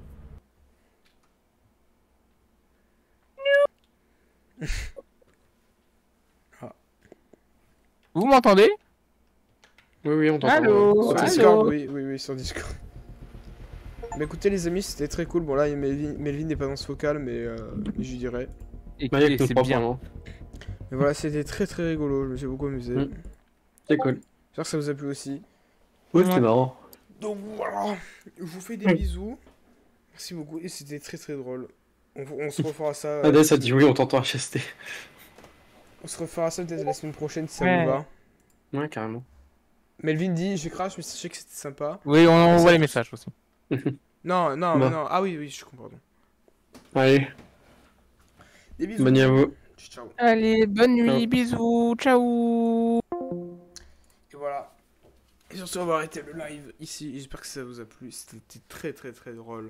Vous m'entendez? Oui, on t'entend. Allô? Sur Discord, oui, sur Discord. Mais écoutez les amis, c'était très cool. Bon là, Melvin n'est pas dans ce focal, mais j'y dirais. Écoutez, c'est bien. Mais voilà, c'était très rigolo, je me suis beaucoup amusé. C'est cool. J'espère que ça vous a plu aussi. Ouais, c'était marrant. Donc voilà, je vous fais des bisous. Merci beaucoup, et c'était très drôle. On se refera ça. Adès a dit oui, on t'entend HST. On se refera ça peut-être la semaine prochaine si ça vous va. Ouais, carrément. Melvin dit, je crache, mais sachez que c'était sympa. Oui, on envoie les messages aussi. Non. Ah oui, je comprends. Allez. Des bisous. Bonne nuit à vous. Ciao. Allez, bonne nuit, Ciao. bisous, ciao. Et voilà. Et sur ce, on va arrêter le live ici. J'espère que ça vous a plu. C'était très drôle.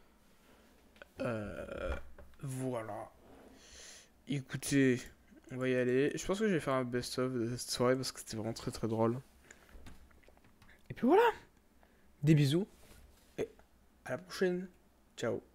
Voilà. Écoutez, on va y aller. Je pense que je vais faire un best-of de cette soirée parce que c'était vraiment très drôle. Et puis voilà. Des bisous. Et à la prochaine. Ciao.